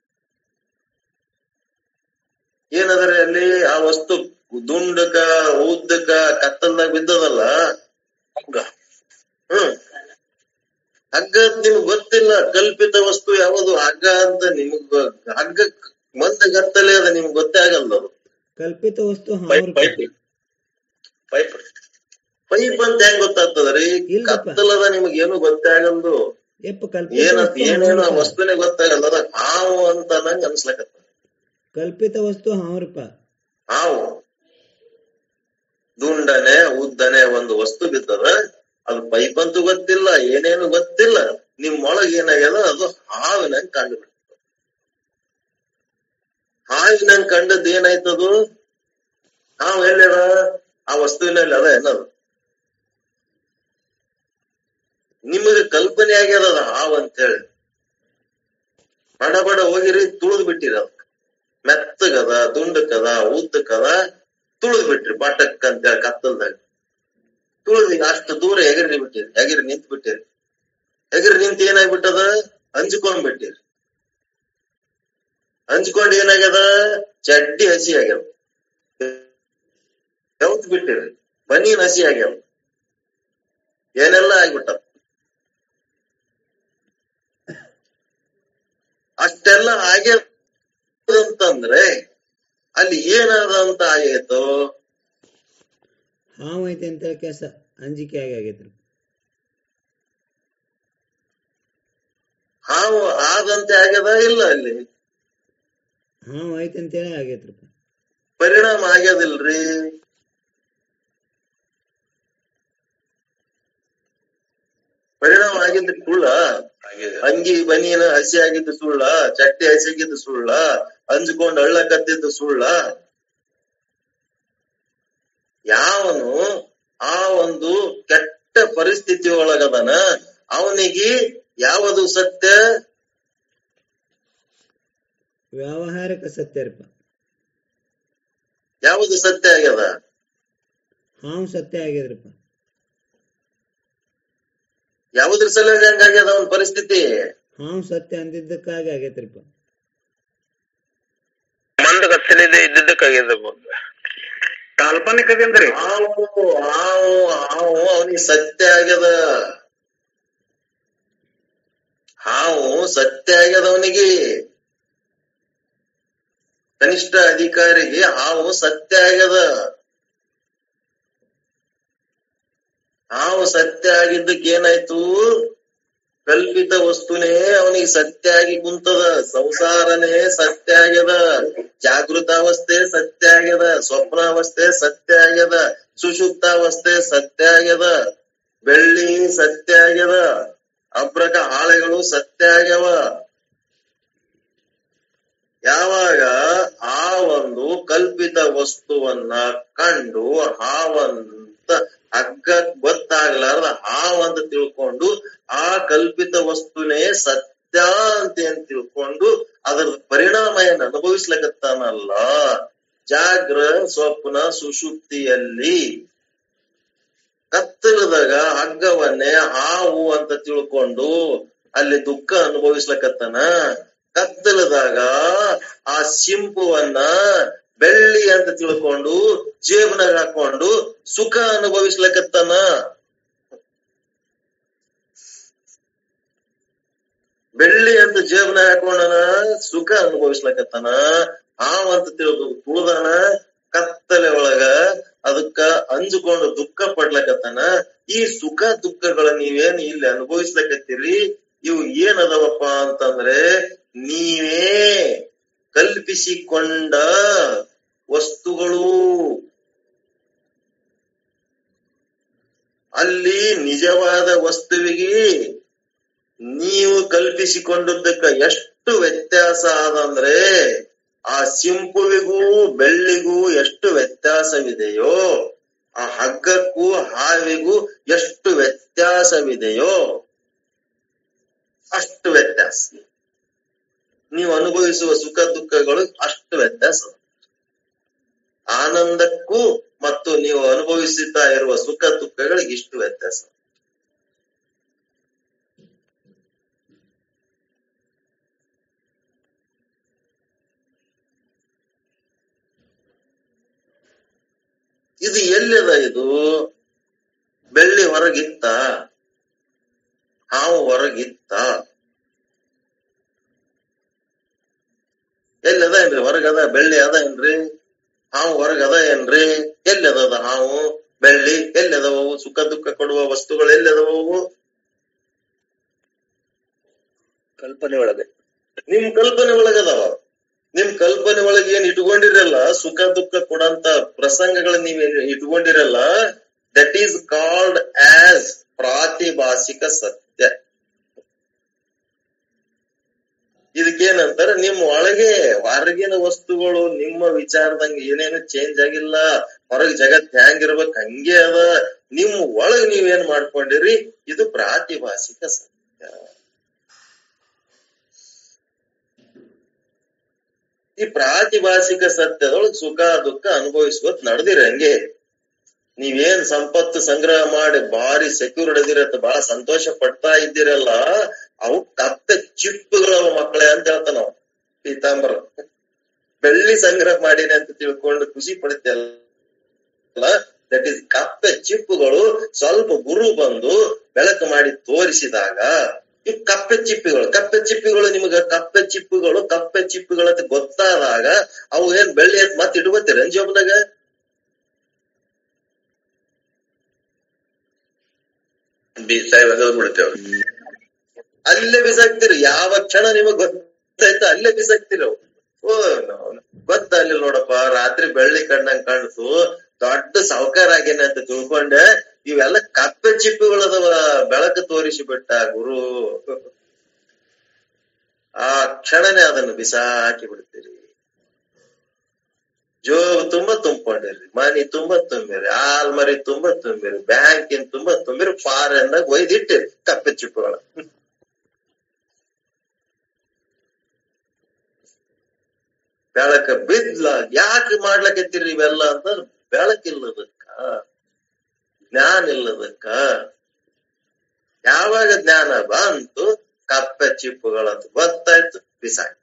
ಏನಂದ್ರೆ ಅಲ್ಲಿ ಆ ವಸ್ತು ದುಂಡಕ ಉದ್ದಕ ಕತ್ತಲ್ದಾಗ ಬಿದ್ದದಲ್ಲ ಹಗ್ಗ. ಹ್ಮ್ ಹಗ್ಗ ನಿಮ್ಗ್ ಗೊತ್ತಿಲ್ಲ. ಕಲ್ಪಿತ ವಸ್ತು ಯಾವುದು ಹಗ್ಗ ಅಂತ ನಿಮಗ್ ಹಗ್ಗ ಮಂದ ಗತ್ತಲೆ ಅದ, ನಿಮ್ಗೆ ಗೊತ್ತೇ ಆಗಲ್ಲ. ಅದು ಕಲ್ಪಿತ ವಸ್ತು ಪೈಪ್ ಪೈಪ್ ಪೈಪ್ ಪೈಪ್ ಅಂತ ಹೆಂಗ್ ಗೊತ್ತಾಗ್ತದ್ರಿ? ಕತ್ತಲದ ನಿಮಗ್ ಏನು ಗೊತ್ತೇ ಆಗಲ್ದು. ಏನ ಏನೇನು ವಸ್ತುನೇ ಗೊತ್ತಾಗಲ್ಲ. ಅದ ಹಾವು ಅಂತ ನಂಗೆ ಅನ್ಸ್ಲಕತ್ತ. ಕಲ್ಪಿತ ವಸ್ತು ಹಾವ್ರಿಪ. ಹಾವು ದುಂಡನೆ ಉದ್ದನೆ ಒಂದು ವಸ್ತು ಬಿದ್ದದ. ಅದು ಪೈಪ್ ಅಂತೂ ಗೊತ್ತಿಲ್ಲ, ಏನೇನು ಗೊತ್ತಿಲ್ಲ. ನಿಮ್ಮೊಳಗ್ ಏನಾಗ್ಯದ ಅದು ಹಾವಿನಂಗ್ ಕಂಡು ಬಿಡ್ತದ. ಹಾವಿನಂಗ್ ಕಂಡದ್ ಏನಾಯ್ತದು? ಹಾವು ಎಲ್ಲದ? ಆ ವಸ್ತುವಿನಲ್ಲಿ ಅದ ಏನದು? ನಿಮಗೆ ಕಲ್ಪನೆ ಆಗ್ಯದ ಅದ ಹಾವು ಅಂತ ಹೇಳಿ. ಬಡ ಬಡ ಹೋಗಿರಿ ತುಳಿದ್ ಬಿಟ್ಟಿರ. ಅದಕ್ಕೆ ಮೆತ್ತಗದ, ದುಂಡಕ್ಕದ, ಉದ್ದಕ್ಕದ, ತುಳಿದ್ ಬಿಟ್ರಿ ಬಾಟಕ್ ಅಂತ ಹೇಳಿ ಕತ್ತಲ್ದಾಗ ತುಳಿದ್. ಅಷ್ಟು ದೂರ ಎಗರಿ ಬಿಟ್ಟಿರಿ, ಎಗರಿ ನಿಂತ್ ಬಿಟ್ಟಿರಿ. ಎಗರಿ ನಿಂತ ಏನಾಗ್ಬಿಟ್ಟದ? ಹಂಚ್ಕೊಂಡ್ ಬಿಟ್ಟಿರಿ. ಹಂಚ್ಕೊಂಡ್ ಏನಾಗ್ಯದ? ಚಡ್ಡಿ ಹಸಿ ಆಗ್ಯದ. ಕೌತ್ ಬಿಟ್ಟಿರಿ, ಬನೀನ್ ಹಸಿ ಆಗ್ಯಾವ, ಏನೆಲ್ಲ ಆಗ್ಬಿಟ್ಟದ. ಅಷ್ಟೆಲ್ಲ ಆಗ್ಯದಂತಂದ್ರೆ ಅಲ್ಲಿ ಏನದ ಅಂತ ಆಗೈತು? ಹಾವು ಐತೆ ಅಂತ ಕೆಲಸ ಅಂಜಿಕೆ ಆಗೈತ್ರಿ. ಹಾವು ಆದಂತೆ ಆಗ್ಯದ ಇಲ್ಲ? ಅಲ್ಲಿ ಹಾವು ಐತೆ ಅಂತೇಳಿ ಆಗೈತ್ರಿ. ಪರಿಣಾಮ ಆಗ್ಯದಿಲ್ರಿ. ಪರಿಣಾಮ ಆಗಿದ್ರಿ ಕುಳ್ಳ ಅಂಗಿ ಬನಿಯನ ಹಸಿ ಆಗಿದ್ದು ಸುಳ್ಳ, ಚಟ್ಟೆ ಹಸಿಗಿದ್ದು ಸುಳ್ಳ, ಅಂಜ್ಕೊಂಡ್ ಹಳ್ಳ ಕತ್ತಿದ್ದು ಸುಳ್ಳ. ಯಾವನು ಆ ಒಂದು ಕೆಟ್ಟ ಪರಿಸ್ಥಿತಿ ಒಳಗದನ ಅವನಿಗೆ ಯಾವುದು ಸತ್ಯ? ವ್ಯಾವಹಾರಿಕ ಸತ್ಯರ್ಪ. ಯಾವುದು ಸತ್ಯ ಆಗ್ಯದ? ಹಾವು ಸತ್ಯ ಆಗ್ಯದ್ರಪ್ಪ. ಯಾವುದ್ರ ಸಲುವಾಗಿ ಹಂಗಾಗ್ಯದ ಅವನ ಪರಿಸ್ಥಿತಿ? ಹಾವು ಸತ್ಯ ಅಂದಿದ್ದಕ್ಕಾಗಿ ಆಗೈತ್ರಿಪ್ಪ. ಮಂದ ಕತ್ತಲಿದೆ ಇದ್ದಿದ್ದಕ್ಕಾಗ್ಯದಪ್ಪ. ಕಾಲ್ಪನಿಕದಿಂದ್ರಿ ಹಾವು ಹಾವು ಹಾವು ಅವನಿಗೆ ಸತ್ಯ ಆಗ್ಯದ. ಹಾವು ಸತ್ಯ ಆಗ್ಯದ ಅವನಿಗೆ. ಕನಿಷ್ಠ ಅಧಿಕಾರಿಗೆ ಹಾವು ಸತ್ಯ ಆಗ್ಯದ. ಹಾವು ಸತ್ಯ ಆಗಿದ್ದಕ್ಕೆ ಏನಾಯ್ತು? ಕಲ್ಪಿತ ವಸ್ತುನೇ ಅವನಿಗೆ ಸತ್ಯ ಆಗಿ ಕುಂತದ. ಸಂಸಾರನೇ ಸತ್ಯ ಆಗ್ಯದ. ಜಾಗೃತಾವಸ್ಥೆ ಸತ್ಯ ಆಗ್ಯದ. ಸ್ವಪ್ನಾವಸ್ಥೆ ಸತ್ಯ ಆಗ್ಯದ. ಸುಷುಪ್ತಾವಸ್ಥೆ ಸತ್ಯ ಆಗ್ಯದ. ಬೆಳ್ಳಿ ಸತ್ಯ ಆಗ್ಯದ. ಅಬ್ರಕ ಹಾಳೆಗಳು ಸತ್ಯ ಆಗ್ಯವ. ಯಾವಾಗ ಆ ಒಂದು ಕಲ್ಪಿತ ವಸ್ತುವನ್ನ ಕಂಡು ಹಾವಂತ ಹಗ್ಗ ಗೊತ್ತಾಗ್ಲಾರ್ದ ಹಾವಂತ ತಿಳ್ಕೊಂಡು ಆ ಕಲ್ಪಿತ ವಸ್ತುನೇ ಸತ್ಯ ಅಂತ ಏನ್ ತಿಳ್ಕೊಂಡು ಅದರ ಪರಿಣಾಮ ಏನ್ ಅನುಭವಿಸ್ಲಕತ್ತಾನಲ್ಲ, ಜಾಗ್ರ ಸ್ವಪ್ನ ಸುಷುಪ್ತಿಯಲ್ಲಿ ಕತ್ತಲದಾಗ ಹಗ್ಗವನ್ನೇ ಹಾವು ಅಂತ ತಿಳ್ಕೊಂಡು ಅಲ್ಲಿ ದುಃಖ ಅನುಭವಿಸ್ಲಕತ್ತಾನ. ಕತ್ತಲದಾಗ ಆ ಸಿಂಪುವನ್ನ ಬೆಳ್ಳಿ ಅಂತ ತಿಳ್ಕೊಂಡು ಜೇಬನಾಗ ಹಾಕೊಂಡು ಸುಖ ಅನುಭವಿಸ್ಲಕತ್ತಾನ. ಬೆಳ್ಳಿ ಅಂತ ಜೇಬನಾಗ ಹಾಕೊಂಡನ ಸುಖ ಅನುಭವಿಸ್ಲಕತ್ತಾನ. ಹಾವಂತ ತಿಳ್ಕೊ ತುಳ್ದಾನ ಕತ್ತಲೆ ಒಳಗ ಅದಕ್ಕ ಅಂಜುಕೊಂಡು ದುಃಖ ಪಡ್ಲಕತ್ತಾನ. ಈ ಸುಖ ದುಃಖಗಳ ನೀವೇನ್ ಇಲ್ಲಿ ಅನುಭವಿಸ್ಲಕತ್ತೀರಿ, ಇವು ಏನದವಪ್ಪ ಅಂತಂದ್ರೆ ನೀವೇ ಕಲ್ಪಿಸಿಕೊಂಡ ವಸ್ತುಗಳು. ಅಲ್ಲಿ ನಿಜವಾದ ವಸ್ತುವಿಗೆ ನೀವು ಕಲ್ಪಿಸಿಕೊಂಡದ್ದಕ್ಕ ಎಷ್ಟು ವ್ಯತ್ಯಾಸ ಆದಂದ್ರೆ ಆ ಸಿಂಪುವಿಗೂ ಬೆಳ್ಳಿಗೂ ಎಷ್ಟು ವ್ಯತ್ಯಾಸವಿದೆಯೋ, ಆ ಹಗ್ಗಕ್ಕೂ ಹಾವಿಗೂ ಎಷ್ಟು ವ್ಯತ್ಯಾಸವಿದೆಯೋ ಅಷ್ಟು ವ್ಯತ್ಯಾಸ. ನೀವು ಅನುಭವಿಸುವ ಸುಖ ದುಃಖಗಳು ಅಷ್ಟು ವ್ಯತ್ಯಾಸ. ಆನಂದಕ್ಕೂ ಮತ್ತು ನೀವು ಅನುಭವಿಸುತ್ತಾ ಇರುವ ಸುಖ ದುಃಖಗಳಿಗೆ ಇಷ್ಟು ವ್ಯತ್ಯಾಸ. ಇದು ಎಲ್ಲದ? ಇದು ಬೆಳ್ಳಿ ಹೊರಗಿತ್ತ? ಹಾವು ಹೊರಗಿತ್ತ? ಎಲ್ಲದ ಏನ್ರಿ? ಹೊರಗದ ಬೆಳ್ಳಿ ಅದ ಏನ್ರಿ? ಹಾವು ಹೊರಗದ ಏನ್ರಿ? ಎಲ್ಲದ ಹಾವು ಬೆಳ್ಳಿ? ಎಲ್ಲದವು ಸುಖ ದುಃಖ ಕೊಡುವ ವಸ್ತುಗಳು? ಎಲ್ಲದವು? ಕಲ್ಪನೆ ಒಳಗೆ. ನಿಮ್ ಕಲ್ಪನೆ ಒಳಗದವ. ನಿಮ್ ಕಲ್ಪನೆ ಒಳಗೆ ಏನ್ ಇಟ್ಕೊಂಡಿರಲ್ಲ ಸುಖ ದುಃಖ ಕೊಡಂತ ಪ್ರಸಂಗಗಳ ನೀವ್ ಇಟ್ಕೊಂಡಿರಲ್ಲ, ದಟ್ ಈಸ್ ಕಾಲ್ಡ್ ಆಸ್ ಪ್ರಾತಿಭಾಸಿಕ ಸತ್ಯ. ಇದಕ್ಕೇನಂತಾರ, ನಿಮ್ ಒಳಗೆ ಹೊರಗಿನ ವಸ್ತುಗಳು ನಿಮ್ಮ ವಿಚಾರದಂಗ ಏನೇನು ಚೇಂಜ್ ಆಗಿಲ್ಲ. ಹೊರಗ್ ಜಗತ್ ಹ್ಯಾಂಗಿರ್ಬೇಕು ಹಂಗೆ ಅದ. ನಿಮ್ ಒಳಗ್ ನೀವೇನ್ ಮಾಡ್ಕೊಂಡಿರಿ, ಇದು ಪ್ರಾತಿಭಾಸಿಕ ಸತ್ಯ. ಈ ಪ್ರಾತಿಭಾಸಿಕ ಸತ್ಯದೊಳಗ್ ಸುಖ ದುಃಖ ಅನುಭವಿಸ್ಕೋತ್ ನಡೆದಿರ. ಹಂಗೆ ನೀವೇನ್ ಸಂಪತ್ತು ಸಂಗ್ರಹ ಮಾಡಿ ಬಾರಿ ಸೆಕ್ಯೂರ್ ಹಿಡಿದಿರತ್ತ ಬಹಳ ಸಂತೋಷ ಪಡ್ತಾ ಇದ್ದೀರಲ್ಲ, ಅವು ಕಪ್ಪೆ ಚಿಪ್ಪುಗಳವ ಮಕ್ಕಳೇ ಅಂತ ಹೇಳ್ತಾನ ನಾವು ಪೀತಾಂಬರ. ಬೆಳ್ಳಿ ಸಂಗ್ರಹ ಮಾಡಿನಿ ಅಂತ ತಿಳ್ಕೊಂಡು ಖುಷಿ ಪಡ್ತಲ್ಲ, ದಟ್ ಈಸ್ ಕಪ್ಪೆ ಚಿಪ್ಪುಗಳು. ಸ್ವಲ್ಪ ಗುರು ಬಂದು ಬೆಳಕು ಮಾಡಿ ತೋರಿಸಿದಾಗ ಇವ್ ಕಪ್ಪೆ ಚಿಪ್ಪಿಗಳು ಕಪ್ಪೆ ಚಿಪ್ಪಿಗಳು ನಿಮ್ಗ ಕಪ್ಪೆ ಚಿಪ್ಪುಗಳು ಕಪ್ಪೆ ಚಿಪ್ಪುಗಳಂತ ಗೊತ್ತಾದಾಗ ಅವು ಏನ್ ಬೆಳ್ಳಿ ಅಂತ ಮತ್ ಇಟ್ಕೋತೀರ ಜೋಬ್ದಾಗ? ಬಿಡ್ತೇವೆ, ಅಲ್ಲೇ ಬಿಸಾಕ್ತಿರಿ. ಯಾವ ಕ್ಷಣ ನಿಮಗ್ ಗೊತ್ತಾಯ್ತು ಅಲ್ಲೇ ಬಿಸಾಕ್ತಿರಿ. ಓ ಗೊತ್ತಾಗ್ಲಿಲ್ಲ ನೋಡಪ್ಪ, ರಾತ್ರಿ ಬೆಳ್ಳಿ ಕಣ್ಣಂಗ್ ಕಾಣಿಸ್ತು, ದೊಡ್ಡ ಸಾವುಕಾರ ಆಗೇನೆ ಅಂತ ತಿಳ್ಕೊಂಡೆ. ಇವೆಲ್ಲ ಕಪ್ಪೆ ಚಿಪ್ಪುಗಳದವ, ಬೆಳಕು ತೋರಿಸಿ ಬಿಟ್ಟ ಗುರು. ಆ ಕ್ಷಣನೇ ಅದನ್ನು ಬಿಸಾಕಿ ಬಿಡ್ತೀರಿ. ಜೋಬ್ ತುಂಬಾ ತುಂಬಿಕೊಂಡಿರಿ, ಮನಿ ತುಂಬಾ ತುಂಬಿರಿ, ಆಲ್ಮರಿ ತುಂಬಾ ತುಂಬಿರಿ, ಬ್ಯಾಂಕಿನ್ ತುಂಬಾ ತುಂಬಿರಿ, ಫಾರೆನ್ನಾಗ ಒಯ್ದಿಟ್ಟಿರಿ ಕಪ್ಪೆ ಚಿಪ್ಪುಗಳ. ಬೆಳಕ ಬಿದ್ಲ ಯಾಕೆ ಮಾಡ್ಲಕತ್ತೀರಿ ಇವೆಲ್ಲ ಅಂತಂದ್ರ ಬೆಳಕಿಲ್ಲದಕ್ಕ, ಜ್ಞಾನ ಇಲ್ಲದಕ್ಕ. ಯಾವಾಗ ಜ್ಞಾನ ಬಂತು ಕಪ್ಪೆ ಚಿಪ್ಪುಗಳಂತ ಗೊತ್ತಾಯ್ತು ಬಿಸಾಕಿ.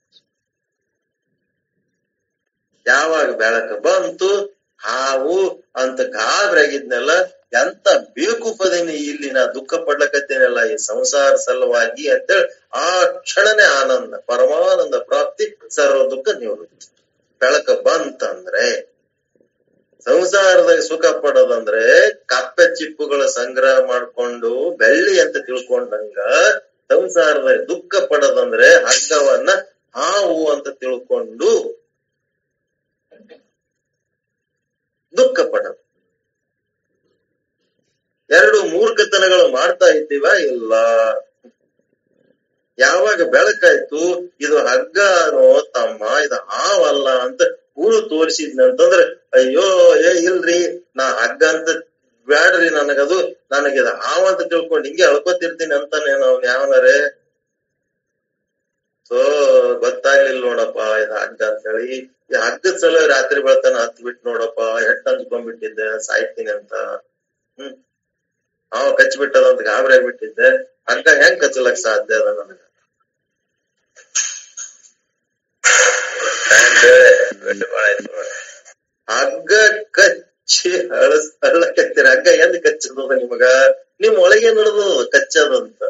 ಯಾವಾಗ ಬೆಳಕ ಬಂತು ಹಾವು ಅಂತ ಗಾಬರಿಯಾಗಿದ್ನೆಲ್ಲ, ಎಂತ ಬೇಕುಪದೇನಿ ಇಲ್ಲಿ ನಾ ದುಃಖ ಪಡ್ಲಕತ್ತೇನಲ್ಲ ಈ ಸಂಸಾರ ಸಲುವಾಗಿ ಅಂತೇಳಿ ಆ ಕ್ಷಣನೇ ಆನಂದ, ಪರಮಾನಂದ ಪ್ರಾಪ್ತಿ, ಸರ್ವ ದುಃಖ ನಿವೃತ್ತಿ. ಬೆಳಕ ಬಂತಂದ್ರೆ ಸಂಸಾರದಾಗ ಸುಖ ಪಡೋದಂದ್ರೆ ಕಪ್ಪೆ ಚಿಪ್ಪುಗಳ ಸಂಗ್ರಹ ಮಾಡ್ಕೊಂಡು ಬೆಳ್ಳಿ ಅಂತ ತಿಳ್ಕೊಂಡಂಗ, ಸಂಸಾರದಾಗ ದುಃಖ ಪಡೋದಂದ್ರೆ ಹಗ್ಗವನ್ನ ಹಾವು ಅಂತ ತಿಳ್ಕೊಂಡು ದುಃಖ ಪಡೋದು. ಎರಡು ಮೂರ್ಖತನಗಳು ಮಾಡ್ತಾ ಇದ್ದೀವ ಇಲ್ಲ. ಯಾವಾಗ ಬೆಳಕಾಯ್ತು ಇದು ಹಗ್ಗನೋ ತಮ್ಮ ಇದು ಹಾವಲ್ಲ ಅಂತ ಊರು ತೋರಿಸಿದ್ನಂತಂದ್ರೆ ಅಯ್ಯೋ ಏ ಇಲ್ರಿ ನಾ ಹಗ್ಗ ಅಂತ ಬ್ಯಾಡ್ರಿ, ನನಗದು ನನಗಿದ ಹಾವ ಅಂತ ತಿಳ್ಕೊಂಡು ಹಿಂಗೆ ಅಳ್ಕೊತಿರ್ತೀನಿ ಅಂತಾನೆ ಅವ್ನ ಯಾವನರೇ. ಸೊ ಗೊತ್ತಾಗ್ಲಿಲ್ಲ ನೋಡಪ್ಪ ಇದು ಹಗ್ಗ ಅಂತ ಹೇಳಿ. ಈ ಹಗ್ಗದ ಸಲ ರಾತ್ರಿ ಬೆಳತನ ಹತ್ ಬಿಟ್ಟು ನೋಡಪ್ಪ ಎಟ್ ಅಂದ್ಕೊಂಡ್ಬಿಟ್ಟಿದ್ದೆ ಸಾಯ್ತೀನಿ ಅಂತ. ಹ್ಮ್ ಹಾವ ಕಚ್ಚಿಬಿಟ್ಟದಂತ ಗಾಬರಿ ಆಗ್ಬಿಟ್ಟಿದ್ದೆ. ಹಗ್ಗ ಹೆಂಗ್ ಕಚ್ಚಲಕ್ ಸಾಧ್ಯ ಅದ ನನಗ? ಹಗ್ಗ ಕಚ್ಚಿ ಅಳಸ್ ಅಳ್ಳಕತ್ತೀರ, ಹಗ್ಗ ಎಂದ್ ಕಚ್ಚದ ನಿಮಗ? ನಿಮ್ ಒಳಗೆ ನಡೆದು ಕಚ್ಚದಂತ.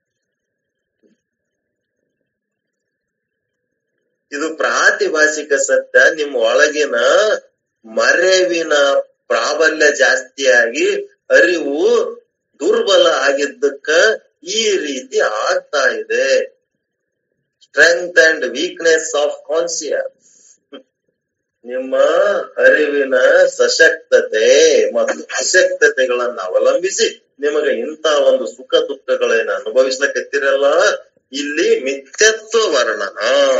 ಇದು ಪ್ರಾತಿಭಾಸಿಕ ಸತ್ಯ. ನಿಮ್ ಒಳಗಿನ ಮರೆವಿನ ಪ್ರಾಬಲ್ಯ ಜಾಸ್ತಿಯಾಗಿ ಅರಿವು ದುರ್ಬಲ ಆಗಿದ್ದಕ್ಕ ಈ ರೀತಿ ಆಗ್ತಾ ಇದೆ. Strength and weakness of conscious. ನಿಮ್ಮ ಅರಿವಿನ ಸಶಕ್ತತೆ ಮತ್ತು ಅಶಕ್ತತೆಗಳನ್ನ ಅವಲಂಬಿಸಿ ನಿಮಗೆ ಇಂಥ ಒಂದು ಸುಖ ದುಃಖಗಳನ್ನ ಅನುಭವಿಸ್ಲಕತ್ತಿರಲ್ಲ. ಇಲ್ಲಿ ಮಿಥ್ಯತ್ವ ವರ್ಣನ,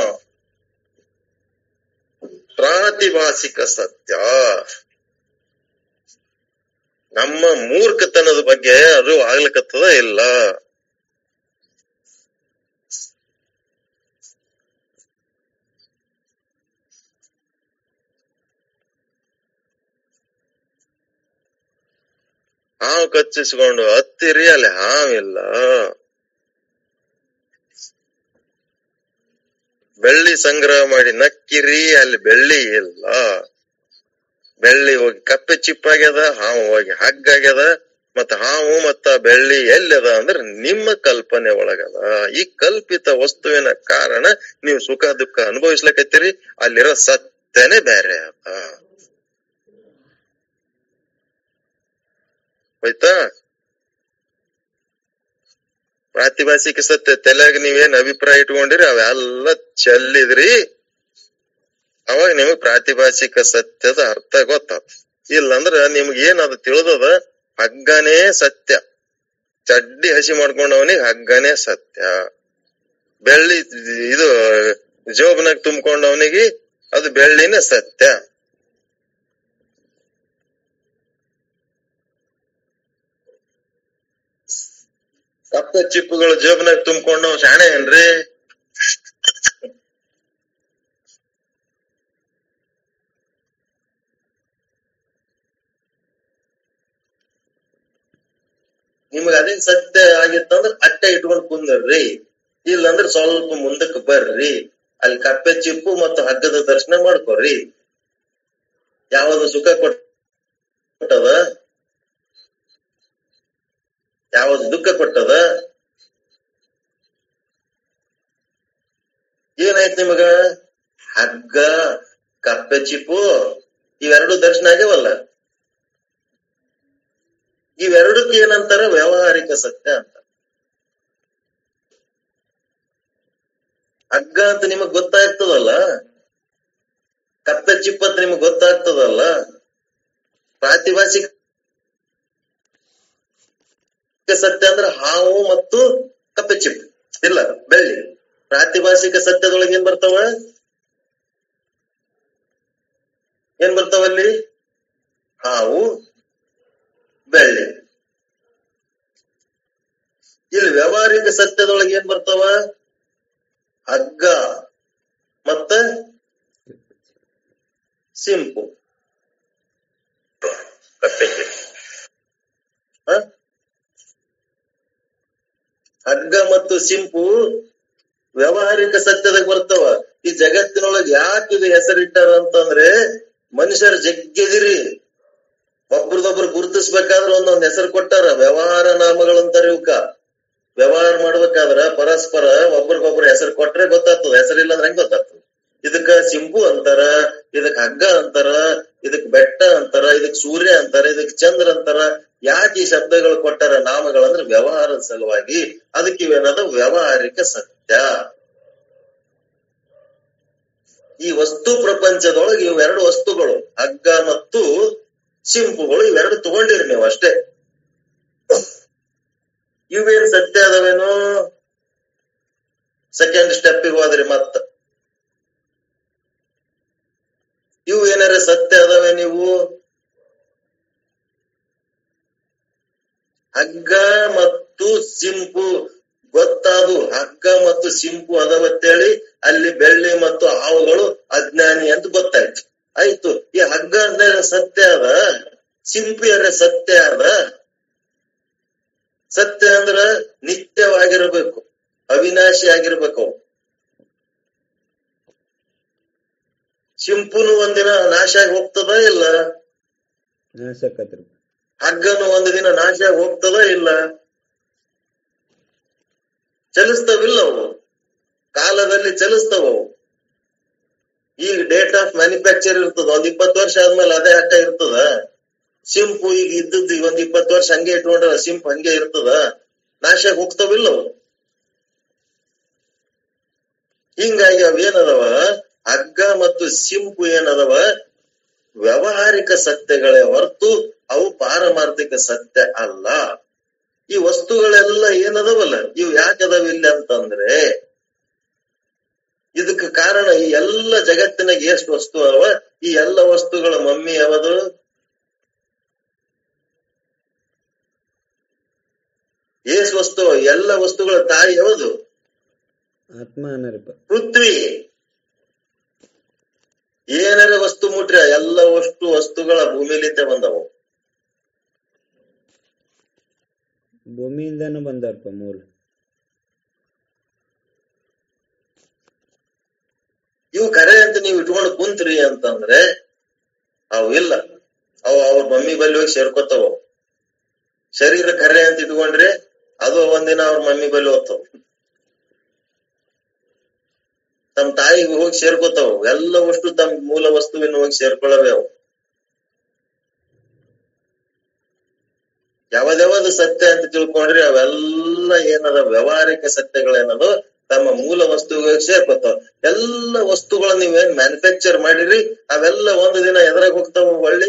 ಪ್ರಾತಿಭಾಸಿಕ ಸತ್ಯ. ನಮ್ಮ ಮೂರ್ಖತನದ ಬಗ್ಗೆ ಅದು ಆಗ್ಲಿಕತ್ತದ ಇಲ್ಲ. ಹಾವು ಕಚ್ಚಿಸ್ಕೊಂಡು ಹತ್ತಿರಿ, ಅಲ್ಲಿ ಹಾವಿಲ್ಲ. ಬೆಳ್ಳಿ ಸಂಗ್ರಹ ಮಾಡಿ ನಕ್ಕಿರಿ, ಅಲ್ಲಿ ಬೆಳ್ಳಿ ಇಲ್ಲ. ಬೆಳ್ಳಿ ಹೋಗಿ ಕಪ್ಪೆ ಚಿಪ್ಪಾಗ್ಯದ, ಹಾವು ಹೋಗಿ ಹಗ್ಗಾಗ್ಯದ. ಮತ್ತ ಹಾವು ಮತ್ತ ಬೆಳ್ಳಿ ಎಲ್ಲದ ಅಂದ್ರೆ ನಿಮ್ಮ ಕಲ್ಪನೆ ಒಳಗದ. ಈ ಕಲ್ಪಿತ ವಸ್ತುವಿನ ಕಾರಣ ನೀವು ಸುಖ ದುಃಖ ಅನುಭವಿಸ್ಲಕತ್ತೀರಿ. ಅಲ್ಲಿರೋ ಸತ್ಯನೇ ಬೇರೆ ಅದ. ಆಯ್ತಾ? ಪ್ರಾತಿಭಾಸಿಕ ಸತ್ಯ ತಲೆಯಾಗ ನೀವೇನ್ ಅಭಿಪ್ರಾಯ ಇಟ್ಕೊಂಡಿರಿ ಅವೆಲ್ಲ ಚೆಲ್ಲಿದ್ರಿ. ಅವಾಗ ನಿಮಗ್ ಪ್ರಾತಿಭಾಸಿಕ ಸತ್ಯದ ಅರ್ಥ ಗೊತ್ತಾತ. ಇಲ್ಲಂದ್ರ ನಿಮ್ಗ ಏನದ ತಿಳಿದದ ಹಗ್ಗನೇ ಸತ್ಯ. ಚಡ್ಡಿ ಹಸಿ ಮಾಡ್ಕೊಂಡವನಿಗೆ ಹಗ್ಗನೇ ಸತ್ಯ. ಬೆಳ್ಳಿ ಇದು ಜೋಬ್ನಾಗ ತುಂಬ್ಕೊಂಡವನಿಗೆ ಅದು ಬೆಳ್ಳಿನೇ ಸತ್ಯ. ಕಪ್ಪೆ ಚಿಪ್ಪುಗಳು ಜೋಬ್ನಾಗ ತುಂಬ್ಕೊಂಡವ್ ಶಾಣೆ ಏನ್ರಿ? ನಿಮಗ ಅದೇ ಸತ್ಯ ಆಗಿತ್ತಂದ್ರ ಅಟ್ಟೆ ಇಟ್ಕೊಂಡ್ ಕುಂದರ್ರಿ. ಇಲ್ಲಂದ್ರ ಸ್ವಲ್ಪ ಮುಂದಕ್ಕೆ ಬರ್ರಿ, ಅಲ್ಲಿ ಕಪ್ಪೆ ಚಿಪ್ಪು ಮತ್ತು ಹಗ್ಗದ ದರ್ಶನ ಮಾಡ್ಕೊರಿ. ಯಾವುದು ಸುಖ ಕೊಟ್ಟದ, ಯಾವುದು ದುಃಖ ಕೊಟ್ಟದ? ಏನಾಯ್ತು ನಿಮಗ? ಹಗ್ಗ ಕಪ್ಪೆ ಚಿಪ್ಪು ಇವೆರಡು ದರ್ಶನ ಆಗ್ಯವಲ್ಲ. ಇವೆರಡಕ್ಕೆ ಏನಂತಾರ? ವ್ಯಾವಹಾರಿಕ ಸತ್ಯ ಅಂತ. ಹಗ್ಗ ಅಂತ ನಿಮಗ್ ಗೊತ್ತಾಗ್ತದಲ್ಲ, ಕಪ್ಪೆ ಚಿಪ್ಪ ಅಂತ ನಿಮಗ್ ಗೊತ್ತಾಗ್ತದಲ್ಲ. ಪ್ರಾತಿಭಾಸಿಕ ಸತ್ಯ ಅಂದ್ರೆ ಹಾವು ಮತ್ತು ಕಪ್ಪೆ ಚಿಪ್ಪು ಇಲ್ಲ ಬೆಳ್ಳಿ. ಪ್ರಾತಿಭಾಷಿಕ ಸತ್ಯದೊಳಗೆ ಏನ್ ಬರ್ತಾವ? ಏನ್ ಬರ್ತಾವಲ್ಲಿ? ಹಾವು, ಬೆಳ್ಳಿ. ಇಲ್ಲಿ ವ್ಯಾವಹಾರಿಕ ಸತ್ಯದೊಳಗೆ ಏನ್ ಬರ್ತಾವ? ಹಗ್ಗ ಮತ್ತ ಸಿಂಪು. ಹಗ್ಗ ಮತ್ತು ಸಿಂಪು ವ್ಯಾವಹಾರಿಕ ಸತ್ಯದಾಗ ಬರ್ತಾವ. ಈ ಜಗತ್ತಿನೊಳಗೆ ಯಾಕೆ ಇದು ಹೆಸರಿಟ್ಟಾರ ಅಂತಂದ್ರೆ ಮನುಷ್ಯರ ಜಗ್ಗೆದಿರಿ ಒಬ್ರದೊಬ್ರು ಗುರುತಿಸ್ಬೇಕಾದ್ರ ಒಂದೊಂದ್ ಹೆಸರು ಕೊಟ್ಟಾರ. ವ್ಯವಹಾರ ನಾಮಗಳಂತಾರ ಇವಕ್ಕ. ವ್ಯವಹಾರ ಮಾಡ್ಬೇಕಾದ್ರ ಪರಸ್ಪರ ಒಬ್ರಿಗೊಬ್ರು ಹೆಸರು ಕೊಟ್ರೆ ಗೊತ್ತಾಗ್ತದ, ಹೆಸರಿಲ್ಲ ಅಂದ್ರೆ ಹೆಂಗ್ ಗೊತ್ತಾಗ್ತದ? ಇದಕ್ಕ ಸಿಂಪು ಅಂತಾರ, ಇದಕ್ ಹಗ್ಗ ಅಂತಾರ, ಇದಕ್ ಬೆಟ್ಟ ಅಂತಾರ, ಇದಕ್ ಸೂರ್ಯ ಅಂತಾರ, ಇದಕ್ ಚಂದ್ರ ಅಂತಾರ. ಯಾಕೆ ಈ ಶಬ್ದಗಳು ಕೊಟ್ಟಾರ ನಾಮಗಳಂದ್ರೆ ವ್ಯವಹಾರದ ಸಲುವಾಗಿ. ಅದಕ್ಕೆ ಇವೇನದ ವ್ಯಾವಹಾರಿಕ ಸತ್ಯ. ಈ ವಸ್ತು ಪ್ರಪಂಚದೊಳಗೆ ಇವೆರಡು ವಸ್ತುಗಳು ಹಗ್ಗ ಮತ್ತು ಸಿಂಪುಗಳು, ಇವೆರಡು ತಗೊಂಡಿರಿ ನೀವು ಅಷ್ಟೇ. ಇವೇನ್ ಸತ್ಯ ಅದಾವೇನೋ? ಸೆಕೆಂಡ್ ಸ್ಟೆಪ್ಪಿಗೆ ಹೋದ್ರಿ ಮತ್ತ ಇವು ಏನಾರ ಸತ್ಯ ಅದಾವೆ? ನೀವು ಹಗ್ಗ ಮತ್ತು ಸಿಂಪು ಗೊತ್ತಾದು, ಹಗ್ಗ ಮತ್ತು ಸಿಂಪು ಅದಾವತ್ತೇಳಿ ಅಲ್ಲಿ ಬೆಳ್ಳಿ ಮತ್ತು ಹಾವುಗಳು ಅಜ್ಞಾನಿ ಅಂತ ಗೊತ್ತಾಯ್ತು. ಆಯ್ತು, ಈ ಹಗ್ಗ ಅಂದ್ರೆ ಸತ್ಯ ಅದ, ಸಿಂಪು ಅಂದ್ರೆ ಸತ್ಯ ಅದ. ಸತ್ಯ ಅಂದ್ರ ನಿತ್ಯವಾಗಿರ್ಬೇಕು, ಅವಿನಾಶಿ ಆಗಿರ್ಬೇಕು. ಸಿಂಪುನು ಒಂದಿನ ನಾಶ ಆಗಿ ಹೋಗ್ತದ ಇಲ್ಲ? ಹಗ್ಗನು ಒಂದು ದಿನ ನಾಶ ಆಗಿ ಹೋಗ್ತದ ಇಲ್ಲ? ಚಲಿಸ್ತಾವಿಲ್ಲ ಅವು, ಕಾಲದಲ್ಲಿ ಚಲಿಸ್ತಾವ ಅವು. ಈಗ ಡೇಟ್ ಆಫ್ ಮ್ಯಾನುಫ್ಯಾಕ್ಚರ್ ಇರ್ತದ, ಒಂದ್ ಇಪ್ಪತ್ತು ವರ್ಷ ಆದ್ಮೇಲೆ ಅದೇ ಹಗ್ಗ ಇರ್ತದ. ಸಿಂಪು ಈಗ ಇದ್ದದ್ದು ಒಂದ್ ಇಪ್ಪತ್ತು ವರ್ಷ ಹಂಗೆ ಇಟ್ಕೊಂಡ್ರ ಸಿಂಪು ಹಂಗೆ ಇರ್ತದ, ನಾಶ ಆಗಿ ಹೋಗ್ತಾವಿಲ್ಲ ಅವು. ಹಿಂಗಾಗಿ ಅವೇನದವ, ಹಗ್ಗ ಮತ್ತು ಸಿಂಪು ಏನದವ ವ್ಯಾವಹಾರಿಕ ಸತ್ಯಗಳೇ ಹೊರತು ಅವು ಪಾರಮಾರ್ಥಿಕ ಸತ್ಯ ಅಲ್ಲ. ಈ ವಸ್ತುಗಳೆಲ್ಲ ಏನದವಲ್ಲ ಇವು ಯಾಕದವ ಇಲ್ಲ ಅಂತಂದ್ರೆ ಇದಕ್ಕೆ ಕಾರಣ ಈ ಎಲ್ಲ ಜಗತ್ತಿನಾಗ ಎಷ್ಟು ವಸ್ತು ಅವ, ಈ ಎಲ್ಲ ವಸ್ತುಗಳ ಮಮ್ಮಿ ಯಾವುದು? ಏಸ್ ವಸ್ತು? ಎಲ್ಲ ವಸ್ತುಗಳ ತಾಯಿ ಯಾವುದು? ಪೃಥ್ವಿ. ಏನಾರ ವಸ್ತು ಮುಟ್ರ ಎಲ್ಲ ವಸ್ತು ವಸ್ತುಗಳ ಭೂಮಿಲಿಂದ ಬಂದವು. ಭೂಮಿಯಿಂದನೂ ಬಂದಪ್ಪ ಮೂಲ. ಇವು ಕರೆ ಅಂತ ನೀವು ಇಟ್ಕೊಂಡು ಕುಂತ್ರಿ ಅಂತಂದ್ರೆ ಅವು ಇಲ್ಲ, ಅವು ಅವ್ರ ಮಮ್ಮಿ ಬಲ್ಲಿ ಹೋಗಿ ಸೇರ್ಕೋತಾವ. ಶರೀರ ಕರೆ ಅಂತ ಇಟ್ಕೊಂಡ್ರೆ ಅದು ಒಂದಿನ ಅವ್ರ ಮಮ್ಮಿ ಬಲ್ಲಿ ಹೋಗ್ತಾವ, ತಮ್ಮ ತಾಯಿಗೆ ಹೋಗಿ ಸೇರ್ಕೋತಾವ. ಎಲ್ಲ ವಸ್ತು ತಮ್ಮ ಮೂಲ ವಸ್ತುವಿನ ಹೋಗಿ ಸೇರ್ಕೊಳ್ಳವೆ ಅವು. ಯಾವ್ದಾವ್ದು ಸತ್ಯ ಅಂತ ತಿಳ್ಕೊಂಡ್ರಿ ಅವೆಲ್ಲ ಏನದ ವ್ಯಾವಹಾರಿಕ ಸತ್ಯಗಳೇನದು ತಮ್ಮ ಮೂಲ ವಸ್ತುವಿಗೆ ಸೇರ್ಕೋತಾವ. ಎಲ್ಲ ವಸ್ತುಗಳನ್ನ ನೀವೇನ್ ಮ್ಯಾನುಫ್ಯಾಕ್ಚರ್ ಮಾಡಿರಿ ಅವೆಲ್ಲ ಒಂದು ದಿನ ಎದ್ರಾಗ ಹೋಗ್ತಾವ, ಒಳ್ಳಿ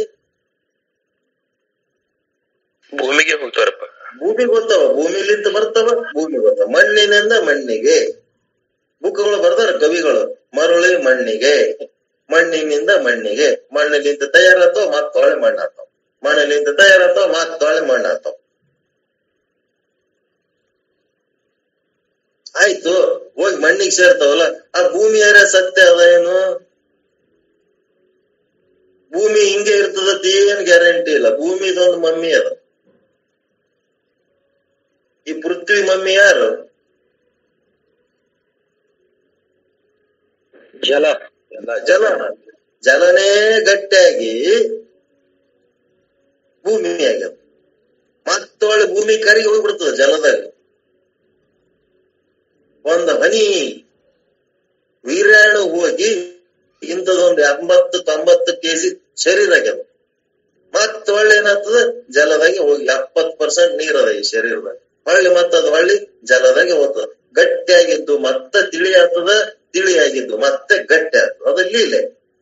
ಭೂಮಿಗೆ ಹೋಗ್ತಾರಪ್ಪ. ಭೂಮಿಗೆ ಹೋಗ್ತಾವ, ಭೂಮಿಲಿಂದ ಬರ್ತಾವ, ಭೂಮಿಗೆ ಹೋಗ್ತಾವ. ಮಣ್ಣಿನಿಂದ ಮಣ್ಣಿಗೆ ಬುಕ್ಗಳು ಬರ್ದಾರ ಕವಿಗಳು, ಮರಳಿ ಮಣ್ಣಿಗೆ, ಮಣ್ಣಿನಿಂದ ಮಣ್ಣಿಗೆ, ಮಣ್ಣಿನಿಂದ ತಯಾರಾತವ ಮತ್ತೊಳೆ ಮಣ್ಣಾತವ, ಮಣ್ಣಿನಿಂದ ತಯಾರಾತವ ಮತ್ತೊಳೆ ಮಣ್ಣಾತವ. ಆಯ್ತು, ಹೋಗಿ ಮಣ್ಣಿಗೆ ಸೇರ್ತಾವಲ್ಲ, ಆ ಭೂಮಿ ಯಾರ ಸತ್ಯ ಅದ ಏನು? ಭೂಮಿ ಹಿಂಗೆ ಇರ್ತದತ್ ಏನ್ ಗ್ಯಾರಂಟಿ ಇಲ್ಲ. ಭೂಮಿದೊಂದು ಮಮ್ಮಿ ಅದ. ಈ ಪೃಥ್ವಿ ಮಮ್ಮಿ ಯಾರು? ಜಲ. ಜಲ. ಜಲನೇ ಗಟ್ಟಿಯಾಗಿ ಭೂಮಿ ಆಗ್ಯದ. ಮತ್ತೊಳ್ಳೆ ಭೂಮಿ ಕರಿಗೆ ಹೋಗ್ಬಿಡ್ತದ. ಜಲದಾಗ ಒಂದ್ ಹನಿ ವೀರ್ಯಾಣು ಹೋಗಿ ಇಂಥದೊಂದು ಎಂಬತ್ತು ತೊಂಬತ್ತು ಕೆಜಿ ಶರೀರ ಆಗ್ಯದ. ಮತ್ತೊಳ್ಳೆ ಏನಾಗ್ತದ, ಜಲದಾಗೆ ಹೋಗಿ ಎಪ್ಪತ್ ಪರ್ಸೆಂಟ್ ನೀರದ ಈ ಶರೀರದಾಗ. ಹೊಳ್ಳಿ ಮತ್ತದ ಹೊಳ್ಳಿ ಜಲದಾಗೆ ಹೋಗ್ತದ. ಗಟ್ಟಿಯಾಗಿದ್ದು ಮತ್ತೆ ತಿಳಿ ಆಗ್ತದ, ತಿಳಿಯಾಗಿದ್ದು ಮತ್ತೆ ಗಟ್ಟಿ ಆಗ್ತದ. ಅದು ಲೀಲೆ.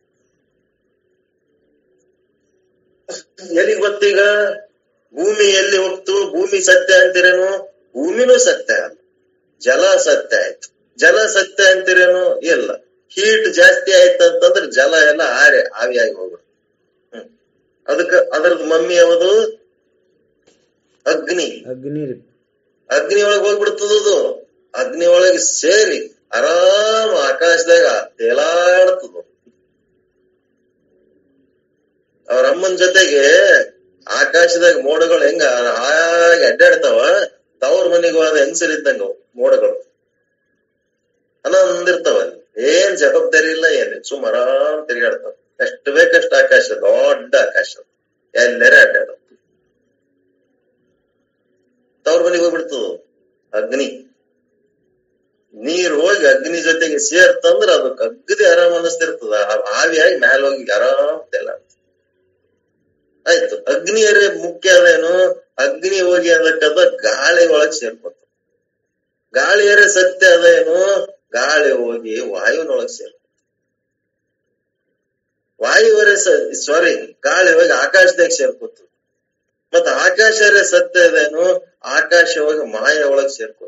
ಎಲ್ಲಿಗೆ ಗೊತ್ತೀಗ? ಭೂಮಿ ಎಲ್ಲಿ ಹೋಗ್ತು? ಭೂಮಿ ಸತ್ಯ ಅಂತೀರೇನು? ಭೂಮಿನೂ ಸತ್ಯ ಅಲ್ಲ, ಜಲ ಸತ್ಯ ಆಯ್ತು. ಜಲ ಸತ್ಯ ಅಂತೀರೇನು? ಇಲ್ಲ. ಹೀಟ್ ಜಾಸ್ತಿ ಆಯ್ತಂತಂದ್ರೆ ಜಲ ಎಲ್ಲ ಆರೆ ಆವಿಯಾಗಿ ಹೋಗ್ಬಿಡ್ತು. ಹ್ಮ್ ಅದಕ್ಕ ಅದ್ರದ್ ಮಮ್ಮಿ ಯಾವುದು? ಅಗ್ನಿ. ಅಗ್ನಿ ಅಗ್ನಿ ಒಳಗ್ ಹೋಗ್ಬಿಡ್ತದದು. ಅಗ್ನಿ ಒಳಗೆ ಸೇರಿ ಆರಾಮ್ ಆಕಾಶದಾಗ ತೇಲಾಡ್ತದ. ಅವ್ರ ಅಮ್ಮನ ಜೊತೆಗೆ ಆಕಾಶದಾಗ ಮೋಡಗಳು ಹೆಂಗ ಹಾಯಾಗಿ ಅಡ್ಡಾಡ್ತಾವ, ತವ್ರ ಮನೆಗೆ ಹೋದ ಹೆಂಗಸರಿದ್ದಂಗ ಮೋಡಗಳು ಅನ್ನಂದಿರ್ತಾವ. ಏನ್ ಜವಾಬ್ದಾರಿ ಇಲ್ಲ, ಏನ್ ಸುಮ್ ಆರಾಮ್ ತಿರುಗಾಡ್ತಾವ. ಎಷ್ಟು ಬೇಕಷ್ಟು ಆಕಾಶ, ದೊಡ್ಡ ಆಕಾಶ, ಎಲ್ಲರೇ ಅಡ್ಡಾಡ. ತವ್ರ ಮನೆಗೆ ಹೋಗ್ಬಿಡ್ತದ ಅಗ್ನಿ. ನೀರ್ ಹೋಗಿ ಅಗ್ನಿ ಜೊತೆಗೆ ಸೇರ್ತಂದ್ರ ಅದಕ್ಕೆ ಅಗ್ದಿ ಆರಾಮ್ ಅನಿಸ್ತಿರ್ತದ. ಆವಿಯಾಗಿ ಮ್ಯಾಲ ಹೋಗಿ ಆರಾಮ್ ತೇಲಾಡ್ತದ. ಆಯ್ತು. ಅಗ್ನಿಯರೇ ಮುಖ್ಯ ಅದೇನು? ಅಗ್ನಿ ಹೋಗಿ ಅದಕ್ಕದ ಗಾಳಿ ಒಳಗ್ ಸೇರ್ಕೊತ. ಗಾಳಿಯರೇ ಸತ್ಯ ಅದೇನು? ಗಾಳಿ ಹೋಗಿ ವಾಯುನೊಳಗ್ ಸೇರ್ಕೊತ. ವಾಯುವರೇ ಸಾರಿ ಗಾಳಿ ಹೋಗಿ ಆಕಾಶದಾಗ ಸೇರ್ಕೊತ. ಮತ್ತ ಆಕಾಶರೇ ಸತ್ಯ ಅದೇನು? ಆಕಾಶ ಹೋಗಿ ಮಾಯ ಒಳಗ್ ಸೇರ್ಕೊತ.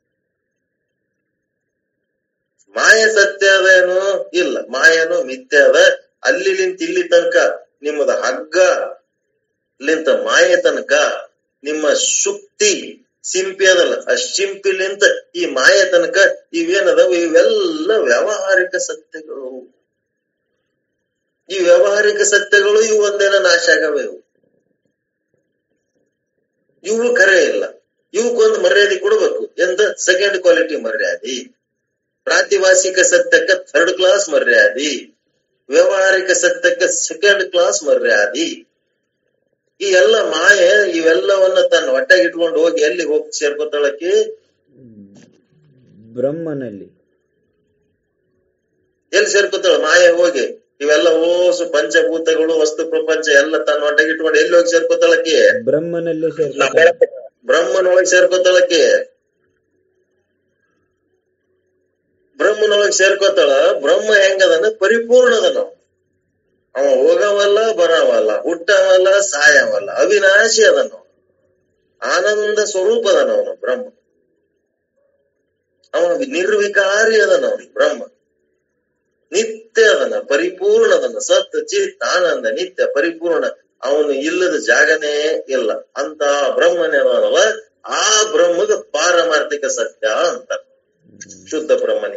ಮಾಯ ಸತ್ಯ ಅದೇನು? ಇಲ್ಲ, ಮಾಯನು ಮಿಥ್ಯ ಅದ. ಅಲ್ಲಿಲಿಂತ ಇಲ್ಲಿ ತನಕ ನಿಮ್ಮದ ಹಗ್ಗ ಲಿಂತ ಮಾಯ ತನಕ ನಿಮ್ಮ ಶುಕ್ತಿ ಸಿಂಪಿ ಅದಲ್ಲ, ಆ ಶಿಂಪಿಲಿಂತ ಈ ಮಾಯ ತನಕ ಇವೇನದವು? ಇವೆಲ್ಲ ವ್ಯಾವಹಾರಿಕ ಸತ್ಯಗಳು. ಈ ವ್ಯಾವಹಾರಿಕ ಸತ್ಯಗಳು ಇವು ಒಂದೇನ ನಾಶ ಆಗವೆ. ಇವು ಇವು ಖರೆ ಇಲ್ಲ. ಇವಕ್ಕೊಂದು ಮರ್ಯಾದೆ ಕೊಡ್ಬೇಕು. ಎಂದ ಸೆಕೆಂಡ್ ಕ್ವಾಲಿಟಿ ಮರ್ಯಾದೆ. ಪ್ರಾತಿಭಾಸಿಕ ಸತ್ಯಕ್ಕೆ ಥರ್ಡ್ ಕ್ಲಾಸ್ ಮರ್ಯಾದೆ, ವ್ಯಾವಹಾರಿಕ ಸತ್ಯಕ್ಕೆ ಸೆಕೆಂಡ್ ಕ್ಲಾಸ್ ಮರ್ಯಾದೆ. ಈ ಎಲ್ಲ ಮಾಯೆ ಇವೆಲ್ಲವನ್ನ ತನ್ನ ಹೊಟ್ಟೆಗೆ ಇಟ್ಕೊಂಡು ಹೋಗಿ ಎಲ್ಲಿ ಹೋಗಿ ಸೇರ್ಕೊತಾಳಕಿ? ಬ್ರಹ್ಮನಲ್ಲಿ. ಎಲ್ಲಿ ಸೇರ್ಕೊತಾಳ ಮಾಯೆ ಹೋಗಿ? ಇವೆಲ್ಲ ಓಸು ಪಂಚಭೂತಗಳು, ವಸ್ತು ಪ್ರಪಂಚ ಎಲ್ಲ ತನ್ನ ಹೊಟ್ಟೆಗೆ ಇಟ್ಕೊಂಡು ಎಲ್ಲಿ ಹೋಗಿ ಸೇರ್ಕೊತಾಳಕಿ? ಬ್ರಹ್ಮನಲ್ಲಿ ಸೇರ್ಕೊತಾಳ. ಬ್ರಹ್ಮನೊಳಗೆ ಸೇರ್ಕೊತಾಳಕಿ. ಬ್ರಹ್ಮನೊಳಗೆ ಸೇರ್ಕೋತಾಳ. ಬ್ರಹ್ಮ ಹೆಂಗದನ? ಪರಿಪೂರ್ಣದನ. ಅವ ಹೋಗವಲ್ಲ, ಬರವಲ್ಲ, ಹುಟ್ಟವಲ್ಲ, ಸಾಯವಲ್ಲ, ಅವಿನಾಶಿ ಅದನು. ಆನಂದ ಸ್ವರೂಪ ಅದನವನು ಬ್ರಹ್ಮ. ಅವನ ನಿರ್ವಿಕಾರಿ ಅದನವನು ಬ್ರಹ್ಮ. ನಿತ್ಯ ಅದನ, ಪರಿಪೂರ್ಣ ಅದನ. ಸತ್ ಚಿತ್ ಆನಂದ ನಿತ್ಯ ಪರಿಪೂರ್ಣ. ಅವನು ಇಲ್ಲದ ಜಾಗನೇ ಇಲ್ಲ. ಅಂತ ಬ್ರಹ್ಮನೇ ಅದನವ. ಆ ಬ್ರಹ್ಮಗ ಪಾರಮಾರ್ಥಿಕ ಸತ್ಯ ಅಂತ ಶುದ್ಧ ಬ್ರಹ್ಮನಿ.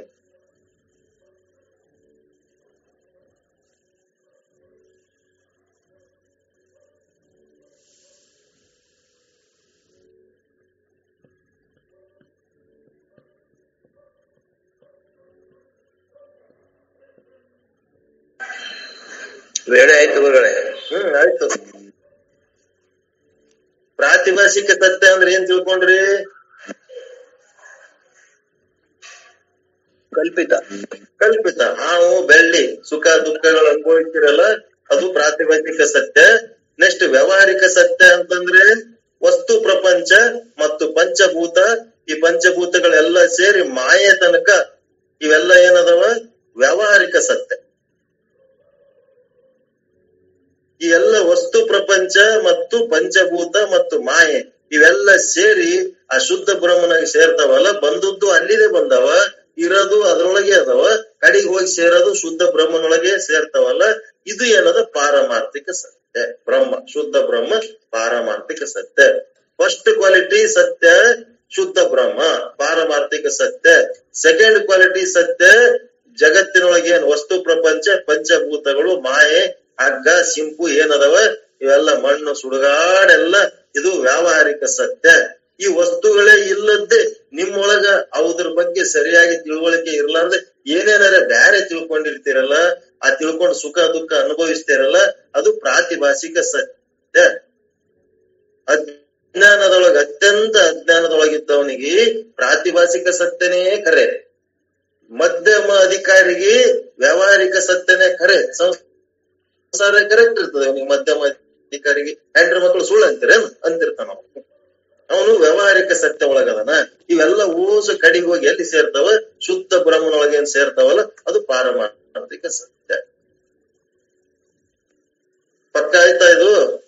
ವೇಳೆ ಆಯ್ತು ಗುರುಗಳೇ. ಹ್ಮ್ ಆಯ್ತು. ಪ್ರಾತಿಭಾಸಿಕ ಸತ್ಯ ಅಂದ್ರೆ ಏನ್ ತಿಳ್ಕೊಂಡ್ರಿ? ಕಲ್ಪಿತ. ಕಲ್ಪಿತ. ಹಾವು ಬೆಳ್ಳಿ ಸುಖ ದುಃಖಗಳು ಅನುಭವಿಸ್ತಿರಲ್ಲ, ಅದು ಪ್ರಾತಿಭಾಸಿಕ ಸತ್ಯ. ನೆಕ್ಸ್ಟ್ ವ್ಯಾವಹಾರಿಕ ಸತ್ಯ ಅಂತಂದ್ರೆ ವಸ್ತು ಪ್ರಪಂಚ ಮತ್ತು ಪಂಚಭೂತ. ಈ ಪಂಚಭೂತಗಳೆಲ್ಲ ಸೇರಿ ಮಾಯೆ ತನಕ ಇವೆಲ್ಲ ಏನದವ? ವ್ಯಾವಹಾರಿಕ ಸತ್ಯ. ಈ ಎಲ್ಲ ವಸ್ತು ಪ್ರಪಂಚ ಮತ್ತು ಪಂಚಭೂತ ಮತ್ತು ಮಾಯೆ ಇವೆಲ್ಲ ಸೇರಿ ಆ ಶುದ್ಧ ಬ್ರಹ್ಮನಾಗಿ ಸೇರ್ತಾವಲ್ಲ. ಬಂದದ್ದು ಅಲ್ಲಿದೆ ಬಂದವ, ಇರೋದು ಅದ್ರೊಳಗೆ ಅದಾವ, ಕಡೆಗೆ ಹೋಗಿ ಸೇರೋದು ಶುದ್ಧ ಬ್ರಹ್ಮನೊಳಗೆ ಸೇರ್ತಾವಲ್ಲ. ಇದು ಏನದ? ಪಾರಮಾರ್ಥಿಕ ಸತ್ಯ. ಬ್ರಹ್ಮ ಶುದ್ಧ ಬ್ರಹ್ಮ ಪಾರಮಾರ್ಥಿಕ ಸತ್ಯ. ಫಸ್ಟ್ ಕ್ವಾಲಿಟಿ ಸತ್ಯ ಶುದ್ಧ ಬ್ರಹ್ಮ ಪಾರಮಾರ್ಥಿಕ ಸತ್ಯ. ಸೆಕೆಂಡ್ ಕ್ವಾಲಿಟಿ ಸತ್ಯ ಜಗತ್ತಿನೊಳಗೆ ಏನ್ ವಸ್ತು ಪ್ರಪಂಚ ಪಂಚಭೂತಗಳು ಮಾಯೆ ಹಗ್ಗ ಸಿಂಪು ಏನದವ ಇವೆಲ್ಲ ಮಣ್ಣು ಸುಡುಗಾಡೆಲ್ಲ ಇದು ವ್ಯಾವಹಾರಿಕ ಸತ್ಯ. ಈ ವಸ್ತುಗಳೇ ಇಲ್ಲದ್ದೇ ನಿಮ್ಮೊಳಗ ಅದ್ರ ಬಗ್ಗೆ ಸರಿಯಾಗಿ ತಿಳುವಳಿಕೆ ಇರ್ಲಾರ್ದೆ ಏನೇನಾರ ಬ್ಯಾರೆ ತಿಳ್ಕೊಂಡಿರ್ತೀರಲ್ಲ, ಆ ತಿಳ್ಕೊಂಡು ಸುಖ ದುಃಖ ಅನುಭವಿಸ್ತಿರಲ್ಲ, ಅದು ಪ್ರಾತಿಭಾಸಿಕ ಸತ್ಯ. ಅಜ್ಞಾನದೊಳಗ ಅತ್ಯಂತ ಅಜ್ಞಾನದೊಳಗಿದ್ದವನಿಗೆ ಪ್ರಾತಿಭಾಸಿಕ ಸತ್ಯನೇ ಖರೆ, ಮಧ್ಯಮ ಅಧಿಕಾರಿಗೆ ವ್ಯಾವಹಾರಿಕ ಸತ್ಯನೇ ಖರೆ. ಸಂಸಾರ ಕರೆಕ್ಟ್ ಇರ್ತದೆ ಅವನಿಗೆ. ಮಧ್ಯಮ ಅಧಿಕಾರಿಗೆ ಹೆಂಡ್ರ ಮಕ್ಕಳು ಸುಳ್ಳು ಅಂತೀರ ಅಂತಿರ್ತಾನ ಅವನು ವ್ಯಾವಹಾರಿಕ ಸತ್ಯ ಒಳಗದನ. ಇವೆಲ್ಲ ಓಸು ಕಡಿಗೆ ಹೋಗಿ ಎಲ್ಲಿ ಸೇರ್ತಾವ? ಶುದ್ಧ ಬ್ರಹ್ಮನೊಳಗೆ ಏನ್ ಸೇರ್ತಾವಲ್ಲ ಅದು ಪಾರಮಾರ್ಥಿಕ ಸತ್ಯ. ಪಕ್ಕ ಆಯ್ತಾ ಇದು?